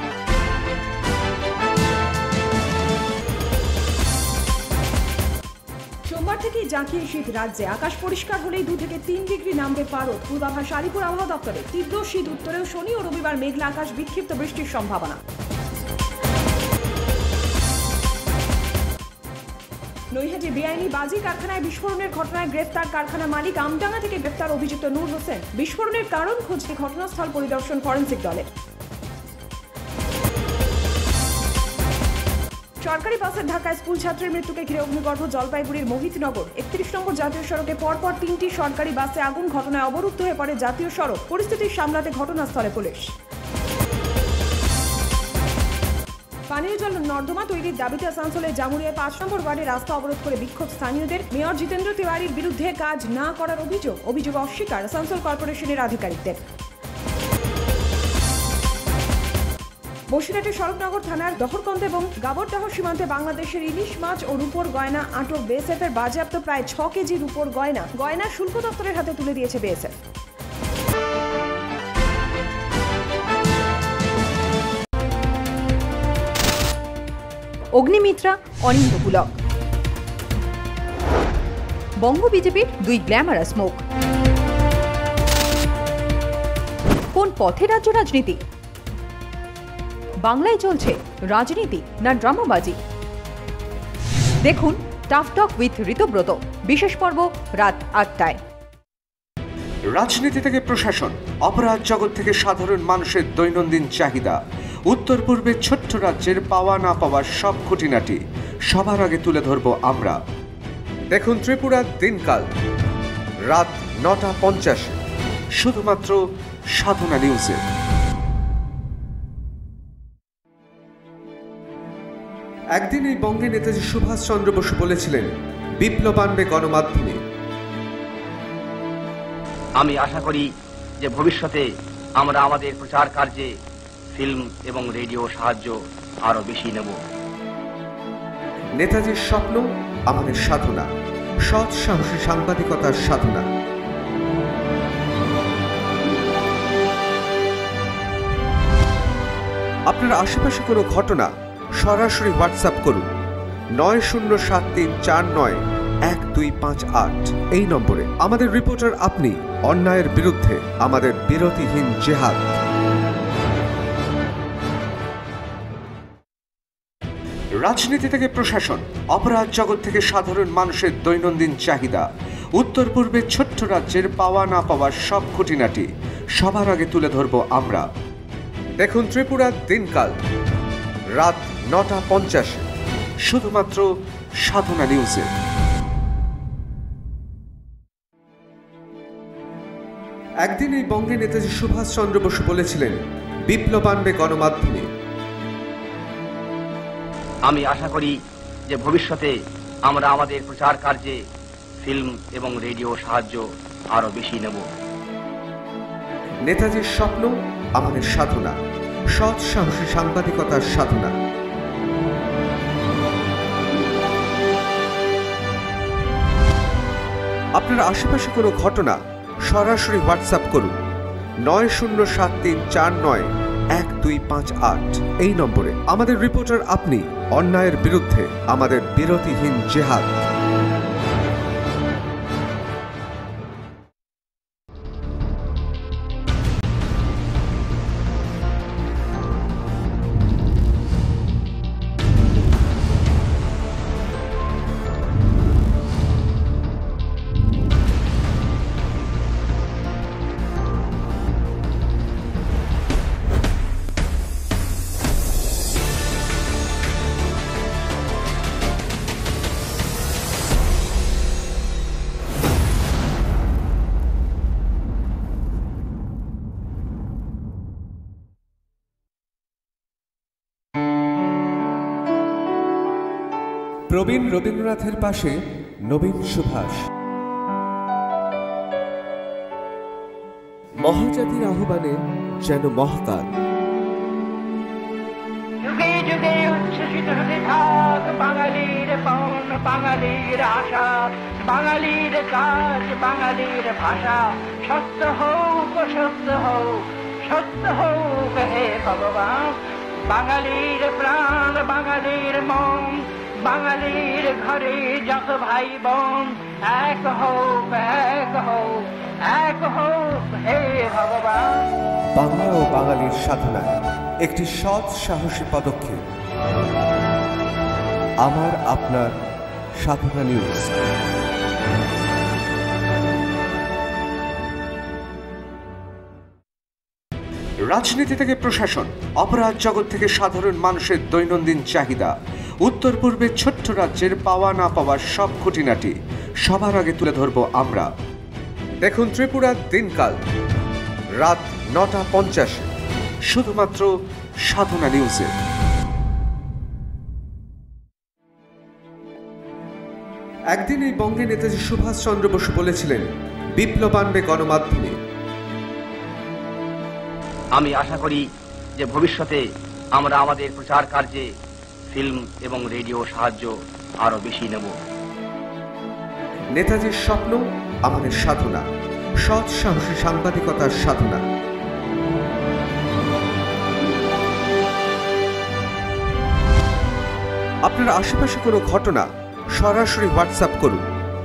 সোমবার থেকে জাঁকিয়ে শীত রাজ্যে। আকাশ পরিষ্কার হলেই 2 থেকে 3 ডিগ্রি নামবে পারদ। পূর্বাভাস আলিপুর আবহাওয়া দপ্তরে। তীব্র শীত, উত্তরেও শনি ও রবিবার মেঘলা আকাশ, বিক্ষিপ্ত বৃষ্টির সম্ভাবনা। নৈহাটি বেআইনি বাজি কারখানায় বিস্ফোরণের ঘটনায় গ্রেফতার কারখানা মালিক। আমডাঙ্গা থেকে গ্রেফতার অভিযুক্ত নূর হোসেন। বিস্ফোরণের কারণ খুঁজতে ঘটনাস্থল পরিদর্শন ফরেনসিক দলের। সরকারি বাসের ধাক্কায় স্কুল ছাত্রের মৃত্যুকে ঘিরে অগ্নিগর্ভ জলপাইগুড়ির মোহিতনগর। 31 নম্বর জাতীয় সড়কে পরপর 3টি সরকারি বাসে আগুন, ঘটনায় অবরুদ্ধ হয়ে পড়ে জাতীয় সড়ক। পরিস্থিতি সামলাতে ঘটনাস্থলে পুলিশ। পানীয় জল নর্দমা তৈরির দাবিতে আসানসোলে জামুরিয়ায় 5 নম্বর ওয়ার্ডে রাস্তা অবরোধ করে বিক্ষোভ স্থানীয়দের। মেয়র জিতেন্দ্র তিওয়ারির বিরুদ্ধে কাজ না করার অভিযোগ অস্বীকার আসানসোল কর্পোরেশনের আধিকারিকদের। বসিরহাটের শরৎনগর থানার দহরকন্দ এবং গাবরডাহ সীমান্তে বাংলাদেশের ইলিশ মাছ ও রূপোর গয়না আটক বিএসএফের। বাজেয়াপ্ত প্রায় 6 কেজি রূপোর গয়না শুল্ক দপ্তরের হাতে তুলে দিয়েছে বিএসএফ। অগ্নিমিত্রা, অনিন্দ পুলক। বঙ্গ বিজেপির 2 গ্ল্যামারাস মুখ। কোন পথে রাজ্য রাজনীতি? বাংলায় চলছে রাজনীতি না ড্রামাবাজি? দেখুন টাফ টক উইথ ঋতব্রত, বিশেষ পর্ব রাত 8টায়। রাজনীতি থেকে প্রশাসন, অপরাধ জগৎ থেকে সাধারণ মানুষের দৈনন্দিন চাহিদা, উত্তর পূর্বে ছোট্ট রাজ্যের পাওয়া না পাওয়ার সব খুঁটিনাটি সবার আগে তুলে ধরব আমরা। দেখুন ত্রিপুরার দিনকাল রাত 9:50 শুধুমাত্র সাধনা নিউজে। একদিন এই বঙ্গে নেতাজি সুভাষচন্দ্র বসু বলেছিলেন, বিপ্লব আনবে গণমাধ্যমে। আমি আশা করি যে ভবিষ্যতে আমরা আমাদের প্রচার কার্যে ফিল্ম এবং রেডিও সাহায্য আরো বেশি নেব। নেতাজির স্বপ্ন আমাদের সাধনা, সৎ সাহসী সাংবাদিকতার সাধনা। আপনার আশেপাশে কোনো ঘটনা সরাসরি হোয়াটসঅ্যাপ করুন 9073491258 এই নম্বরে। আমাদের রিপোর্টার আপনি, অন্যায়ের বিরুদ্ধে আমাদের বিরতিহীন জেহাদ। রাজনীতি থেকে প্রশাসন, অপরাধ জগৎ থেকে সাধারণ মানুষের দৈনন্দিন চাহিদা, উত্তর পূর্বে ছোট্ট রাজ্যের পাওয়া না পাওয়ার সব খুঁটিনাটি সবার আগে তুলে ধরব আমরা। দেখুন ত্রিপুরার দিনকাল রাত 9:50 শুধুমাত্র সাধনা নিউজে। একদিন এই বঙ্গে নেতাজি সুভাষচন্দ্র বসু বলেছিলেন, বিপ্লব আনবে গণমাধ্যমে। আমি আশা করি যে ভবিষ্যতে আমরা আমাদের প্রচার কার্যে ফিল্ম এবং রেডিও সাহায্য আরো বেশি নেব। নেতাজির স্বপ্ন আমাদের সাধনা, সৎ সাহসী সাংবাদিকতার সাধনা। আপনার আশেপাশে কোনো ঘটনা সরাসরি হোয়াটসঅ্যাপ করুন 9073491258 এই নম্বরে। আমাদের রিপোর্টার আপনি, অন্যায়ের বিরুদ্ধে আমাদের বিরতিহীন জেহাদ। প্রবীণ রবীন্দ্রনাথের পাশে নবীন সুভাষ। মহাজাতির আহ্বানে যেন মহাকাল। যুগে যুগে উচ্ছ্বসিত হতে থাক বাঙালির পণ, বাঙালির আশা, বাঙালির কাজ, বাঙালির ভাষা। সত্য হোক, সত্য হোক, সত্য হোক হে ভগবান। বাঙালির প্রাণ, বাঙালির মন, বাঙালির ঘরে যত ভাই বোন। এক হোক, এক হোক, এক হোক হে ভগবান। বাংলা ও বাঙালির সাধনায় একটি সৎ সাহসী পদক্ষেপ। আমার আপনার সাধনা নিউজ। রাজনীতি থেকে প্রশাসন, অপরাধ জগৎ থেকে সাধারণ মানুষের দৈনন্দিন চাহিদা, উত্তর পূর্বের ছোট্ট রাজ্যের পাওয়া না পাওয়ার সব খুঁটিনাটি সবার আগে তুলে ধরব আমরা। দেখুন ত্রিপুরার দিনকাল রাত 9:50 শুধুমাত্র সাধনা নিউজে। একদিন এই বঙ্গে নেতাজি সুভাষচন্দ্র বসু বলেছিলেন, বিপ্লব আনবে গণমাধ্যমে। আমি আশা করি যে ভবিষ্যতে আমরা আমাদের প্রচার কার্যে ফিল্ম এবং রেডিও সাহায্য আরো বেশি নেব। নেতাজির স্বপ্ন আমাদের সাধনা, সৎ সাহসী সাংবাদিকতার সাধনা। আপনার আশেপাশে কোনো ঘটনা সরাসরি হোয়াটসঅ্যাপ করুন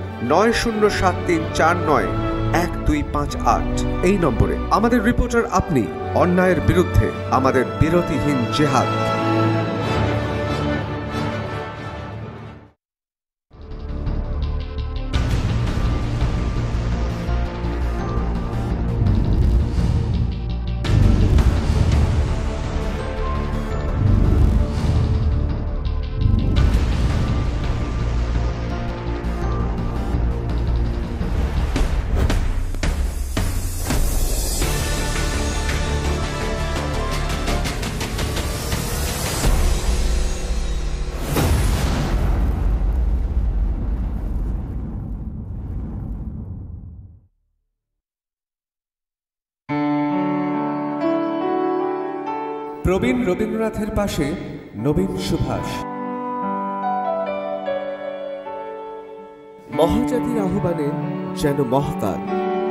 9073491258 এই নম্বরে। আমাদের রিপোর্টার আপনি, অন্যায়ের বিরুদ্ধে আমাদের বিরতিহীন জেহাদ। প্রবীণ রবীন্দ্রনাথের পাশে নবীন সুভাষ। মহাজাতির আহ্বানে যেন মহাকাল।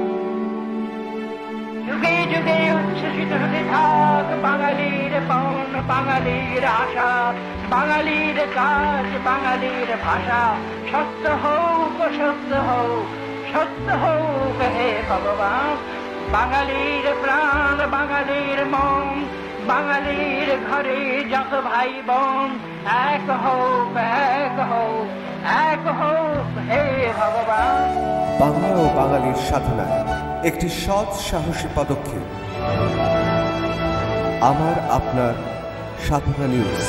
যুগে যুগে উচ্ছ্বসিত হতে থাক বাঙালির পণ, বাঙালির আশা, বাঙালির কাজ, বাঙালির ভাষা। সত্য হোক, সত্য হোক, সত্য হোক হে ভগবান। বাঙালির প্রাণ, বাঙালির মন, বাঙালির ঘরে যত ভাই বোন। এক হোক, এক হোক, এক হোক হে ভগবান। বাংলা ও বাঙালির সাধনায় একটি সৎ সাহসী পদক্ষেপ। আমার আপনার সাধনা নিউজ।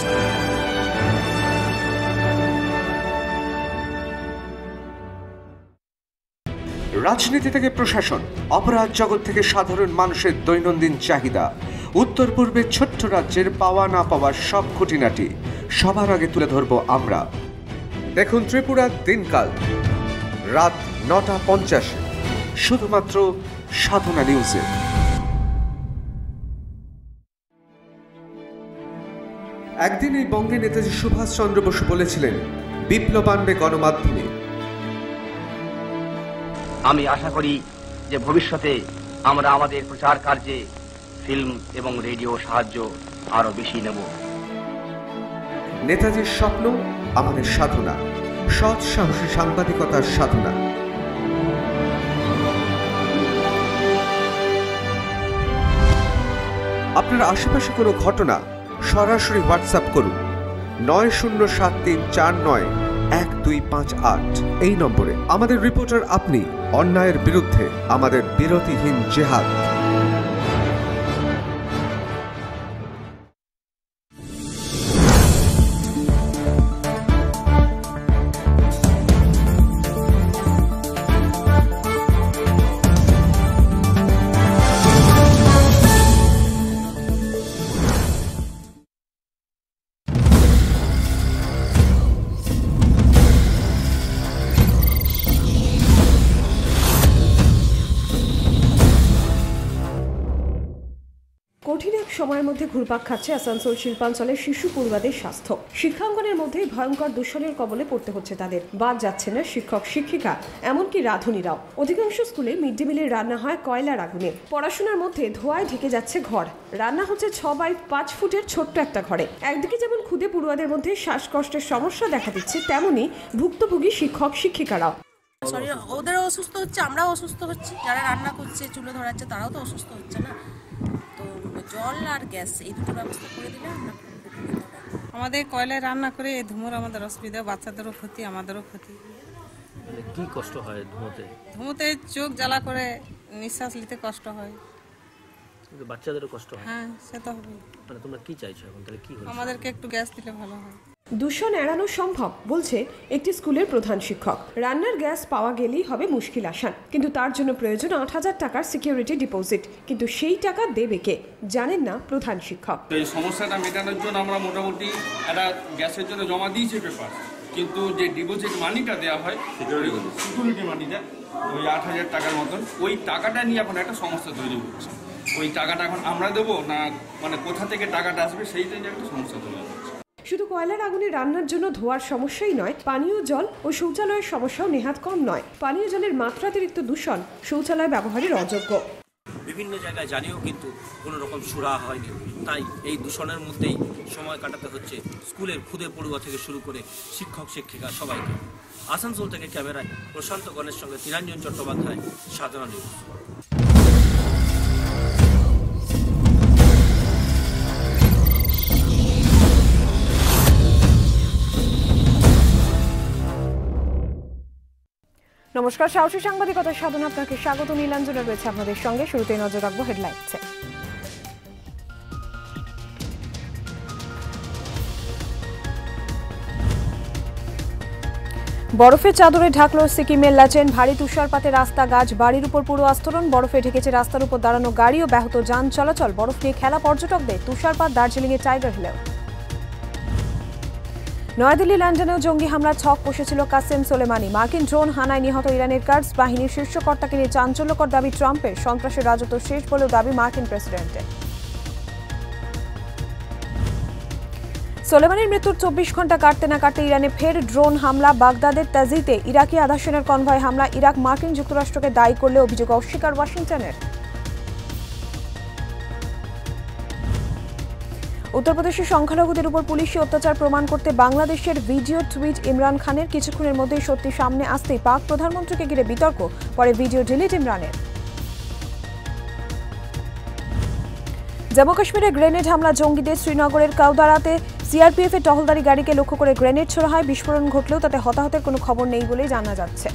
রাজনীতি থেকে প্রশাসন, অপরাধ জগৎ থেকে সাধারণ মানুষের দৈনন্দিন চাহিদা, উত্তর পূর্বের ছোট্ট রাজ্যের পাওয়া না পাওয়ার সব খুঁটিনাটি সবার আগে তুলে ধরব আমরা। দেখুন ত্রিপুরার দিনকাল রাত 9:50 শুধুমাত্র সাধনা নিউজে। একদিন এই বঙ্গে নেতাজি সুভাষচন্দ্র বসু বলেছিলেন, বিপ্লব আনবে গণমাধ্যমে। আমি আশা করি যে ভবিষ্যতে আমরা আমাদের প্রচার কার্যে ফিল্ম এবং রেডিও সাহায্য আরো বেশি নেব। নেতাজির স্বপ্ন আমাদের সাধনা, সৎ সাহসী সাংবাদিকতার সাধনা। আপনার আশেপাশে কোনো ঘটনা সরাসরি হোয়াটসঅ্যাপ করুন 9073491258 এই নম্বরে। আমাদের রিপোর্টার আপনি, অন্যায়ের বিরুদ্ধে আমাদের বিরতিহীন জেহাদ। কঠিন এক সময়ের মধ্যে ঘুরপাক খাচ্ছে আসানসোল শিল্পাঞ্চলের শিশু পড়ুয়াদের স্বাস্থ্য। শিক্ষাঙ্গনের মধ্যেই ভয়ঙ্কর দূষণের কবলে পড়তে হচ্ছে তাদের। বাদ যাচ্ছে না শিক্ষক শিক্ষিকা, এমনকি রাঁধুনিরাও। অধিকাংশ স্কুলে মিড ডে মিলের রান্না হয় কয়লার আগুনে। পড়াশোনার মধ্যে ধোঁয়ায় ঢেকে যাচ্ছে ঘর। রান্না হচ্ছে 6x5 ফুটের ছোট্ট একটা ঘরে। একদিকে যেমন ক্ষুদে পড়ুয়াদের মধ্যে শ্বাসকষ্টের সমস্যা দেখা দিচ্ছে, তেমনি ভুক্তভোগী শিক্ষক শিক্ষিকারাও। শরীর ওদেরও অসুস্থ হচ্ছে, আমরাও অসুস্থ হচ্ছি। যারা রান্না করছে, চুলো ধরাচ্ছে, তারাও তো অসুস্থ হচ্ছে না। তো জল আর গ্যাস এই দুটো ব্যবস্থা করে দিলে আমরা আমাদের কয়লায় রান্না করে এই ধুমোর আমাদের অসুবিধা, বাচ্চাদেরও ক্ষতি, আমাদেরও ক্ষতি। কি কষ্ট হয় ধুমোতে? ধুমোতে চোখ জ্বালা করে, নিঃশ্বাস নিতে কষ্ট হয়। কিন্তু বাচ্চাদেরও কষ্ট হয়। হ্যাঁ সে তো হবে। মানে তোমরা কি চাইছো এখন তাহলে কি হচ্ছে? আমাদেরকে একটু গ্যাস দিলে ভালো হয়। দূষণ এড়ানো সম্ভব বলছে একটি স্কুলের প্রধান শিক্ষক। রান্নার গ্যাস পাওয়া গেলেই হবে মুশকিল আসান, কিন্তু তার জন্য প্রয়োজন ৮,০০০ টাকার সিকিউরিটি ডিপোজিট। কিন্তু সেই টাকা দেবে কে জানেন না প্রধান শিক্ষক। এই সমস্যাটা মেটানোর জন্য আমরা মোটামুটি একটা গ্যাসের জন্য জমা দিয়েছি পেপার, কিন্তু যে ডিপোজিট মানিটা দেওয়া হয় সিকিউরিটি মানিটা ওই ৮,০০০ টাকার মতন, ওই টাকাটা নিয়ে এখন একটা সমস্যা তৈরি হচ্ছে। ওই টাকাটা এখন আমরা দেবো না মানে কোথা থেকে টাকাটা আসবে সেইটাই একটা সমস্যা তৈরি হচ্ছে। শুধু কয়লার আগুনে রান্নার জন্য ধোয়ার সমস্যাই নয়, পানীয় জল ও শৌচালয়ের সমস্যাও নেহাত কম নয়। পানীয় জলের মাত্রাতিরিক্ত দূষণ শৌচালয় ব্যবহারের অযোগ্য। বিভিন্ন জায়গায় জানিও কিন্তু কোনো রকম সুরাহা হয়নি, তাই এই দূষণের মধ্যেই সময় কাটাতে হচ্ছে স্কুলের খুদে পড়ুয়া থেকে শুরু করে শিক্ষক শিক্ষিকা সবাইকে। আসানসোল থেকে ক্যামেরায় প্রশান্ত গণের সঙ্গে তিরাঞ্জন চট্টোপাধ্যায়, সাধারণ নিউজ। নমস্কার, সাহসী সাংবাদিকতার সাধনা আপনাকে স্বাগত। নীলাঞ্জনা রয়েছে আপনাদের সঙ্গে। শুরুতেই নজর রাখবো হেডলাইনসে। বরফের চাদরে ঢাকলো সিকিমের লাচেন। ভারী তুষারপাতে রাস্তা, গাছ, বাড়ির উপর পুরো আস্তরণ। বরফে ঢেকেছে রাস্তার উপর দাঁড়ানো গাড়ি ও ব্যাহত যান চলাচল। বরফ নিয়ে খেলা পর্যটকদের। তুষারপাত দার্জিলিংয়ে টাইগার হিলেও। নয়াদিল্লি লন্ডনেও জঙ্গি হামলার ছক কষেছিল কাসেম সোলেমানি। মার্কিন ড্রোন হানায় নিহত ইরানের কার্ডস বাহিনীর শীর্ষ কর্তাকে নিয়ে চাঞ্চল্যকর দাবি ট্রাম্পের। সন্ত্রাসের রাজত্ব শেষ বলেও দাবি মার্কিন প্রেসিডেন্টের। সোলেমানির মৃত্যুর ২৪ ঘন্টা কাটতে না কাটতে ইরানে ফের ড্রোন হামলা। বাগদাদের তাজিতে ইরাকি আধা সেনার কনভয় হামলা। ইরাক মার্কিন যুক্তরাষ্ট্রকে দায়ী করলে অভিযোগ অস্বীকার ওয়াশিংটনের। উত্তরপ্রদেশের সংখ্যালঘুদের উপর পুলিশি অত্যাচার প্রমাণ করতে বাংলাদেশের ভিডিও টুইট ইমরান খানের। কিছুক্ষণের মধ্যেই সত্যি সামনে আসতেই পাক প্রধানমন্ত্রীকে ঘিরে বিতর্ক, পরে ভিডিও ডিলিট ইমরানের। জম্মু কাশ্মীরে গ্রেনেড হামলা জঙ্গিদের। শ্রীনগরের কাউদারাতে সিআরপিএফ এর টহলদারি গাড়িকে লক্ষ্য করে গ্রেনেড ছোড়া হয়। বিস্ফোরণ ঘটলেও তাতে হতাহতের কোনো খবর নেই বলেই জানা যাচ্ছে।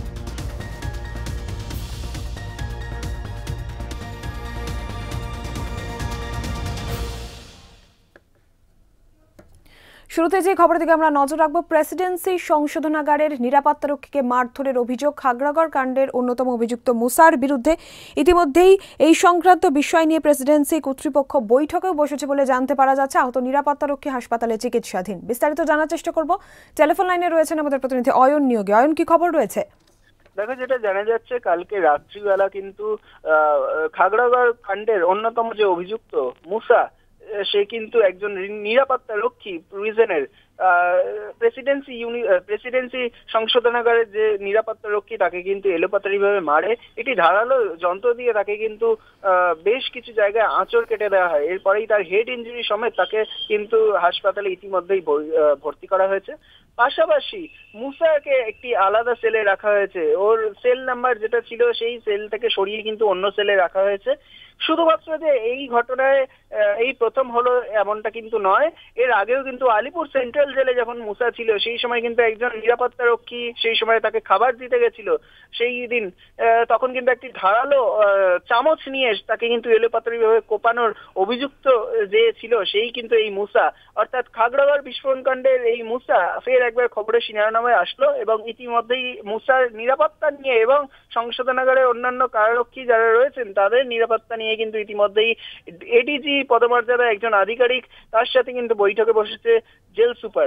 শুরুতে যে খবরের দিকে আমরা নজর রাখবো, প্রেসিডেন্সি সংশোধনাগারের নিরাপত্তারক্ষীকে মারধরের অভিযোগ। খাগড়াগড় কাণ্ডের অন্যতম অভিযুক্ত মুসার বিরুদ্ধে ইতিমধ্যেই এই সংক্রান্ত বিষয় নিয়ে প্রেসিডেন্সি কর্তৃপক্ষ বৈঠকেও বসেছে বলে জানতে পারা যাচ্ছে। আহত নিরাপত্তারক্ষী হাসপাতালে চিকিৎসাধীন। বিস্তারিত জানার চেষ্টা করব। টেলিফোন লাইনে রয়েছেন আমাদের প্রতিনিধি অয়ন নিয়োগী। অয়ন, কি খবর রয়েছে? দেখো, যেটা জানা যাচ্ছে কালকে রাত্রিবেলা কিন্তু খাগড়াগড় কাণ্ডের অন্যতম যে অভিযুক্ত মুসা, সে কিন্তু একজন নিরাপত্তা রক্ষী প্রিজনের প্রেসিডেন্সি সংশোধনাগারের যে নিরাপত্তা রক্ষী তাকে কিন্তু এলোপাতাড়িভাবে মারে। একটি ধারালো যন্ত্র দিয়ে তাকে কিন্তু বেশ কিছু জায়গায় আঁচড় কেটে দেওয়া হয়। এরপরেই তার হেড ইনজুরি সমেত তাকে কিন্তু হাসপাতালে ইতিমধ্যেই ভর্তি করা হয়েছে। পাশাপাশি মুসাকে একটি আলাদা সেলে রাখা হয়েছে। ওর সেল নাম্বার যেটা ছিল সেই সেল থেকে সরিয়ে কিন্তু অন্য সেলে রাখা হয়েছে। শুধুমাত্র যে এই ঘটনায় এই প্রথম হলো এমনটা কিন্তু নয়। এর আগেও কিন্তু আলিপুর সেন্ট্রাল জেলে যখন মুসা ছিল সেই সময় কিন্তু একজন নিরাপত্তা রক্ষী সেই সময় তাকে খাবার দিতে গেছিল। সেই দিন তখন কিন্তু একটি ধারালো চামচ নিয়ে তাকে কিন্তু এলোপাতাড়িভাবে কোপানোর অভিযুক্ত যে ছিল সেই কিন্তু এই মুসা, অর্থাৎ খাগড়াগড় বিস্ফোরণ কাণ্ডের এই মুসা ফের একবার খবরের শিরোনামে আসলো। এবং ইতিমধ্যেই মুসার নিরাপত্তা নিয়ে এবং সংশোধনাগারের অন্যান্য কারারক্ষী যারা রয়েছেন তাদের নিরাপত্তা নিয়ে কিন্তু ইতিমধ্যেই এডিজি পদমর্যাদা একজন আধিকারিক, তার সাথে কিন্তু বৈঠকে বসেছে জেল সুপার।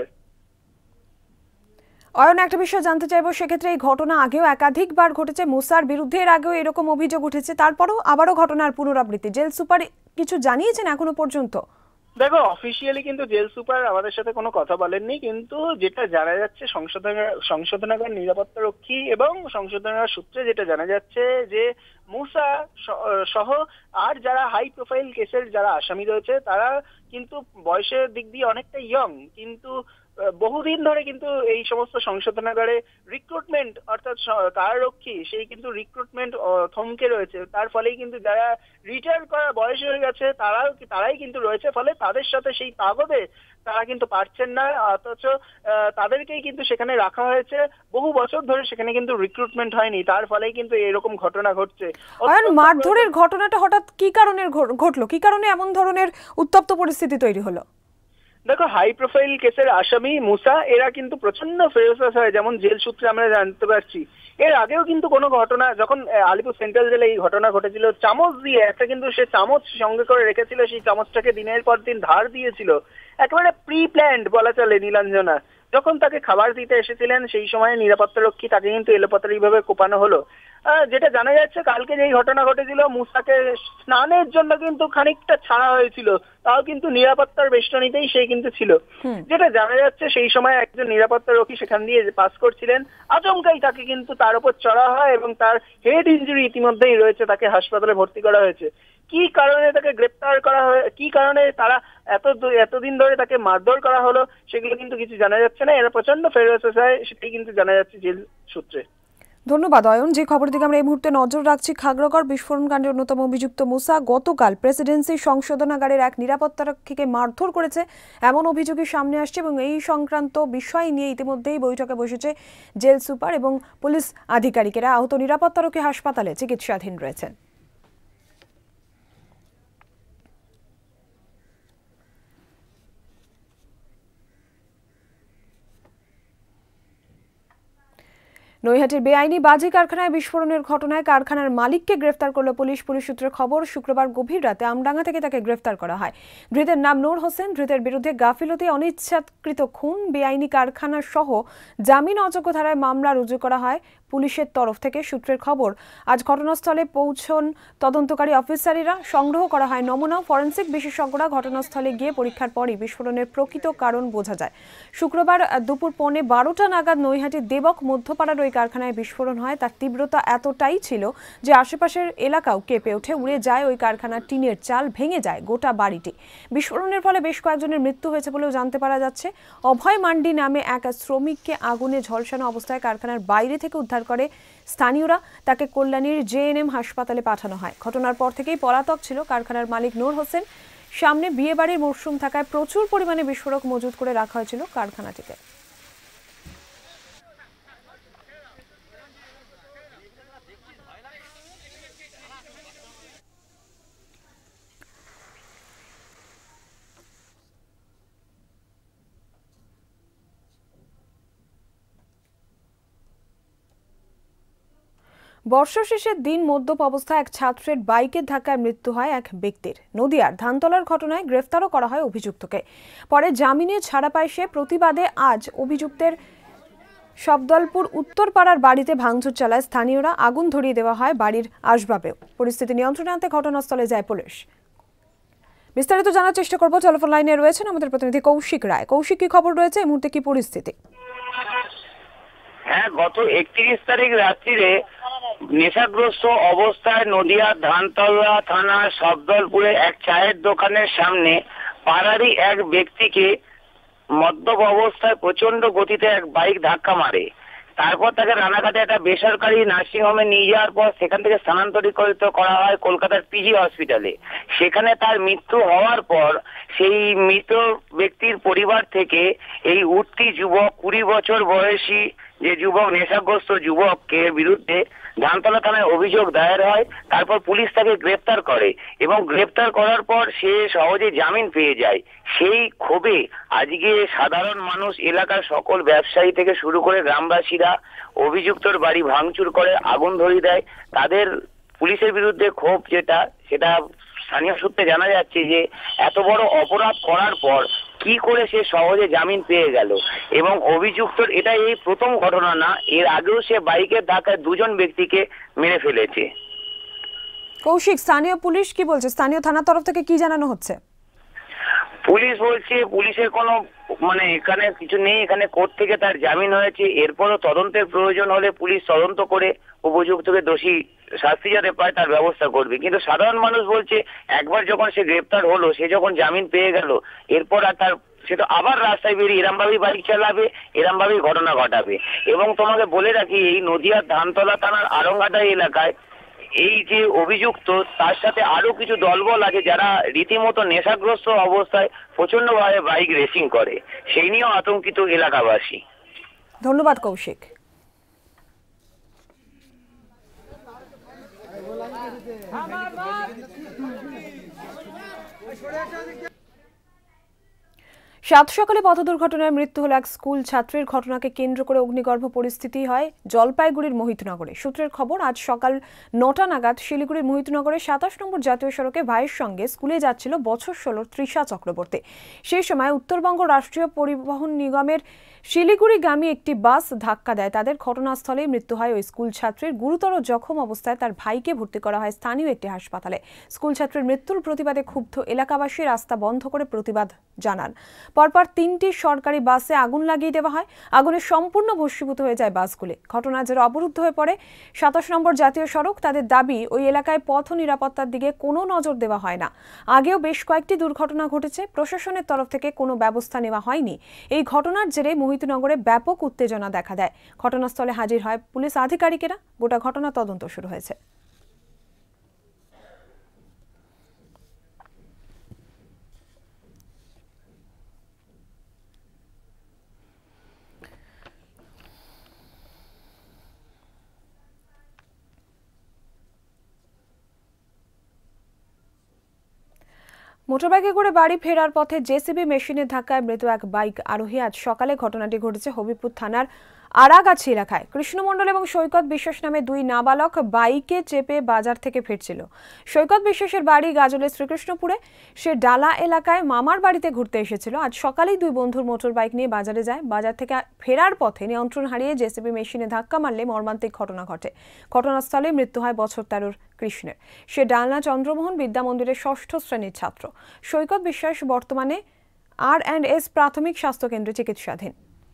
অয়ন, একটা বিষয় জানতে চাইবো, সেক্ষেত্রে এই ঘটনা আগেও একাধিকবার ঘটেছে মুসার বিরুদ্ধে, এর আগেও এরকম অভিযোগ উঠেছে, তারপরেও আবারও ঘটনার পুনরাবৃত্তি। জেল সুপার কিছু জানিয়েছেন এখনো পর্যন্ত? দেখো, অফিসিয়ালি কিন্তু জেল সুপার আমাদের সাথে কোনো কথা বলেননি, কিন্তু যেটা জানা যাচ্ছে সংশোধনাগার নিরাপত্তা রক্ষী এবং সংশোধনাগার সূত্রে যেটা জানা যাচ্ছে যে মুসা সহ আর যারা হাই প্রোফাইল কেসের যারা আসামি রয়েছে তারা কিন্তু বয়সের দিক দিয়ে অনেকটা ইয়ং, কিন্তু বহুদিন ধরে কিন্তু এই সমস্ত সংশোধনাগারে রিক্রুটমেন্ট অর্থাৎ কারারক্ষী সেই কিন্তু রিক্রুটমেন্ট থমকে রয়েছে। তার ফলেই কিন্তু যারা রিটায়ার করার বয়স হয়ে গেছে তারাই কিন্তু রয়েছে, ফলে তাদের সাথে সেই তাগদে তারা কিন্তু পারছেন না, অথচ তাদেরকেই কিন্তু সেখানে রাখা হয়েছে। বহু বছর ধরে সেখানে কিন্তু রিক্রুটমেন্ট হয়নি, তার ফলেই কিন্তু এরকম ঘটনা ঘটছে। মারধরের ঘটনাটা হঠাৎ কি কারণে ঘটলো, কি কারণে এমন ধরনের উত্তপ্ত পরিস্থিতি তৈরি হলো? দেখো, হাই প্রোফাইল কেসের আসামি মুসা এরা কিন্তু প্রচন্ড ফেরোসাস হয়, যেমন জেল সূত্রে আমরা জানতে পারছি। এর আগেও কিন্তু কোনো ঘটনা, যখন আলিপুর সেন্ট্রাল জেলে এই ঘটনা ঘটেছিল, চামচ দিয়ে একটা কিন্তু সে চামচ সঙ্গে করে রেখেছিল, সেই চামচটাকে দিনের পর দিন ধার দিয়েছিল। একেবারে প্রি প্ল্যান্ড বলা চলে। নীলাঞ্জনা যখন তাকে খাবার দিতে এসেছিলেন সেই সময় নিরাপত্তারক্ষী তাকে কিন্তু এলোপাতাড়িভাবে কোপানো হলো। যেটা জানা যাচ্ছে, কালকে যেই ঘটনা ঘটেছিল মুসাকে স্নানের জন্য কিন্তু খানিকটা ছাড়া হয়েছিল, তাও কিন্তু নিরাপত্তার বেষ্টনীতেই সে কিন্তু ছিল। যেটা জানা যাচ্ছে, সেই সময় একজন নিরাপত্তারক্ষী সেখান দিয়ে পাস করছিলেন, আচমকাই তাকে কিন্তু তার উপর চড়া হয় এবং তার হেড ইনজুরি ইতিমধ্যেই রয়েছে, তাকে হাসপাতালে ভর্তি করা হয়েছে। কি কারণে তাকে গ্রেপ্তার করা হয়, কি কারণে তারা এতদিন ধরে তাকে মারধর করা হলো, সেগুলো কিন্তু কিছু জানা যাচ্ছে না। এরা প্রচন্ড ফেরোসাস হয়, সেটাই কিন্তু জানা যাচ্ছে জেল সূত্রে। ধন্যবাদ অয়ন। যে খবর দিকে আমরা এই মুহূর্তে নজর রাখছি, খাগড়াগড় বিস্ফোরণ কাণ্ডের অন্যতম অভিযুক্ত মুসা গতকাল প্রেসিডেন্সি সংশোধনাগারের এক নিরাপত্তারক্ষীকে মারধর করেছে এমন অভিযোগই সামনে আসছে এবং এই সংক্রান্ত বিষয় নিয়ে ইতিমধ্যেই বৈঠকে বসেছে জেল সুপার এবং পুলিশ আধিকারিকেরা। আহত নিরাপত্তারক্ষী হাসপাতালে চিকিৎসাধীন রয়েছেন। নৈহাটির বেআইনি বাজি কারখানায় বিস্ফোরণের ঘটনায় কারখানার মালিককে গ্রেফতার করল পুলিশ। পুলিশ সূত্রে খবর, শুক্রবার গভীর রাতে আমডাঙ্গা থেকে তাকে গ্রেফতার করা হয়। ধৃতের নাম নূর হোসেন। ধৃতের বিরুদ্ধে গাফিলতি, অনিচ্ছাকৃত খুন, বেআইনি কারখানা সহ জামিন অযোগ্য ধারায় মামলা রুজু করা হয় পুলিশের তরফ থেকে। সূত্রের খবর, আজ ঘটনাস্থলে পৌঁছন তদন্তকারী অফিসারেরা। সংগ্রহ করা হয় নমুনা। ফরেনসিক বিশেষজ্ঞরা ঘটনাস্থলে গিয়ে পরীক্ষার পরই বিস্ফোরণের প্রকৃত কারণ বোঝা যায়। শুক্রবার দুপুর 12:15 নাগাদ নৈহাটির দেবক মধ্যপাড়ার ওই কারখানায় বিস্ফোরণ হয়। তার তীব্রতা এতটাই ছিল যে আশেপাশের এলাকাও কেঁপে ওঠে। উড়ে যায় ওই কারখানার টিনের চাল, ভেঙে যায় গোটা বাড়িটি। বিস্ফোরণের ফলে বেশ কয়েকজনের মৃত্যু হয়েছে বলেও জানতে পারা যাচ্ছে। অভয় মান্ডি নামে এক শ্রমিককে আগুনে ঝলসানো অবস্থায় কারখানার বাইরে থেকে উদ্ধার করে স্থানীয়রা। তাকে কল্যাণীর জেএনএম হাসপাতালে পাঠানো হয়। ঘটনার পর থেকেই পলাতক ছিল কারখানার মালিক নূর হোসেন। সামনে বিয়েবাড়ির মরশুম থাকায় প্রচুর পরিমাণে বিস্ফোরক মজুত করে রাখা হয়েছিল কারখানাটিতে। বর্ষা শেষের দিন মদ্যপ অবস্থায় এক ছাত্রের বাইকের ধাক্কায় মৃত্যু হয় এক ব্যক্তির। নদিয়ার ধানতলার ঘটনায় গ্রেফতারও করা হয় অভিযুক্তকে। পরে জামিনে ছাড়া পায় সে। প্রতিবাদে আজ অভিযুক্তের শব্দলপুর উত্তরপাড়ার বাড়িতে ভাঙচুর চালায় স্থানীয়রা। আগুন ধরিয়ে দেওয়া হয় বাড়ির আসবাবেও। পরিস্থিতি নিয়ন্ত্রণে আনতে ঘটনাস্থলে যায় পুলিশ। বিস্তারিত জানার চেষ্টা করব। টেলিফোন লাইনে রয়েছেন আমাদের প্রতিনিধি কৌশিক রায়। কৌশিক, কি খবর রয়েছে এই মুহূর্তে, কি পরিস্থিতি? হ্যাঁ, গত 31 তারিখ রাত্রিরে নেশাগ্রস্ত অবস্থায় নদিয়ার ধানতলা থানার শব্দলপুরে এক চায়ের দোকানের সামনে পাড়ারই এক ব্যক্তিকে মদ্যপ অবস্থায় প্রচন্ড গতিতে এক বাইক ধাক্কা মারে। তারপর তাকে রানাঘাটে একটা বেসরকারি নার্সিংহোমে নিয়ে যাওয়ার পর সেখান থেকে স্থানান্তরিত করা হয় কলকাতার পিজি হসপিটালে। সেখানে তার মৃত্যু হওয়ার পর সেই মৃত ব্যক্তির পরিবার থেকে এই উঠতি যুবক, 20 বছর বয়সী যে যুবক, নেশাগ্রস্ত যুবককে বিরুদ্ধে ধানতলা থানায় অভিযোগ দায়ের হয়। তারপর পুলিশ তাকে গ্রেপ্তার করে এবং গ্রেপ্তার করার পর সে সহজে জামিন পেয়ে যায়। সেই ক্ষোভে আজকে সাধারণ মানুষ, এলাকার সকল ব্যবসায়ী থেকে শুরু করে গ্রামবাসীরা অভিযুক্তর বাড়ি ভাঙচুর করে আগুন ধরিয়ে দেয়। তাদের পুলিশের বিরুদ্ধে ক্ষোভ সেটা স্থানীয় সূত্রে জানা যাচ্ছে যে এত বড় অপরাধ করার পর কি করে সে সহজে জামিন পেয়ে গেল। এবং অভিযুক্তর এটা এই প্রথম ঘটনা না, এর আগেও সে বাইকের ধাক্কায় 2জন ব্যক্তিকে মেরে ফেলেছে। কৌশিক, স্থানীয় পুলিশ কি বলছে? স্থানীয় থানার তরফ থেকে কি জানানো হচ্ছে? পুলিশ বলছে পুলিশের কোনো মানে এখানে কিছু নেই, এখানে কোর্ট থেকে তার জামিন হয়েছে, এরপরও তদন্তের প্রয়োজন হলে পুলিশ তদন্ত করে উপযুক্তকে দোষী শাস্তি যাতে পায় তার ব্যবস্থা করবে। কিন্তু সাধারণ মানুষ বলছে একবার যখন সে গ্রেপ্তার হলো, সে যখন জামিন পেয়ে গেল, এরপর আর তার সে তো আবার রাস্তায় বেরিয়ে এরমভাবেই বাইক চালাবে, এরমভাবেই ঘটনা ঘটাবে। এবং তোমাকে বলে রাখি, এই নদিয়ার ধানতলা থানার আরংঘাটাই এলাকায় এই যে অভিযুক্ত, তার সাথে আরো কিছু দলবল আছে যারা রীতিমতো নেশাগ্রস্ত অবস্থায় প্রচন্ডভাবে বাইক রেসিং করে, সেই নিয়েও আতঙ্কিত এলাকাবাসী। ধন্যবাদ কৌশিক। সাত সকালে পথ দুর্ঘটনায় মৃত্যু হল এক স্কুল ছাত্রীর। ঘটনাকে কেন্দ্র করে অগ্নিগর্ভ পরিস্থিতি হয় জলপাইগুড়ির মোহিতনগরে। সূত্রের খবর, আজ সকাল 9টা নাগাদ শিলিগুড়ির মোহিতনগরে 27 নম্বর জাতীয় সড়কে ভাইয়ের সঙ্গে স্কুলে যাচ্ছিল বছর 16 তৃষা চক্রবর্তী। সেই সময় উত্তরবঙ্গ রাষ্ট্রীয় পরিবহন নিগমের শিলিগুড়িগামী একটি বাস ধাক্কা দেয় তাদের। ঘটনাস্থলেই মৃত্যু হয় ওই স্কুল ছাত্রীর। গুরুতর জখম অবস্থায় তার ভাইকে ভর্তি করা হয় স্থানীয় একটি হাসপাতালে। স্কুল ছাত্রীর মৃত্যুর প্রতিবাদে ক্ষুব্ধ এলাকাবাসী রাস্তা বন্ধ করে প্রতিবাদ জানান। পরপর 3টি সরকারি বাসে আগুন লাগিয়ে দেওয়া হয়। আগুনে সম্পূর্ণ ভস্মীভূত হয়ে যায় বাসগুলি। ঘটনার জেরে অবরুদ্ধ হয়ে পড়ে 27 নম্বর জাতীয় সড়ক। তাদের দাবি, ওই এলাকায় পথ নিরাপত্তার দিকে কোনো নজর দেওয়া হয় না। আগেও বেশ কয়েকটি দুর্ঘটনা ঘটেছে, প্রশাসনের তরফ থেকে কোনো ব্যবস্থা নেওয়া হয়নি। এই ঘটনার জেরে মোহিতনগরে ব্যাপক উত্তেজনা দেখা দেয়। ঘটনাস্থলে হাজির হয় পুলিশ আধিকারিকেরা। গোটা ঘটনা তদন্ত শুরু হয়েছে। মোটরবাইকে করে বাড়ি ফেরার পথে জেসিবি মেশিনের ধাক্কায় মৃত এক বাইক আরোহী। আজ সকালে ঘটনাটি ঘটেছে হবিপুর থানার আরাগাছি এলাকায়। কৃষ্ণমণ্ডল এবং সৈকত বিশ্বাস নামে দুই নাবালক বাইকে চেপে বাজার থেকে ফিরছিল। সৈকত বিশ্বাসের বাড়ি গাজলের শ্রীকৃষ্ণপুরে। সে ডালা এলাকায় মামার বাড়িতে ঘুরতে এসেছিল। আজ সকালেই দুই বন্ধুর মোটর বাইক নিয়ে বাজারে যায়। বাজার থেকে ফেরার পথে নিয়ন্ত্রণ হারিয়ে জেসিবি মেশিনে ধাক্কা মারলে মর্মান্তিক ঘটনা ঘটে। ঘটনাস্থলে মৃত্যু হয় বছর 13 কৃষ্ণের। সে ডালনা চন্দ্রমোহন বিদ্যা মন্দিরের 6ষ্ঠ শ্রেণীর ছাত্র। সৈকত বিশ্বাস বর্তমানে R&S প্রাথমিক স্বাস্থ্য কেন্দ্রে চিকিৎসাধীন।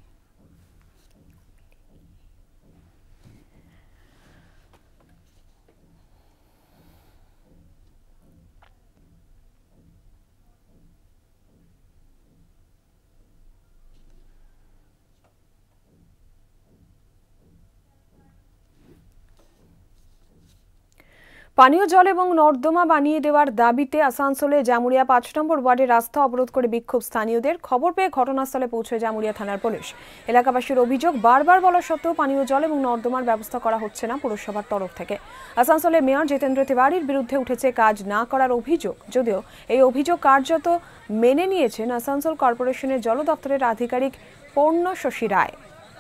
পানীয় জল এবং নর্দমা বানিয়ে দেওয়ার দাবিতে আসানসোলে জামুরিয়া 5 নম্বর ওয়ার্ডে রাস্তা অবরোধ করে বিক্ষোভ স্থানীয়দের। খবর পেয়ে ঘটনাস্থলে পৌঁছে জামুরিয়া থানার পুলিশ। এলাকাবাসীর অভিযোগ, বারবার বলা সত্ত্বেও পানীয় জল এবং নর্দমার ব্যবস্থা করা হচ্ছে না পুরসভার তরফ থেকে। আসানসোলে মেয়র জিতেন্দ্র তিওয়ারির বিরুদ্ধে উঠেছে কাজ না করার অভিযোগ। যদিও এই অভিযোগ কার্যত মেনে নিয়েছেন আসানসোল কর্পোরেশনের জল দপ্তরের আধিকারিক পূর্ণ শশী রায়।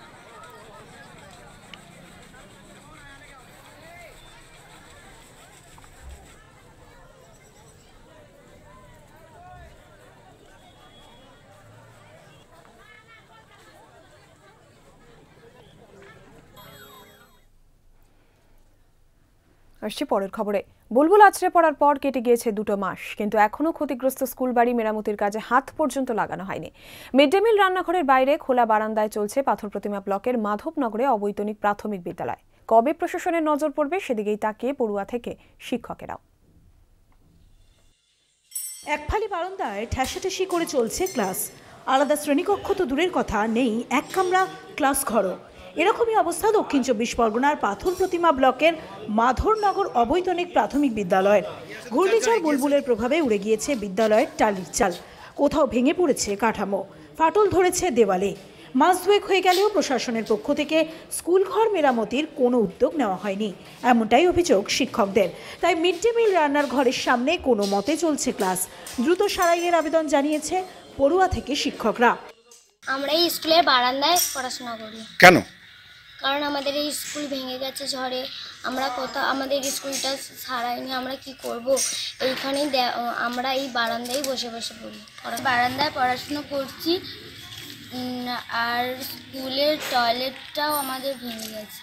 আসছে পরের খবরে। বুলবুল আছড়ে পড়ার পর কেটে গিয়েছে 2 মাস, কিন্তু এখনও ক্ষতিগ্রস্ত স্কুল বাড়ি মেরামতির কাজে হাত পর্যন্ত লাগানো হয়নি। মিড ডে মিল রান্নাঘরের বাইরে খোলা বারান্দায় চলছে পাথর প্রতিমা ব্লকের মাধবনগরে অবৈতনিক প্রাথমিক বিদ্যালয়। কবে প্রশাসনের নজর পড়বে সেদিকেই তাকিয়ে পড়ুয়া থেকে শিক্ষকেরাও। একফালি বারান্দায় ঠেসাঠেসি করে চলছে ক্লাস। আলাদা শ্রেণীকক্ষ তো দূরের কথা, নেই এক কামরা ক্লাস ঘরও। এরকমই অবস্থা দক্ষিণ 24 পরগনার পাথর প্রতিমা ব্লকের মাধবনগর অবৈতনিক প্রাথমিক বিদ্যালয়ের। ঘূর্ণিঝড় বুলবুলের প্রভাবে উড়ে গিয়েছে বিদ্যালয়ের টালির চাল। কোথাও ভেঙে পড়েছে কাঠামো, ফাটল ধরেছে দেওয়ালে। মাস দুয়েক হয়ে গেলেও প্রশাসনের পক্ষ থেকে স্কুল ঘর মেরামতির কোনো উদ্যোগ নেওয়া হয়নি, এমনটাই অভিযোগ শিক্ষকদের। তাই মিড ডে মিল রান্নার ঘরের সামনে কোনো মতে চলছে ক্লাস। দ্রুত সারাইয়ের আবেদন জানিয়েছে পড়ুয়া থেকে শিক্ষকরা। আমরা এই স্কুলের বারান্দায় পড়াশোনা করি। কেন? কারণ আমাদের এই স্কুল ভেঙে গেছে ঝড়ে। আমরা আমাদের স্কুলটা সারাইনি, আমরা কি করব? এইখানেই আমরা এই বারান্দায় বসে বসে পড়ি। বারান্দায় পড়াশোনা করছি, আর স্কুলের টয়লেটটাও আমাদের ভেঙে গেছে।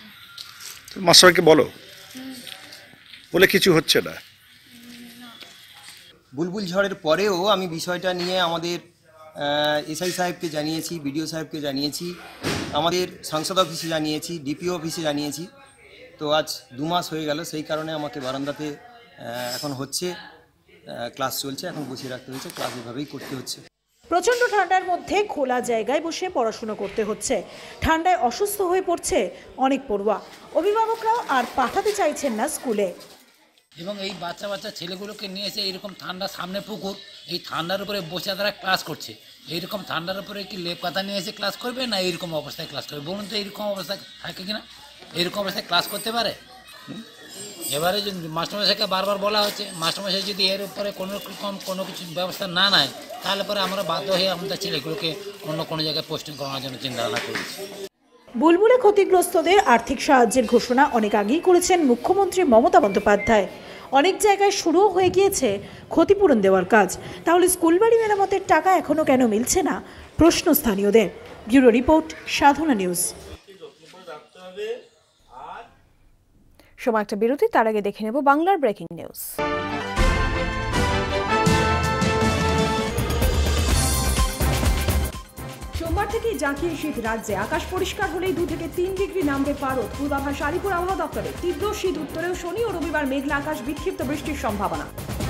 মাস্টারকে বলো, বলে কিছু হচ্ছে না। বুলবুল ঝড়ের পরেও আমি বিষয়টা নিয়ে আমাদের এসআই সাহেবকে জানিয়েছি, বিডিও সাহেবকে জানিয়েছি, আমাদের সংসদ অফিসে জানিয়েছি, ডিপিও অফিসে জানিয়েছি। তো আজ 2 মাস হয়ে গেল, সেই কারণে আমাকে বারান্দাতে এখন হচ্ছে ক্লাস চলছে, এখন বসিয়ে রাখতে হচ্ছে, ক্লাস এভাবেই করতে হচ্ছে। প্রচণ্ড ঠান্ডার মধ্যে খোলা জায়গায় বসে পড়াশুনো করতে হচ্ছে। ঠান্ডায় অসুস্থ হয়ে পড়ছে অনেক পড়ুয়া। অভিভাবকরাও আর পাঠাতে চাইছেন না স্কুলে। এবং এই বাচ্চা বাচ্চা ছেলেগুলোকে নিয়ে এসে এইরকম ঠান্ডা, সামনে পুকুর, এই ঠান্ডার উপরে বসে তারা ক্লাস করছে। এইরকম ঠান্ডার উপরে কি লেপ পাতা নিয়ে এসে ক্লাস করবে না এইরকম অবস্থায় ক্লাস করবে? বলুন তো, এইরকম অবস্থায় থাকে কিনা? এইরকম অবস্থায় ক্লাস করতে পারে? এবারে যদি মাস্টারমশাইকে বারবার বলা হচ্ছে, মাস্টারমশাই যদি এর উপরে কোনো রকম কোনো কিছু ব্যবস্থা না নেয়, তাহলে পরে আমরা বাধ্য হয়ে আমাদের ছেলেগুলোকে অন্য কোনো জায়গায় পোস্টিং করানোর জন্য চিন্তা ভাবনা করেছি। বুলবুলে ক্ষতিগ্রস্তদের আর্থিক সাহায্যের ঘোষণা অনেক আগেই করেছেন মুখ্যমন্ত্রী মমতা বন্দ্যোপাধ্যায়। অনেক জায়গায় শুরুও হয়ে গিয়েছে ক্ষতিপূরণ দেওয়ার কাজ। তাহলে স্কুল বাড়ি মেরামতের টাকা এখনও কেন মিলছে না, প্রশ্ন স্থানীয়দের। Bureau report, Sadhna news. সময় একটা বিরতি, তার আগে দেখে নেব বাংলার ব্রেকিং নিউজ। সোমবার থেকেই জাঁকিয়ে শীত রাজ্যে। আকাশ পরিষ্কার হলেই 2 থেকে 3 ডিগ্রি নামবে পারদ। পূর্বাভাস আলিপুর আবহাওয়া দপ্তরে। তীব্র শীত উত্তরেও শনি ও রবিবার মেঘলা আকাশ, বিক্ষিপ্ত বৃষ্টির সম্ভাবনা।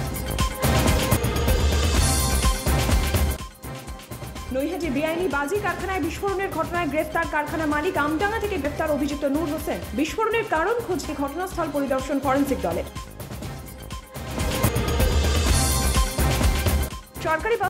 নৈহাটি বেআইনি বাজি কারখানায় বিস্ফোরণের ঘটনায় গ্রেফতার কারখানা মালিক। আমডাঙ্গা থেকে গ্রেফতার অভিযুক্ত নূর হোসেন। বিস্ফোরণের কারণ খুঁজতে ঘটনাস্থল পরিদর্শন ফরেনসিক দলের। সরকারি